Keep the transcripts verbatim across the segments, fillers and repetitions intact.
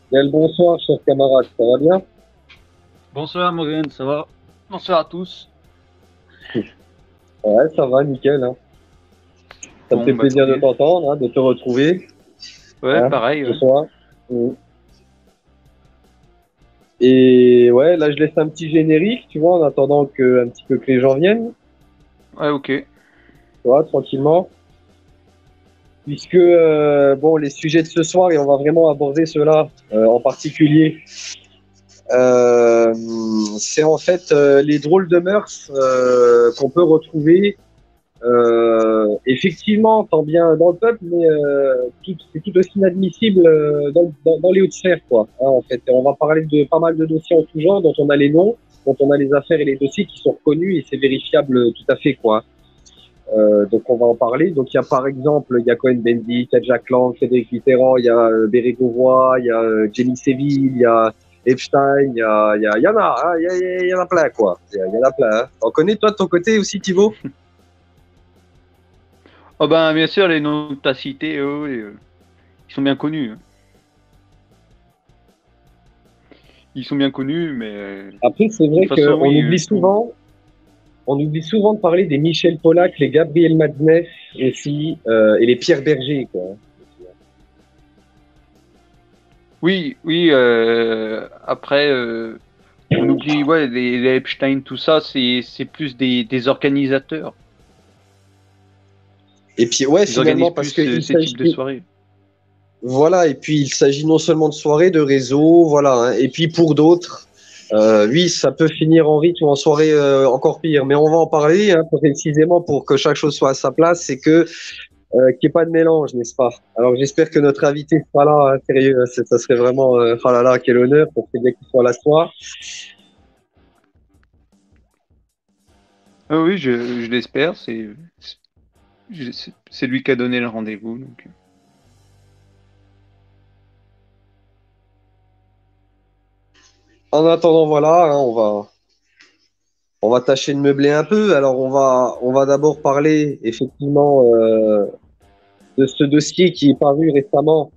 Bien le bonsoir, chers camarades, ça va bien? Bonsoir Morgan, ça va? Bonsoir à tous. Ouais, ça va, nickel, hein. Ça me fait Bon, bah tant plaisir de mieux. t'entendre, hein, de te retrouver, Ouais, hein, pareil, ce ouais. soir. Mm. Et ouais, là, je laisse un petit générique, tu vois, en attendant que, un petit peu que les gens viennent, Ouais, ok. tu vois, tranquillement. Puisque, euh, bon, les sujets de ce soir, et on va vraiment aborder ceux-là euh, en particulier, euh, c'est en fait euh, les drôles de mœurs euh, qu'on peut retrouver Euh, effectivement, tant bien dans le peuple, mais euh, tout, c'est tout aussi inadmissible euh, dans, dans, dans les hautes sphères, quoi. Hein, en fait, on va parler de pas mal de dossiers en tout genre, dont on a les noms, dont on a les affaires et les dossiers qui sont reconnus et c'est vérifiable tout à fait, quoi. Euh, donc on va en parler. Donc il y a par exemple, il y a Cohen Bendit, il y a Jack Lang, Frédéric Mitterrand, il y a euh, Bérégovoy, il y a euh, Jenny Seville, il y a Epstein, il y a, il y a, il y en a, hein, il y, a, il y en a plein, quoi. Il y, a, il y en a plein. Hein. On connaît toi de ton côté aussi, Thibaut? Oh ben, bien sûr, les noms que t'as cités, eux, euh, ils sont bien connus, hein. Ils sont bien connus, mais euh, de Après, c'est toute vrai façon, qu'on oui, euh, oublie tout. souvent, on oublie souvent de parler des Michel Pollack, les Gabriel Madnef aussi, euh, et les Pierre Berger, quoi. Oui, oui, euh, après, euh, on oublie, ouais, les, les Epstein, tout ça, c'est c'est plus des, des organisateurs. Et puis, ouais, Ils organisent finalement, parce plus euh, qu'il ces types de s'agit, soirées. voilà, et puis il s'agit non seulement de soirées, de réseaux, voilà, hein, et puis pour d'autres, euh, oui, ça peut finir en rite ou en soirée euh, encore pire, mais on va en parler hein, précisément pour que chaque chose soit à sa place, c'est que euh, qu'il n'y ait pas de mélange, n'est-ce pas? Alors j'espère que notre invité sera là, hein, sérieux, hein, c'est- ça serait vraiment, euh, oh là là, quel honneur, pour que bien qu'il soit là ce soir. Ah oui, je, je l'espère, c'est c'est c'est lui qui a donné le rendez-vous, donc. En attendant, voilà, hein, on va, on va tâcher de meubler un peu. Alors, on va, on va d'abord parler effectivement euh, de ce dossier qui est paru récemment,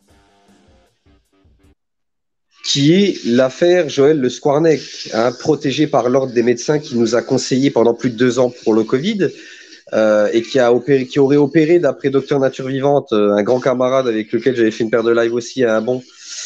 qui est l'affaire Joël Le Squarnec, hein, protégé par l'Ordre des médecins qui nous a conseillé pendant plus de deux ans pour le Covid euh, et qui, a opéré, qui aurait opéré, d'après Docteur Nature Vivante, euh, un grand camarade avec lequel j'avais fait une paire de live aussi à un bon,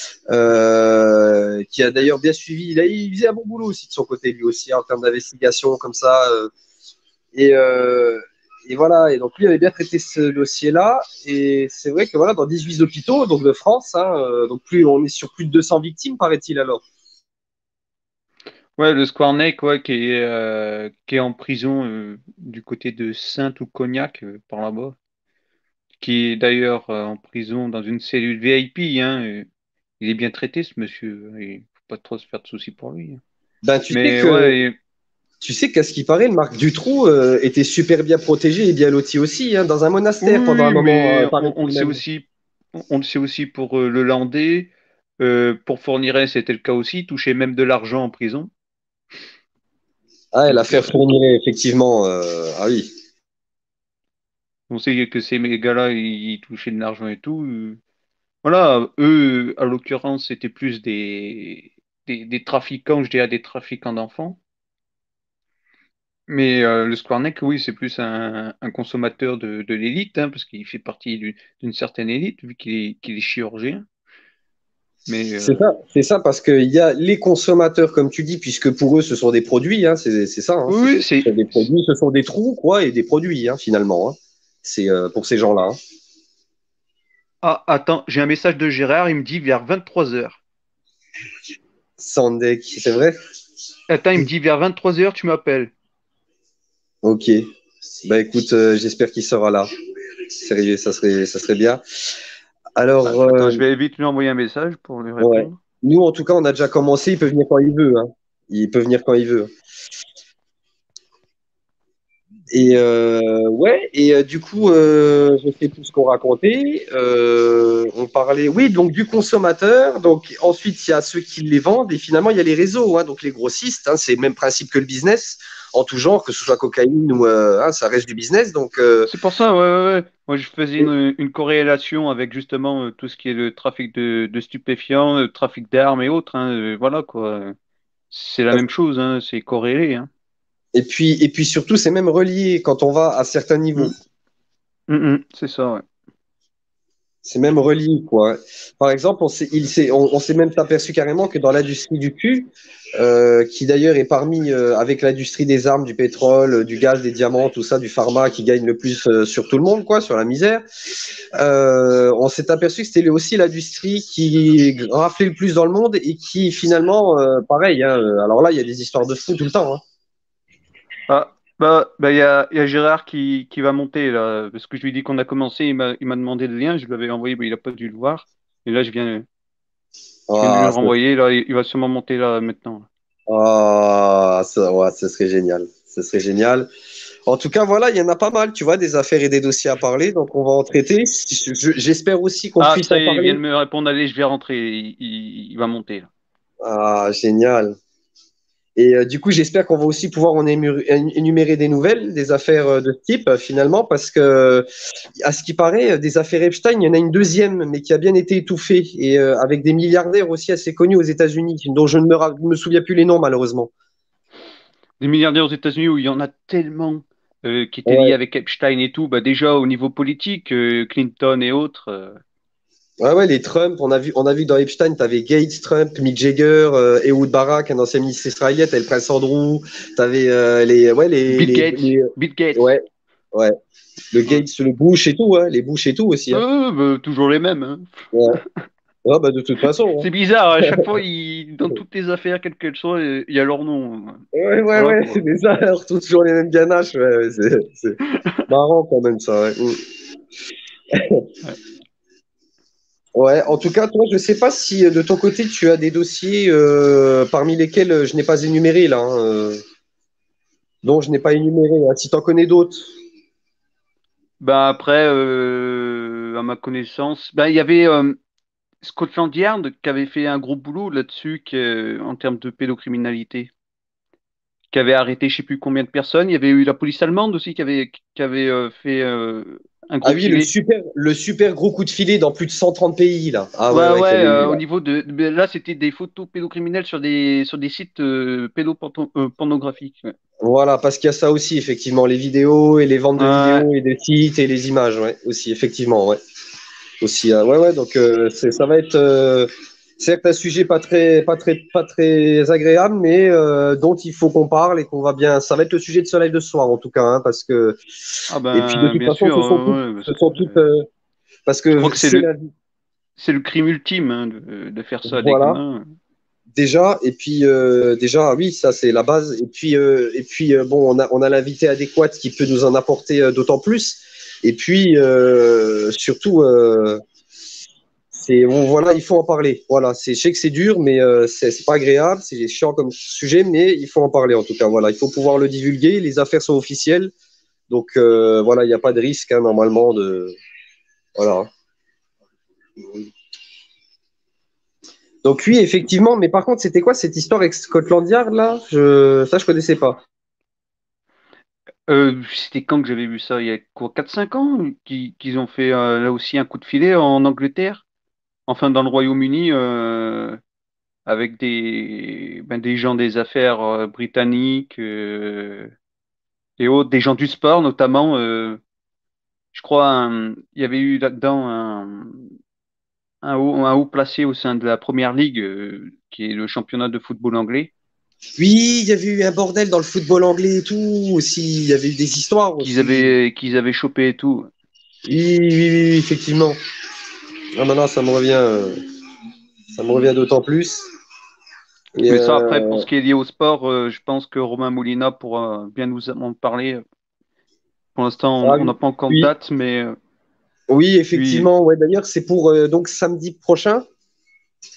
euh, qui a d'ailleurs bien suivi. Il, a, il faisait un bon boulot aussi de son côté, lui aussi, en termes d'investigation, comme ça. Euh, Et, euh, et voilà, et donc lui avait bien traité ce dossier-là. Et c'est vrai que voilà, dans dix-huit hôpitaux donc de France, hein, euh, donc plus, on est sur plus de deux cents victimes, paraît-il alors. Ouais, le Squarneck, ouais, qui est, euh, qui est en prison euh, du côté de Saint ou Cognac, euh, par là-bas, qui est d'ailleurs euh, en prison dans une cellule V I P, hein. euh, Il est bien traité, ce monsieur. Il faut pas trop se faire de soucis pour lui, hein. Ben tu sais Mais que ouais, et- tu sais qu'à ce qui paraît, le Marc Dutroux euh, était super bien protégé et bien loti aussi, hein, dans un oui, monastère pendant un oui, moment, mais euh, on, on le paraît-il sait même. aussi, on, on le sait aussi pour euh, le Landais, euh, pour Fourniret, c'était le cas aussi, il touchait même de l'argent en prison. Ah, Donc, l'affaire euh, Fourniret, effectivement. Euh, ah oui. on sait que ces gars-là, ils, ils touchaient de l'argent et tout. euh, Voilà, eux, à l'occurrence, c'était plus des, des, des trafiquants, je dirais des trafiquants d'enfants. Mais euh, le Squarneck, oui, c'est plus un, un consommateur de, de l'élite, hein, parce qu'il fait partie du- d'une certaine élite, vu qu'il est, qu'il est chirurgien. Mais C'est euh, ça, c'est ça, parce qu'il y a les consommateurs, comme tu dis, puisque pour eux, ce sont des produits, hein, c'est c'est ça, hein, oui, c'est oui, ce c'est. sont des produits, ce sont des trous, quoi, et des produits, hein, finalement. Hein. C'est euh, pour ces gens-là. Hein. Ah, attends, j'ai un message de Gérard, il me dit vers vingt-trois heures. Sandek, c'est vrai? Attends, il me dit vers vingt-trois heures, tu m'appelles. Ok. Bah écoute, euh, j'espère qu'il sera là. Sérieux, ça serait, ça serait bien. Alors, Ah, attends, euh, je vais vite lui envoyer un message pour lui ouais. répondre. Nous, en tout cas, on a déjà commencé. Il peut venir quand il veut. Hein. Il peut venir quand il veut. Et euh, ouais, et euh, du coup, euh, je sais plus ce qu'on racontait. Euh, on parlait, oui, donc du consommateur. Donc ensuite, il y a ceux qui les vendent, et finalement, il y a les réseaux, hein, donc les grossistes. Hein, c'est le même principe que le business en tout genre, que ce soit cocaïne ou euh, hein, ça reste du business. Donc euh, C'est pour ça, ouais, ouais, ouais. Moi, je faisais une, une corrélation avec justement euh, tout ce qui est le trafic de, de stupéfiants, le trafic d'armes et autres, hein, euh, voilà, quoi. C'est la même chose, hein, c'est corrélé, hein. et puis et puis surtout, c'est même relié quand on va à certains niveaux. Mm. Mm, mm, c'est ça, ouais. C'est même relié, quoi. Par exemple, on s'est, il s'est, on, on s'est même aperçu carrément que dans l'industrie du cul, euh, qui d'ailleurs est parmi, euh, avec l'industrie des armes, du pétrole, du gaz, des diamants, tout ça, du pharma, qui gagne le plus euh, sur tout le monde, quoi, sur la misère, euh, on s'est aperçu que c'était aussi l'industrie qui raflait le plus dans le monde et qui finalement, euh, pareil, hein, euh, alors là, il y a des histoires de fous tout le temps. Hein. Ah, bah, bah, il y a, il y a Gérard qui, qui va monter, là, parce que je lui ai dit qu'on a commencé, il m'a, il m'a demandé le lien, je lui avais envoyé, mais il a pas dû le voir. Et là, je viens, je viens de lui Ah, le ça, renvoyer, là, il il va sûrement monter là maintenant. ah, ça, ouais, ce serait génial. Ce serait génial. En tout cas, voilà, il y en a pas mal, tu vois, des affaires et des dossiers à parler, donc on va en traiter. Je- J'espère aussi qu'on Ah, puisse ça en y est, il vient parler. de me répondre, allez, je vais rentrer, il, il- il va monter, là. Ah, génial. Et euh, du coup, j'espère qu'on va aussi pouvoir en ému- énumérer des nouvelles, des affaires euh, de ce type, euh, finalement, parce que, à ce qui paraît, euh, des affaires Epstein, il y en a une deuxième, mais qui a bien été étouffée, et euh, avec des milliardaires aussi assez connus aux États-Unis, dont je ne me, ra- me souviens plus les noms, malheureusement. Des milliardaires aux États-Unis où il y en a tellement euh, qui étaient liés Ouais. avec Epstein et tout, bah déjà au niveau politique, euh, Clinton et autres. euh, Ouais, ouais, les Trump, on a vu, on a vu que dans Epstein, tu avais Gates, Trump, Mick Jagger, euh, Ehud Barak, un ancien ministre israélien, t'avais le prince Andrew, t'avais euh, les, ouais, les, Bill les, Gates, les- Bill Gates. ouais, ouais, le Ouais. Gates, le Bush et tout, hein, les Bush et tout aussi, hein. Euh, bah, toujours les mêmes, hein. Ouais. Ah, bah, de toute façon, C'est bizarre, à chaque fois, ils, dans toutes les affaires, quelles qu'elles soient, euh, il y a leur nom. hein. Ouais, ouais, Voilà ouais, c'est quoi. des alors toujours les mêmes ganaches, ouais, ouais, c'est, c'est marrant quand même ça, ouais. Mm. Ouais. Ouais, en tout cas, toi, je sais pas si euh, de ton côté, tu as des dossiers euh, parmi lesquels euh, je n'ai pas énuméré là, hein, euh, dont je n'ai pas énuméré, hein. Si tu en connais d'autres. Ben après, euh, à ma connaissance, ben, il y avait euh, Scotland Yard qui avait fait un gros boulot là-dessus que- en termes de pédocriminalité, qui avait arrêté je sais plus combien de personnes. Il y avait eu la police allemande aussi qui avait, qui avait euh, fait euh, un Ah gros oui, le filet. super, le super gros coup de filet dans plus de cent trente pays, là. Ah ouais, Ouais, ouais, ouais, qu'il y avait eu, euh, au là. niveau de, de- là, c'était des photos pédocriminelles sur des, sur des sites euh, pédopornographiques. Ouais. Voilà, parce qu'il y a ça aussi, effectivement, les vidéos et les ventes de Ouais. vidéos et des sites et les images, ouais, aussi, effectivement, ouais. Aussi, euh, ouais, ouais, donc euh, c'est, ça va être, euh, certes, un sujet pas très, pas très, pas très agréable, mais euh, dont il faut qu'on parle et qu'on va bien. Ça va être le sujet de ce live de ce soir, en tout cas, hein, parce que. Ah Et puis, de ben, toute bien façon, sûr, ce sont toutes, euh, ouais, ce parce sont que, toutes, euh, euh, parce je crois que que c'est c'est le, la vie. c'est le crime ultime hein, de, de faire ça à des Voilà. gamins. Déjà, et puis euh, déjà, oui, ça c'est la base. Et puis, euh, et puis euh, bon, on a, on a l'invité adéquat qui peut nous en apporter euh, d'autant plus. Et puis euh, surtout, euh, c'est bon, voilà, il faut en parler. Voilà, c'est, je sais que c'est dur, mais euh, c'est c'est pas agréable, c'est chiant comme sujet, mais il faut en parler en tout cas. Voilà, il faut pouvoir le divulguer. Les affaires sont officielles, donc euh, voilà, il n'y a pas de risque hein, normalement de voilà. Donc oui, effectivement, mais par contre, c'était quoi cette histoire avec Scotland Yard là? Je, ça, je connaissais pas. Euh, c'était quand que j'avais vu ça? Il y a quoi, quatre cinq ans qu'ils qu'ils ont fait euh, là aussi un coup de filet en Angleterre, enfin dans le Royaume-Uni, euh, avec des, ben, des gens des affaires euh, britanniques euh, et autres, des gens du sport notamment. euh, je crois un- il y avait eu là-dedans un, un haut, un haut placé au sein de la Première Ligue, euh, qui est le championnat de football anglais, Oui, il y avait eu un bordel dans le football anglais et tout aussi. Il y avait eu des histoires qu'ils aussi. avaient, qu'ils avaient chopé et tout. Oui, oui, oui, oui, effectivement. Ah, maintenant, ça me revient, euh, ça me revient d'autant plus. Et Mais ça, après, pour euh, ce qui est lié au sport, euh, je pense que Romain Molina pourra bien nous en parler. Pour l'instant, on ah on n'a oui, pas encore de oui, date, mais euh, oui, lui, effectivement. Ouais, d'ailleurs, c'est pour euh, donc samedi prochain.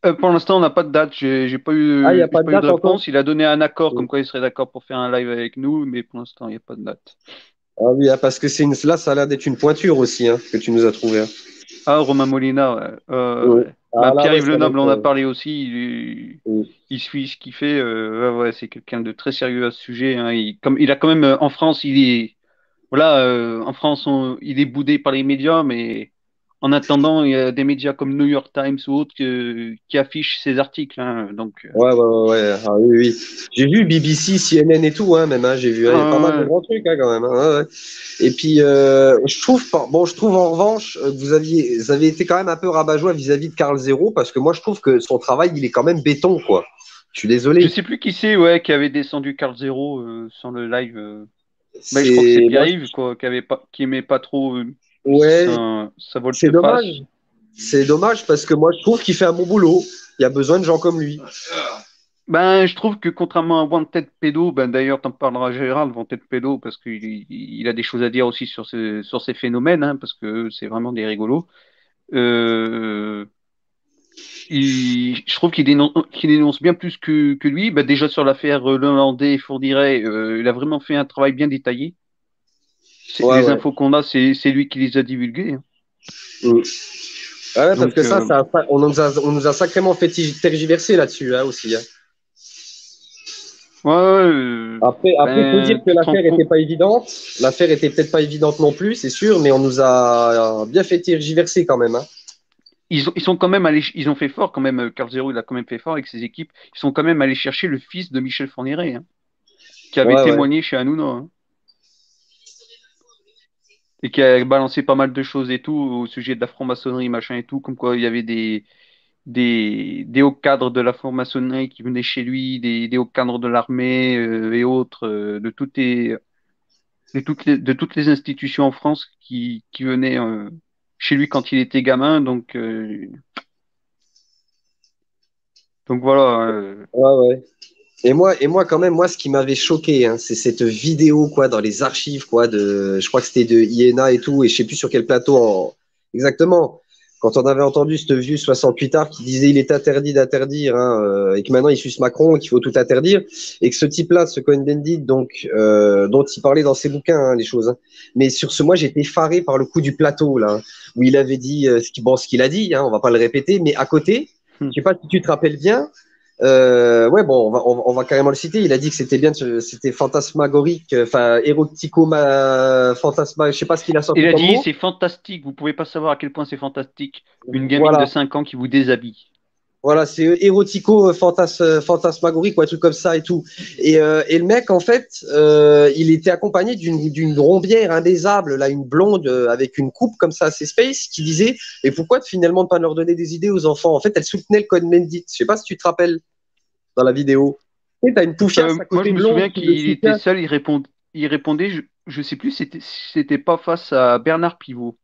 Euh, pour l'instant, on n'a pas de date. J'ai j'ai pas Ah, il n'y a eu, j'ai pas de pas eu de date encore? réponse. Il a donné un accord comme quoi il serait d'accord pour faire un live avec nous, mais pour l'instant, il n'y a pas de date. Ah oui, ah, parce que c'est une, là, ça a l'air d'être une pointure aussi, hein, que tu nous as trouvé, hein. Ah, Romain Molina, ouais. Euh, Oui. ouais. Ben, Ah là, ouais, Pierre-Yves ça va Lenoble être. en a euh, parlé aussi. Il, oui. il suit ce qu'il fait. Euh, ouais, ouais, c'est quelqu'un de très sérieux à ce sujet, hein. Il, comme, il a quand même, euh, en France, il est, voilà, euh, en France, on- il est boudé par les médias, mais en attendant, il y a des médias comme New York Times ou autres que- qui affichent ses articles, hein. Donc, euh, Ouais, ouais, ouais, ouais. Ah, oui, oui. J'ai vu B B C, C N N et tout, hein, même, hein, j'ai vu, hein, il y a pas mal de euh, grands trucs, hein, quand même, hein, ouais, ouais. Et puis, euh, je trouve, pas- bon, je trouve en revanche, euh, que vous aviez, vous avez été quand même un peu rabat-joie vis-à-vis de Karl Zéro, parce que moi, je trouve que son travail, il est quand même béton, quoi. Je suis je désolé. sais plus qui c'est, ouais, qui avait descendu Carl Zero euh, sans le live. euh. Ben, je crois que c'est C'est, moi, Pierre-Yves, je- quoi, qui avait pas, qui aimait pas trop euh, ouais, sa, sa c'est dommage. volte-face. C'est dommage parce que moi, je trouve qu'il fait un bon boulot. Il y a besoin de gens comme lui. Ben, je trouve que contrairement à Wanted Pédo, ben d'ailleurs, t'en parleras Gérald, Wanted Pédo, parce qu'il il il a des choses à dire aussi sur ces, sur ces phénomènes, hein, parce que c'est vraiment des rigolos. Euh, il- je trouve qu'il dénonce, qu'il dénonce bien plus que, que lui. Ben, déjà sur l'affaire euh, Lelandais et Fourniret, euh, il a vraiment fait un travail bien détaillé. C'est- Ouais, Les ouais. infos qu'on a, c'est c'est lui qui les a divulguées, hein. Mm. Ouais, ouais, parce que Donc, ça, euh, ça, on nous a, on nous a sacrément fait tergiverser là-dessus, hein, aussi, hein. ouais, ouais, euh, Après, après, faut dire ben, que tu te rends l'affaire était compte. pas évidente. L'affaire était peut-être pas évidente non plus, c'est sûr, mais on nous a bien fait tergiverser quand même, hein. Ils, ont- ils sont quand même allés, ils ont fait fort quand même. euh, Carl Zero, il a quand même fait fort avec ses équipes. Ils sont quand même allés chercher le fils de Michel Fourniret, hein, qui avait Ouais, ouais. témoigné chez Hanouna, hein, et qui a balancé pas mal de choses et tout au sujet de la franc-maçonnerie, machin et tout, comme quoi il y avait des, des, des hauts cadres de la franc-maçonnerie qui venaient chez lui, des, des hauts cadres de l'armée euh, et autres, euh, de toutes les, de toutes les, de toutes les institutions en France qui, qui venaient euh, chez lui quand il était gamin. Donc, euh, donc voilà. euh, Ouais, ouais. Et moi, et moi, quand même, moi, ce qui m'avait choqué, hein, c'est cette vidéo, quoi, dans les archives, quoi, de, je crois que c'était de I N A et tout, et je sais plus sur quel plateau en- exactement. Quand on avait entendu ce vieux soixante-huit art qui disait il est interdit d'interdire, hein, euh, et que maintenant il suce Macron, et qu'il faut tout interdire, et que ce type-là, ce Cohn-Bendit, donc, euh, dont il parlait dans ses bouquins, hein, les choses, hein. Mais sur ce, moi, j'étais effaré par le coup du plateau, là, hein, où il avait dit, euh, ce qui, bon, ce qu'il a dit, hein, on va pas le répéter, mais à côté, je sais pas si tu te rappelles bien, euh, ouais, bon, on va, on, va on va carrément le citer. Il a dit que c'était bien, de- c'était fantasmagorique, euh, enfin, érotico, fantasma, je sais pas ce qu'il a Il sorti a comme dit, mot. c'est fantastique, vous pouvez pas savoir à quel point c'est fantastique. Une gamine de Voilà, cinq ans qui vous déshabille. voilà, c'est érotico, euh, fantas, euh, fantasmagorique, ou un truc comme ça et tout. Et, euh, et le mec, en fait, euh, il était accompagné d'une d'une rombière imbaisable, là, une blonde euh, avec une coupe comme ça, assez space, qui disait, et pourquoi finalement ne pas leur donner des idées aux enfants? En fait, elle soutenait le code Mendit. Je sais pas si tu te rappelles dans la vidéo. Tu sais, t'as une Euh, poufiasse à moi, je côté me blonde souviens qui le qu'il était soutient. seul, il répond, il répondait, je, je sais plus, c'était, c'était pas face à Bernard Pivot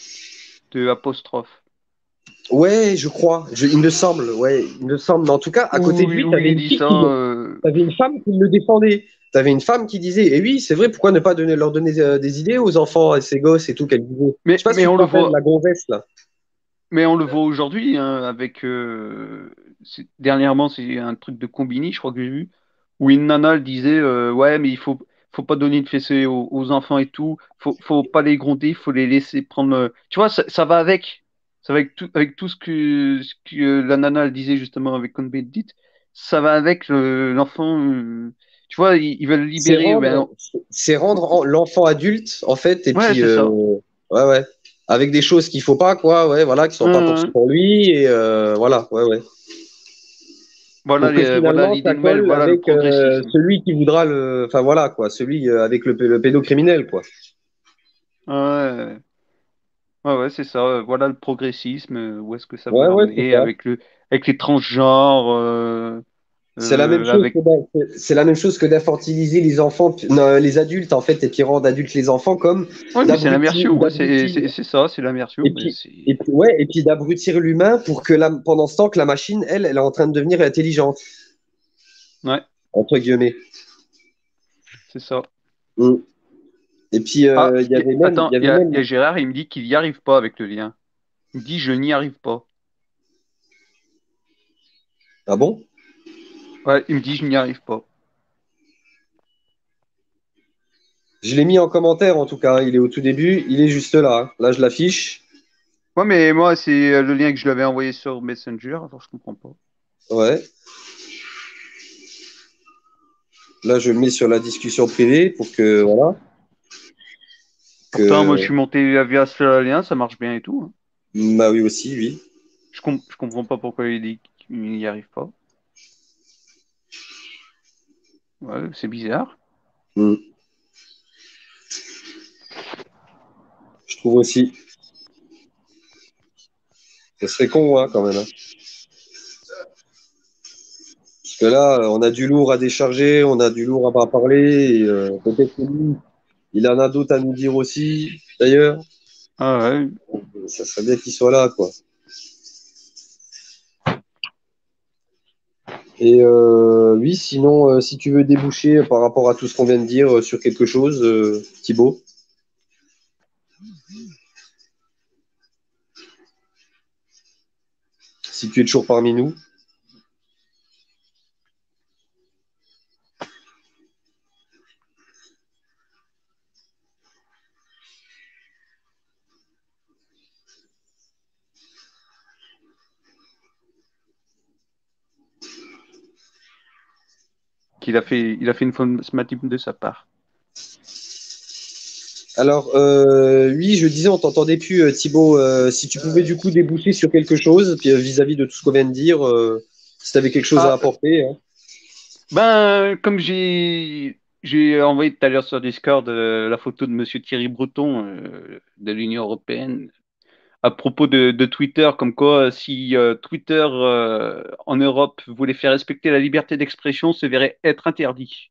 de Apostrophe. Ouais, je crois. Je- il me semble, ouais, il me semble. Mais en tout cas, à côté Où, de lui, tu où avais il une dit fille ça. qui le- euh, t'avais une femme qui le défendait. Tu avais une femme qui disait, et oui, c'est vrai, pourquoi ne pas donner, leur donner euh, des idées aux enfants, à ces gosses et tout, qu'elle disait. Je sais Mais, pas si mais tu on te le rappelles, la voit, gonzesse, là. mais on le voit aujourd'hui, hein, avec euh, c'est- dernièrement, c'est un truc de Combini, je crois que j'ai vu, où une nana elle disait, euh, ouais, mais il faut, faut pas donner de fessée aux, aux enfants et tout, faut, faut pas les gronder, faut les laisser prendre. euh, Tu vois, ça, ça va avec, ça va avec tout, avec tout ce que, ce que euh, la nana elle disait justement avec Cohn-Bendit, ça va avec le- l'enfant. euh, Tu vois, ils, ils veulent le C'est libérer, ben, rendre, c'est rendre en- l'enfant adulte, en fait, et ouais, puis, c'est euh, ça. ouais, ouais. Avec des choses qu'il faut pas, quoi, ouais, voilà, qui sont pas pour, Euh, pour lui, et euh, voilà, ouais, ouais. voilà, Pour que les- voilà finalement, l'idée ça nouvelle, colle voilà le avec euh, progressisme. celui qui voudra le, enfin voilà, quoi, celui euh, avec le, le pédocriminel, quoi. Ouais. Ouais, ouais, c'est ça. euh, Voilà le progressisme, euh, où est-ce que ça veut Ouais, ouais, c'est l'emmener ça. avec le, avec les transgenres, euh, C'est la même euh, chose que avec. d'in- c'est c'est la même chose que d'infantiliser les enfants, puis- non, les adultes en fait, et puis rendre adultes les enfants comme Ouais, mais c'est d'abrutir, l'immersion, ouais, c'est, d'abrutir, c'est, c'est ça, c'est et l'immersion, mais puis et c'est, puis ouais, et puis d'abrutir l'humain pour que la, pendant ce temps que la machine, elle, elle est en train de devenir intelligente ouais, entre guillemets. c'est ça. Mm. Et puis Ah, euh, il y y a- avait même, il attends, y il y avait a, y même, a Gérard, il me dit qu'il n'y arrive pas avec le lien. Il me dit, je n'y arrive pas. Ah bon? Ouais, il me dit je n'y arrive pas. Je l'ai mis en commentaire en tout cas, il est au tout début, il est juste là, hein. Là, je l'affiche. Ouais, mais moi, c'est euh, le lien que je lui avais envoyé sur Messenger, alors je comprends pas. Ouais. Là, je le mets sur la discussion privée pour que, voilà, Pourtant, moi, je que, suis monté via ce lien, ça marche bien et tout, hein. bah oui aussi, oui. Je, com- je comprends pas pourquoi il dit qu'il n'y arrive pas. Ouais, c'est bizarre. Hmm. Je trouve aussi. Ce serait con, hein, quand même, hein. Parce que là, euh, on a du lourd à décharger, on a du lourd à parler, et euh, peut-être que lui, il en a d'autres à nous dire aussi, d'ailleurs. Ah ouais. Ça serait bien qu'il soit là, quoi. Et euh, oui, sinon, euh, si tu veux déboucher par rapport à tout ce qu'on vient de dire euh, sur quelque chose, euh, Thibaut, si tu es toujours parmi nous. Qu'il a fait, il a fait une fausse manip de sa part. Alors, euh, oui, je disais, on t'entendait plus, euh, Thibaut. Euh, si tu pouvais du coup déboucher sur quelque chose, puis euh, vis-à-vis de tout ce qu'on vient de dire, euh, si tu avais quelque chose à Ah, apporter, hein. ben, comme j'ai j'ai envoyé tout à l'heure sur Discord euh, la photo de Monsieur Thierry Breton euh, de l'Union européenne à propos de, de Twitter, comme quoi si euh, Twitter euh, en Europe voulait faire respecter la liberté d'expression, se verrait être interdit.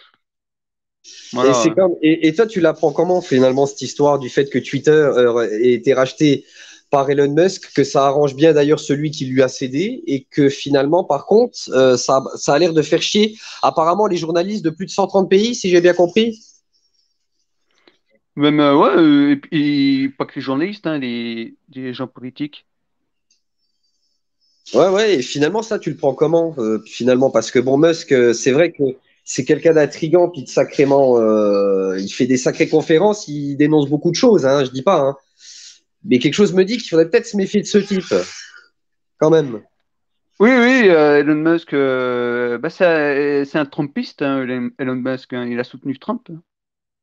Et c'est Voilà. comme, et, et toi, tu l'apprends comment finalement cette histoire du fait que Twitter euh, ait été racheté par Elon Musk, que ça arrange bien d'ailleurs celui qui lui a cédé, et que finalement, par contre, euh, ça, ça a l'air de faire chier apparemment les journalistes de plus de cent trente pays, si j'ai bien compris. Même euh, ouais, euh, et puis pas que les journalistes, hein, les, les gens politiques. Ouais, ouais, et finalement, ça, tu le prends comment, euh, finalement? Parce que bon, Musk, euh, c'est vrai que c'est quelqu'un d'intriguant, puis de sacrément, euh, il fait des sacrées conférences, il dénonce beaucoup de choses, hein, je dis pas, hein. Mais quelque chose me dit qu'il faudrait peut-être se méfier de ce type, quand même. Oui, oui, euh, Elon Musk, euh, bah, c'est c'est un Trumpiste, hein, Elon Elon Musk, hein, il a soutenu Trump hein,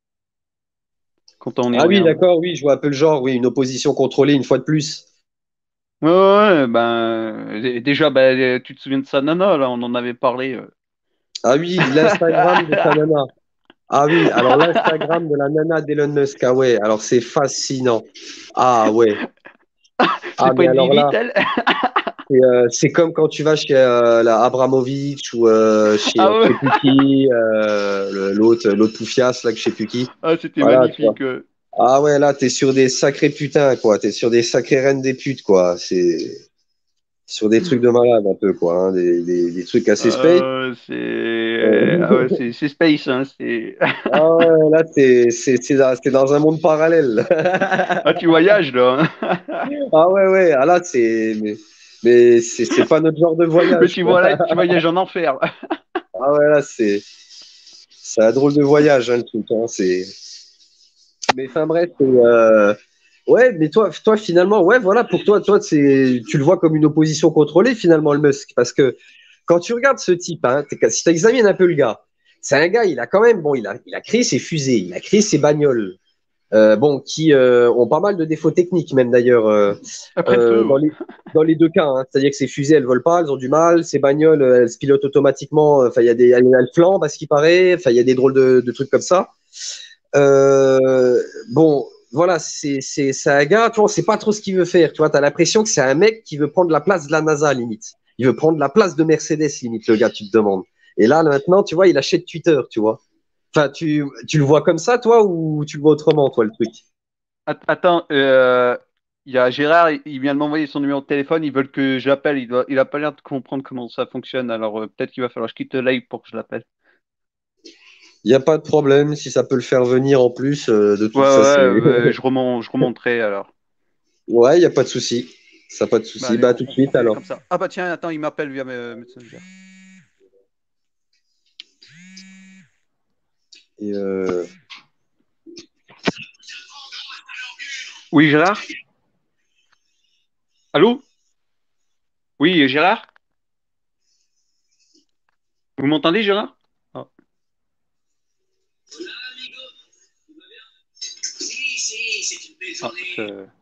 quand on y Ah oui, regarde. d'accord, oui, je vois un peu le genre, oui, une opposition contrôlée une fois de plus. Ouais, ouais, ouais, ben euh, déjà, ben, tu te souviens de sa nana, là, on en avait parlé. euh. Ah oui, l'Instagram de sa nana. Ah oui, alors l'Instagram de la nana d'Elon Musk, ah ouais, alors c'est fascinant. Ah ouais, ah C'est pas mais une alors Lilith, là, elle? c'est euh, c'est comme quand tu vas chez euh, la Abramovich ou euh, chez Ah euh, je ouais, sais plus qui, euh, le- l'autre, l'autre poufias, là, que je sais plus qui. ah, c'était Voilà, tu vois. magnifique. euh. Ah ouais, là, t'es sur des sacrés putains, quoi. T'es sur des sacrées reines des putes, quoi. C'est sur des trucs de malade, un peu, quoi, hein. Des, des, des trucs assez space. Euh, c'est ah ouais, Euh, c'est c'est space, hein, c'est Ah ouais, là, c'est c'est- c'est dans c'est dans un monde parallèle. ah tu voyages là, hein. Ah ouais, ouais, ah là, c'est. Mais, mais c'est c'est pas notre genre de Mais voyage, tu quoi. vois là, tu voyages en enfer. Ah ouais, là, c'est c'est un drôle de voyage, hein, le truc, hein. C'est. Mais enfin, bref, c'est, euh, ouais, mais toi, toi, finalement, ouais, voilà, pour toi, toi, c'est, tu le vois comme une opposition contrôlée, finalement, le Musk. Parce que quand tu regardes ce type, hein, t'es- si tu examines un peu le gars, c'est un gars, il a quand même, bon, il a, il a créé ses fusées, il a créé ses bagnoles, euh, bon, qui euh, ont pas mal de défauts techniques, même d'ailleurs, euh, Après le euh, feu, dans ouais. les, dans les deux cas, hein. C'est-à-dire que ces fusées, elles volent pas, elles ont du mal, ces bagnoles, euh, elles se pilotent automatiquement, enfin, il y a des, elles, elles flambent, à ce qui paraît, enfin, il y a des drôles de, de trucs comme ça. Euh, bon, voilà, c'est c'est c'est un gars, tu vois, on sait pas trop ce qu'il veut faire. Tu vois, t'as l'impression que c'est un mec qui veut prendre la place de la NASA limite. Il veut prendre la place de Mercedes limite, le gars, tu te demandes. Et là, maintenant, tu vois, il achète Twitter, tu vois. Enfin, tu tu le vois comme ça, toi, ou tu le vois autrement, toi, le truc? Att- Attends, euh, il y a Gérard, il il vient de m'envoyer son numéro de téléphone, ils veulent que je l'appelle, il doit, il a pas l'air de comprendre comment ça fonctionne, alors euh, peut-être qu'il va falloir que je quitte le live pour que je l'appelle. Il n'y a pas de problème si ça peut le faire venir en plus. Euh, de Ouais, toute ouais, ça, c'est ouais, euh, je remonte, je remonterai alors. ouais, il n'y a pas de souci. Ça pas de Bah, souci. allez, Bah, à on, tout de on- on suite fait alors. comme ça. Ah bah tiens, attends, il m'appelle via me- Messenger. Et euh, Oui, Gérard? Allô? Oui, Gérard? Vous m'entendez, Gérard? Ah, ah, ça,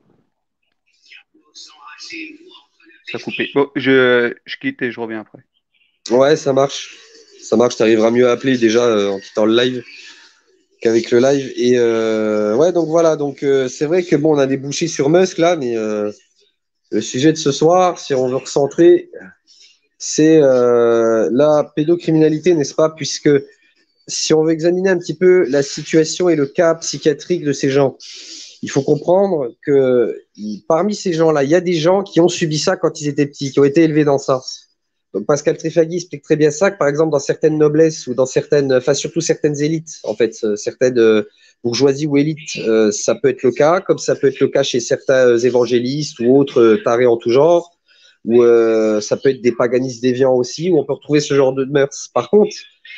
ça a coupé. Bon, je, je quitte et je reviens après. ouais, ça marche. Ça marche. T'arriveras mieux à appeler déjà euh, en quittant le live qu'avec le live. Et euh, ouais, donc voilà. Donc euh, c'est vrai que bon, on a débouché sur Musk là, mais euh, le sujet de ce soir, si on veut recentrer, c'est euh, la pédocriminalité, n'est-ce pas? Puisque si on veut examiner un petit peu la situation et le cas psychiatrique de ces gens, il faut comprendre que parmi ces gens-là, il y a des gens qui ont subi ça quand ils étaient petits, qui ont été élevés dans ça. Donc Pascal Trifaghi explique très bien ça, que par exemple dans certaines noblesses ou dans certaines, enfin surtout certaines élites, en fait, euh, certaines euh, bourgeoisies ou élites, euh, ça peut être le cas, comme ça peut être le cas chez certains euh, évangélistes ou autres euh, tarés en tout genre, ou euh, ça peut être des paganistes déviants aussi, où on peut retrouver ce genre de mœurs. Par contre,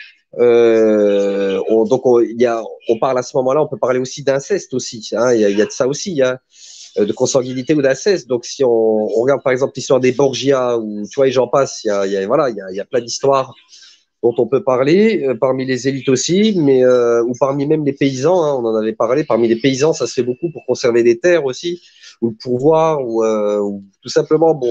euh, on, donc on, il y a, on parle à ce moment-là, on peut parler aussi d'inceste aussi. Hein, il, y a, il y a de ça aussi, hein, de consanguinité ou d'inceste. Donc si on, on regarde par exemple l'histoire des Borgia ou tu vois, et j'en passe, il y a, il y a voilà, il y a, il y a plein d'histoires dont on peut parler euh, parmi les élites aussi, mais euh, ou parmi même les paysans. Hein, on en avait parlé. Parmi les paysans, ça se fait beaucoup pour conserver des terres aussi, ou le pouvoir, ou, euh, ou tout simplement bon.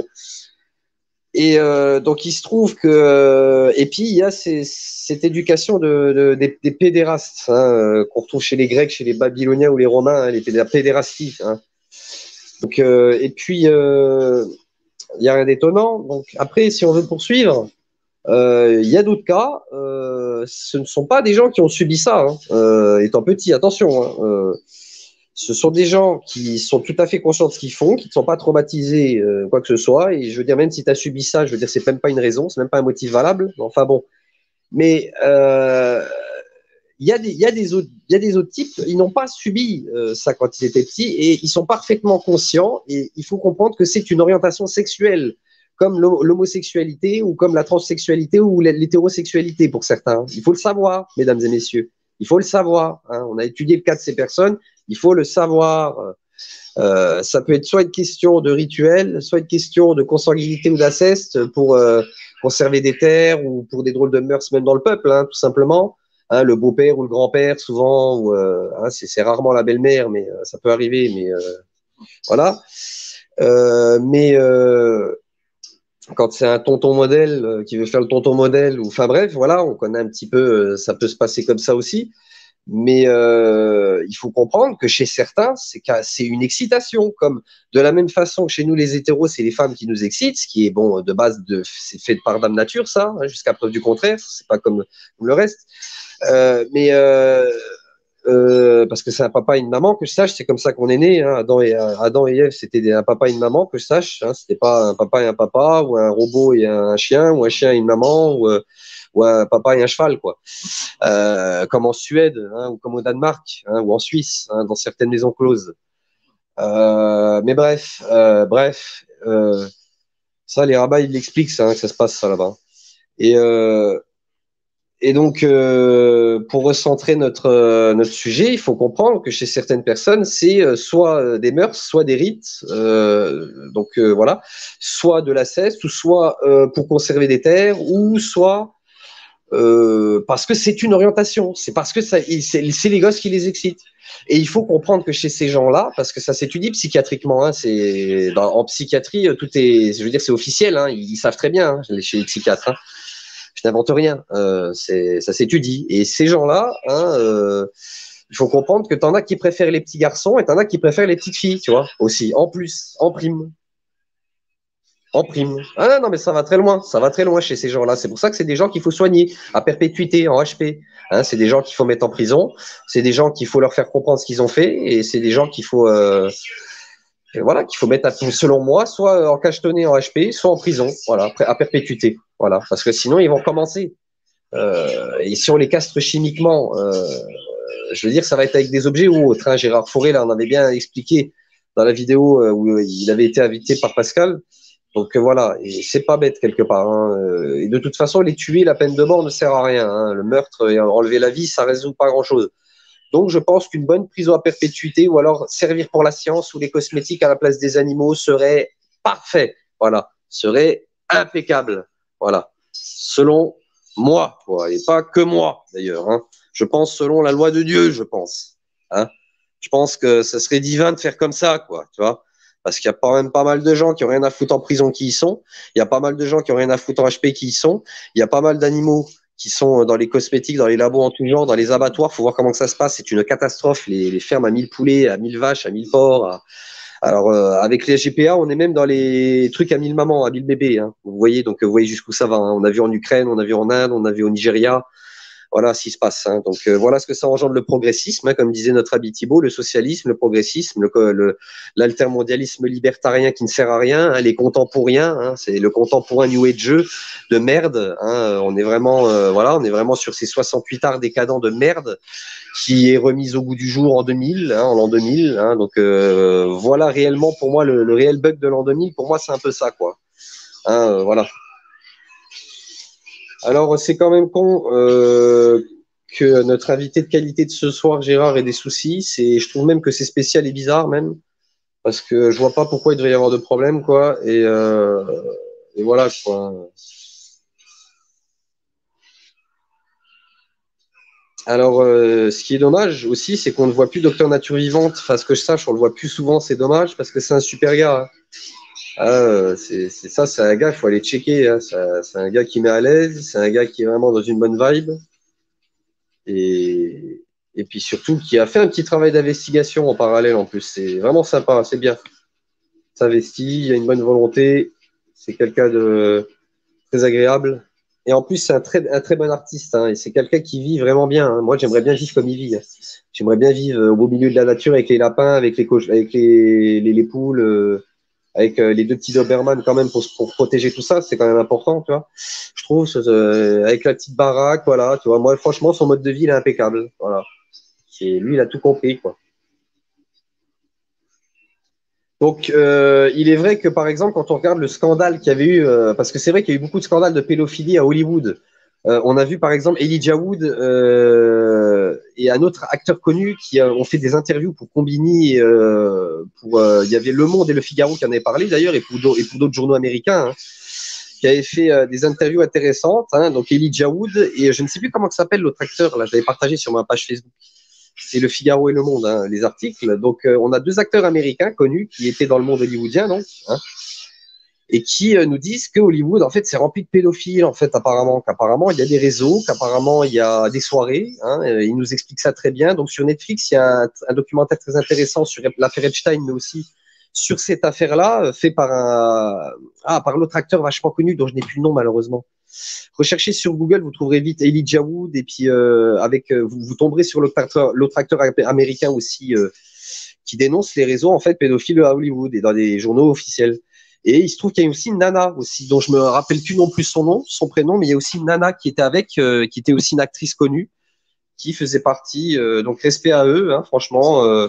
Et euh, donc, il se trouve que. Euh, et puis, il y a ces, cette éducation de, de, des, des pédérastes hein, euh, qu'on retrouve chez les Grecs, chez les Babyloniens ou les Romains, hein, les pédé- la pédérastie. Hein. Donc, euh, et puis, euh, il n'y a rien d'étonnant. Donc, après, si on veut poursuivre, euh, il y a d'autres cas. Euh, ce ne sont pas des gens qui ont subi ça, hein, euh, étant petits, attention. Hein, euh, ce sont des gens qui sont tout à fait conscients de ce qu'ils font, qui ne sont pas traumatisés, euh, quoi que ce soit. Et je veux dire, même si tu as subi ça, je veux dire, c'est même pas une raison, c'est même pas un motif valable. Enfin bon. Mais euh, il y a des, il y a des autres, il y a des autres types, ils n'ont pas subi euh, ça quand ils étaient petits et ils sont parfaitement conscients. Et il faut comprendre que c'est une orientation sexuelle, comme l'ho- l'homosexualité ou comme la transsexualité ou l'hétérosexualité pour certains. Il faut le savoir, mesdames et messieurs. Il faut le savoir. Hein. On a étudié le cas de ces personnes. Il faut le savoir. Euh, ça peut être soit une question de rituel, soit une question de consanguinité ou d'inceste pour euh, conserver des terres ou pour des drôles de mœurs même dans le peuple, hein, tout simplement. Hein, le beau-père ou le grand-père, souvent, ou, euh, hein, c'est, c'est rarement la belle-mère, mais euh, ça peut arriver. Mais euh, voilà. Euh, mais euh, quand c'est un tonton modèle euh, qui veut faire le tonton modèle, ou enfin bref, voilà, on connaît un petit peu, euh, ça peut se passer comme ça aussi. Mais euh, il faut comprendre que chez certains, c'est, c'est une excitation. Comme de la même façon que chez nous, les hétéros, c'est les femmes qui nous excitent, ce qui est bon de base, de, c'est fait de par dame nature, ça, hein, jusqu'à preuve du contraire. C'est pas comme, comme le reste. Euh, mais euh, euh, parce que c'est un papa et une maman, que je sache, c'est comme ça qu'on est né. Hein. Adam, et, Adam et Ève, c'était un papa et une maman, que je sache. Hein. C'était pas un papa et un papa, ou un robot et un chien, ou un chien et une maman, ou, euh, ou un papa et un cheval, quoi. Euh, comme en Suède, hein, ou comme au Danemark, hein, ou en Suisse, hein, dans certaines maisons closes. Euh, mais bref, euh, bref, euh, ça, les rabbins, ils l'expliquent, ça, hein, que ça se passe, ça, là-bas. Et, euh, et donc, euh, pour recentrer notre, euh, notre sujet, il faut comprendre que chez certaines personnes, c'est euh, soit euh, des mœurs, soit des rites, euh, donc euh, voilà, soit de l'inceste, ou soit euh, pour conserver des terres, ou soit euh, parce que c'est une orientation, c'est parce que ça, c'est, c'est les gosses qui les excitent. Et il faut comprendre que chez ces gens-là, parce que ça s'étudie psychiatriquement, hein, c'est dans, en psychiatrie, tout est, je veux dire, c'est officiel, hein, ils, ils savent très bien hein, chez les psychiatres. Hein. Je n'invente rien, euh, c'est, ça s'étudie. Et ces gens-là, hein, euh, il faut comprendre que t'en as qui préfèrent les petits garçons et t'en as qui préfèrent les petites filles, tu vois, aussi, en plus, en prime. En prime. Ah non, mais ça va très loin. Ça va très loin chez ces gens-là. C'est pour ça que c'est des gens qu'il faut soigner à perpétuité, en H P. Hein, c'est des gens qu'il faut mettre en prison. C'est des gens qu'il faut leur faire comprendre ce qu'ils ont fait. Et c'est des gens qu'il faut, euh, voilà, qu'il faut mettre, à, selon moi, soit en cachetonné en H P, soit en prison. Voilà, à perpétuité. Voilà, parce que sinon ils vont commencer. Euh, et si on les castre chimiquement, euh, je veux dire, ça va être avec des objets ou autres. Hein. Gérard Fauré, là, on avait bien expliqué dans la vidéo euh, où il avait été invité par Pascal. Donc euh, voilà, et c'est pas bête quelque part. Hein. Euh, Et de toute façon, les tuer, la peine de mort ne sert à rien. Hein. Le meurtre et enlever la vie, ça résout pas grand-chose. Donc je pense qu'une bonne prison à perpétuité ou alors servir pour la science ou les cosmétiques à la place des animaux serait parfait. Voilà, serait impeccable. Voilà, selon moi, quoi, et pas que moi d'ailleurs. Hein. Je pense selon la loi de Dieu, je pense. Hein. Je pense que ce serait divin de faire comme ça, quoi, tu vois. Parce qu'il y a quand même pas mal de gens qui ont rien à foutre en prison qui y sont. Il y a pas mal de gens qui ont rien à foutre en H P qui y sont. Il y a pas mal d'animaux qui sont dans les cosmétiques, dans les labos en tout genre, dans les abattoirs. Faut voir comment que ça se passe. C'est une catastrophe. Les, les fermes à mille poulets, à mille vaches, à mille porcs. à- Alors, euh, avec les G P A, on est même dans les trucs à mille mamans, à mille bébés. Hein. Vous voyez, donc vous voyez jusqu'où ça va. Hein. On a vu en Ukraine, on a vu en Inde, on a vu au Nigeria. Voilà ce qui se passe. Hein. Donc euh, voilà ce que ça engendre le progressisme, hein, comme disait notre ami Thibault, le socialisme, le progressisme, le, le, l'altermondialisme libertarien qui ne sert à rien, hein, les contemporains, hein, c'est le contemporain New Age de merde. Hein. On est vraiment, euh, voilà, on est vraiment sur ces soixante-huit arts décadents de merde qui est remise au goût du jour en deux mille, hein, en l'an deux mille. Hein. Donc euh, voilà réellement pour moi le, le réel bug de l'an deux mille. Pour moi, c'est un peu ça, quoi. Hein, euh, voilà. Alors, c'est quand même con euh, que notre invité de qualité de ce soir, Gérard, ait des soucis. C'est, je trouve même que c'est spécial et bizarre même, parce que je vois pas pourquoi il devrait y avoir de problème, quoi. Et, euh, et voilà, quoi. Alors, euh, ce qui est dommage aussi, c'est qu'on ne voit plus Docteur Nature Vivante. Enfin, ce que je sache, on le voit plus souvent. C'est dommage parce que c'est un super gars. Hein. Ah, euh, c'est, c'est ça, c'est un gars, il faut aller checker. Hein. C'est, un- c'est un gars qui met à l'aise. C'est un gars qui est vraiment dans une bonne vibe. Et, et puis surtout qui a fait un petit travail d'investigation en parallèle en plus. C'est vraiment sympa, c'est bien. S'investit, il a une bonne volonté, c'est quelqu'un de très agréable. Et en plus, c'est un très, un très bon artiste. Hein, et c'est quelqu'un qui vit vraiment bien. Hein. Moi, j'aimerais bien vivre comme il vit. Hein. J'aimerais bien vivre au beau milieu de la nature avec les lapins, avec les, coch- avec les, les, les poules, euh, avec euh, les deux petits Doberman quand même pour, pour protéger tout ça. C'est quand même important, tu vois. Je trouve, ce- ce- avec la petite baraque, voilà, tu vois. Moi, franchement, son mode de vie, il est impeccable. Voilà. C'est, lui, il a tout compris, quoi. Donc, euh, il est vrai que, par exemple, quand on regarde le scandale qu'il y avait eu, euh, parce que c'est vrai qu'il y a eu beaucoup de scandales de pédophilie à Hollywood. Euh, on a vu, par exemple, Elijah Wood euh, et un autre acteur connu qui a- ont fait des interviews pour Combini. Euh, pour, euh, il y avait Le Monde et Le Figaro qui en avaient parlé, d'ailleurs, et pour, d'au- et pour d'autres journaux américains, hein, qui avaient fait euh, des interviews intéressantes. Hein, donc, Elijah Wood et je ne sais plus comment ça s'appelle l'autre acteur. Là, je l'avais partagé sur ma page Facebook. C'est Le Figaro et Le Monde, hein, les articles. Donc, euh, on a deux acteurs américains connus qui étaient dans le monde hollywoodien, donc, hein, et qui euh, nous disent que Hollywood, en fait, c'est rempli de pédophiles, en fait, apparemment. Qu'apparemment, il y a des réseaux, qu'apparemment, il y a des soirées. Hein, euh, ils nous expliquent ça très bien. Donc, sur Netflix, il y a un, un documentaire très intéressant sur l'affaire Epstein, mais aussi sur cette affaire-là, euh, fait par un, ah, par l'autre acteur vachement connu, dont je n'ai plus le nom, malheureusement. Recherchez sur Google, vous trouverez vite Elijah Wood et puis euh, avec euh, vous, vous tomberez sur l'autre acteur, l'autre acteur américain aussi euh, qui dénonce les réseaux en fait pédophiles à Hollywood et dans des journaux officiels. Et il se trouve qu'il y a aussi une nana aussi dont je me rappelle plus non plus son nom, son prénom, mais il y a aussi une nana qui était avec, euh, qui était aussi une actrice connue, qui faisait partie. Euh, donc respect à eux, hein, franchement. Euh,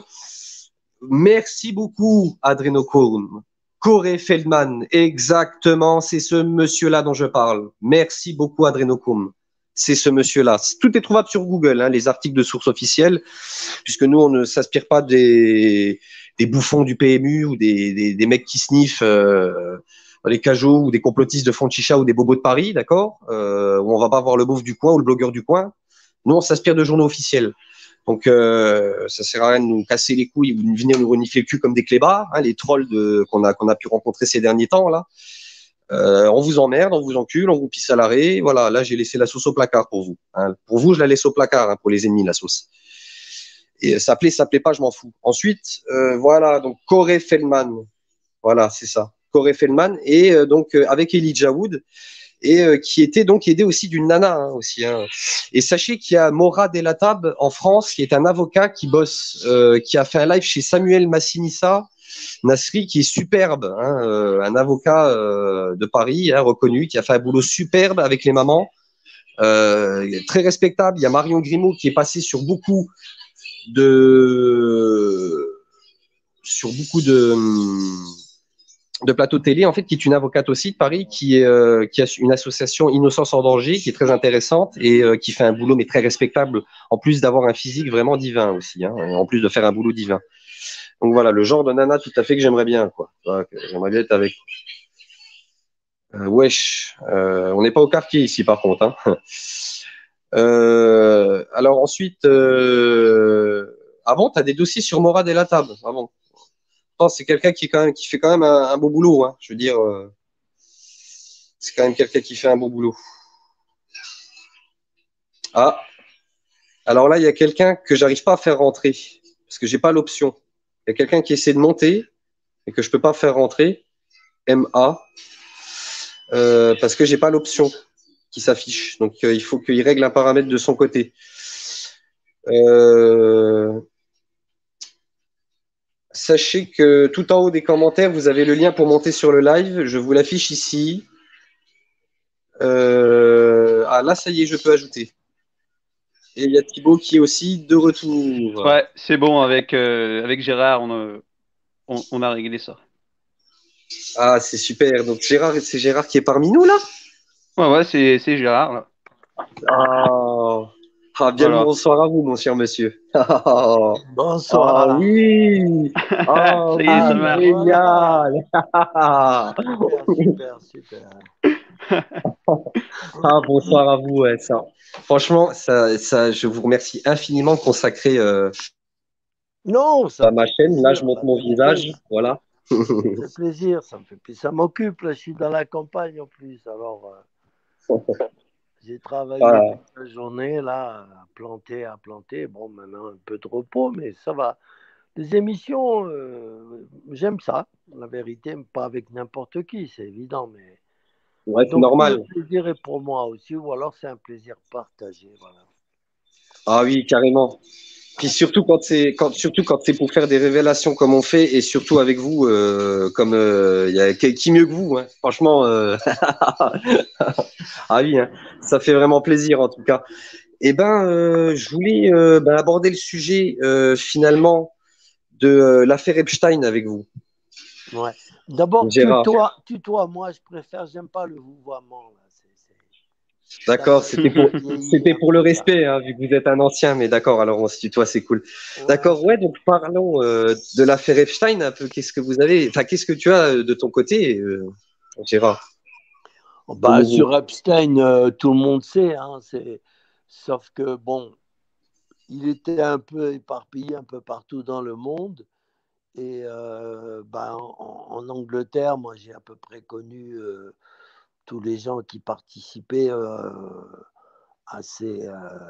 merci beaucoup, Adrenocorn. Corey Feldman, exactement, c'est ce monsieur-là dont je parle. Merci beaucoup, Adrenocorn. C'est ce monsieur-là. Tout est trouvable sur Google, hein, les articles de sources officielles, puisque nous, on ne s'inspire pas des, des bouffons du P M U ou des, des, des mecs qui sniffent euh, dans les cajots ou des complotistes de fond de chicha ou des bobos de Paris, d'accord euh, Où on va pas voir le beauf du coin ou le blogueur du coin. Nous, on s'inspire de journaux officiels. Donc, euh, ça sert à rien de nous casser les couilles, vous venir nous renifler le cul comme des clébards, hein, les trolls de, qu'on a, qu'on a pu rencontrer ces derniers temps, là. Euh, on vous emmerde, on vous encule, on vous pisse à l'arrêt. Voilà, là, j'ai laissé la sauce au placard pour vous. Hein. Pour vous, je la laisse au placard, hein, pour les ennemis, la sauce. Et ça plaît, ça plaît pas, je m'en fous. Ensuite, euh, voilà, donc Corey Feldman. Voilà, c'est ça. Corey Feldman. Et euh, donc, euh, avec Elijah Wood, et euh, qui était donc aidé aussi d'une nana hein, aussi. Hein. Et sachez qu'il y a Morad Elatab en France, qui est un avocat qui bosse, euh, qui a fait un live chez Samuel Massinissa Nasri, qui est superbe, hein, euh, un avocat euh, de Paris, hein, reconnu, qui a fait un boulot superbe avec les mamans, euh, très respectable. Il y a Marion Grimaud qui est passé sur beaucoup de sur beaucoup de, de plateaux télé, en fait, qui est une avocate aussi de Paris, qui, est, euh, qui a une association Innocence en danger, qui est très intéressante et euh, qui fait un boulot, mais très respectable, en plus d'avoir un physique vraiment divin aussi, hein, en plus de faire un boulot divin. Donc voilà, le genre de nana tout à fait que j'aimerais bien, quoi. Voilà, que j'aimerais bien être avec. Euh, wesh, euh, on n'est pas au quartier ici, par contre. Hein. Euh, alors ensuite, euh, avant, tu as des dossiers sur Morad et la table. Avant. C'est quelqu'un qui, est quand même, qui fait quand même un, un beau boulot. Hein. Je veux dire, euh, c'est quand même quelqu'un qui fait un beau boulot. Ah, alors là, il y a quelqu'un que j'arrive pas à faire rentrer parce que j'ai pas l'option. Il y a quelqu'un qui essaie de monter et que je peux pas faire rentrer. M A euh, parce que j'ai pas l'option qui s'affiche. Donc euh, il faut qu'il règle un paramètre de son côté. Euh, Sachez que tout en haut des commentaires, vous avez le lien pour monter sur le live. Je vous l'affiche ici. Euh, Ah là, ça y est, je peux ajouter. Et il y a Thibaut qui est aussi de retour. Ouais, c'est bon, avec, euh, avec Gérard, on a, on, on a réglé ça. Ah, c'est super. Donc Gérard, c'est Gérard qui est parmi nous là. Ouais, ouais, c'est c'est Gérard, là. Ah, ah, bien le Voilà. bonsoir à vous, mon cher monsieur. Ah, ah Bonsoir. oui. Ah Ça y est, Ah ça oui, ben marche. voilà. génial. Ah, Super, super, super. ah, bonsoir à vous. Ouais, ça. Franchement, ça, ça, je vous remercie infiniment de consacrer euh, Non, ça à me ma fait chaîne. Là, je plaisir, montre la mon visage. vérité. Voilà. Ça me fait plaisir, ça me fait plaisir. Ça m'occupe, là, je suis dans la campagne en plus. Alors, euh, j'ai travaillé Ah, toute la journée, là, à planter, à planter. Bon, maintenant, un peu de repos, mais ça va. Les émissions, euh, j'aime ça, la vérité, pas avec n'importe qui, c'est évident, mais ouais, c'est donc tout le normal. plaisir est pour moi aussi, ou alors c'est un plaisir partagé, voilà. Ah oui, carrément. Puis surtout quand c'est quand surtout quand c'est pour faire des révélations comme on fait et surtout avec vous euh, comme il y a qui, qui mieux que vous hein. Franchement euh... ah oui hein. Ça fait vraiment plaisir en tout cas. Eh ben euh, je voulais euh, ben, aborder le sujet euh, finalement de euh, l'affaire Epstein avec vous. Ouais. D'abord, Gérard. tutoie, tutoie, moi je préfère, j'aime pas le vouvoiement. Là. C'est, c'est... Ça D'accord, me c'était pour vieillit c'était un pour le peu, ça. respect hein, vu que vous êtes un ancien mais d'accord alors on se tutoie c'est cool. Ouais. D'accord, ouais, donc parlons euh, de l'affaire Epstein un peu. Qu'est-ce que vous avez, enfin, qu'est-ce que tu as euh, de ton côté, euh, Gérard, de Bah, nouveau? sur Epstein, euh, tout le monde sait, hein, c'est... sauf que, bon, il était un peu éparpillé un peu partout dans le monde. Et euh, bah, en, en Angleterre, moi j'ai à peu près connu euh, tous les gens qui participaient euh, à ces, euh,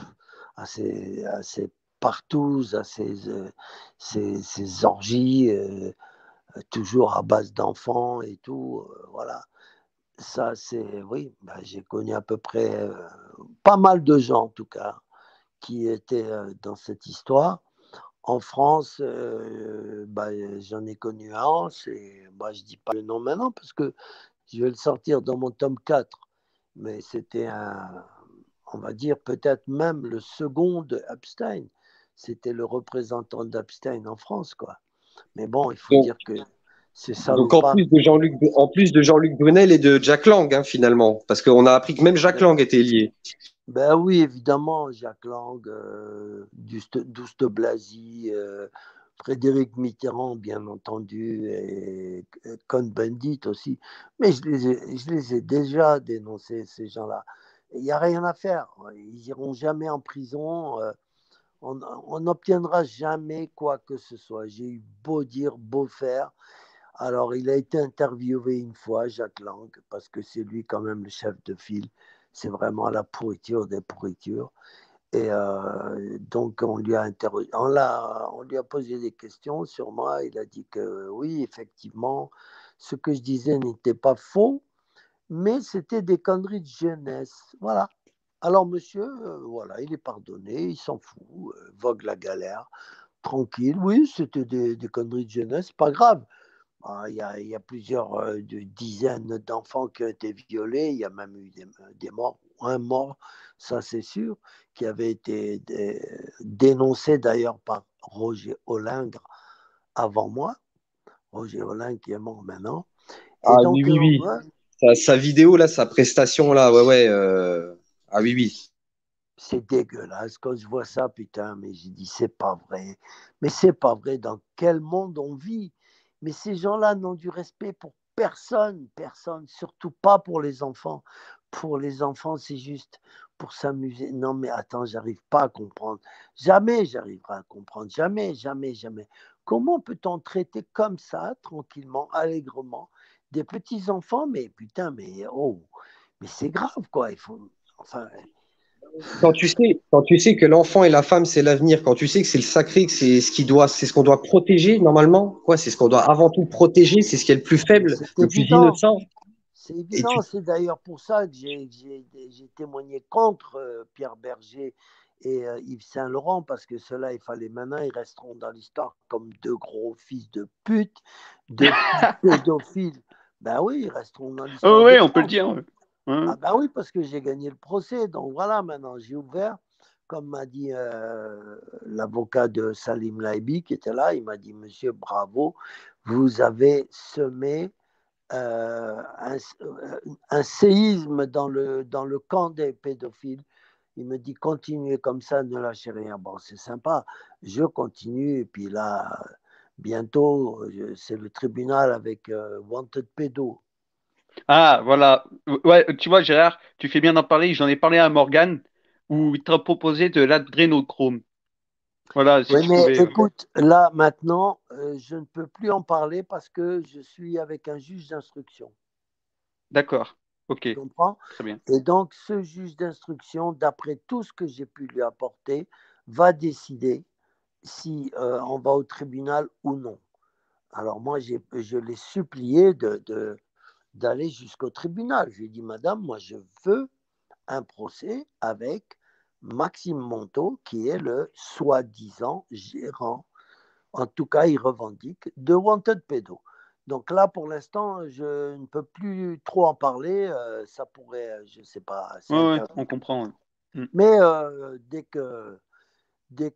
à ces, à ces partous, à ces, euh, ces, ces orgies, euh, toujours à base d'enfants et tout. Euh, voilà. Ça, c'est, oui, bah, j'ai connu à peu près euh, pas mal de gens, en tout cas, qui étaient euh, dans cette histoire. En France, euh, bah, j'en ai connu un, c'est, bah, je ne dis pas le nom maintenant parce que je vais le sortir dans mon tome quatre, mais c'était un, on va dire peut-être même le second de Epstein. C'était le représentant d'Epstein en France, quoi. Mais bon, il faut Donc, dire que ces donc en salopards, plus de Jean-Luc, en plus de Jean-Luc Brunel et de Jack Lang, hein, finalement, parce qu'on a appris que même Jack Lang était lié. ben oui, évidemment, Jacques Lang, euh, Douste Blazy, euh, Frédéric Mitterrand, bien entendu, et Cohn-Bendit aussi. Mais je les ai, je les ai déjà dénoncés, ces gens-là. Il n'y a rien à faire. Ils iront jamais en prison. euh, on n'obtiendra jamais quoi que ce soit. J'ai eu beau dire, beau faire. Alors, il a été interviewé une fois, Jacques Lang, parce que c'est lui quand même le chef de file. C'est vraiment la pourriture des pourritures. Et euh, donc, on lui, a interrogé, on, l'a, on lui a posé des questions sur moi. Il a dit que oui, effectivement, ce que je disais n'était pas faux, mais c'était des conneries de jeunesse. Voilà. Alors, monsieur, euh, voilà, il est pardonné, il s'en fout, euh, vogue la galère, tranquille. Oui, c'était des, des conneries de jeunesse, pas grave. Ah, Il y, a, il y a plusieurs euh, de dizaines d'enfants qui ont été violés. Il y a même eu des, des morts, un mort, ça c'est sûr, qui avait été dé- dénoncé d'ailleurs par Roger Olingre avant moi, Roger Olin qui est mort maintenant. Et Ah oui, donc, oui, euh, oui. ouais, Sa, sa vidéo, là, sa prestation, là, ouais, ouais. euh, Ah oui, oui. c'est dégueulasse. Quand je vois ça, putain, mais j'ai dit, c'est pas vrai. Mais c'est pas vrai. Dans quel monde on vit? Mais ces gens-là n'ont du respect pour personne, personne, surtout pas pour les enfants. Pour les enfants, c'est juste pour s'amuser. Non, mais attends, j'arrive pas à comprendre. Jamais j'arriverai à comprendre. Jamais, jamais, jamais. Comment peut-on traiter comme ça, tranquillement, allègrement, des petits-enfants? Mais putain, mais oh, mais c'est grave, quoi. Il faut. Enfin. Quand tu sais, quand tu sais que l'enfant et la femme, c'est l'avenir, quand tu sais que c'est le sacré, que c'est ce qui doit, c'est ce qu'on doit protéger normalement, quoi, c'est ce qu'on doit avant tout protéger, c'est ce qui est le plus Mais faible, c'est le plus évident, innocent. c'est Et évident. tu, C'est d'ailleurs pour ça que j'ai j'ai- j'ai témoigné contre euh, Pierre Berger et euh, Yves Saint-Laurent, parce que ceux-là, il fallait maintenant, ils resteront dans l'histoire comme deux gros fils de pute, deux petits pédophiles. Ben oui, ils resteront dans Oh, l'histoire de ouais, on peut le France. dire. Ouais. Ouais. Ah ben oui, parce que j'ai gagné le procès. Donc voilà, maintenant, j'ai ouvert, comme m'a dit euh, l'avocat de Salim Laibi qui était là, il m'a dit, monsieur, bravo, vous avez semé euh, un, un séisme dans le, dans le camp des pédophiles. Il me dit, continuez comme ça, ne lâchez rien. Bon, c'est sympa. Je continue. Et puis là, bientôt, c'est le tribunal avec euh, Wanted Pédo. Ah, voilà. Ouais, tu vois, Gérard, tu fais bien d'en parler. J'en ai parlé à Morgane où il t'a proposé de l'adrénochrome. Voilà, si Oui, tu mais pouvais. Ouais. écoute, là, maintenant, euh, je ne peux plus en parler parce que je suis avec un juge d'instruction. D'accord. Ok. Tu comprends? Très bien. Et donc, ce juge d'instruction, d'après tout ce que j'ai pu lui apporter, va décider si euh, on va au tribunal ou non. Alors moi, j'ai, je l'ai supplié de, de- d'aller jusqu'au tribunal. Je lui ai dit, Madame, moi, je veux un procès avec Maxime Monteau, qui est le soi-disant gérant, en tout cas, il revendique, de Wanted Pedo. Donc là, pour l'instant, je ne peux plus trop en parler. Euh, ça pourrait, je ne sais pas, c'est Ouais, ouais, interdit. on comprend. Ouais. Mm. Mais euh, dès que dès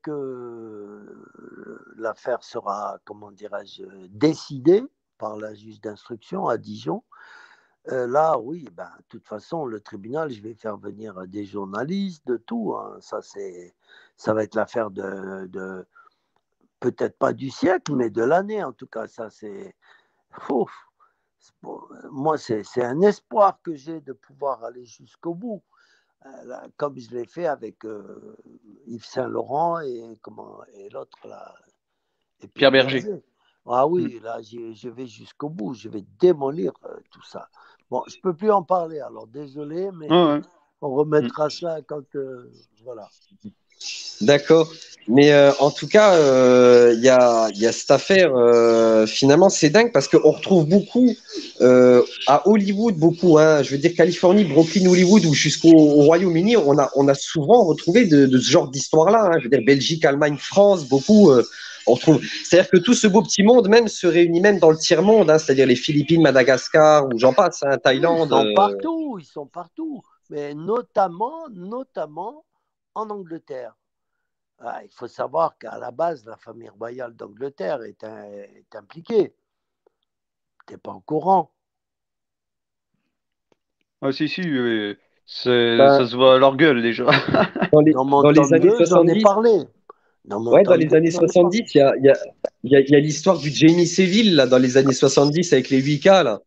que l'affaire sera, comment dirais-je, décidée par la juge d'instruction à Dijon, euh, là, oui, ben, de toute façon, le tribunal, je vais faire venir des journalistes, de tout. Hein. Ça, c'est, ça va être l'affaire de, de peut-être pas du siècle, mais de l'année, en tout cas. Ça, c'est, ouf, c'est pour- moi, c'est, c'est un espoir que j'ai de pouvoir aller jusqu'au bout. Euh, là, comme je l'ai fait avec euh, Yves Saint-Laurent et, comment, et l'autre, là, et Pierre Pierre Berger. Berger. Ah Mm. oui, là, j'y- je vais jusqu'au bout, je vais démolir euh, tout ça. Bon, je ne peux plus en parler, alors désolé, mais Ouais, ouais. on Mm. remettra ça quand. euh, voilà. d'accord. Mais euh, en tout cas, euh, il y a, il y a cette affaire. Euh, finalement, c'est dingue parce qu'on retrouve beaucoup euh, à Hollywood, beaucoup. Hein, je veux dire Californie, Brooklyn, Hollywood ou jusqu'au au Royaume-Uni, on a, on a souvent retrouvé de, de ce genre d'histoire-là. Hein, je veux dire Belgique, Allemagne, France, beaucoup. Euh, on retrouve. C'est-à-dire que tout ce beau petit monde même se réunit même dans le tiers-monde, hein, c'est-à-dire les Philippines, Madagascar ou j'en passe, hein, Oui, ils Thaïlande. sont euh, partout, ils sont partout, mais notamment, notamment en Angleterre. Ah, il faut savoir qu'à la base, la famille royale d'Angleterre est, un- est impliquée. Tu n'es pas au courant. Ah, si, si, euh, c'est- ben, ça se voit à leur gueule déjà. dans les, Dans mon dans temps les de années gueule, j'en ai soixante-dix. parlé. Dans mon Ouais, dans temps de les gueule, années j'en ai parlé. soixante-dix, il y a, il y a, il y a, il y a l'histoire du Jamie Seville, là, dans les années soixante-dix, avec les huit K, là.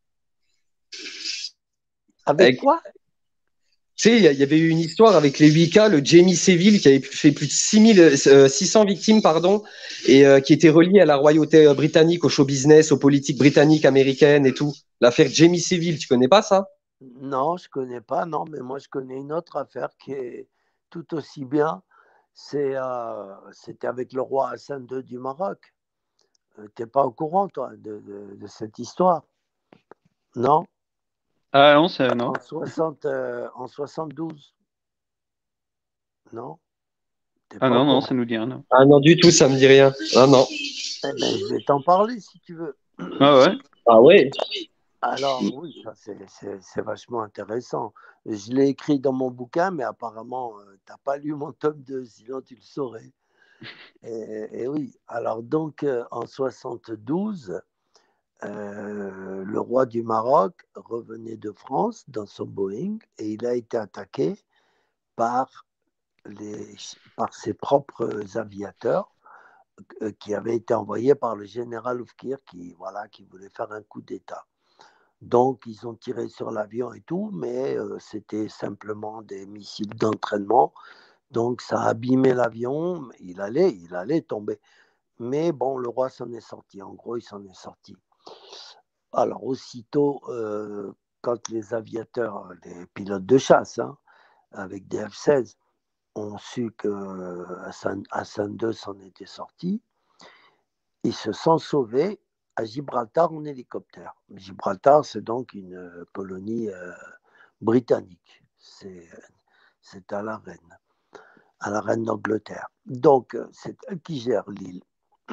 Avec Avec, tu quoi? sais, il y, a- il y avait eu une histoire avec les huit K, le Jamie Seville, qui avait fait plus de six mille, euh, six cents victimes, pardon, et euh, qui était relié à la royauté euh, britannique, au show business, aux politiques britanniques, américaines et tout. L'affaire Jamie Seville, tu connais pas ça? Non, je connais pas, non, mais moi je connais une autre affaire qui est tout aussi bien. C'est, euh, c'était avec le roi Hassan deux du Maroc. Euh, T'es pas au courant, toi, de, de- de cette histoire? Non? Ah non, c'est non. En soixante, euh, en soixante-douze? Non? T'es Ah pas au non, non, courant? ça nous dit rien. Non. Ah non, du tout, ça me dit rien. Ah non. Eh ben, je vais t'en parler si tu veux. Ah ouais. Ah ouais? Alors oui, ça c'est, c'est- c'est vachement intéressant. Je l'ai écrit dans mon bouquin, mais apparemment, tu n'as pas lu mon tome deux, sinon tu le saurais. Et, et oui, alors donc euh, en soixante-douze, euh, le roi du Maroc revenait de France dans son Boeing et il a été attaqué par, les, par ses propres aviateurs euh, qui avaient été envoyés par le général Oufkir qui, voilà, qui voulait faire un coup d'État. Donc, ils ont tiré sur l'avion et tout, mais euh, c'était simplement des missiles d'entraînement. Donc, ça a abîmé l'avion. Il allait, il allait tomber. Mais bon, le roi s'en est sorti. En gros, il s'en est sorti. Alors, aussitôt, euh, quand les aviateurs, les pilotes de chasse, hein, avec des F seize, ont su que Hassan, Hassan deux s'en était sorti, ils se sont sauvés à Gibraltar en hélicoptère. Gibraltar, c'est donc une colonie euh, britannique. C'est, c'est à la reine, à la reine d'Angleterre. Donc, c'est elle qui gère l'île.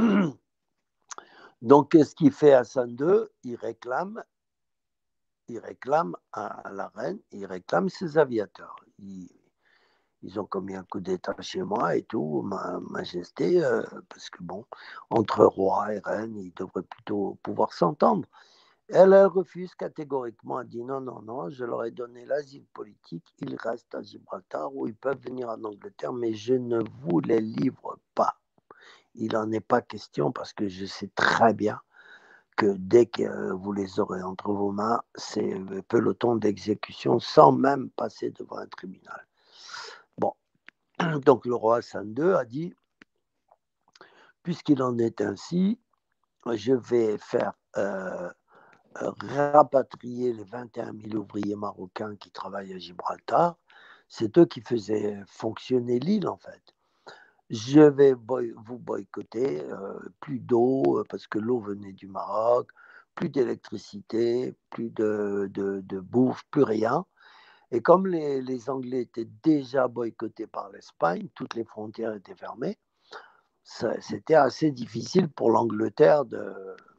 Donc, qu'est-ce qu'il fait Hassan deux? Il réclame, il réclame à la reine, il réclame ses aviateurs. Il, ils ont commis un coup d'État chez moi et tout, ma majesté, euh, parce que bon, entre roi et reine, ils devraient plutôt pouvoir s'entendre. Elle, elle refuse catégoriquement, elle dit non, non, non, je leur ai donné l'asile politique, ils restent à Gibraltar ou ils peuvent venir en Angleterre, mais je ne vous les livre pas. Il n'en est pas question parce que je sais très bien que dès que vous les aurez entre vos mains, c'est le peloton d'exécution sans même passer devant un tribunal. Bon, donc le roi Hassan deux a dit, puisqu'il en est ainsi, je vais faire euh, rapatrier les vingt et un mille ouvriers marocains qui travaillent à Gibraltar. C'est eux qui faisaient fonctionner l'île, en fait. Je vais boy- vous boycotter, euh, plus d'eau, parce que l'eau venait du Maroc, plus d'électricité, plus de, de, de bouffe, plus rien. Et comme les, les Anglais étaient déjà boycottés par l'Espagne, toutes les frontières étaient fermées, ça, c'était assez difficile pour l'Angleterre de,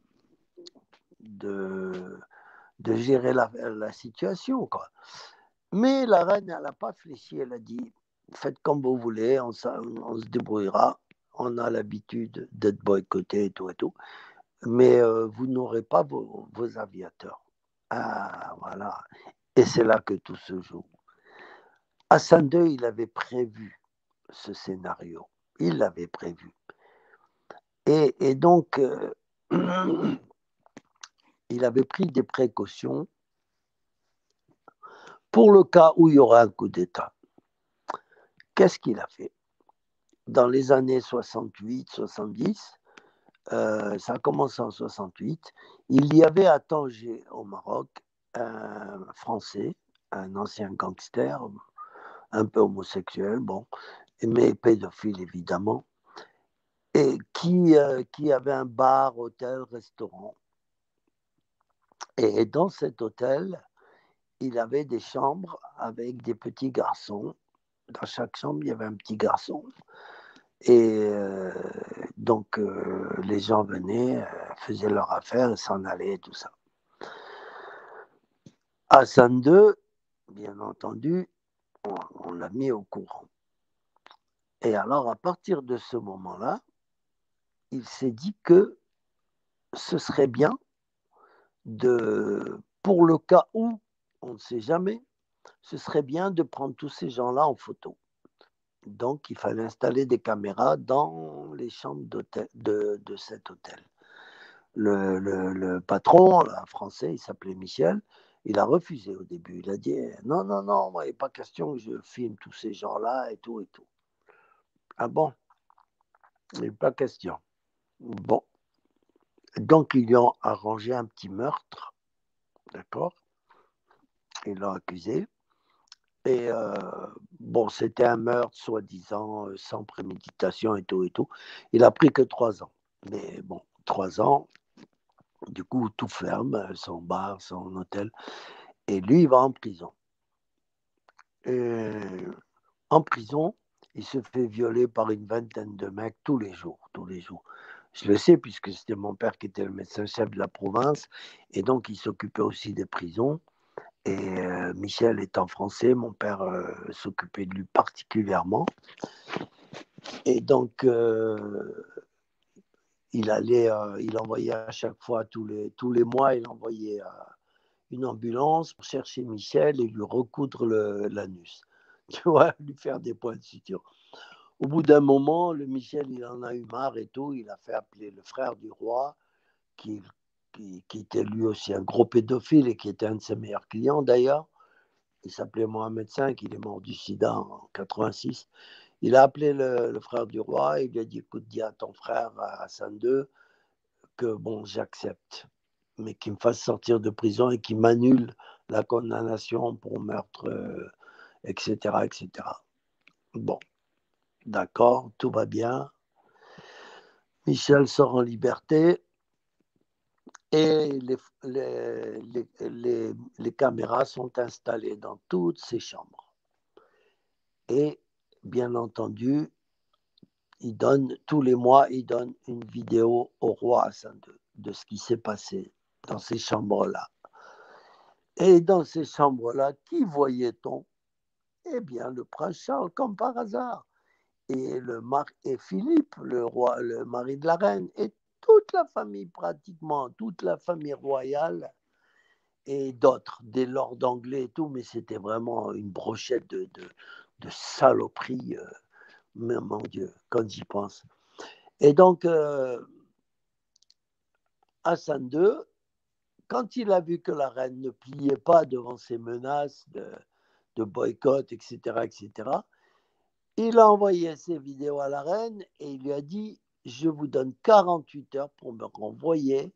de, de gérer la, la situation, quoi. Mais la reine, elle n'a pas fléchi, elle a dit, faites comme vous voulez, on, on se débrouillera, on a l'habitude d'être boycotté et tout et tout, mais euh, vous n'aurez pas vos, vos aviateurs. Ah, voilà. Et c'est là que tout se joue. Hassan deux, il avait prévu ce scénario. Il l'avait prévu. Et, et donc, euh, il avait pris des précautions pour le cas où il y aura un coup d'État. Qu'est-ce qu'il a fait? Dans les années soixante-huit soixante-dix, euh, ça a commencé en soixante-huit, il y avait à Tanger, au Maroc, un Français, un ancien gangster, un peu homosexuel, bon, mais pédophile évidemment, et qui, euh, qui avait un bar, hôtel, restaurant. Et dans cet hôtel, il avait des chambres avec des petits garçons. Dans chaque chambre, il y avait un petit garçon. Et euh, donc, euh, les gens venaient, euh, faisaient leur affaire et s'en allaient et tout ça. Hassan deux, bien entendu, on, on l'a mis au courant. Et alors, à partir de ce moment-là, il s'est dit que ce serait bien de, pour le cas où, on ne sait jamais, ce serait bien de prendre tous ces gens-là en photo. Donc, il fallait installer des caméras dans les chambres d'hôtel, de, de cet hôtel. Le, le, le patron, un Français, il s'appelait Michel, il a refusé au début. Il a dit non, non, non, moi, il n'est pas question que je filme tous ces gens-là et tout et tout. Ah bon? Il n'est pas question. Bon. Donc, ils lui ont arrangé un petit meurtre, d'accord? Ils l'ont accusé. Et euh, bon, c'était un meurtre, soi-disant, euh, sans préméditation et tout et tout. Il a pris que trois ans. Mais bon, trois ans, du coup, tout ferme, son bar, son hôtel. Et lui, il va en prison. Et en prison, il se fait violer par une vingtaine de mecs tous les jours, tous les jours. Je le sais puisque c'était mon père qui était le médecin-chef de la province et donc il s'occupait aussi des prisons. Et euh, Michel étant français, mon père euh, s'occupait de lui particulièrement. Et donc, euh, il allait, euh, il envoyait à chaque fois, tous les, tous les mois, il envoyait euh, une ambulance pour chercher Michel et lui recoudre le, l'anus. Tu vois, lui faire des points de suture. Au bout d'un moment, le Michel, il en a eu marre et tout. Il a fait appeler le frère du roi, qui, qui, qui était lui aussi un gros pédophile et qui était un de ses meilleurs clients d'ailleurs. Il s'appelait Mohamed cinq, il est mort du sida en quatre-vingt-six. Il a appelé le, le frère du roi et il lui a dit, écoute, dis à ton frère Hassan deux que bon, j'accepte, mais qu'il me fasse sortir de prison et qu'il m'annule la condamnation pour meurtre, euh, et cetera, et cetera. Bon, d'accord, tout va bien. Michel sort en liberté et les, les, les, les, les caméras sont installées dans toutes ses chambres. Et bien entendu, il donne, tous les mois, il donne une vidéo au roi Hassan deux de ce qui s'est passé dans ces chambres-là. Et dans ces chambres-là, qui voyait-on? Eh bien, le prince Charles, comme par hasard, et, le mar- et Philippe, le, roi, le mari de la reine, et toute la famille, pratiquement, toute la famille royale, et d'autres, des lords anglais et tout, mais c'était vraiment une brochette de, de, de saloperies, euh, mais mon Dieu, quand j'y pense. Et donc, euh, Hassan deux, quand il a vu que la reine ne pliait pas devant ces menaces de, de boycott, et cetera, et cetera, il a envoyé ces vidéos à la reine et il lui a dit, je vous donne quarante-huit heures pour me renvoyer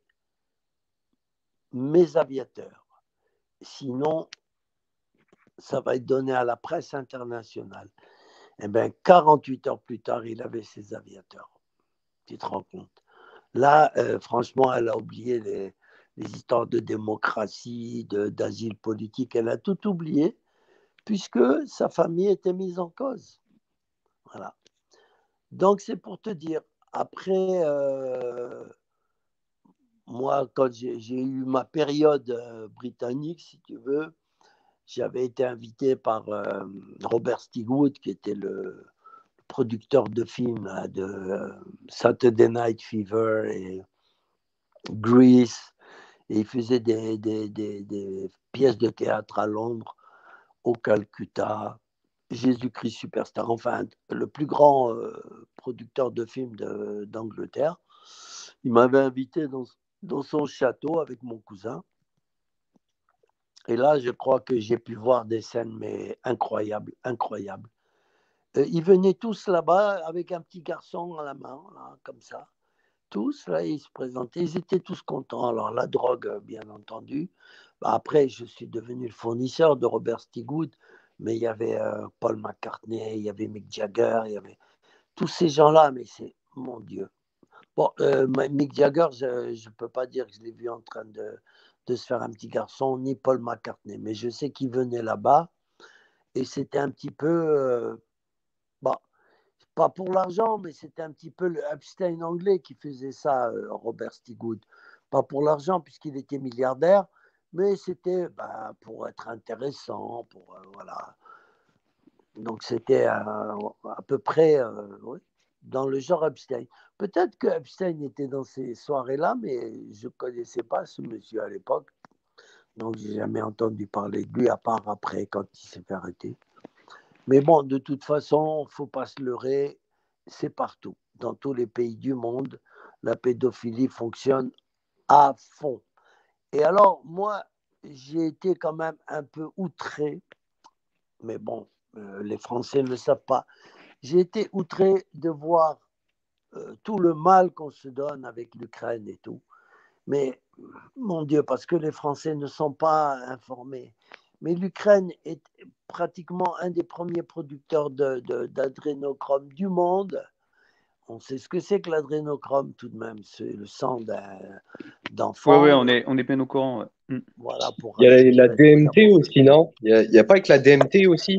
mes aviateurs. Sinon, ça va être donné à la presse internationale. Eh bien, quarante-huit heures plus tard, il avait ses aviateurs. Tu te rends compte? Là, euh, franchement, elle a oublié les, les histoires de démocratie, de, d'asile politique. Elle a tout oublié puisque sa famille était mise en cause. Voilà. Donc, c'est pour te dire, après, euh, moi, quand j'ai, j'ai eu ma période euh, britannique, si tu veux, j'avais été invité par euh, Robert Stigwood, qui était le producteur de films là, de euh, Saturday Night Fever et Grease. Et il faisait des, des, des, des pièces de théâtre à Londres, au Calcutta, Jésus-Christ Superstar, enfin, le plus grand euh, producteur de films de, d'Angleterre. Il m'avait invité dans, dans son château avec mon cousin. Et là, je crois que j'ai pu voir des scènes mais incroyables, incroyables. Euh, ils venaient tous là-bas avec un petit garçon à la main, là, comme ça. Tous, là, ils se présentaient, ils étaient tous contents. Alors, la drogue, bien entendu. Bah, après, je suis devenu le fournisseur de Robert Stigwood, mais il y avait euh, Paul McCartney, il y avait Mick Jagger, il y avait tous ces gens-là, mais c'est, mon Dieu. Bon, euh, Mick Jagger, je ne peux pas dire que je l'ai vu en train de, de se faire un petit garçon, ni Paul McCartney, mais je sais qu'il venait là-bas et c'était un petit peu, euh, bon, pas pour l'argent, mais c'était un petit peu le Epstein anglais qui faisait ça, euh, Robert Stigwood. Pas pour l'argent, puisqu'il était milliardaire, mais c'était bah, pour être intéressant, pour, euh, voilà. Donc c'était euh, à peu près euh, oui, dans le genre Epstein. Peut-être que Epstein était dans ces soirées-là, mais je ne connaissais pas ce monsieur à l'époque. Donc j'ai jamais entendu parler de lui, à part après, quand il s'est fait arrêter. Mais bon, de toute façon, il ne faut pas se leurrer, c'est partout. Dans tous les pays du monde, la pédophilie fonctionne à fond. Et alors, moi, j'ai été quand même un peu outré, mais bon, euh, les Français ne le savent pas. J'ai été outré de voir euh, tout le mal qu'on se donne avec l'Ukraine et tout. Mais, mon Dieu, parce que les Français ne sont pas informés. Mais l'Ukraine est pratiquement un des premiers producteurs de, de, d'adrénochrome du monde. On sait ce que c'est que l'adrénochrome tout de même, c'est le sang d'un, Ouais, ouais, d'enfant. on est, on est bien au courant. Ouais. Mm. Voilà, pour Il y a la, la respirer. D M T aussi, non? Il n'y a, a pas avec la D M T aussi?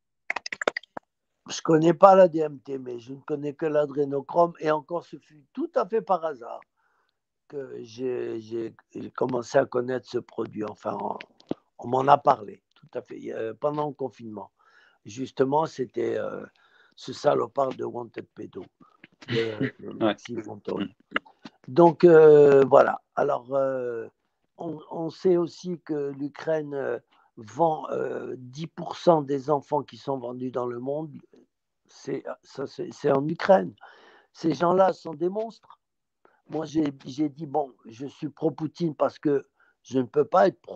Je ne connais pas la D M T, mais je ne connais que l'adrénochrome. Et encore, ce fut tout à fait par hasard que j'ai, j'ai, j'ai commencé à connaître ce produit. Enfin, on, on m'en a parlé, tout à fait, euh, pendant le confinement. Justement, c'était, euh, ce salopard de Wanted Pedo, le, le Ouais. Maxime Montori. Donc, euh, voilà. Alors, euh, on, on sait aussi que l'Ukraine euh, vend euh, dix pour cent des enfants qui sont vendus dans le monde. C'est, ça, c'est, c'est en Ukraine. Ces gens-là sont des monstres. Moi, j'ai, j'ai dit, bon, je suis pro-Poutine parce que je ne peux pas être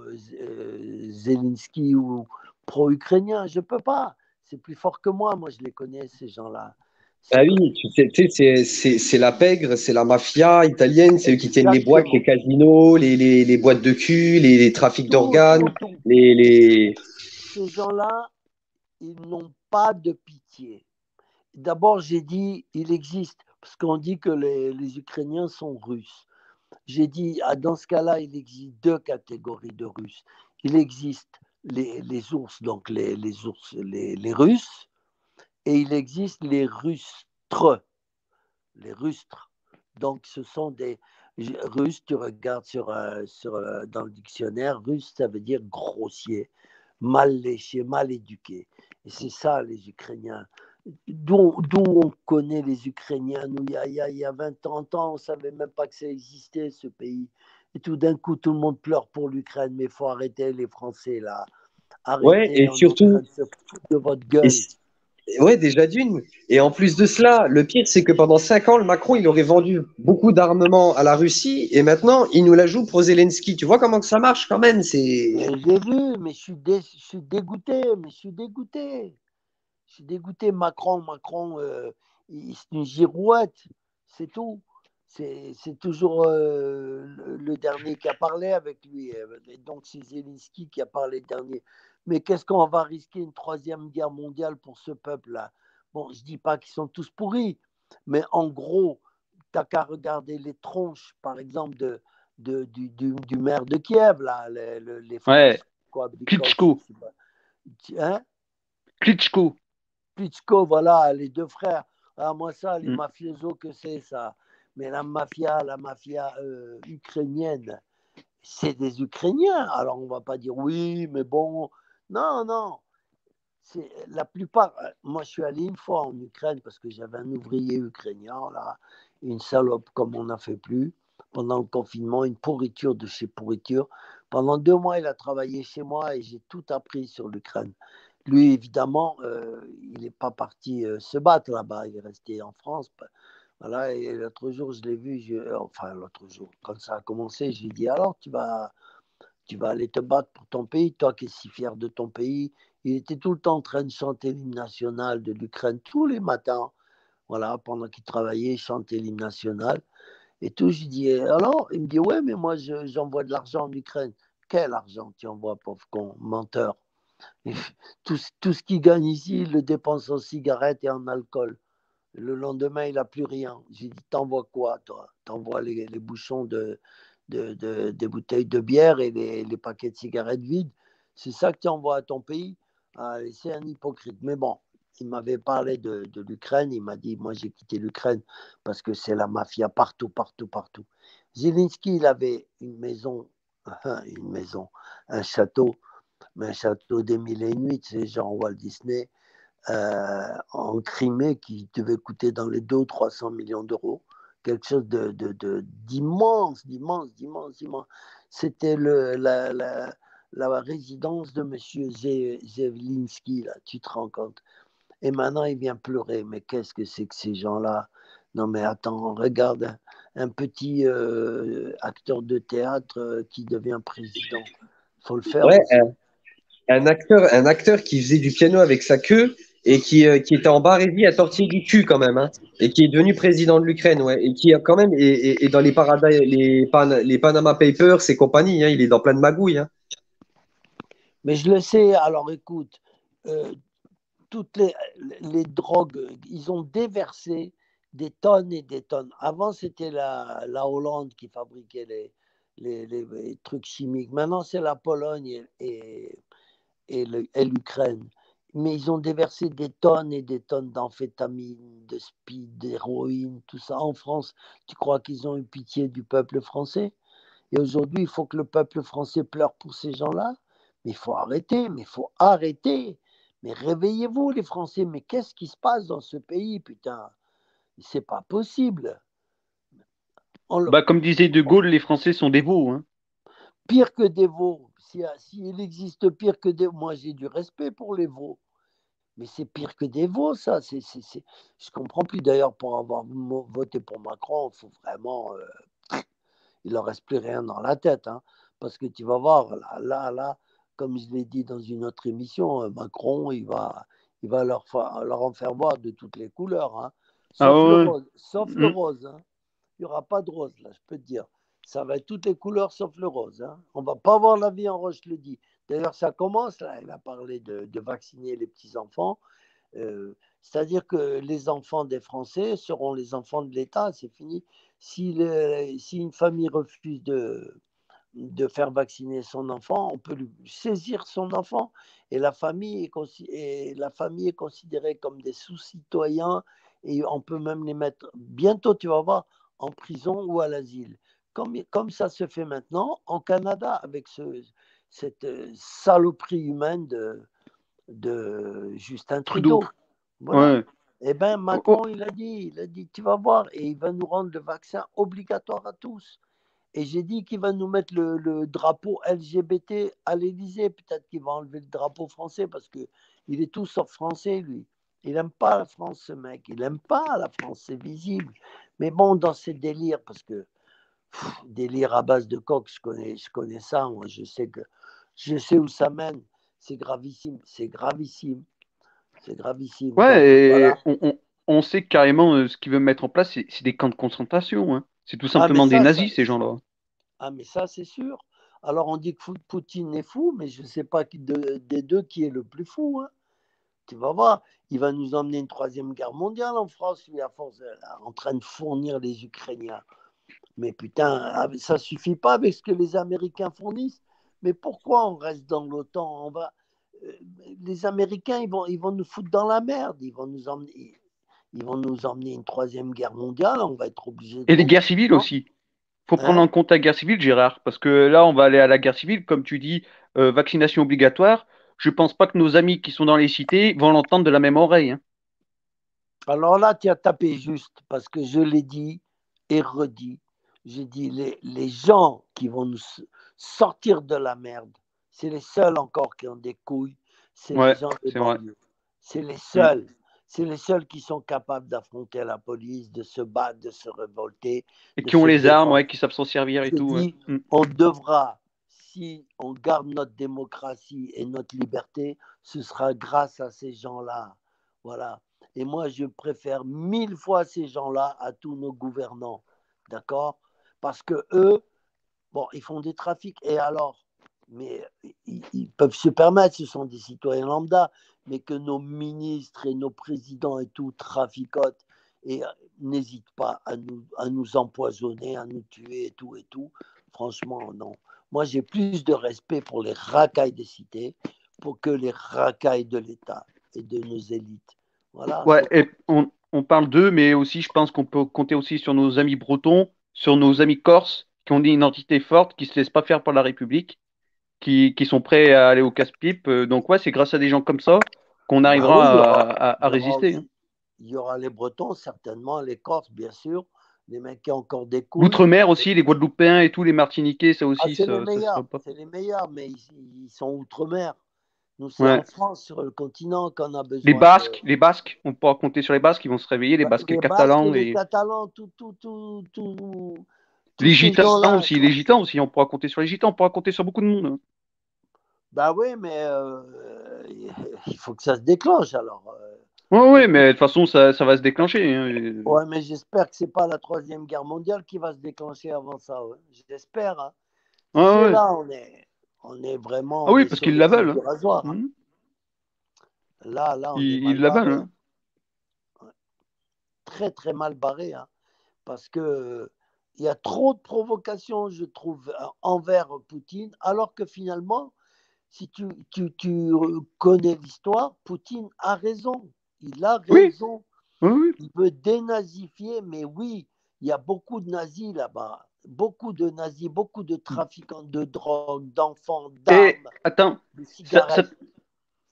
pro-Zelensky ou pro-ukrainien. Je ne peux pas. C'est plus fort que moi. Moi, je les connais, ces gens-là. Ah C'est oui, tu sais, tu sais, c'est c'est- c'est la pègre, c'est la mafia italienne, c'est eux qui tiennent les boîtes, les exactement. casinos, les, les, les boîtes de cul, les, les trafics Tout, d'organes, tout, tout. les, les... Ces gens-là, ils n'ont pas de pitié. D'abord, j'ai dit, il existe, parce qu'on dit que les, les Ukrainiens sont russes. J'ai dit, ah, dans ce cas-là, il existe deux catégories de Russes. Il existe les, les ours, donc les, les ours, les, les Russes, et il existe les Rustres, les Rustres. Donc, ce sont des Russes, tu regardes sur, euh, sur, euh, dans le dictionnaire, russe, ça veut dire grossier, mal léché, mal éduqué. Et c'est ça, les Ukrainiens. D'où, d'où on connaît les Ukrainiens. Nous, il y a, il y a, il y a vingt, trente ans, on ne savait même pas que ça existait, ce pays. Et tout d'un coup, tout le monde pleure pour l'Ukraine. Mais il faut arrêter les Français, là. Ouais, Arrêtez, et on est en surtout, train de se foutre de votre et, gueule. c- ouais, déjà d'une. Et en plus de cela, le pire, c'est que pendant cinq ans, le Macron, il aurait vendu beaucoup d'armements à la Russie, et maintenant, il nous la joue pour Zelensky. Tu vois comment que ça marche quand même? C'est... Mais j'ai vu, mais je suis, dé- je suis dégoûté, mais je suis dégoûté. Je suis dégoûté. Macron, Macron, euh, il- c'est une girouette, c'est tout. C'est, c'est toujours euh, le, le dernier qui a parlé avec lui. euh, Et donc, c'est Zelensky qui a parlé dernier. Mais qu'est-ce qu'on va risquer une troisième guerre mondiale pour ce peuple-là? Bon, je ne dis pas qu'ils sont tous pourris, mais en gros, tu n'as qu'à regarder les tronches, par exemple, de, de- du, du- du maire de Kiev, là, les, les- les frères, Ouais. quoi, Bykov, je Klitschko. sais pas. Hein? Klitschko. Klitschko, voilà, les deux frères. Ah, moi, ça, les Mm. mafiosos, que c'est ça. Mais la mafia, la mafia euh, ukrainienne, c'est des Ukrainiens. Alors, on ne va pas dire oui, mais bon. Non, non. C'est la plupart. Moi, je suis allé une fois en Ukraine parce que j'avais un ouvrier ukrainien, là, une salope comme on n'a fait plus. Pendant le confinement, une pourriture de chez pourriture. Pendant deux mois, il a travaillé chez moi et j'ai tout appris sur l'Ukraine. Lui, évidemment, euh, il n'est pas parti euh, se battre là-bas. Il est resté en France. Voilà, et l'autre jour, je l'ai vu. Je, enfin, l'autre jour, quand ça a commencé, je lui ai dit alors, tu vas, tu vas aller te battre pour ton pays, toi qui es si fier de ton pays. Il était tout le temps en train de chanter l'hymne national de l'Ukraine tous les matins. Voilà, pendant qu'il travaillait, il chantait l'hymne national. Et tout, je lui dis, alors, il me dit, ouais, mais moi, je, j'envoie de l'argent en Ukraine. Quel argent tu envoies, pauvre con, menteur? Et tout, tout ce qu'il gagne ici, il le dépense en cigarettes et en alcool. Le lendemain, il n'a plus rien. J'ai dit, t'envoies quoi, toi? T'envoies les, les bouchons de, de, de- des bouteilles de bière et les, les paquets de cigarettes vides. C'est ça que tu envoies à ton pays? Ah, c'est un hypocrite. Mais bon, il m'avait parlé de, de l'Ukraine. Il m'a dit, moi, j'ai quitté l'Ukraine parce que c'est la mafia partout, partout, partout. Zelensky, il avait une maison, une maison, un château, mais un château des mille et une nuits, c'est genre Walt Disney euh, en Crimée qui devait coûter dans les deux ou trois cents millions d'euros. Quelque chose de, de, de, d'immense, d'immense, d'immense, d'immense. C'était le, la, la, la résidence de M. Zelensky, là, tu te rends compte. Et maintenant, il vient pleurer. Mais qu'est-ce que c'est que ces gens-là? Non, mais attends, regarde, un, un petit euh, acteur de théâtre euh, qui devient président. Il faut le faire Ouais, aussi. un acteur, un acteur qui faisait du piano avec sa queue et qui, euh, qui était en Barésie à tortiller du cul quand même, hein, et qui est devenu président de l'Ukraine, ouais, et qui a quand même est, est- est dans les paradis, les, Pan- les Panama Papers et compagnie, hein, il est dans plein de magouilles, hein. Mais je le sais, alors écoute, euh, toutes les, les drogues, ils ont déversé des tonnes et des tonnes. Avant, c'était la, la Hollande qui fabriquait les, les, les- les trucs chimiques. Maintenant, c'est la Pologne et, et, et le- et l'Ukraine. Mais ils ont déversé des tonnes et des tonnes d'amphétamines, de speed, d'héroïne, tout ça en France. Tu crois qu'ils ont eu pitié du peuple français? Et aujourd'hui, il faut que le peuple français pleure pour ces gens-là. Mais il faut arrêter, mais il faut arrêter. Mais réveillez-vous, les Français. Mais qu'est-ce qui se passe dans ce pays, putain? C'est pas possible. On, Bah, comme disait De Gaulle, les Français sont des veaux. Hein. Pire que des veaux. S'il si, si existe pire que des veaux, moi j'ai du respect pour les veaux. Mais c'est pire que des veaux, ça. C'est, c'est, c'est... Je ne comprends plus. D'ailleurs, pour avoir voté pour Macron, il faut vraiment. Euh... Il ne leur reste plus rien dans la tête. Hein, parce que tu vas voir, là, là, là, comme je l'ai dit dans une autre émission, Macron, il va, il va leur, fa... leur en faire voir de toutes les couleurs. Hein, sauf, Ah le ouais. rose, sauf le rose. Hein. Il n'y aura pas de rose, là, je peux te dire. Ça va être toutes les couleurs sauf le rose. Hein. On ne va pas voir la vie en rose, je le dis. D'ailleurs, ça commence, là. Il a parlé de, de vacciner les petits-enfants. Euh, c'est-à-dire que les enfants des Français seront les enfants de l'État, c'est fini. Si, le, si une famille refuse de, de faire vacciner son enfant, on peut lui saisir son enfant et la famille est, et la famille est considérée comme des sous-citoyens et on peut même les mettre, bientôt tu vas voir, en prison ou à l'asile. Comme, comme ça se fait maintenant en Canada avec ce, cette saloperie humaine de, de Justin Trudeau. Trudeau. Voilà. Ouais. Eh bien, Macron, il a dit, il a dit, tu vas voir, et il va nous rendre le vaccin obligatoire à tous. Et j'ai dit qu'il va nous mettre le, le drapeau L G B T à l'Élysée. Peut-être qu'il va enlever le drapeau français parce qu'il est tout sauf français, lui. Il n'aime pas la France, ce mec. Il n'aime pas la France, c'est visible. Mais bon, dans ses délires, parce que pff, délire à base de coq, je connais, je connais ça. Moi, je sais que je sais où ça mène. C'est gravissime, c'est gravissime. C'est gravissime. Ouais, Donc, et voilà. on, on, on sait carrément euh, ce qu'ils veulent mettre en place, c'est, c'est des camps de concentration. Hein. C'est tout Ah, mais simplement des ça, nazis, ça, ces gens-là. ah, mais ça, c'est sûr. Alors, on dit que Poutine est fou, mais je ne sais pas qui de, des deux qui est le plus fou. Hein. Tu vas voir, il va nous emmener une troisième guerre mondiale en France, lui, à force, euh, en train de fournir les Ukrainiens. Mais putain, ça ne suffit pas avec ce que les Américains fournissent. Mais pourquoi on reste dans l'OTAN? On va... Les Américains, ils vont, ils vont nous foutre dans la merde. Ils vont nous emmener, ils vont nous emmener une troisième guerre mondiale. On va être obligé de Et les monter. guerres civiles aussi. Faut prendre Hein? en compte la guerre civile, Gérard, parce que là, on va aller à la guerre civile, comme tu dis, euh, vaccination obligatoire. Je pense pas que nos amis qui sont dans les cités vont l'entendre de la même oreille. Hein. Alors là, tu as tapé juste, parce que je l'ai dit et redit. J'ai dit, les, les gens qui vont nous sortir de la merde, c'est les seuls encore qui ont des couilles, c'est les Ouais, gens des c'est vrai. banlieues. C'est les Mm. seuls. C'est les seuls qui sont capables d'affronter la police, de se battre, de se révolter, Et de qui ont se les armes, défendre. ouais, qui savent s'en servir et Je tout. Ouais. dis, Mm. on devra, si on garde notre démocratie et notre liberté, ce sera grâce à ces gens-là. Voilà. Et moi, je préfère mille fois ces gens-là à tous nos gouvernants. D'accord? Parce que eux, bon, ils font des trafics. Et alors? Mais ils, ils peuvent se permettre, ce sont des citoyens lambda, mais que nos ministres et nos présidents et tout traficotent et n'hésitent pas à nous, à nous empoisonner, à nous tuer et tout et tout. Franchement, non. Moi, j'ai plus de respect pour les racailles des cités pour que les racailles de l'État et de nos élites. Voilà, Ouais, c'est et on, on parle d'eux, mais aussi, je pense qu'on peut compter aussi sur nos amis bretons, sur nos amis corses, qui ont une identité forte, qui se laissent pas faire par la République, qui, qui sont prêts à aller au casse-pipe. Euh, Donc, ouais, c'est grâce à des gens comme ça qu'on bah oui, il y arrivera aura, à, à- il à y aura résister. Hein. aussi, il y aura les Bretons, certainement, les Corses, bien sûr, les mecs qui ont encore des couilles. L'outre-mer aussi, les Guadeloupéens et tout, les Martiniquais, ça Ah, aussi, c'est les ça, ça sera meilleurs, pas. c'est les meilleurs, mais ils, ils sont outre-mer. Nous, c'est Ouais. en France, sur le continent, qu'on a Les besoin de. Basques, les Basques, on pourra compter sur les Basques, ils vont se réveiller, les Bah, Basques les Basques et catalans les et Catalans, tout, tout, tout, tout, tous les ces Gitans gens-là. aussi, les Gitans aussi, on pourra compter sur les Gitans, on pourra compter sur beaucoup de monde. Hein. Bah oui, mais euh, il faut que ça se déclenche alors. Euh, Ouais, ouais, écoute, mais de toute façon, ça, ça va se déclencher. Hein. Et- ouais, mais j'espère que c'est pas la troisième guerre mondiale qui va se déclencher avant ça. Ouais. J'espère. Hein. Ouais, Tu sais, ouais. là, on est, on est vraiment, Ah on oui, est parce sur qu'ils le la fil veulent. du Hein. rasoir. Hein. Mhm. Là, là, on est Ils, mal ils la veulent. barré. Hein. Hein. Très, très mal barré. Hein. Parce que il y a trop de provocations, je trouve, envers Poutine, alors que finalement, si tu, tu, tu connais l'histoire, Poutine a raison. Il a Oui, raison. oui, oui. Il veut dénazifier, mais oui, il y a beaucoup de nazis là-bas. Beaucoup de nazis, beaucoup de trafiquants de drogue, d'enfants, Et d'armes, attends, de ça, ça, cigarettes.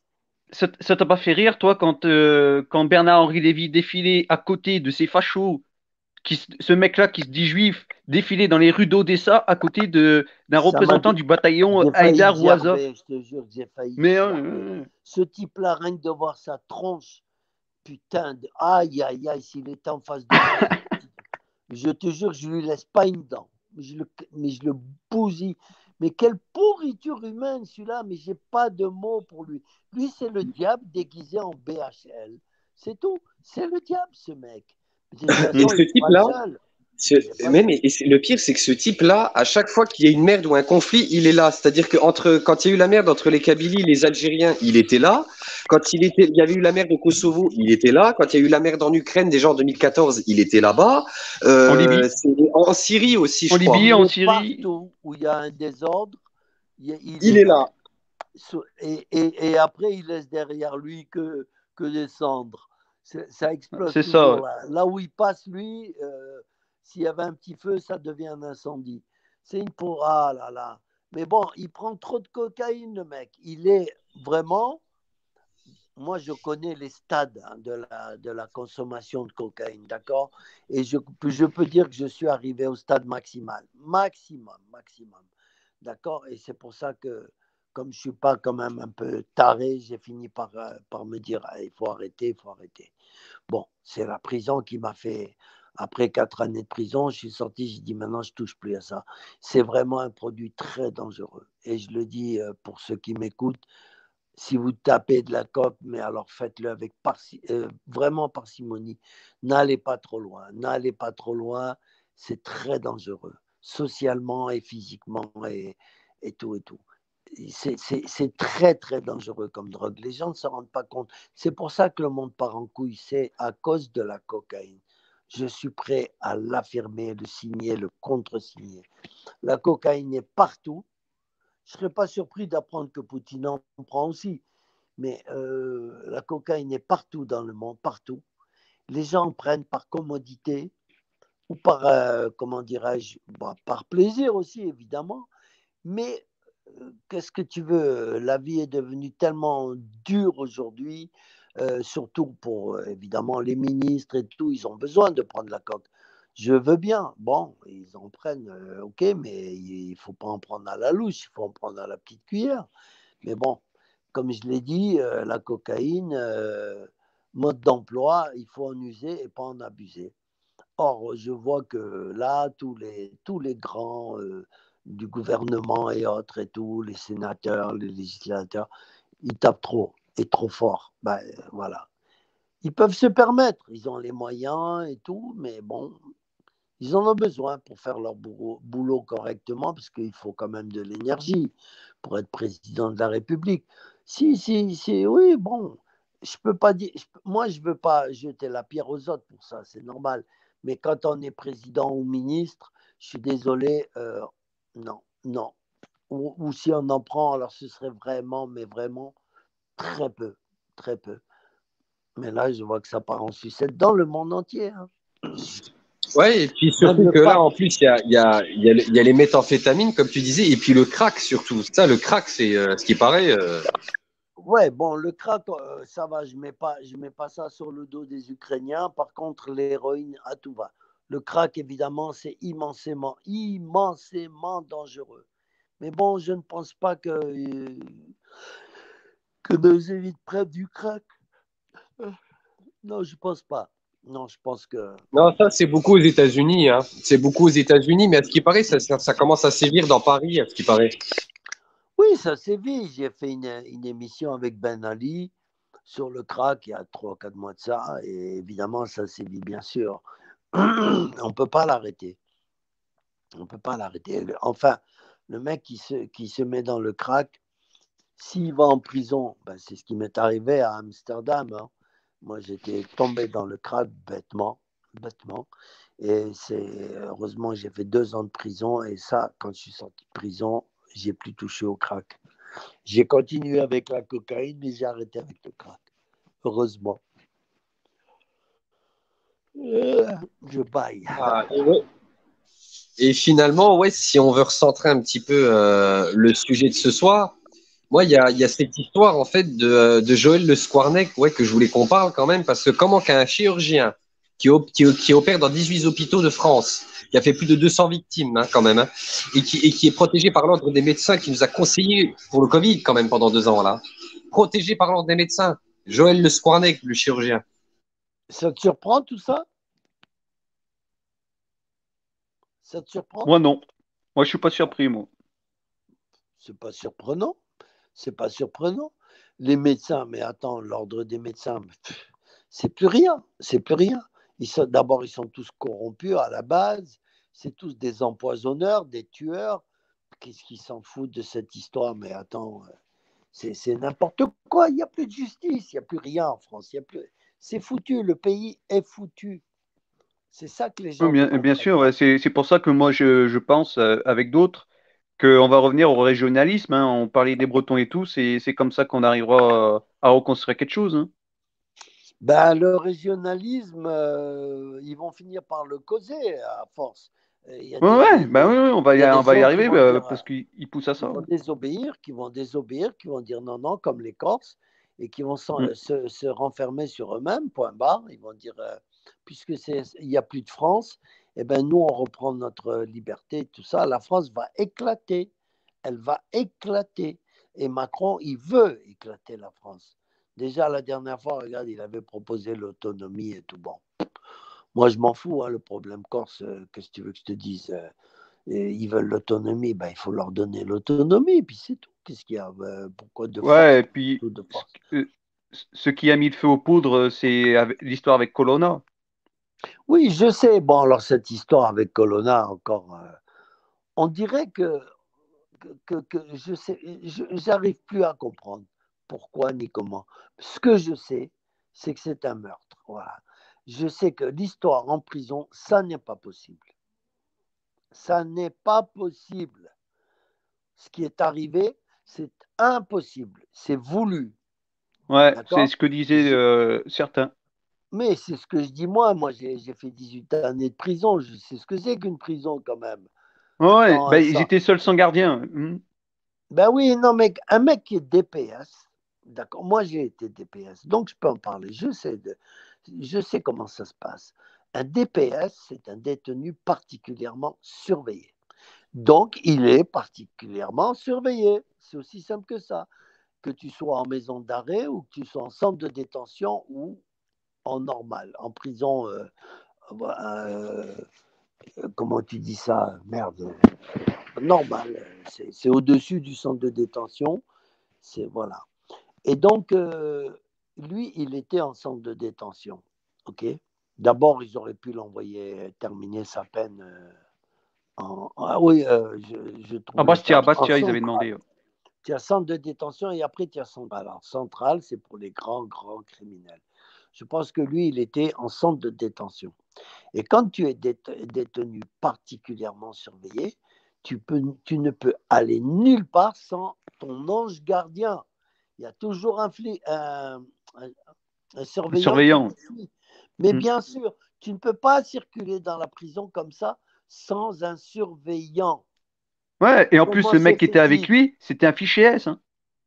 ça ça t'a pas fait rire, toi, quand, euh, quand Bernard-Henri Lévy défilait à côté de ces fachos, qui, se- ce mec-là qui se dit juif, défilait dans les rues d'Odessa à côté de d'un Ça m'a représentant dé- du bataillon J'ai failli Haïdar ou Azov. gerber, je te jure que j'ai failli Mais gerber. euh, Ce type-là, rien que de voir sa tronche, putain, de... aïe, aïe, aïe, s'il était en face de moi, je, je te jure, je lui laisse pas une dent. Je le... Mais je le bousille. Mais quelle pourriture humaine, celui-là, mais j'ai pas de mots pour lui. Lui, c'est le diable déguisé en B H L. C'est tout. C'est le diable, ce mec. De toute Mais façon, ce il n'est pas le type-là, seul. ce- Il n'est pas le même, seul. et c'est- le pire, c'est que ce type-là, à chaque fois qu'il y a une merde ou un conflit, il est là. C'est-à-dire que entre, quand il y a eu la merde entre les Kabylies et les Algériens, il était là. Quand il était, il y avait eu la merde au Kosovo, il était là. Quand il y a eu la merde en Ukraine, déjà en deux mille quatorze, il était là-bas. en Euh, Libye, c'est- en Syrie aussi, en je crois. Libye, Il en est Syrie, partout où il y a un désordre, il est, il Il est est là. là. So- Et, et- et après, il laisse derrière lui que, que des cendres. C'est- Ça explose c'est ça. toujours Ouais. là. Là où il passe, lui, euh, s'il y avait un petit feu, ça devient un incendie. C'est une pour... Ah là là. Mais bon, il prend trop de cocaïne, le mec. Il est vraiment... Moi, je connais les stades hein, de, la, de la consommation de cocaïne, d'accord? Et je, je peux dire que je suis arrivé au stade maximal. Maximum, maximum. D'accord? Et c'est pour ça que, comme je ne suis pas quand même un peu taré, j'ai fini par, euh, par me dire, ah, il faut arrêter, il faut arrêter. Bon, c'est la prison qui m'a fait... Après quatre années de prison, je suis sorti, j'ai dit maintenant je ne touche plus à ça. C'est vraiment un produit très dangereux. Et je le dis euh, pour ceux qui m'écoutent, si vous tapez de la coke, mais alors faites-le avec parci euh, vraiment parcimonie. N'allez pas trop loin. N'allez pas trop loin. C'est très dangereux, socialement et physiquement et, et tout et tout. C'est très, très dangereux comme drogue. Les gens ne se rendent pas compte. C'est pour ça que le monde part en couille. C'est à cause de la cocaïne. Je suis prêt à l'affirmer, le signer, le contre-signer. La cocaïne est partout. Je ne serais pas surpris d'apprendre que Poutine en prend aussi. Mais euh, la cocaïne est partout dans le monde, partout. Les gens en prennent par commodité ou par, euh, comment dirais-je, bah, par plaisir aussi, évidemment. Mais euh, qu'est-ce que tu veux? La vie est devenue tellement dure aujourd'hui, euh, surtout pour, euh, évidemment, les ministres et tout. Ils ont besoin de prendre la coque. Je veux bien. Bon, ils en prennent, euh, ok, mais il ne faut pas en prendre à la louche, il faut en prendre à la petite cuillère. Mais bon, comme je l'ai dit, euh, la cocaïne, euh, mode d'emploi, il faut en user et pas en abuser. Or, je vois que là, tous les, tous les grands euh, du gouvernement et autres et tout, les sénateurs, les législateurs, ils tapent trop et trop fort. Ben, voilà. Ils peuvent se permettre, ils ont les moyens et tout, mais bon, ils en ont besoin pour faire leur boulot, boulot correctement, parce qu'il faut quand même de l'énergie pour être président de la République. Si, si, si, oui, bon, je peux pas dire, je, moi, je veux pas jeter la pierre aux autres pour ça, c'est normal. Mais quand on est président ou ministre, je suis désolé, euh, non, non. Ou, ou si on en prend, alors ce serait vraiment, mais vraiment très peu, très peu. Mais là, je vois que ça part en sucette dans le monde entier. Hein. Ouais, et puis Même surtout le que là, pape. en plus, il y a, il y, a, il y, a, il y a les méthamphétamines, comme tu disais, et puis le crack surtout. Ça, le crack, c'est euh, ce qui paraît. Euh... Ouais, bon, le crack, euh, ça va, je ne mets, pas, je mets pas ça sur le dos des Ukrainiens. Par contre, l'héroïne, à tout va. Le crack, évidemment, c'est immensément, immensément dangereux. Mais bon, je ne pense pas que, euh, que nos élites prennent du crack. Non, je ne pense pas. Non, je pense que... Non, ça, c'est beaucoup aux États-Unis. Hein. C'est beaucoup aux États-Unis, mais à ce qui paraît, ça, ça, ça commence à sévir dans Paris, à ce qui paraît. Oui, ça sévit. J'ai fait une, une émission avec Ben Ali sur le crack il y a trois quatre mois de ça. Et évidemment, ça sévit, bien sûr. On ne peut pas l'arrêter. On ne peut pas l'arrêter. Enfin, le mec qui se, qui se met dans le crack, s'il va en prison, ben c'est ce qui m'est arrivé à Amsterdam. Hein. Moi, j'étais tombé dans le crack bêtement, bêtement. Et c'est, heureusement, j'ai fait deux ans de prison. Et ça, quand je suis sorti de prison, j'ai plus touché au crack. J'ai continué avec la cocaïne, mais j'ai arrêté avec le crack. Heureusement. Euh, je baille. Ah, et, ouais. Et finalement, ouais, si on veut recentrer un petit peu euh, le sujet de ce soir, Moi, il y a, il y a cette histoire en fait de, de Joël Le Squarnec, ouais, que je voulais qu'on parle quand même, parce que comment qu'un chirurgien qui, op- qui, qui opère dans dix-huit hôpitaux de France, qui a fait plus de deux cents victimes hein, quand même, hein, et, qui, et qui est protégé par l'ordre des médecins, qui nous a conseillé pour le Covid quand même pendant deux ans là, protégé par l'ordre des médecins, Joël Le Squarnec, le chirurgien. Ça te surprend tout ça? Ça te surprend? Moi, non. Moi, je suis pas surpris, moi. C'est pas surprenant. C'est pas surprenant. Les médecins, mais attends, l'ordre des médecins, pff, c'est plus rien. C'est plus rien. Ils sont, d'abord, ils sont tous corrompus à la base. C'est tous des empoisonneurs, des tueurs. Qu'est-ce qu'ils s'en foutent de cette histoire? Mais attends, euh, c'est, c'est n'importe quoi. Il n'y a plus de justice. Il n'y a plus rien en France. Il y a plus... C'est foutu. Le pays est foutu. C'est ça que les Oui, gens ne bien, bien comprennent sûr, ouais, pas. c'est, c'est pour ça que moi, je, je pense, euh, avec d'autres, qu'on va revenir au régionalisme, hein. On parlait des Bretons et tout, c'est, c'est comme ça qu'on arrivera euh, à reconstruire quelque chose, hein. Ben, le régionalisme, euh, ils vont finir par le causer à force. Il y a Ouais, des, ouais, des- bah oui, des- oui, on va il y, y a on des va y gens qui arriver vont bah, dire, parce qu'ils ils poussent à qui ça, vont ouais. désobéir, qui vont désobéir, qui vont dire non, non, comme les Corses, et qui vont s'en- Mm. se, se renfermer sur eux-mêmes, point barre. Ils vont dire, euh, puisque c'est, il n'y a plus de France, eh ben nous, on reprend notre liberté, tout ça. La France va éclater. Elle va éclater. Et Macron, il veut éclater la France. Déjà, la dernière fois, regarde, il avait proposé l'autonomie et tout. Bon, moi, je m'en fous, hein, le problème corse, euh, qu'est-ce que tu veux que je te dise euh, et ils veulent l'autonomie, ben, il faut leur donner l'autonomie, puis c'est tout. Qu'est-ce qu'il y a euh, pourquoi de force? Ouais, et puis Tout de ce, force. que- ce qui a mis le feu aux poudres, c'est avec- l'histoire avec Colonna. Oui, je sais. Bon, alors cette histoire avec Colonna, encore, euh, on dirait que, que, que- que je sais, je, j'arrive plus à comprendre pourquoi ni comment. Ce que je sais, c'est que c'est un meurtre. Voilà. Je sais que l'histoire en prison, ça n'est pas possible. Ça n'est pas possible. Ce qui est arrivé, c'est impossible. C'est voulu. Ouais, c'est D'accord? ce que disaient Je- euh, certains. Mais c'est ce que je dis moi. Moi, j'ai j'ai fait dix-huit années de prison. Je sais ce que c'est qu'une prison quand même. Ouais, ouais, Attends, bah, euh, ils ça. étaient seuls sans gardien. Mm. Ben oui, non, mais un mec qui est D P S, d'accord. Moi, j'ai été D P S, donc je peux en parler. Je sais, de, je sais comment ça se passe. Un D P S, c'est un détenu particulièrement surveillé. Donc, il est particulièrement surveillé. C'est aussi simple que ça. Que tu sois en maison d'arrêt ou que tu sois en centre de détention ou en normal, en prison. Euh, euh, comment tu dis ça? Merde. Normal. C'est, c'est au-dessus du centre de détention. C'est, voilà. Et donc, euh, lui, il était en centre de détention. OK? D'abord, ils auraient pu l'envoyer terminer sa peine. Euh, en, ah oui, euh, je, je À trouve le Bastia, à terme. En Bastia, ils avaient central. demandé. Ouais. Tu as centre de détention et après tu as central. Alors, central, c'est pour les grands, grands criminels. Je pense que lui, il était en centre de détention. Et quand tu es détenu particulièrement surveillé, tu, peux, tu ne peux aller nulle part sans ton ange gardien. Il y a toujours un, flic, un, un, un surveillant qui Surveillant. te suit. Mais Mm. bien sûr, tu ne peux pas circuler dans la prison comme ça sans un surveillant. Ouais, et en plus, Comment le se mec qui était avec fait-il lui, c'était un fichier S, hein.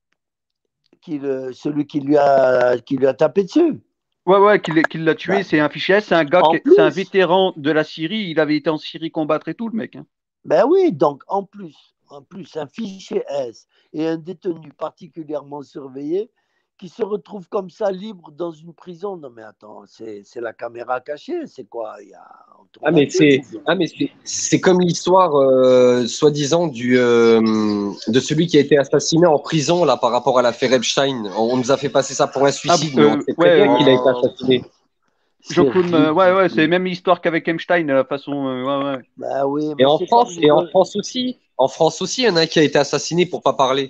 qu'il, celui qui lui, a, qui lui a tapé dessus? Ouais, ouais, qui l'a qui l'a tué, Ben, c'est un fichier S, c'est un gars, en qui- c'est un plus, vétéran de la Syrie, il avait été en Syrie combattre et tout, le mec, hein. ben oui, donc en plus, en plus, un fichier S et un détenu particulièrement surveillé qui se retrouve comme ça libre dans une prison. Non mais attends, c'est, c'est la caméra cachée, c'est quoi? Il y a, on Ah tourne un mais film c'est ou bien? ah mais c'est c'est comme l'histoire euh, soi-disant du euh, de celui qui a été assassiné en prison là par rapport à l'affaire Epstein. On nous a fait passer ça pour un Ah, suicide, mais on euh, sait très ouais, bien qu'il a euh, été Oh, assassiné. c'est Jean-Claude, euh, ouais, ouais, c'est ridicule. la même histoire qu'avec Epstein, la façon, euh, ouais, ouais. Ben oui, Et mais en c'est comme France les... et en France aussi, en France aussi, il y en a un qui a été assassiné pour pas parler.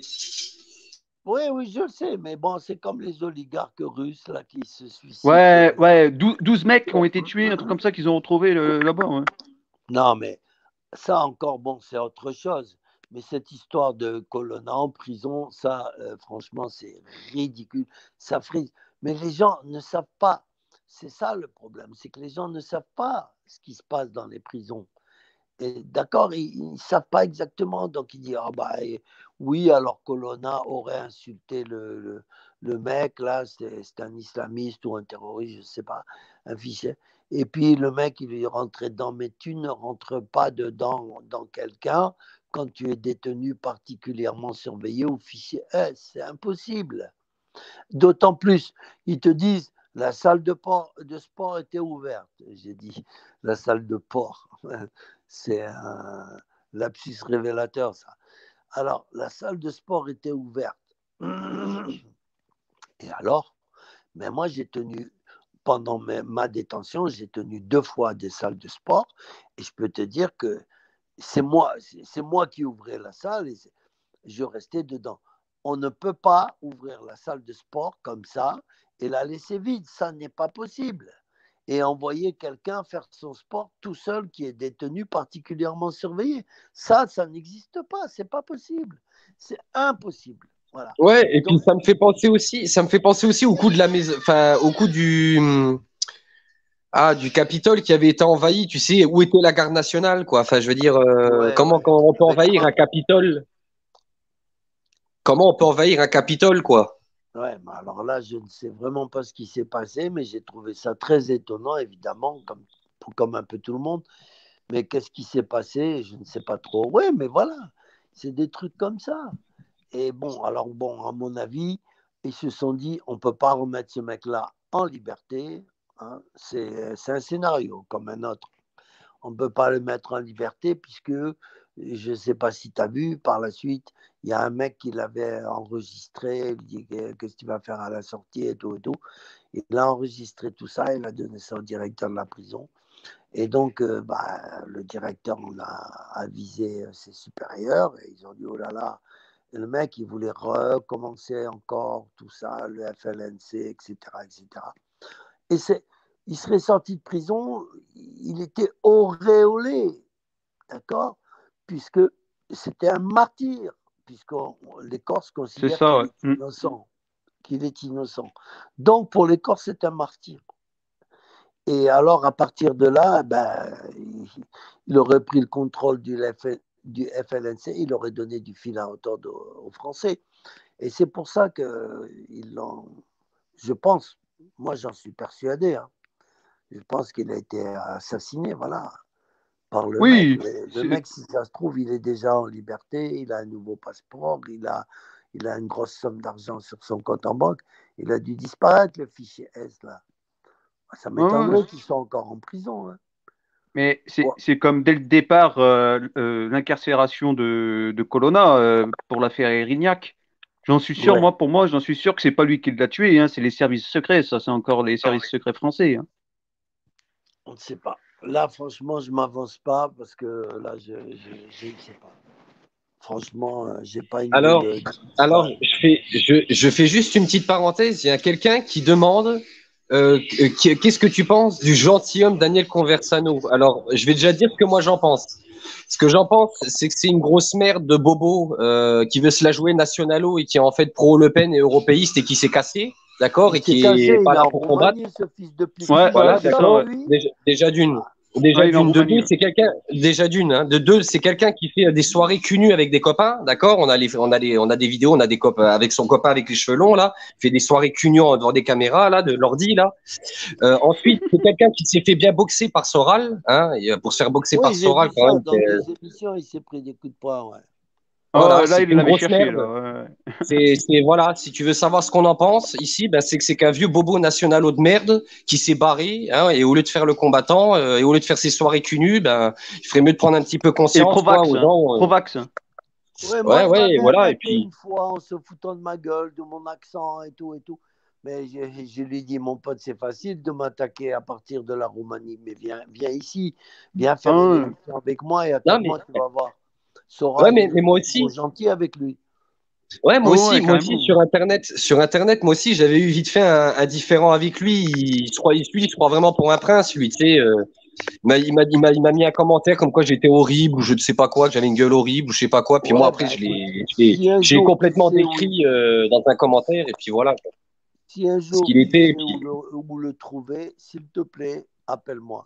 Oui, oui, je le sais, mais bon, c'est comme les oligarques russes là qui se suicident tous Ouais, les ans. ouais, douze, douze mecs qui ont été tués, un truc comme ça qu'ils ont retrouvé le- là-bas, ouais. Non, mais ça encore, bon, c'est autre chose. Mais cette histoire de Colonna en prison, ça, euh, franchement, c'est ridicule. Ça frise. Mais les gens ne savent pas. C'est ça le problème, c'est que les gens ne savent pas ce qui se passe dans les prisons. D'accord, ils ne savent pas exactement. Donc, il dit, ah bah, et, oui, alors Colonna aurait insulté le, le, le mec, là, c'est un islamiste ou un terroriste, je ne sais pas, un fichier. Et puis, le mec, il lui rentrait dedans, mais tu ne rentres pas dedans dans quelqu'un quand tu es détenu particulièrement surveillé ou fichier S. C'est impossible. D'autant plus, ils te disent, la salle de, port, de sport était ouverte. J'ai dit, la salle de port, c'est un lapsus révélateur, ça. Alors, la salle de sport était ouverte. Et alors, mais moi, j'ai tenu, pendant ma détention, j'ai tenu deux fois des salles de sport. Et je peux te dire que c'est moi, c'est moi qui ouvrais la salle et je restais dedans. On ne peut pas ouvrir la salle de sport comme ça et la laisser vide. Ça n'est pas possible. Et envoyer quelqu'un faire son sport tout seul qui est détenu particulièrement surveillé. Ça, ça n'existe pas. C'est pas possible. C'est impossible. Voilà. Ouais, et puis Donc, ça me fait penser aussi, ça me fait penser aussi au coup de la maison, enfin, au coup du, ah, du Capitole qui avait été envahi. Tu sais, où était la garde nationale, quoi. Enfin, je veux dire, euh, ouais, comment ouais. quand on peut Avec envahir un Trump. Capitole? Comment on peut envahir un Capitole, quoi? Ouais, mais alors là, je ne sais vraiment pas ce qui s'est passé, mais j'ai trouvé ça très étonnant, évidemment, comme, comme un peu tout le monde. Mais qu'est-ce qui s'est passé? Je ne sais pas trop. Oui, mais voilà, c'est des trucs comme ça. Et bon, alors bon, à mon avis, ils se sont dit, on ne peut pas remettre ce mec-là en liberté. Hein. C'est un scénario comme un autre. On ne peut pas le mettre en liberté puisque, je ne sais pas si tu as vu, par la suite, il y a un mec qui l'avait enregistré, il dit qu'est-ce que tu vas faire à la sortie et tout et tout. Il a enregistré tout ça, il a donné ça au directeur de la prison. Et donc, euh, bah, le directeur on a avisé ses supérieurs et ils ont dit, oh là là, et le mec, il voulait recommencer encore tout ça, le F L N C, et cetera, et cetera. Et c'est, il serait sorti de prison, il était auréolé, d'accord, puisque c'était un martyr, puisque les Corses C'est considèrent ça, qu'il ouais. est Mm. innocent, qu'il est innocent. Donc, pour les Corses, c'est un martyr. Et alors, à partir de là, ben, il, il aurait pris le contrôle du, F, du F L N C, il aurait donné du fil à retordre aux, aux Français. Et c'est pour ça qu'ils l'ont, je pense, moi j'en suis persuadé, hein, je pense qu'il a été assassiné, voilà, par le mec. Oui, Le, le c'est- mec, si ça se trouve, il est déjà en liberté, il a un nouveau passeport, il a, il a une grosse somme d'argent sur son compte en banque. Il a dû disparaître, le fichier S, là. Ça ouais, ouais. m'étonnerait qu'il soit encore en prison. Hein. Mais c'est Ouais, c'est comme dès le départ euh, euh, l'incarcération de, de Colonna euh, pour l'affaire Erignac. J'en suis sûr, ouais, moi, pour moi, j'en suis sûr que c'est pas lui qui l'a tué, hein, c'est les services secrets, ça, c'est encore les services secrets français. Hein. on ne sait pas. Là, franchement, je ne m'avance pas parce que là, je ne sais pas. Franchement, euh, j'ai pas une Alors, boule de alors, cristal. je fais, je, je fais juste une petite parenthèse. Il y a quelqu'un qui demande euh, qui- qu'est-ce que tu penses du gentilhomme Daniel Conversano? Alors, je vais déjà dire ce que moi j'en pense. Ce que j'en pense, c'est que c'est une grosse merde de bobo euh, qui veut se la jouer nationalo et qui est en fait pro-Le Pen et européiste et qui s'est cassé, d'accord, Il et s'est qui est cassé, il pas est là en pour combattre. Roumanie, ce fils de pute. Ouais, Tu ouais, Voilà, bosses c'est ça ça, d'accord. ouais. pour lui? Déjà, déjà d'une. Déjà Ouais, il est en d'une. De Roumanie. deux, Ouais. c'est quelqu'un, déjà d'une, hein. De deux, c'est quelqu'un qui fait des soirées cul nu avec des copains, d'accord? On a les, on a les, on a des vidéos, on a des copains avec son copain avec les cheveux longs, là. Il fait des soirées cul nu devant des caméras, là, de l'ordi, là. Euh, ensuite, c'est quelqu'un qui s'est fait bien boxer par Soral, hein. Et, euh, pour se faire boxer Oui, par j'ai Soral, vu quand ça même, dans c'est, des émissions, il s'est pris des coups de poing, ouais. Oh, voilà, là, c'est il une l'avait grosse cherché, merde. là. Ouais. C'est, c'est, voilà, si tu veux savoir ce qu'on en pense, ici, ben, c'est que c'est qu'un vieux bobo nationalo de merde qui s'est barré, hein, et au lieu de faire le combattant, euh, et au lieu de faire ses soirées cul nu, ben, il ferait mieux de prendre un petit peu Et conscience, quoi, Provax, aux hein. gens. euh, Provax. Hein. Ouais, moi, ouais, il ouais, m'avait voilà, et attaqué puis, une fois en se foutant de ma gueule, de mon accent et tout et tout. Mais je, je lui ai dit, mon pote, c'est facile de m'attaquer à partir de la Roumanie, mais viens, viens ici, viens faire une Ah, émission avec moi et non, mais, attaque-moi, tu vas voir. ouais, Soral, mais, il mais est moi trop aussi, gentil avec lui. ouais, ouais, moi ouais, aussi, ouais, moi aussi, carrément. sur Internet, sur Internet, moi aussi, j'avais eu vite fait un, un différend avec lui. Il, se croit, lui, il se croit vraiment pour un prince, lui, tu sais. euh, il m'a, il m'a, il m'a, il m'a mis un commentaire comme quoi j'étais horrible ou je ne sais pas quoi, que j'avais une gueule horrible ou je sais pas quoi. Puis moi, Ouais, après, bah je écoute, l'ai, je l'ai, si un j'ai jour tu complètement sais où il décrit euh, dans un commentaire et puis voilà, quoi, Si un ce jour qu'il tu était. Et sais où puis, le, où le trouver, s'il te plaît, appelle-moi.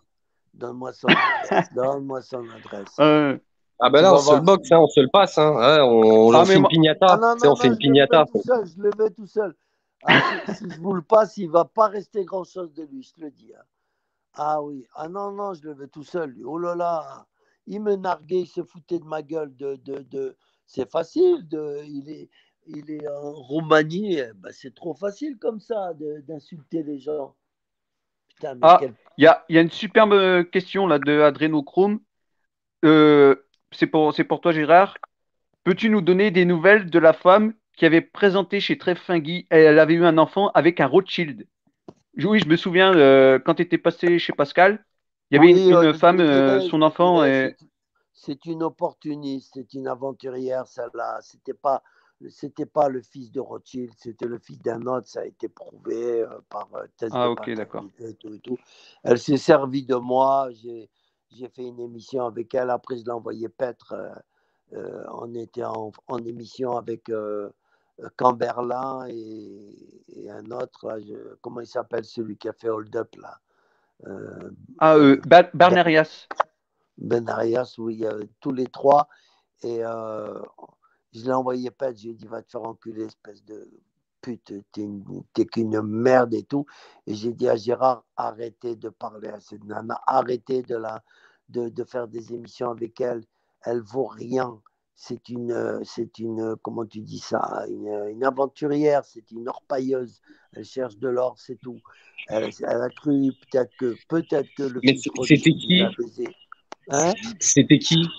Donne-moi son adresse. Donne-moi son adresse. Euh, Ah ben Tu là, on vas se le voir. boxe, hein, on se le passe. Hein. Ouais, on, Ah, on mais fait une moi, Ah piñata. non, Tu sais, non, on fait non, une je le fais piñata. tout seul, je le fais tout seul. Ah, si, si je vous le passe, il ne va pas rester grand-chose de lui, je te le dis. Hein. Ah oui, ah non, non, je le fais tout seul. Lui. Oh là là, il me narguait, il se foutait de ma gueule. De, de, de... C'est facile, de... il, est, il est en Roumanie, eh ben, c'est trop facile comme ça de- d'insulter les gens. Putain, mais ah, quel... il y a, il y a une superbe euh, question là de Adrénochrome. Euh, c'est pour, c'est pour toi, Gérard. Peux-tu nous donner des nouvelles de la femme qui avait présenté chez Trefingui, elle avait eu un enfant avec un Rothschild? Oui, je me souviens, euh, quand tu étais passé chez Pascal, il y avait une, Oui, euh, une je femme, te euh, dirais, son je te enfant, dirais, et... c'est c'est une opportuniste, c'est une aventurière, celle-là. C'était pas, c'était pas le fils de Rothschild, c'était le fils d'un autre. Ça a été prouvé euh, par euh, test Ah, de ok, d'accord. paternité et tout et tout. Elle s'est servie de moi. J'ai, j'ai fait une émission avec elle. Après, je l'ai envoyé paître. euh, euh, on était en, en émission avec euh, Camberlin et, et un autre. Là, je- comment il s'appelle celui qui a fait Hold Up là? Euh, Ah, euh, euh, Ba- Ben, Barnerias. Ben Arias, oui, euh, tous les trois. Et euh, je l'ai envoyé pas, je lui ai dit, va te faire enculer, espèce de pute, t'es, une- t'es qu'une merde et tout. Et j'ai dit à Gérard, arrêtez de parler à cette nana, arrêtez de, la, de, de faire des émissions avec elle, elle vaut rien. C'est une, euh, c'est une, comment tu dis ça, une, une aventurière, c'est une orpailleuse. Elle cherche de l'or, c'est tout. Elle, elle a cru peut-être que, peut-être que le Mais fils c'était Rothschild, il qui? l'a baisé. Hein? C'était qui?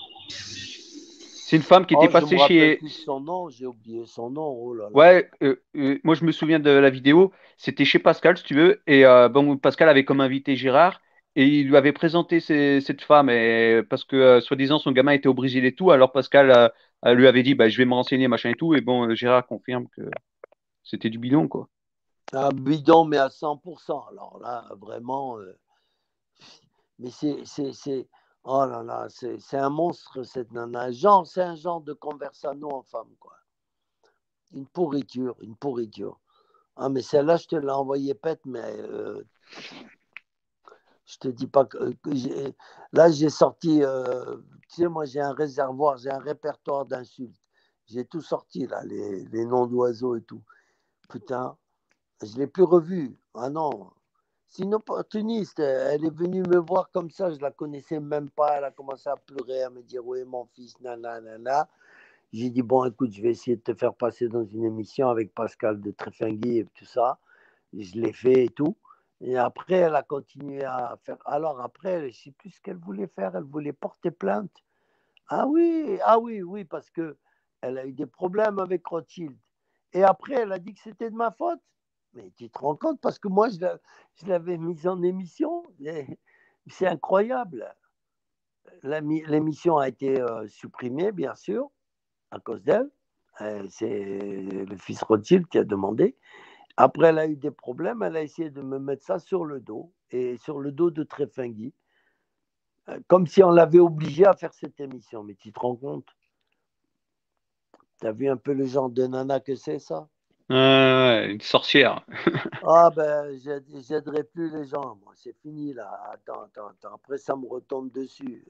C'est une femme qui était Oh, je me passée rappelle chez... plus de son nom, j'ai oublié son nom, oh là là. Ouais, euh, euh, moi je me souviens de la vidéo, c'était chez Pascal, si tu veux, et euh, bon, Pascal avait comme invité Gérard, et il lui avait présenté ces- cette femme, et, parce que euh, soi-disant son gamin était au Brésil et tout, alors Pascal euh, euh, lui avait dit, bah, je vais me renseigner, machin et tout, et bon, euh, Gérard confirme que c'était du bidon, quoi. Un bidon, mais à cent pour cent. Alors là, vraiment, euh, mais c'est, c'est, c'est, oh là là, c'est, c'est un monstre, cette nana. Genre, c'est un genre de conversano en femme, quoi. Une pourriture, une pourriture. Ah, mais celle-là, je te l'ai envoyée pète, mais euh, je te dis pas que, que j'ai... Là, j'ai sorti, euh, tu sais, moi, j'ai un réservoir, j'ai un répertoire d'insultes. J'ai tout sorti, là, les, les noms d'oiseaux et tout. Putain, je ne l'ai plus revue. Ah non, c'est une opportuniste. Elle est venue me voir comme ça, je ne la connaissais même pas. Elle a commencé à pleurer, à me dire, oui, mon fils, nanana. Nana. J'ai dit, bon, écoute, je vais essayer de te faire passer dans une émission avec Pascal de Trefingui et tout ça. Je l'ai fait et tout. Et après, elle a continué à faire. Alors après, je ne sais plus ce qu'elle voulait faire. Elle voulait porter plainte. Ah oui, ah oui, oui, parce que elle a eu des problèmes avec Rothschild. Et après, elle a dit que c'était de ma faute. Mais tu te rends compte, parce que moi, je, l'a- je l'avais mise en émission. Et c'est incroyable. La mi- L'émission a été euh, supprimée, bien sûr, à cause d'elle. Euh, C'est le fils Rothschild qui a demandé. Après, elle a eu des problèmes. Elle a essayé de me mettre ça sur le dos, et sur le dos de Trefingui, euh, comme si on l'avait obligé à faire cette émission. Mais tu te rends compte? T'as vu un peu le genre de nana que c'est, ça? Euh, une sorcière. Ah ben, j'aide- j'aiderai plus les gens, moi. C'est fini, là. Attends, attends, attends. Après, ça me retombe dessus.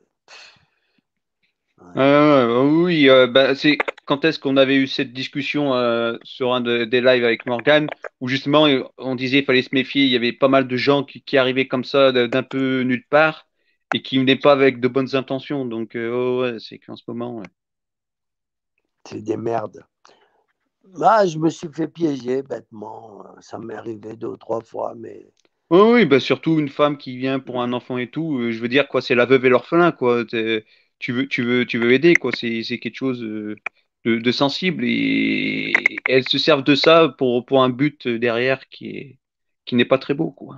Ouais. Euh, oui, euh, bah, c'est quand est-ce qu'on avait eu cette discussion euh, sur un de- des lives avec Morgan où justement euh, on disait il fallait se méfier, il y avait pas mal de gens qui, qui arrivaient comme ça de- d'un peu nulle part et qui venaient pas avec de bonnes intentions. Donc euh, oh, ouais, c'est qu'en ce moment, ouais. C'est des merdes. Ah, je me suis fait piéger bêtement. Ça m'est arrivé deux ou trois fois, mais Oui, oui, bah surtout une femme qui vient pour un enfant et tout. euh, je veux dire quoi, c'est la veuve et l'orphelin quoi. T'es- Tu veux, tu veux, tu veux aider quoi. C'est, c'est quelque chose euh, de, de sensible et elles se servent de ça pour pour un but derrière qui est qui n'est pas très beau quoi.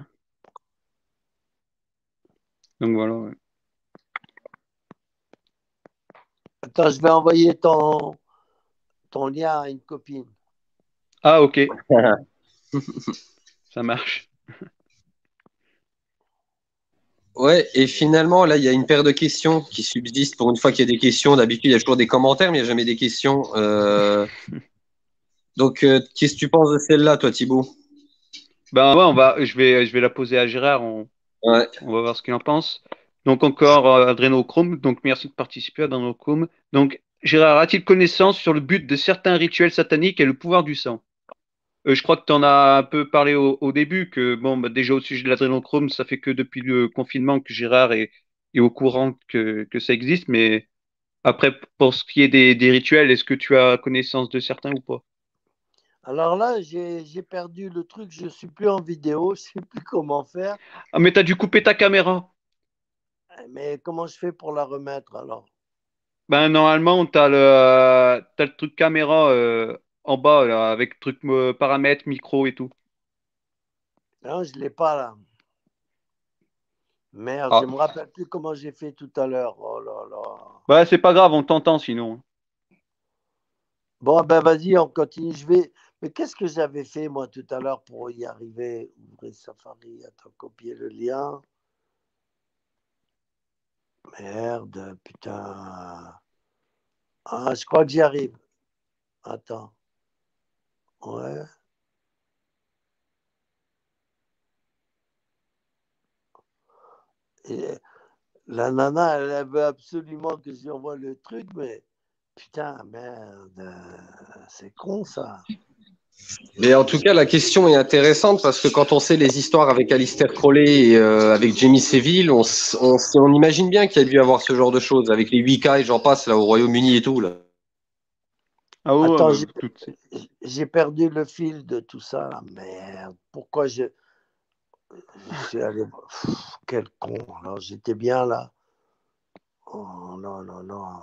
Donc voilà. Ouais. attends, je vais envoyer ton, ton lien à une copine. Ah ok, ça marche. Ouais, et finalement, là, il y a une paire de questions qui subsistent. Pour une fois qu'il y a des questions, d'habitude, il y a toujours des commentaires, mais il n'y a jamais des questions. Euh, Donc, euh, qu'est-ce que tu penses de celle-là, toi, Thibaut? Ben ouais, on va, je vais, je vais la poser à Gérard. On, Ouais. on va voir ce qu'il en pense. Donc encore euh, Adrénochrome, donc merci de participer à Adrénochrome. Donc Gérard, a-t-il connaissance sur le but de certains rituels sataniques et le pouvoir du sang? Euh, je crois que tu en as un peu parlé au, au début, que bon, bah, déjà au sujet de l'adrénochrome, ça fait que depuis le confinement que Gérard est, est au courant que, que ça existe, mais après, pour ce qui est des, des rituels, est-ce que tu as connaissance de certains ou pas? Alors là, j'ai j'ai perdu le truc, je ne suis plus en vidéo, je ne sais plus comment faire. Ah, mais t'as dû couper ta caméra. Mais comment je fais pour la remettre alors? Ben, normalement, t'as le, euh, t'as le truc caméra euh, en bas, là, avec truc euh, paramètres, micro et tout. Non, je ne l'ai pas là. Merde, je Ah, ne me rappelle plus comment j'ai fait tout à l'heure. Oh là là. bah, c'est pas grave, on t'entend sinon. Bon, ben vas-y, on continue. Je vais. Mais qu'est-ce que j'avais fait moi tout à l'heure pour y arriver? Ouvrir Safari, attends, copier le lien. Merde, putain. Ah, je crois que j'y arrive. Attends. Ouais. Et la nana, elle veut absolument que j'envoie le truc, mais putain, merde. C'est con ça. Mais en tout cas, la question est intéressante parce que quand on sait les histoires avec Alistair Crowley et euh, avec Jamie Seville, on, s- on, s- on imagine bien qu'il y a dû avoir ce genre de choses avec les huit K et j'en passe là au Royaume-Uni et tout là. Ah ouais, Attends, bah, j'ai toutes ces- j'ai perdu le fil de tout ça, là. Merde. Pourquoi je, je suis allé. Pff, quel con. Alors, j'étais bien là. Oh non, non, non.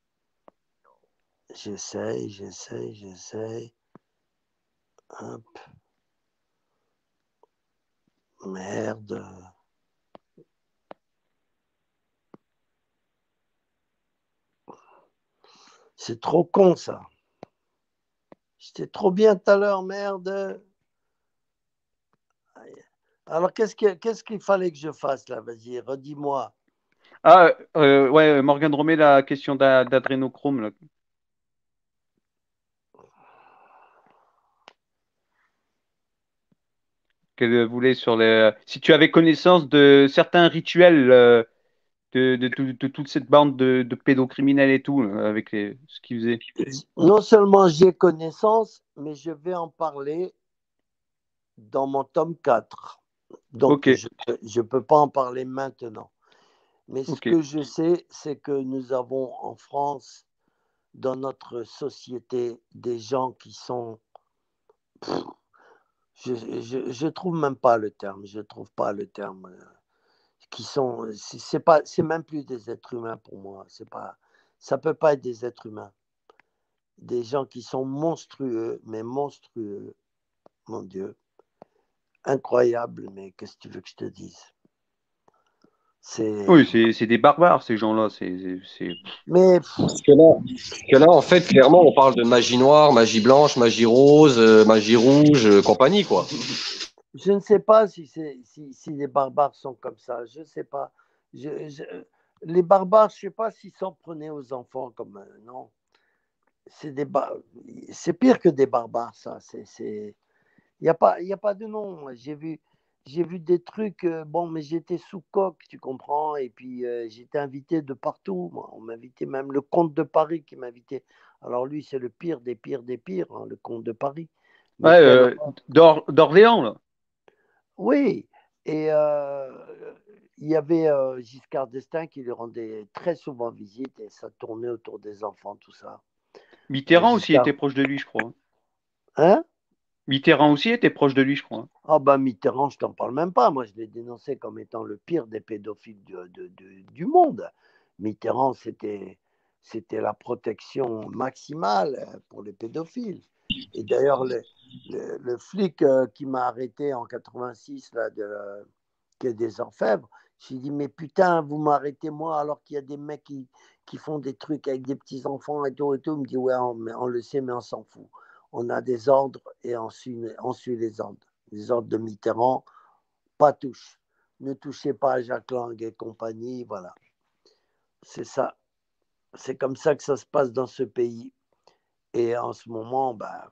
J'essaye, j'essaye, j'essaye. Hop. Merde. C'est trop con, ça. J'étais trop bien tout à l'heure, merde. Alors, qu'est-ce que- qu'est-ce qu'il fallait que je fasse là? Vas-y, redis-moi. Ah, euh, ouais, Morgane remet la question d'a- d'adrénochrome, là, qu'elle voulait sur les. Si tu avais connaissance de certains rituels euh, de, de, tout- de toute cette bande de, de pédocriminels et tout, là, avec les, ce qu'ils faisaient. Non seulement j'ai connaissance, mais je vais en parler dans mon tome quatre. Donc, Ok, je ne peux pas en parler maintenant. Mais ce ok. que je sais, c'est que nous avons en France, dans notre société, des gens qui sont... Je ne trouve même pas le terme, je trouve pas le terme. euh, Qui sont... C'est pas, c'est même plus des êtres humains pour moi. C'est pas, ça ne peut pas être des êtres humains. Des gens qui sont monstrueux, mais monstrueux, mon Dieu. Incroyable, mais qu'est-ce que tu veux que je te dise? C'est... Oui, c'est c'est des barbares, ces gens-là. C'est, c'est, c'est- Mais Parce que là, parce que là, en fait, clairement, on parle de magie noire, magie blanche, magie rose, euh, magie rouge, euh, compagnie quoi. je ne sais pas si, c'est, si, si les barbares sont comme ça. Je ne sais pas. Je, je, les barbares, je ne sais pas s'ils s'en prenaient aux enfants comme... euh, non. C'est, des bar... c'est pire que des barbares, ça. C'est, c'est... Il n'y a, pas, il y a pas de nom. J'ai vu, j'ai vu des trucs, euh, bon, mais j'étais sous coque, tu comprends, et puis euh, j'étais invité de partout. Moi. On m'invitait même le comte de Paris qui m'invitait. Alors lui, c'est le pire des pires des pires, hein, le comte de Paris. Mais Ouais, quel... euh, d'Or- d'Orléans, là. Oui, et euh, il y avait euh, Giscard d'Estaing qui lui rendait très souvent visite et ça tournait autour des enfants, tout ça. Euh, Mitterrand aussi était Giscard, proche de lui, je crois. hein? Mitterrand aussi était proche de lui, je crois. Ah ben Mitterrand, je t'en parle même pas. Moi, je l'ai dénoncé comme étant le pire des pédophiles du, de- de- du monde. Mitterrand, c'était, c'était la protection maximale pour les pédophiles. Et d'ailleurs, le, le- le flic euh, qui m'a arrêté en quatre-vingt-six, là, de, qui est des orfèvres, j'ai dit, mais putain, vous m'arrêtez moi alors qu'il y a des mecs qui, qui font des trucs avec des petits-enfants et tout et tout. Il me dit, ouais, on, on le sait, mais on s'en fout. On a des ordres et on suit, on suit les ordres. Les ordres de Mitterrand, pas touche. Ne touchez pas à Jacques Lang et compagnie, voilà. C'est ça. C'est comme ça que ça se passe dans ce pays. Et en ce moment, bah,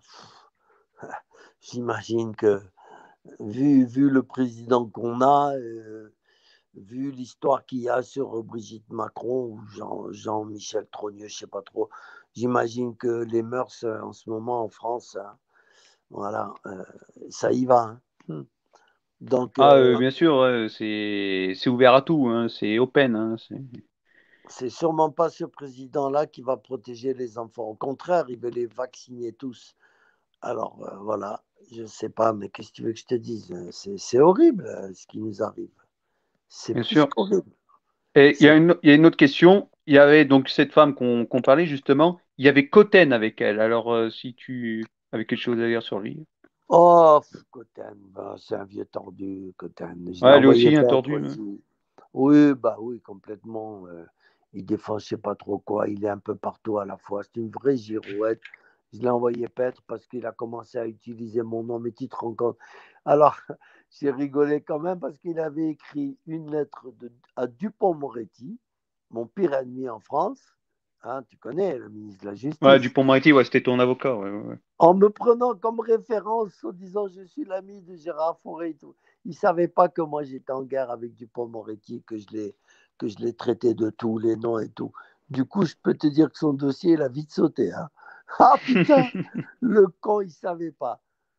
j'imagine que vu, vu le président qu'on a, euh, vu l'histoire qu'il y a sur Brigitte Macron ou Jean, Jean-Michel Trogneux, je ne sais pas trop. J'imagine que les mœurs euh, en ce moment en France, hein, voilà, euh, ça y va. Hein. Donc, Ah, euh, euh, bien sûr, ouais, c'est c'est ouvert à tout, hein, c'est open. Hein, c'est- c'est sûrement pas ce président-là qui va protéger les enfants. Au contraire, il veut les vacciner tous. Alors, euh, voilà, je ne sais pas, mais qu'est-ce que tu veux que je te dise? C'est, c'est horrible euh, ce qui nous arrive. C'est bien plus sûr. qu'horrible. Et il y C'est... a une, il y a une autre question. Il y avait donc cette femme qu'on qu'on parlait justement. Il y avait Cotten avec elle. Alors, euh, si tu avais quelque chose à dire sur lui. Oh, Cotten, ben, c'est un vieux tordu, Cotten. Je l'ai Ouais, lui envoyé aussi, un perdre tordu. Ouais. aussi. Oui, bah oui, complètement. euh, il défend je sais pas trop quoi. Il est un peu partout à la fois. C'est une vraie girouette. Je l'ai envoyé perdre parce qu'il a commencé à utiliser mon nom, mais tu te rends compte. Alors, j'ai rigolé quand même parce qu'il avait écrit une lettre de, à Dupond-Moretti, mon pire ennemi en France. Hein, tu connais le ministre de la Ouais, Justice. Dupond-Moretti, ouais, c'était ton avocat. Ouais, ouais, ouais. En me prenant comme référence, en disant je suis l'ami de Gérard Fauré et tout. Il ne savait pas que moi j'étais en guerre avec Dupond-Moretti, que je l'ai que je l'ai traité de tous les noms et tout. Du coup, je peux te dire que son dossier, il a vite sauté. Hein. Ah putain, le con, il ne savait pas.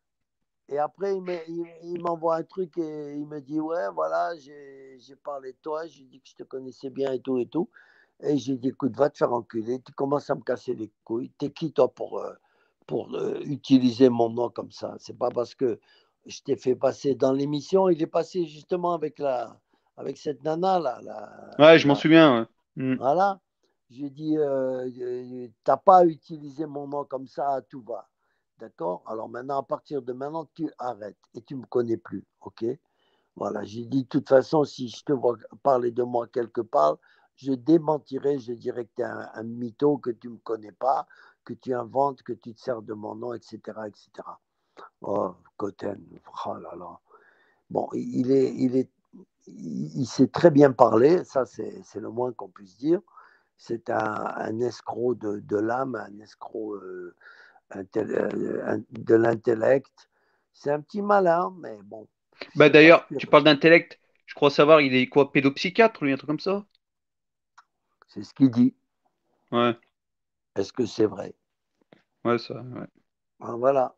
Et après, il, me, il, il m'envoie un truc et il me dit ouais, voilà, j'ai, j'ai parlé de toi, j'ai dit que je te connaissais bien et tout et tout. Et j'ai dit écoute, va te faire enculer, tu commences à me casser les couilles. T'es qui toi pour, euh, pour euh, utiliser mon nom comme ça? C'est pas parce que je t'ai fait passer dans l'émission, il est passé justement avec, la, avec cette nana là. La, Ouais, je m'en la- souviens. Ouais. Mm. voilà. J'ai dit, euh, euh, t'as pas utilisé mon nom comme ça à tout va. D'accord? Alors maintenant, à partir de maintenant, tu arrêtes et tu me connais plus. OK? Voilà. J'ai dit, de toute façon, si je te vois parler de moi quelque part, je démentirai, je dirais que tu es un, un mytho, que tu ne me connais pas, que tu inventes, que tu te sers de mon nom, et cetera, et cetera. Oh, Cotten, oh là là. Bon, il est, il est, il, il sait très bien parler, ça c'est, c'est le moins qu'on puisse dire. C'est un, un escroc de, de l'âme, un escroc euh, intel- euh, un- de l'intellect. C'est un petit malin, mais bon, Bah c'est pas ce d'ailleurs, qu'il tu parles recherche. d'intellect. Je crois savoir, il est quoi, pédopsychiatre, lui, un truc comme ça? C'est ce qu'il dit. Ouais, Est-ce que c'est vrai? ouais, ça. Ouais. Ah, voilà.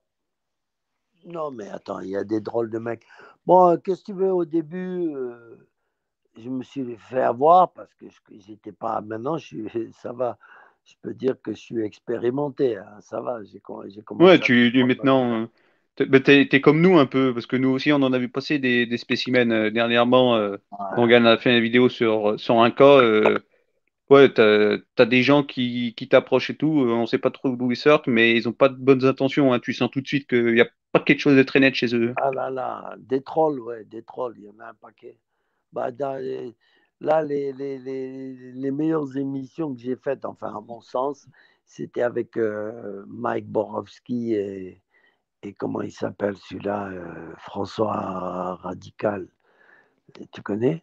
Non, mais attends, il y a des drôles de mecs. Bon, euh, qu'est-ce que tu veux, au début, euh, je me suis fait avoir parce que je n'étais pas. Maintenant, je suis, ça va. Je peux dire que je suis expérimenté. Hein, ça va, j'ai com- j'ai Ouais, commencé à tu, tu- comprendre la vie. maintenant, euh, t'es, bah, t'es- t'es comme nous un peu, parce que nous aussi, on en avait passé des, des spécimens euh, dernièrement. Euh, Ouais. Morgane a fait une vidéo sur, sur un cas. Euh, ouais, t'as, t'as des gens qui, qui t'approchent et tout. Euh, on sait pas trop d'où ils sortent, mais ils ont pas de bonnes intentions. Hein. Tu sens tout de suite qu'il y a pas quelque chose de très net chez eux. Ah là là, des trolls, ouais, des trolls, il y en a un paquet. Bah, dans les- là, les, les, les, les meilleures émissions que j'ai faites, enfin, à mon sens, c'était avec euh, Mike Borowski et, et comment il s'appelle celui-là, euh, François Radical. Tu connais?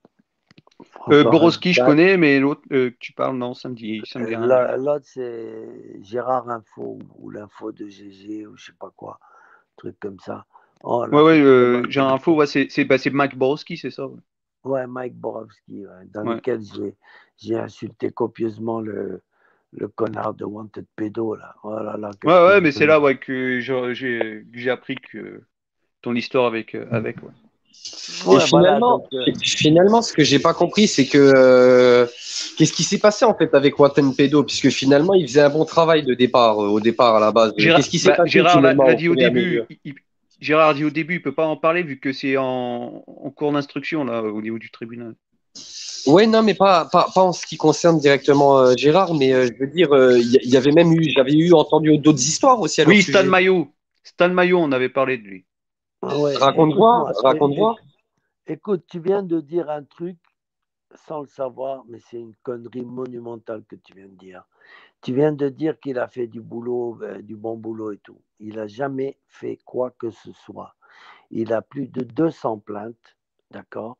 Euh, François Borowski, je Radical. connais, mais l'autre euh, que tu parles, non, ça me dit, ça me dit Euh, rien. l'au- L'autre, c'est Gérard Info ou l'info de G G ou je sais pas quoi, truc comme ça. Oh, on Ouais, a fait ouais, de très euh, bonnes j'ai info, émissions. ouais, c'est c'est bah, c'est Mike Borowski, c'est ça. Ouais. Ouais, Mike Borowski, ouais, dans Ouais, lequel j'ai j'ai insulté copieusement le, le connard de Wanted Pedo, là. Oh là là, ouais, qu'est-ce que ouais, j'ai mais c'est donné. là ouais, que j'ai j'ai j'ai appris que ton histoire avec, euh, avec ouais. Et Ouais, voilà, finalement, donc, euh, finalement, ce que j'ai pas compris, c'est que euh, qu'est-ce qui s'est passé en fait avec Watten Pedo, puisque finalement, il faisait un bon travail de départ, euh, au départ à la base. Gérard, Qu'est-ce qui s'est bah, passé Gérard l'a finalement l'a au dit au fur et à mesure? début. il- il- Gérard a dit au début, il peut pas en parler vu que c'est en, en cours d'instruction là au niveau du tribunal. Ouais, non, mais pas, pas, pas en ce qui concerne directement euh, Gérard, mais euh, je veux dire, euh, il y, il y avait même eu, j'avais eu entendu d'autres histoires aussi à leur Oui, Stan sujet. Mayo. Stan Mayo, on avait parlé de lui. ah ouais, Raconte-moi, écoute-moi, é- é- raconte-moi. écoute, tu viens de dire un truc sans le savoir, mais c'est une connerie monumentale que tu viens de dire. Tu viens de dire qu'il a fait du boulot, euh, du bon boulot et tout. Il n'a jamais fait quoi que ce soit. Il a plus de deux cents plaintes, d'accord?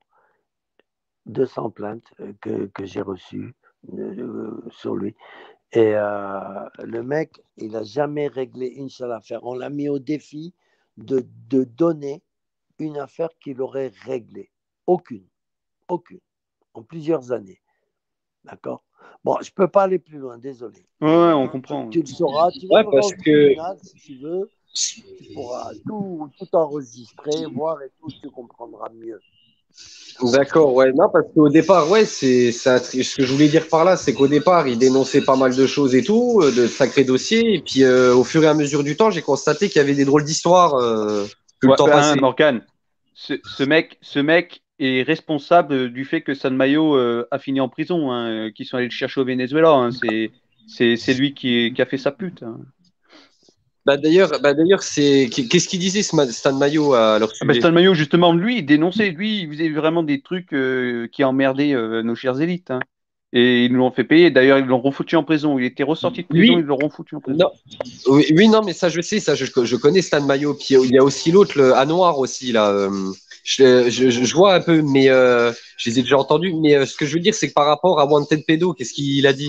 deux cents plaintes euh, que, que j'ai reçues euh, sur lui. Et euh, le mec, il n'a jamais réglé une seule affaire. On l'a mis au défi de, de donner une affaire qu'il aurait réglée. Aucune. Aucune. En plusieurs années. D'accord? Bon, je ne peux pas aller plus loin, désolé. Ouais, ouais, on comprend. Tu le sauras, tu Ouais, viendras parce au que tribunal si tu veux, tu pourras tout, tout enregistrer, voir et tout, tu comprendras mieux. D'accord, ouais, non, parce qu'au départ, ouais, c'est, c'est un tri- ce que je voulais dire par là, c'est qu'au départ, il dénonçait pas mal de choses et tout, euh, de sacrés dossiers, et puis euh, au fur et à mesure du temps, j'ai constaté qu'il y avait des drôles d'histoires euh, que le Ouais, temps ben, passait. Morgan, ce, ce mec, ce mec est responsable du fait que San Mayo euh, a fini en prison, hein, euh, qu'ils sont allés le chercher au Venezuela. Hein. C'est, c'est, c'est lui qui, qui a fait sa pute. Hein. Bah d'ailleurs, bah d'ailleurs, c'est qu'est-ce qu'il disait ce Ma- Stan Mayo à leur Ah ben, sujet? San Mayo, justement, lui, il dénonçait. Lui, il faisait vraiment des trucs euh, qui emmerdaient euh, nos chères élites. Hein. Et ils nous l'ont fait payer. D'ailleurs, ils l'ont refoutu en prison. Il était ressorti de prison, ils Lui, l'ont refoutu en prison. non, oui, oui, non, mais ça je sais, ça je, je connais Stan Mayo. Puis il y a aussi l'autre, le à Noir aussi là. euh, je, je, je vois un peu, mais euh, je les ai déjà entendus. Mais euh, ce que je veux dire, c'est que par rapport à Wanted Pedo, qu'est-ce qu'il a dit?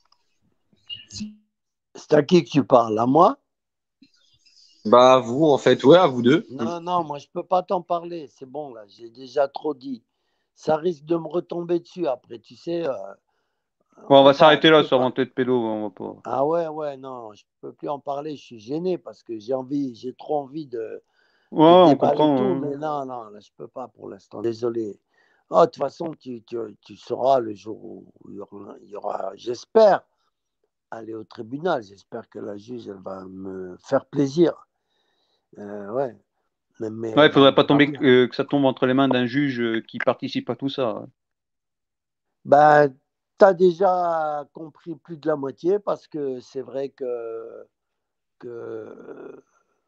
C'est à qui que tu parles? À moi? Bah vous en fait, ouais, à vous deux. Non, non, moi je peux pas t'en parler, c'est bon là, j'ai déjà trop dit. Ça risque de me retomber dessus après, tu sais, euh, on Bon, on peut va pas, s'arrêter je là peux sur pas. mon tête pédo. On va pas... Ah ouais, ouais, non, je peux plus en parler, je suis gêné parce que j'ai envie, j'ai trop envie de, Ouais, de on déballer comprend. tout, Hein. mais non, non, là, je peux pas pour l'instant, désolé. Oh, de toute façon, tu, tu, tu sauras le jour où il y aura, il y aura, j'espère, aller au tribunal, j'espère que la juge, elle va me faire plaisir. Euh, ouais, mais, Ouais, mais il faudrait on pas verra tomber bien. euh, que ça tombe entre les mains d'un juge euh, qui participe à tout ça. Ben, tu as déjà compris plus de la moitié parce que c'est vrai que, que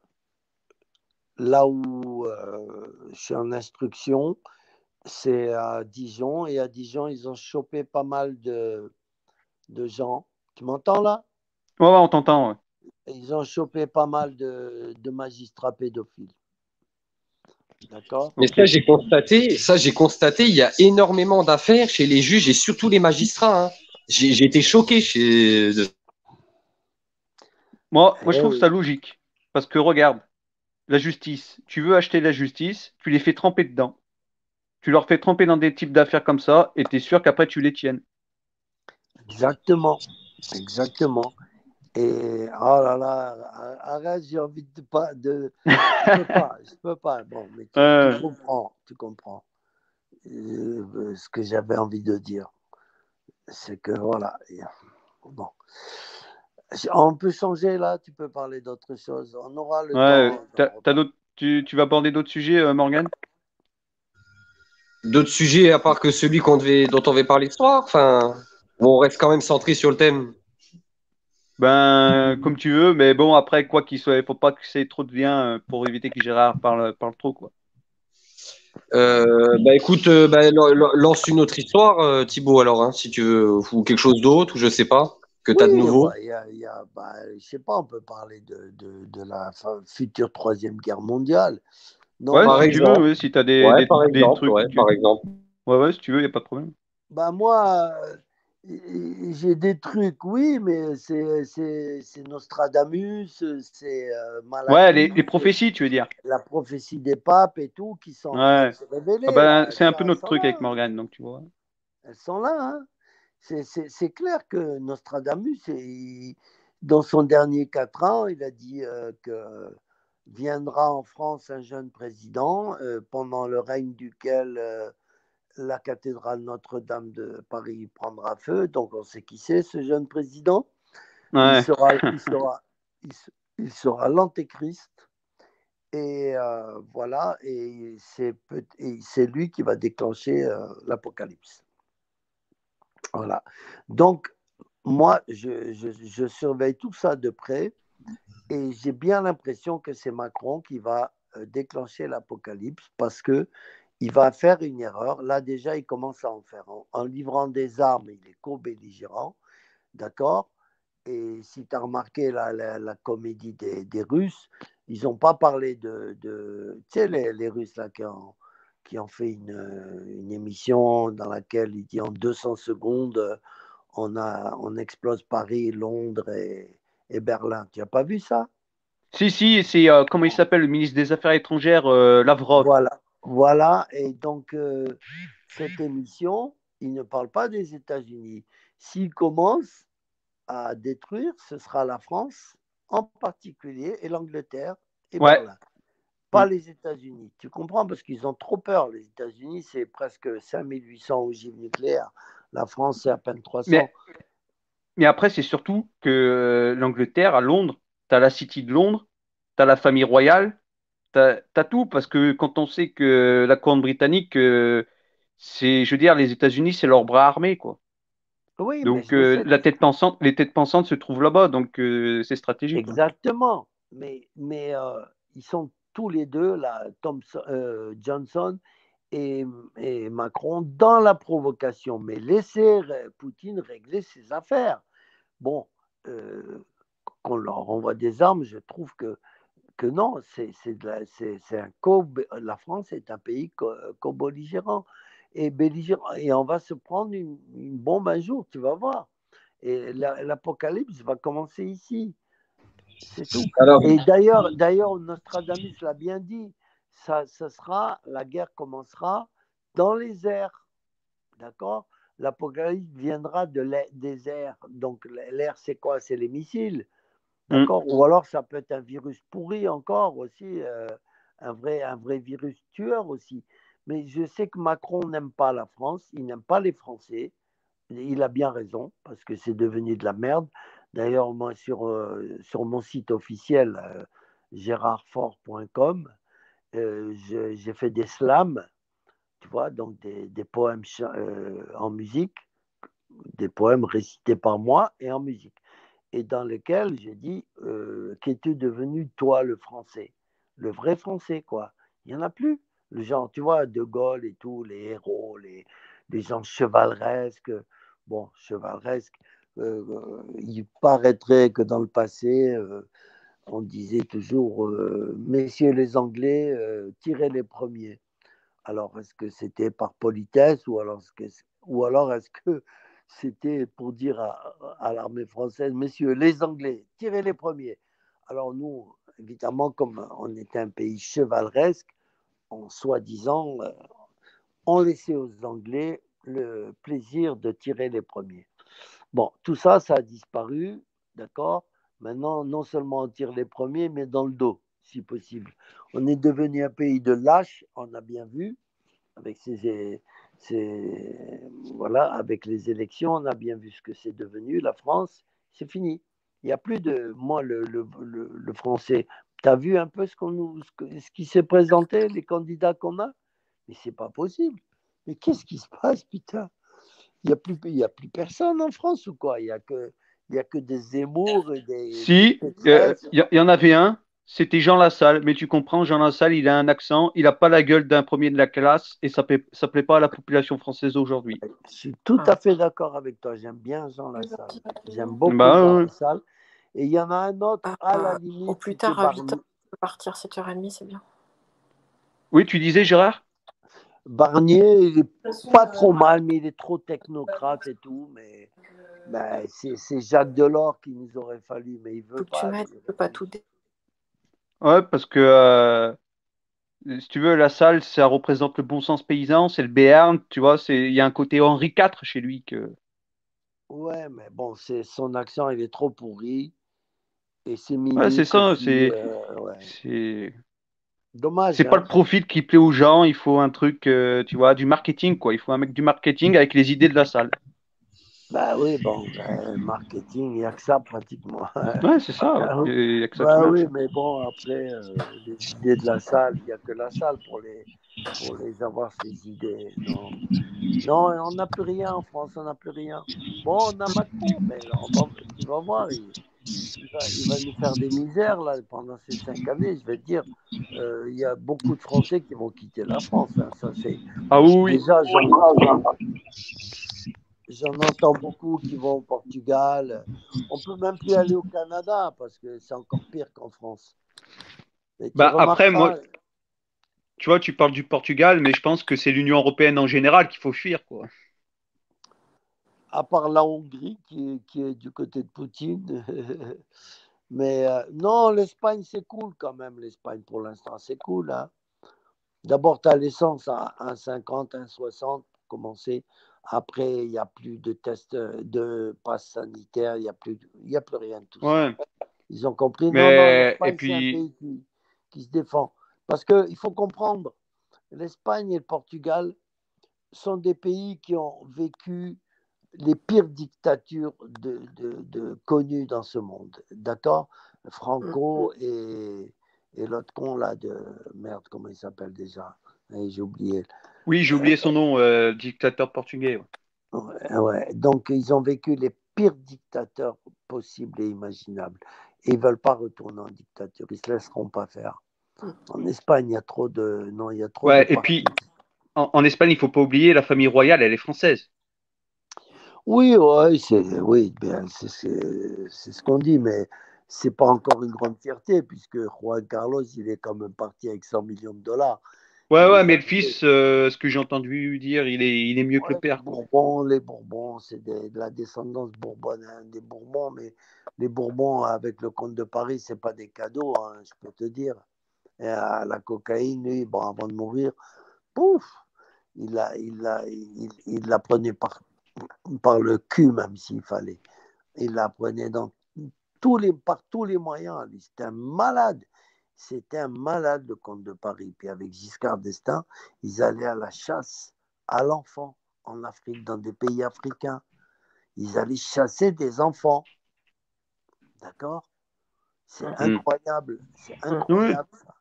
là où euh, je suis en instruction, c'est à Dijon et à Dijon, ils ont chopé pas mal de, de gens. Tu m'entends là? Ouais, ouais, on t'entend. Ouais. Ils ont chopé pas mal de, de magistrats pédophiles. D'accord? Mais Ok. ça j'ai constaté, ça j'ai constaté, il y a énormément d'affaires chez les juges et surtout les magistrats. Hein. J'ai j'ai été choqué chez. Moi, moi, je Eh trouve ça oui, logique. Parce que regarde, la justice, tu veux acheter la justice, tu les fais tremper dedans. Tu leur fais tremper dans des types d'affaires comme ça, et tu es sûr qu'après tu les tiennes. exactement. Exactement. Et oh là là, arrête, j'ai envie de pas de. Je peux pas, je peux pas. Bon, mais tu, tu Euh, comprends, tu comprends euh, ce que j'avais envie de dire. C'est que voilà. Et, bon, on peut changer là. Tu peux parler d'autre chose. On aura le ouais, temps d'en t'as, t'as reparler. d'autres, tu, tu vas aborder d'autres sujets, euh, Morgan? D'autres sujets à part que celui qu'on devait, dont on avait parlé ce soir. Enfin, bon, on reste quand même centré sur le thème. Ben, comme tu veux, mais bon, après, quoi qu'il soit, il faut pas que c'est trop de bien euh, pour éviter que Gérard parle, parle trop, quoi. Euh, bah écoute, euh, bah, lan- lan- lance une autre histoire, euh, Thibaut, alors, hein, si tu veux, ou quelque chose d'autre, ou je sais pas, que tu Oui, as de nouveau. bah, il y a, il y a- bah, je sais pas, on peut parler de, de, de la fin- future troisième guerre mondiale. Non, Ouais, Par si moi, tu veux, exemple. ouais, si t'as des, Ouais, des, par des exemple, trucs, ouais, par tu... exemple. Ouais, ouais, si tu veux, y a pas de problème. bah moi, euh, j'ai des trucs, oui, mais c'est c'est- c'est Nostradamus, c'est euh, Ouais, les, Malachie, les c'est prophéties, tu veux dire. la prophétie des papes et tout qui sont en train de Ouais. se Ah révéler, ben, là. c'est un peu Ça, elles notre sont truc là, avec hein. Morgan, donc tu vois. Elles sont là, hein. C'est c'est- c'est clair que Nostradamus, il- dans son dernier quatre ans, il a dit euh, que viendra en France un jeune président euh, pendant le règne duquel euh, la cathédrale Notre-Dame de Paris prendra feu. Donc on sait qui c'est ce jeune président. Il Ouais. sera, il sera, il, il sera l'antéchrist. Et euh, voilà, et c'est, et c'est lui qui va déclencher euh, l'apocalypse. Voilà. Donc, moi, je, je, je surveille tout ça de près et j'ai bien l'impression que c'est Macron qui va euh, déclencher l'apocalypse parce que il va faire une erreur. Là, déjà, il commence à en faire. En, en livrant des armes, il est co-belligérant, d'accord? Et si tu as remarqué la, la, la comédie des, des, Russes, ils n'ont pas parlé de, de tu sais, les, les Russes là, qui, ont, qui ont fait une, une émission dans laquelle il dit en deux cents secondes, on, a, on explose Paris, Londres et, et Berlin. Tu n'as pas vu ça? Si, si, c'est, euh, comment il s'appelle, le ministre des Affaires étrangères, euh, Lavrov. Voilà. Voilà. Et donc, euh, cette émission, il ne parle pas des États-Unis. S'il commence à détruire, ce sera la France en particulier et l'Angleterre et Ouais. Berlin. Pas Mm. les États-Unis. Tu comprends? Parce qu'ils ont trop peur. Les États-Unis, c'est presque cinq mille huit cents ogives nucléaires. La France, c'est à peine trois cents. Mais, mais après, c'est surtout que euh, l'Angleterre, à Londres, tu as la City de Londres, tu as la famille royale, tu as tout, parce que quand on sait que la couronne britannique, euh, c'est, je veux dire, les États-Unis, c'est leur bras armé, quoi. Oui, mais Donc, je euh, sais. la tête pensante, les têtes pensantes se trouvent là-bas, donc euh, c'est stratégique, quoi. Exactement. Mais, mais euh, ils sont tous les deux, là, Thompson, euh, Johnson et, et Macron, dans la provocation. Mais laissez Poutine régler ses affaires. Bon, euh, qu'on leur envoie des armes, je trouve que, que non, c'est, c'est de la, c'est, c'est un co la France est un pays co- co-belligérant et belligérant. Et on va se prendre une, une bombe un jour, tu vas voir. Et la- l'apocalypse va commencer ici. C'est tout. Alors, Et d'ailleurs, d'ailleurs, Nostradamus l'a bien dit, ça, ça sera, la guerre commencera dans les airs, d'accord? L'apocalypse viendra de l'air, des airs. Donc l'air, c'est quoi? C'est les missiles, Mm. d'accord? Ou alors ça peut être un virus pourri encore aussi, euh, un vrai, un vrai virus tueur aussi. Mais je sais que Macron n'aime pas la France, il n'aime pas les Français. Il a bien raison, parce que c'est devenu de la merde. D'ailleurs, moi, sur, euh, sur mon site officiel, euh, gérard fort point com, euh, je- j'ai fait des slams, tu vois, donc des, des poèmes euh, en musique, des poèmes récités par moi et en musique. Et dans lesquels j'ai dit, euh, qu'es-tu devenu, toi, le français? Le vrai français, quoi. Il n'y en a plus. Le genre, tu vois, De Gaulle et tout, les héros, les, les gens chevaleresques. Bon, chevaleresques, euh, euh, il paraîtrait que dans le passé, euh, on disait toujours, euh, messieurs les Anglais, euh, tirez les premiers. Alors, est-ce que c'était par politesse ou alors est-ce que, ou alors est-ce que c'était pour dire à, à l'armée française, messieurs, les Anglais, tirez les premiers. Alors nous, évidemment, comme on était un pays chevaleresque, en soi-disant, euh, on laissait aux Anglais le plaisir de tirer les premiers. Bon, tout ça, ça a disparu, d'accord? Maintenant, non seulement on tire les premiers, mais dans le dos, si possible. On est devenu un pays de lâches, on a bien vu, avec ces, ces, voilà, avec les élections, on a bien vu ce que c'est devenu. La France, c'est fini. Il n'y a plus de moi, le, le, le, le français. Tu as vu un peu ce, qu'on nous, ce, que, ce qui s'est présenté, les candidats qu'on a? Mais c'est pas possible. Mais qu'est-ce qui se passe, putain? Il n'y a, plus, il y a plus personne en France ou quoi? Il n'y a, que, il y a que des Zemmour et des, des Si, il Pécresse. y, y, en avait un, c'était Jean Lassalle, mais tu comprends, Jean Lassalle, il a un accent, il n'a pas la gueule d'un premier de la classe, et ça ne plaît, plaît pas à la population française aujourd'hui. Je suis tout à fait d'accord avec toi. J'aime bien Jean Lassalle. J'aime beaucoup bah, Jean ouais. Lassalle. Et il y en a un autre, à la limite. Au plus tard, à huit heures, on peut partir sept heures trente, c'est bien. Oui, tu disais, Gérard? Barnier, il est pas trop mal, mais il est trop technocrate et tout. Mais ben, c'est Jacques Delors qui nous aurait fallu, mais il veut Faut que pas. tu m'aides, je peux pas tout. dé- Ouais, parce que, euh, si tu veux, Lassalle, ça représente le bon sens paysan, c'est le Béarn, tu vois, il y a un côté Henri quatre chez lui. que. Ouais, mais bon, c'est son accent, il est trop pourri. Et ses Ouais, c'est mimiques ça, aussi. c'est. Euh, ouais. C'est Dommage, c'est pas hein. le profit qui plaît aux gens, il faut un truc, euh, tu vois, du marketing, quoi. Il faut un mec du marketing avec les idées de la salle. Bah oui, bon, ben, marketing, il n'y a que ça pratiquement. Ouais, c'est ça, ouais. Ah, Il y a que ça qui bah marche. oui, mais bon, après, euh, les idées de la salle, il n'y a que la salle pour les, pour les avoir, ces idées. Non, non, on n'a plus rien en France, on n'a plus rien. Bon, on a Macron, mais on va, tu vas voir, il, il va, il va nous faire des misères là, pendant ces cinq années. Je vais te dire, euh, il y a beaucoup de Français qui vont quitter la France. Hein, ça, c'est, Ah oui, oui. déjà, j'en J'en entends beaucoup qui vont au Portugal. On peut même plus aller au Canada parce que c'est encore pire qu'en France. Et tu Bah après, moi, remarqueras, tu vois, tu parles du Portugal, mais je pense que c'est l'Union européenne en général qu'il faut fuir, quoi. à part la Hongrie qui est, qui est du côté de Poutine, mais euh, non, l'Espagne c'est cool quand même. L'Espagne pour l'instant c'est cool. Hein. D'abord, tu as l'essence à un virgule cinquante, un virgule soixante. recommencer. Après, il n'y a plus de tests, de passe sanitaire, il n'y a, plus, il y a plus rien de tout Ouais. ça. Ils ont compris. Mais, non, non, et l'Espagne, puis... c'est un pays qui, qui se défend. Parce qu'il faut comprendre, l'Espagne et le Portugal sont des pays qui ont vécu les pires dictatures de, de, de, connues dans ce monde. D'accord? Franco et, et l'autre con là de merde, comment il s'appelle déjà? Et j'ai oublié. Oui, j'ai oublié son nom, euh, dictateur portugais. Ouais, ouais. Donc, ils ont vécu les pires dictateurs possibles et imaginables. Et ils ne veulent pas retourner en dictature. Ils ne se laisseront pas faire. En Espagne, il y a trop de. Non, il y a trop Ouais, de et partis. puis, en, en Espagne, il ne faut pas oublier, la famille royale, elle est française. Oui, ouais, c'est oui, bien, c'est, c'est, c'est ce qu'on dit, mais c'est pas encore une grande fierté, puisque Juan Carlos, il est quand même parti avec cent millions de dollars. Ouais, Il ouais, les mais a le payés. fils, euh, ce que j'ai entendu dire, il est, il est mieux que le Ouais, les père, quoi. Bourbons, les Bourbons, c'est des- de la descendance bourbonne, des Bourbons, mais les Bourbons avec le comte de Paris, c'est pas des cadeaux, hein, je peux te dire. Et à la cocaïne, lui, bon, avant de mourir, pouf, il la, il la, il, il la prenait par, par le cul, même s'il fallait. Il la prenait dans tous les, par tous les moyens. C'était un malade. C'était un malade, le comte de Paris. Puis avec Giscard d'Estaing, ils allaient à la chasse à l'enfant en Afrique, dans des pays africains. Ils allaient chasser des enfants. D'accord? C'est Mm. incroyable. C'est Oui, incroyable, ça.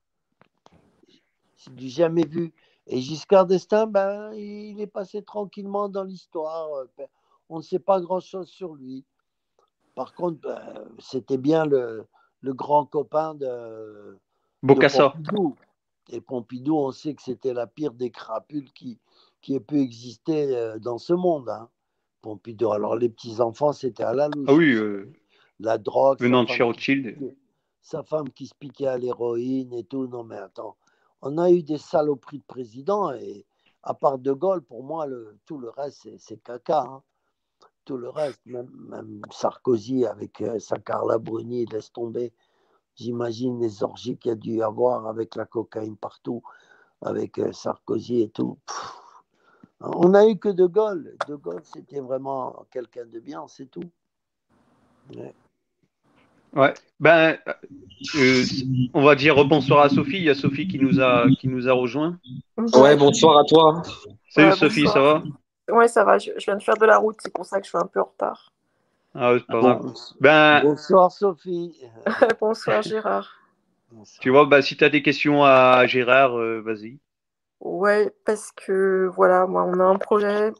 C'est du jamais vu. Et Giscard d'Estaing, ben, il est passé tranquillement dans l'histoire. On ne sait pas grand-chose sur lui. Par contre, ben, c'était bien le, le grand copain de, de Bocassa. Pompidou. Et Pompidou, on sait que c'était la pire des crapules qui, qui ait pu exister euh, dans ce monde. Hein. Pompidou. Alors, les petits-enfants, c'était à la Ah louche. oui, euh, La drogue, sa venant de femme, chez qui se Rothschild. piquait, sa femme qui se piquait à l'héroïne et tout. Non, mais attends. On a eu des saloperies de présidents et à part De Gaulle, pour moi, le, tout le reste, c'est, c'est caca. Hein. Tout le reste, même, même Sarkozy avec euh, sa Carla Bruni, laisse tomber. J'imagine les orgies qu'il y a dû y avoir avec la cocaïne partout, avec euh, Sarkozy et tout. Pff. On n'a eu que De Gaulle. De Gaulle, c'était vraiment quelqu'un de bien, c'est tout. Ouais. Ouais. Ben, euh, on va dire bonsoir à Sophie. Il y a Sophie qui nous a, qui nous a rejoint. Ouais, bonsoir à toi. Salut Ouais, Sophie, ça bonsoir. va? Ouais, ça va, je, je viens de faire de la route, c'est pour ça que je suis un peu en retard. Ah, c'est pas grave. Bon, Ben, bonsoir Sophie. Bonsoir Gérard. Bonsoir. tu vois, ben, si tu as des questions à Gérard, euh, vas-y. Ouais, parce que voilà, moi, on a un projet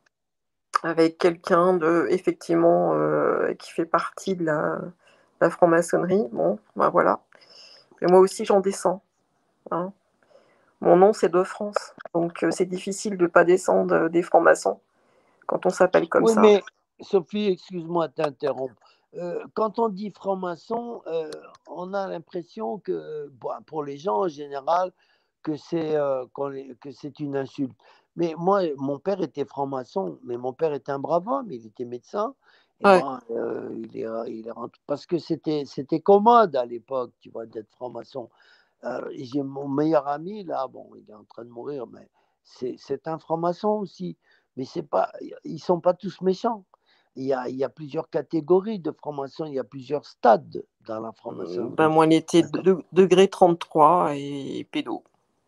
avec quelqu'un de, effectivement, euh, qui fait partie de la, de la franc-maçonnerie. Bon, ben voilà. Mais moi aussi, j'en descends. Hein. Mon nom, c'est De France. Donc, euh, c'est difficile de ne pas descendre des francs-maçons quand on s'appelle comme Oui, ça. mais Sophie, excuse-moi de t'interrompre. Euh, quand on dit franc-maçon, euh, on a l'impression que, bon, pour les gens en général, que c'est euh, qu'on les- que c'est une insulte. Mais moi, mon père était franc-maçon, mais mon père était un brave homme, il était médecin. Et Ouais. bon, euh, il est, il est rentré parce que c'était c'était commode à l'époque, tu vois, d'être franc-maçon. Euh, et j'ai mon meilleur ami là, bon, il est en train de mourir, mais c'est c'est un franc-maçon aussi. Mais c'est pas, ils sont pas tous méchants. Il y a, il y a plusieurs catégories de francs-maçons, il y a plusieurs stades dans la Ben, franc-maçonnerie. moi, il était D'accord. de, degré trente-trois et pédo.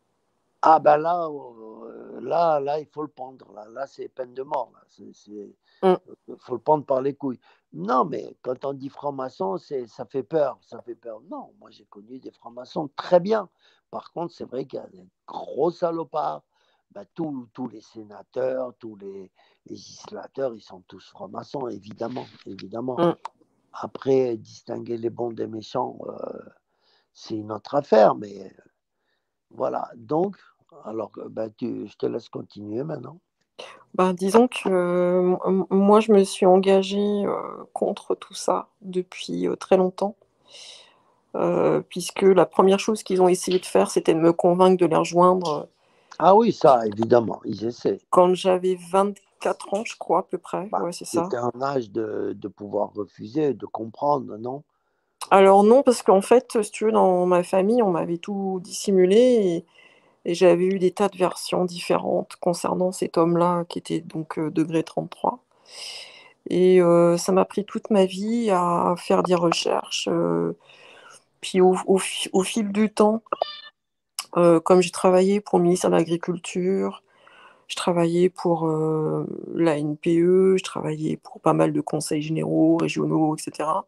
Ah ben là, euh, là, là, il faut le pendre. Là, là c'est peine de mort. Là. C'est, c'est, Mm. faut le prendre par les couilles. Non, mais quand on dit franc-maçon, c'est, ça fait peur. Ça fait peur. Non, moi j'ai connu des francs-maçons très bien. Par contre, c'est vrai qu'il y a des gros salopards. Ben, tous, tous les sénateurs, tous les législateurs, ils sont tous francs-maçons, évidemment. évidemment. Mm. Après, distinguer les bons des méchants, euh, c'est une autre affaire. Mais euh, voilà. Donc, alors, ben, tu, je te laisse continuer maintenant. Ben, disons que euh, m- moi, je me suis engagée euh, contre tout ça depuis euh, très longtemps, euh, puisque la première chose qu'ils ont essayé de faire, c'était de me convaincre de les rejoindre Ah oui, ça, évidemment, ils essaient. quand j'avais vingt-quatre ans, je crois, à peu près. Bah, Ouais, c'est tu ça. étais en âge de, de pouvoir refuser, de comprendre, non? Alors non, parce qu'en fait, si tu veux, dans ma famille, on m'avait tout dissimulé Et j'avais eu des tas de versions différentes concernant cet homme-là, qui était donc euh, degré trente-trois. Et euh, ça m'a pris toute ma vie à faire des recherches. euh, puis au, au fi- au fil du temps, euh, comme j'ai travaillé pour le ministère de l'Agriculture, je travaillais pour euh, la N P E, je travaillais pour pas mal de conseils généraux, régionaux, et cetera.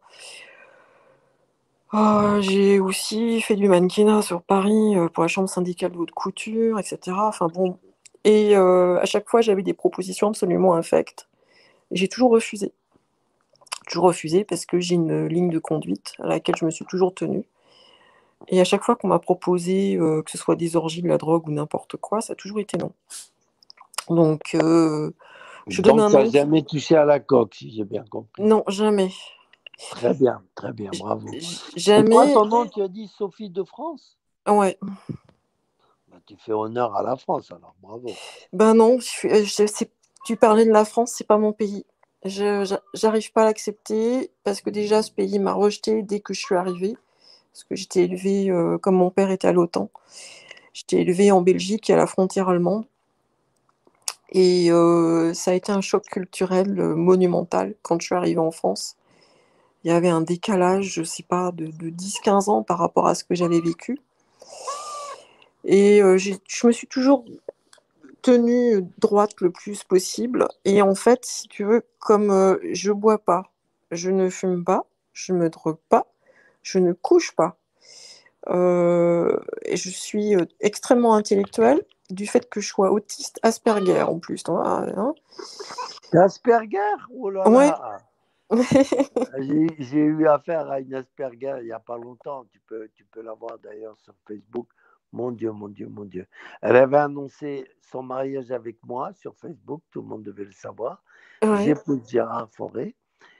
Ah, j'ai aussi fait du mannequinat sur Paris euh, pour la chambre syndicale de haute couture, et cetera. Enfin bon, et euh, à chaque fois j'avais des propositions absolument infectes. J'ai toujours refusé, toujours refusé parce que j'ai une ligne de conduite à laquelle je me suis toujours tenue. Et à chaque fois qu'on m'a proposé euh, que ce soit des orgies, de la drogue ou n'importe quoi, ça a toujours été non. Donc euh, je donne Donc, un tu n'as nom. jamais touché à la coque, si j'ai bien compris. Non, jamais. Très bien, très bien, J- bravo. j- Et toi, Jamais. ton nom, tu as dit Sophie de France? Ouais. Bah, tu fais honneur à la France, alors bravo. Ben non, je suis- euh, je sais- tu parlais de la France, c'est pas mon pays. Je j'a- j'arrive pas à l'accepter parce que déjà ce pays m'a rejeté dès que je suis arrivée. Parce que j'étais élevée euh, comme mon père était à l'OTAN. J'étais élevée en Belgique à la frontière allemande. Et euh, ça a été un choc culturel euh, monumental quand je suis arrivée en France. Il y avait un décalage, je sais pas, de, de dix quinze ans par rapport à ce que j'avais vécu. Et euh, j'ai- je me suis toujours tenue droite le plus possible. Et en fait, si tu veux, comme euh, je bois pas, je ne fume pas, je me drogue pas, je ne couche pas. Euh, et je suis euh, extrêmement intellectuelle du fait que je sois autiste Asperger en plus. Hein. T'es Asperger? Oh là Ouais. là! J'ai j'ai eu affaire à une Asperger il n'y a pas longtemps. Tu peux, tu peux la voir d'ailleurs sur Facebook. Mon Dieu, mon Dieu, mon Dieu. Elle avait annoncé son mariage avec moi sur Facebook. Tout le monde devait le savoir. Ouais. J'épouse Gérard Fauré.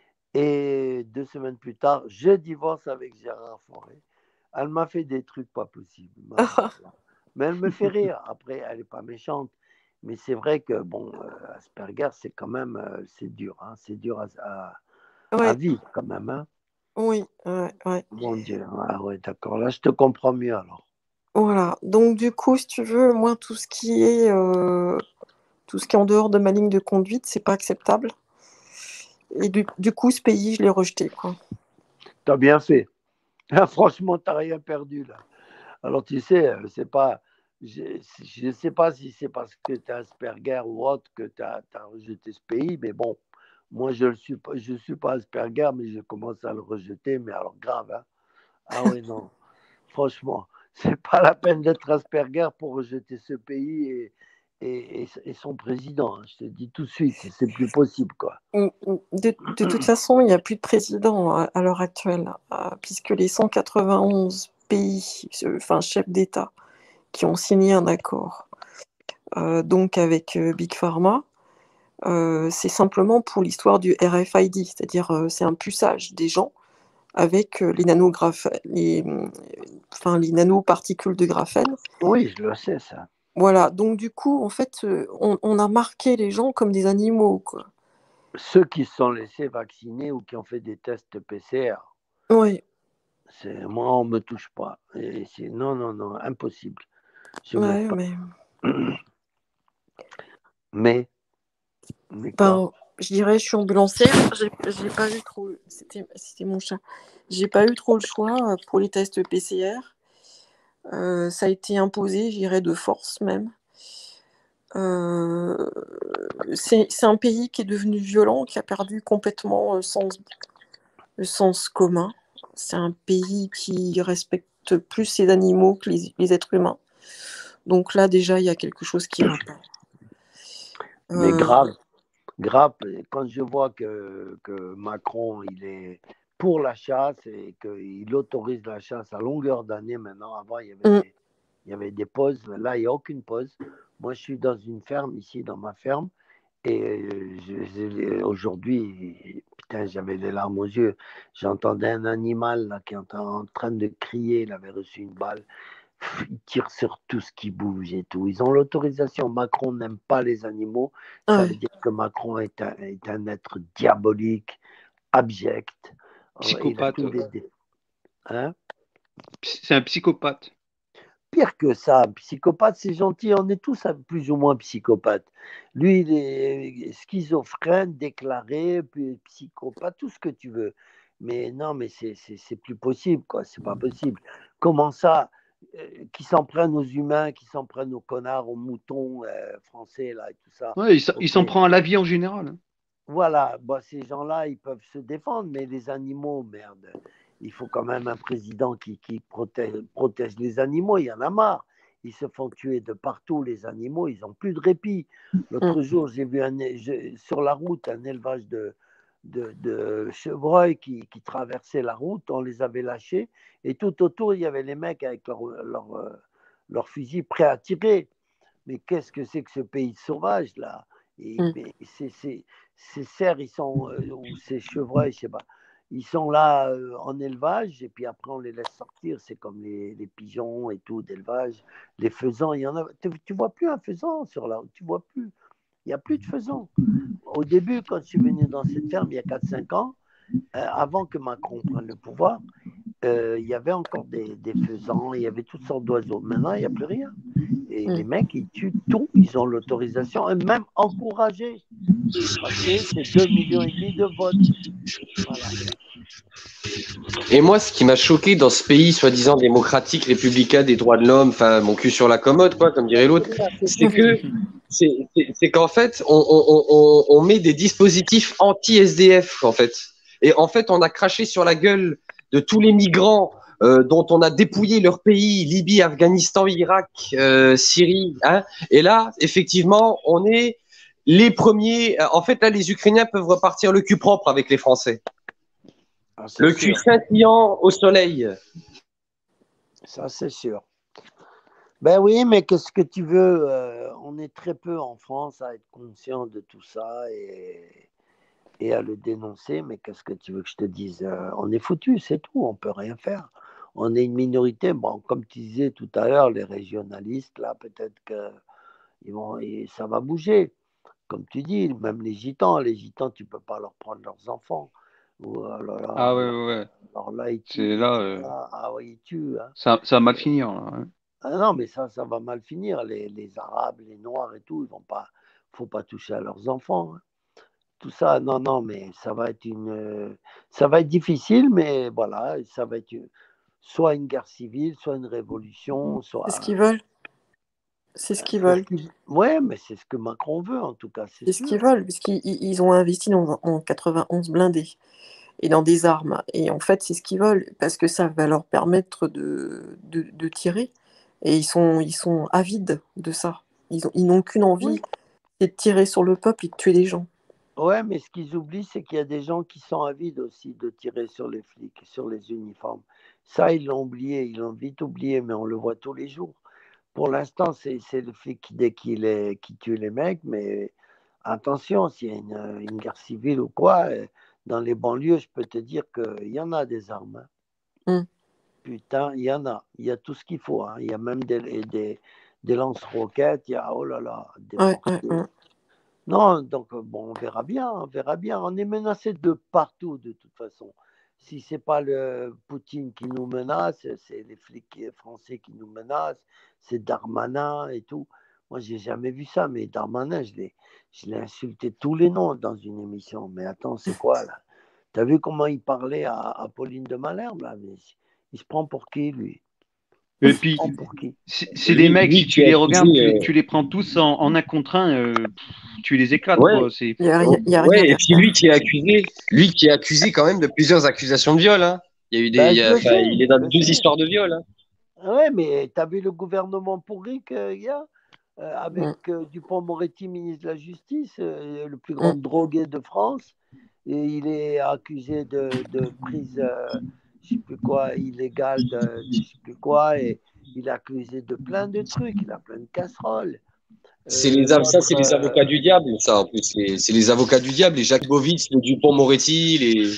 Et deux semaines plus tard, je divorce avec Gérard Fauré. Elle m'a fait des trucs pas possibles. Mais elle me fait rire. Après, elle n'est pas méchante. Mais c'est vrai que, bon, euh, Asperger, c'est quand même, euh, c'est dur. Hein. C'est dur à, à, Ouais. à vivre quand même. Hein. Oui, ouais, ouais. Mon Dieu. Ah ouais, d'accord. Là, je te comprends mieux alors. Voilà. Donc du coup, si tu veux, moi, tout ce qui est, euh, tout ce qui est en dehors de ma ligne de conduite, c'est pas acceptable. Et du, du coup, ce pays, je l'ai rejeté, quoi. Tu as bien fait. Franchement, tu n'as rien perdu là. Alors, tu sais, c'est pas. Je ne sais pas si c'est parce que tu es Asperger ou autre que tu as, as rejeté ce pays, mais bon, moi, je ne suis, pas, je suis pas Asperger, mais je commence à le rejeter, mais alors grave. Hein. Ah oui, non. Franchement, c'est pas la peine d'être Asperger pour rejeter ce pays et, et, et, et son président. Hein. Je te dis tout de suite, c'est plus possible, quoi. De, de toute façon, il n'y a plus de président à, à l'heure actuelle, euh, puisque les cent quatre-vingt-onze pays, enfin chefs d'État, qui ont signé un accord, euh, donc avec euh, Big Pharma, euh, c'est simplement pour l'histoire du R F I D, c'est-à-dire euh, c'est un puçage des gens avec euh, les nanographes, les, enfin les nanoparticules de graphène. Oui, je le sais ça. Voilà, donc du coup, en fait, euh, on, on a marqué les gens comme des animaux, quoi. Ceux qui se sont laissés vacciner ou qui ont fait des tests P C R. Oui. C'est, moi, on ne me touche pas. Et c'est, non, non, non, impossible. Je ouais, pas. mais... mais, mais ben, je dirais, je suis ambulancière. J'ai, j'ai pas eu trop. C'était, c'était mon chat. J'ai pas eu trop le choix pour les tests P C R. Euh, ça a été imposé, je dirais, de force même. Euh, c'est, c'est un pays qui est devenu violent, qui a perdu complètement le sens, le sens commun. C'est un pays qui respecte plus ses animaux que les, les êtres humains. Donc là, déjà, il y a quelque chose qui va pas. Mais grave, grave, quand je vois que, que Macron, il est pour la chasse et qu'il autorise la chasse à longueur d'année maintenant. Avant, il y avait, mm. des, il y avait des pauses. Là, il n'y a aucune pause. Moi, je suis dans une ferme, ici, dans ma ferme. Et je, je, aujourd'hui, putain, j'avais les larmes aux yeux. J'entendais un animal là, qui est en train de crier. Il avait reçu une balle. Ils tirent sur tout ce qui bouge et tout. Ils ont l'autorisation. Macron n'aime pas les animaux. Ça ouais. veut dire que Macron est un, est un être diabolique, abject. Psychopathe. Il a des... hein C'est un psychopathe. pire que ça. Psychopathe, c'est gentil. On est tous plus ou moins psychopathes. Lui, il est schizophrène, déclaré, puis psychopathe, tout ce que tu veux. Mais non, mais c'est, c'est, c'est plus possible, quoi. C'est pas possible. Comment ça, euh, qui s'en prennent aux humains, qui s'en prennent aux connards, aux moutons euh, français, là, et tout ça. Ouais, il s'en Ok. il s'en prend à la vie en général. hein. Voilà, bon, ces gens-là, ils peuvent se défendre, mais les animaux, merde, il faut quand même un président qui, qui protège, protège les animaux, il y en a marre. Ils se font tuer de partout, les animaux, ils n'ont plus de répit. L'autre jour, j'ai vu un, je- sur la route un élevage de, de, de chevreuils qui, qui traversaient la route, on les avait lâchés, et tout autour, il y avait les mecs avec leurs leur, euh, leur fusils prêts à tirer. Mais qu'est-ce que c'est que ce pays sauvage, là? Et, Mm. mais c'est, c'est, ces cerfs, ils sont, euh, ou ces chevreuils, je sais pas, ils sont là euh, en élevage, et puis après on les laisse sortir. C'est comme les, les pigeons et tout d'élevage. Les faisans, il y en a. Tu, tu vois plus un faisan sur la route, tu vois plus. Il n'y a plus de faisans. Au début, quand je suis venu dans cette ferme, il y a quatre cinq ans, euh, avant que Macron prenne le pouvoir, euh, il y avait encore des, des faisans, il y avait toutes sortes d'oiseaux. Maintenant, il n'y a plus rien. Et Mm. les mecs, ils tuent tout, ils ont l'autorisation, et même encouragé, parce que c'est deux millions et demi de votes. Voilà. Et moi, ce qui m'a choqué dans ce pays soi-disant démocratique, républicain, des droits de l'homme, enfin, mon cul sur la commode, quoi, comme dirait l'autre, c'est que c'est c'est- c'est qu'en fait, on, on, on, on met des dispositifs anti-S D F, en fait. Et en fait, on a craché sur la gueule de tous les migrants euh, dont on a dépouillé leur pays, Libye, Afghanistan, Irak, euh, Syrie. Hein. Et là, effectivement, on est les premiers. En fait, là, les Ukrainiens peuvent repartir le cul propre avec les Français. Ah, c'est Le cul sûr. scintillant au soleil. Ça, c'est sûr. Ben oui, mais qu'est-ce que tu veux? euh, on est très peu en France à être conscient de tout ça et, et à le dénoncer. Mais qu'est-ce que tu veux que je te dise? Euh, on est foutu, c'est tout. On peut rien faire. On est une minorité. Bon, comme tu disais tout à l'heure, les régionalistes, là, peut-être que ils vont, et ça va bouger. Comme tu dis, même les gitans, les gitans, tu peux pas leur prendre leurs enfants. Ou, euh, alors, là, Ah ouais, alors, ouais, ouais. alors là, ils C'est tuent. là, euh, Ah, ah oui, ils tuent. Hein. ça, ça va mal finir. Là, hein. Ah non, mais ça, ça va mal finir. Les, les Arabes, les Noirs et tout, ils vont pas, faut pas toucher à leurs enfants. Hein. Tout ça, non, non, mais ça va être une, euh, ça va être difficile, mais voilà, ça va être une- soit une guerre civile, soit une révolution, C'est ce soit. qu'ils veulent. C'est ce qu'ils C'est ce veulent. qui- Ouais, mais c'est ce que Macron veut, en tout cas, c'est C'est ce qu'ils sûr. veulent, puisqu'ils ils- ils ont investi dans, en quatre-vingt-onze blindés et dans des armes. Et en fait, c'est ce qu'ils veulent, parce que ça va leur permettre de, de, de tirer. Et ils sont, ils sont avides de ça. Ils ont, ils n'ont qu'une envie, Oui. c'est de tirer sur le peuple et de tuer les gens. Ouais, mais ce qu'ils oublient, c'est qu'il y a des gens qui sont avides aussi de tirer sur les flics, sur les uniformes. Ça, ils l'ont oublié, ils l'ont vite oublié, mais on le voit tous les jours. Pour l'instant, c'est c'est le flic qui, dès qu'il est, qui tue les mecs, mais attention, s'il y a une, une guerre civile ou quoi, euh, dans les banlieues, je peux te dire qu'il y en a des armes. Hein. Mm. Putain, il y en a. Il y a tout ce qu'il faut. Hein. Il y a même des, des, des lance-roquettes, il y a, oh là là, des Ouais, ouais, mortiers. ouais. Non, donc euh, bon, on verra bien, on verra bien. On est menacé de partout de toute façon. Si c'est pas le Poutine qui nous menace, c'est les flics français qui nous menacent, c'est Darmanin et tout. Moi, j'ai jamais vu ça, mais Darmanin, je l'ai, je l'ai insulté tous les noms dans une émission. Mais attends, c'est quoi là? T'as vu comment il parlait à, à Pauline de Malherbe là? Mais il se prend pour qui lui? Et Il se puis, prend pour qui? c'est c'est des Lui, mecs, lui si tu qui a les accusé. regardes, tu, les- euh, tu les prends tous en, en un contre un, euh, pff, tu les éclates, Ouais, quoi. C'est, Il n'y a, rien- il y a ouais, rien et à puis faire. lui qui est accusé, lui qui est accusé quand même de plusieurs accusations de viol. Hein. Il y a eu des, Ben, il y je a- le enfin, sais, il est je dans le deux sais. histoires de viol. Hein. Ouais, mais t'as vu le gouvernement pourri qu'il y a euh, avec Mm. euh, Dupond-Moretti, ministre de la Justice, euh, le plus Mm. grand drogué de France, et il est accusé de, de prise, euh, je sais plus quoi, illégale de, de je sais plus quoi, et il est accusé de plein de trucs, il a plein de casseroles. C'est Euh, les, av- ça, c'est l'autre, les euh, avocats du diable, ça, en plus. Les- C'est les avocats du diable, les Jacques Bovitz, les Dupont-Moretti, les.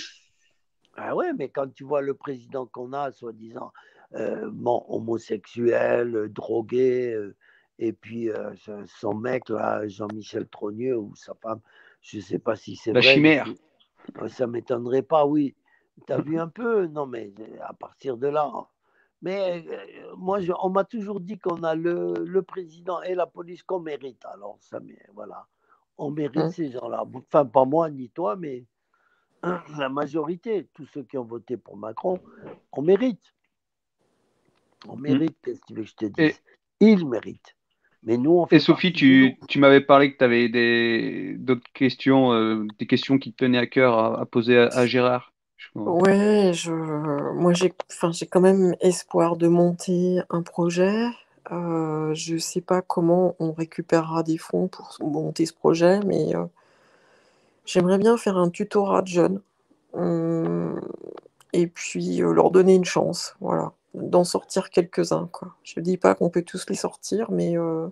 ah ouais, mais quand tu vois le président qu'on a, soi-disant euh, bon, homosexuel, euh, drogué, euh, et puis euh, son son mec, là, Jean-Michel Trogneux, ou sa femme, je ne sais pas si c'est la vrai, mais chimère. c'est- euh, ça ne m'étonnerait pas, oui. Tu as vu un peu? Non, mais euh, à partir de là, hein. Mais euh, moi, je, on m'a toujours dit qu'on a le, le président et la police qu'on mérite. Alors, ça, mais, voilà, on mérite Mm. ces gens-là. Enfin, pas moi ni toi, mais la majorité, tous ceux qui ont voté pour Macron, on mérite. On mérite, qu'est-ce que tu veux que je te dise? Et, Ils méritent. Mais nous, on et fait Sophie, partie du lot. tu, tu m'avais parlé que tu avais des, d'autres questions, euh, des questions qui te tenaient à cœur à, à poser à, à Gérard. Je crois. Ouais, je, moi j'ai, enfin, j'ai quand même espoir de monter un projet. Euh, je sais pas comment on récupérera des fonds pour monter ce projet, mais euh, j'aimerais bien faire un tutorat de jeunes. Hum, et puis euh, leur donner une chance, voilà, d'en sortir quelques-uns, quoi. Je dis pas qu'on peut tous les sortir, mais euh,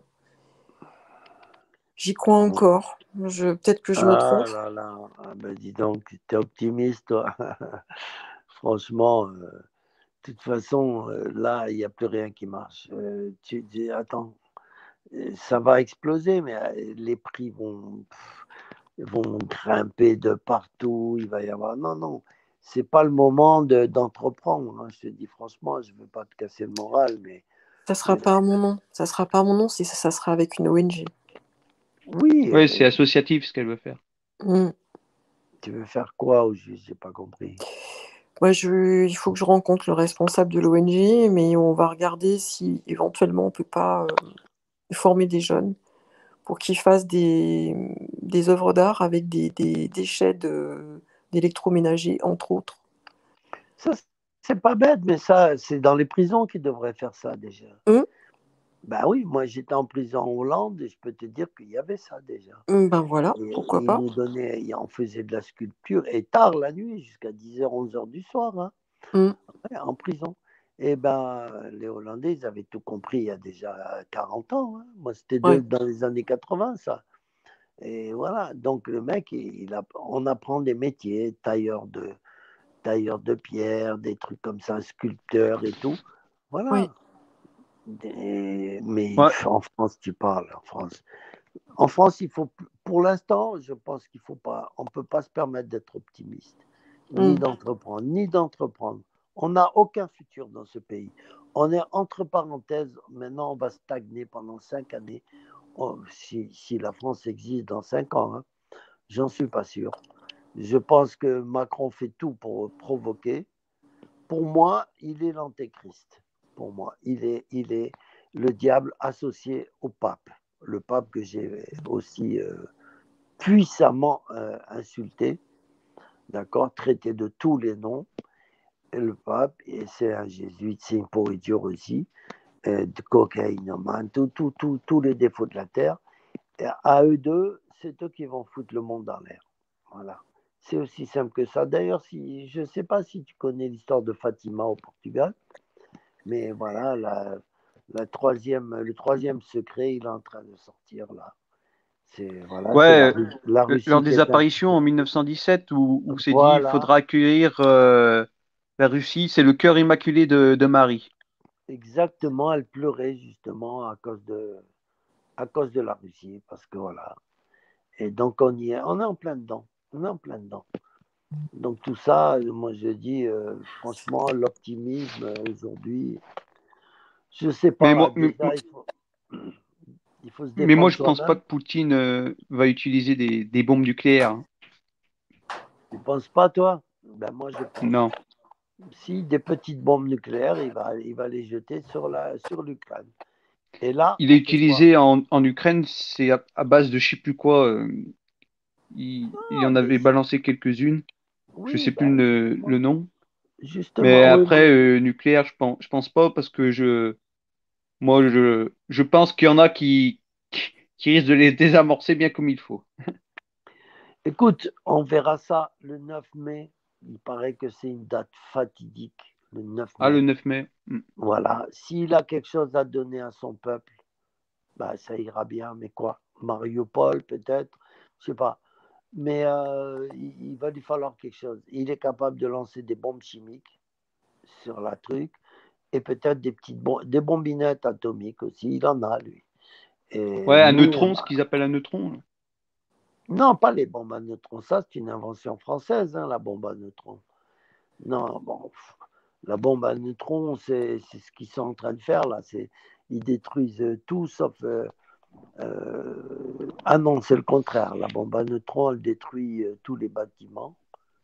j'y crois encore. Je, peut-être que je me trompe. Ah là là, ah ben dis donc, t'es optimiste, toi. Franchement, euh, de toute façon, euh, là, il n'y a plus rien qui marche. Euh, tu, tu- attends, euh, ça va exploser, mais euh, les prix vont, pff, vont grimper de partout. Il va y avoir. Non, non, c'est pas le moment de- d'entreprendre, hein. Je te dis franchement, je veux pas te casser le moral, mais Ça sera pas à mon nom. Ça sera pas à mon nom si ça, ça sera avec une O N G. oui, Ouais, c'est euh, associatif ce qu'elle veut faire. Mm. tu veux faire quoi au juste? J'ai pas compris. Ouais, je, il faut que je rencontre le responsable de l'O N G, mais on va regarder si éventuellement on peut pas euh, former des jeunes pour qu'ils fassent des, des œuvres d'art avec des, des déchets de, d'électroménager, entre autres. Ça, c'est pas bête, mais ça, c'est dans les prisons qu'ils devraient faire ça déjà. Mm. Ben oui, moi j'étais en prison en Hollande et je peux te dire qu'il y avait ça déjà. Mm, ben voilà, Et, pourquoi ils pas. nous donnaient, on faisait de la sculpture et tard la nuit, jusqu'à dix heures, onze heures du soir, hein, Mm. ouais, en prison. Et ben les Hollandais, ils avaient tout compris il y a déjà quarante ans, hein. Moi, c'était de- Ouais, dans les années quatre-vingts, ça. Et voilà, donc le mec, il a- on apprend des métiers, tailleur de, tailleur de pierre, des trucs comme ça, sculpteur et tout. oui. Voilà. Des- mais Ouais, en France, tu parles, en France. En France, il faut, pour l'instant, je pense qu'il faut pas, on ne peut pas se permettre d'être optimiste, ni Mm. d'entreprendre, ni d'entreprendre. On n'a aucun futur dans ce pays. On est entre parenthèses, maintenant on va stagner pendant cinq années. Oh, si, si la France existe dans cinq ans, hein, j'en suis pas sûr. Je pense que Macron fait tout pour provoquer. Pour moi, il est l'antéchrist. Pour moi, il est, il est le diable associé au pape. Le pape que j'ai aussi euh, puissamment euh, insulté, d'accord, traité de tous les noms. Et le pape, et c'est un jésuite, c'est une pourriture aussi, euh, de cocaïnomane, tous tout, tout, tout les défauts de la terre. Et à eux deux, c'est eux qui vont foutre le monde dans l'air. Voilà. C'est aussi simple que ça. D'ailleurs, si, je ne sais pas si tu connais l'histoire de Fatima au Portugal, mais voilà, la, la troisième, le troisième secret, il est en train de sortir là. C'est voilà, c'est la, ouais. la euh, Lors Russie qui des est un... apparitions en mille neuf cent dix-sept, où, où c'est dit il Voilà, faudra accueillir euh, la Russie, c'est le cœur immaculé de, de Marie. exactement, elle pleurait justement à cause de, à cause de la Russie, parce que voilà. Et donc on y est, on est en plein dedans, on est en plein dedans. Donc tout ça, moi je dis euh, franchement, l'optimisme euh, aujourd'hui, je sais Mais pas, moi, mais, déjà il faut, il faut se mais moi, défendre je pense pas soi-même. que Poutine euh, va utiliser des, des bombes nucléaires, hein. Tu penses pas toi? Ben moi je pense. Non. Si des petites bombes nucléaires, il va, il va les jeter sur la, sur l'Ukraine. Et là, Il est on fait quoi? utilisé en, en Ukraine, c'est à, à base de je sais plus quoi. euh, il, il Ah, en des- avait balancé quelques-unes. Je Oui, sais plus ben le, justement, le nom. Mais justement, oui, moi, après, euh, nucléaire, je pense, je pense pas parce que je, moi, je, je pense qu'il y en a qui, qui, qui risquent de les désamorcer bien comme il faut. écoute, on verra ça le neuf mai. Il paraît que c'est une date fatidique, le neuf Ah, le mai. neuf mai. Hmm. Voilà. S'il a quelque chose à donner à son peuple, bah, ça ira bien. Mais quoi? Mariupol, peut-être? Je sais pas. Mais euh, il, il va lui falloir quelque chose. Il est capable de lancer des bombes chimiques sur la truc et peut-être des petites bom- des bombinettes atomiques aussi. Il en a, lui. Et Ouais, un nous, on neutron, ce a- qu'ils appellent un neutron, là. non, pas les bombes à neutrons. Ça, c'est une invention française, hein, la bombe à neutrons. Non, bon. La bombe à neutrons, c'est ce qu'ils sont en train de faire là. Ils détruisent tout sauf... Euh, euh, ah non, c'est le contraire. La bombe à neutrons, elle détruit euh, tous les bâtiments.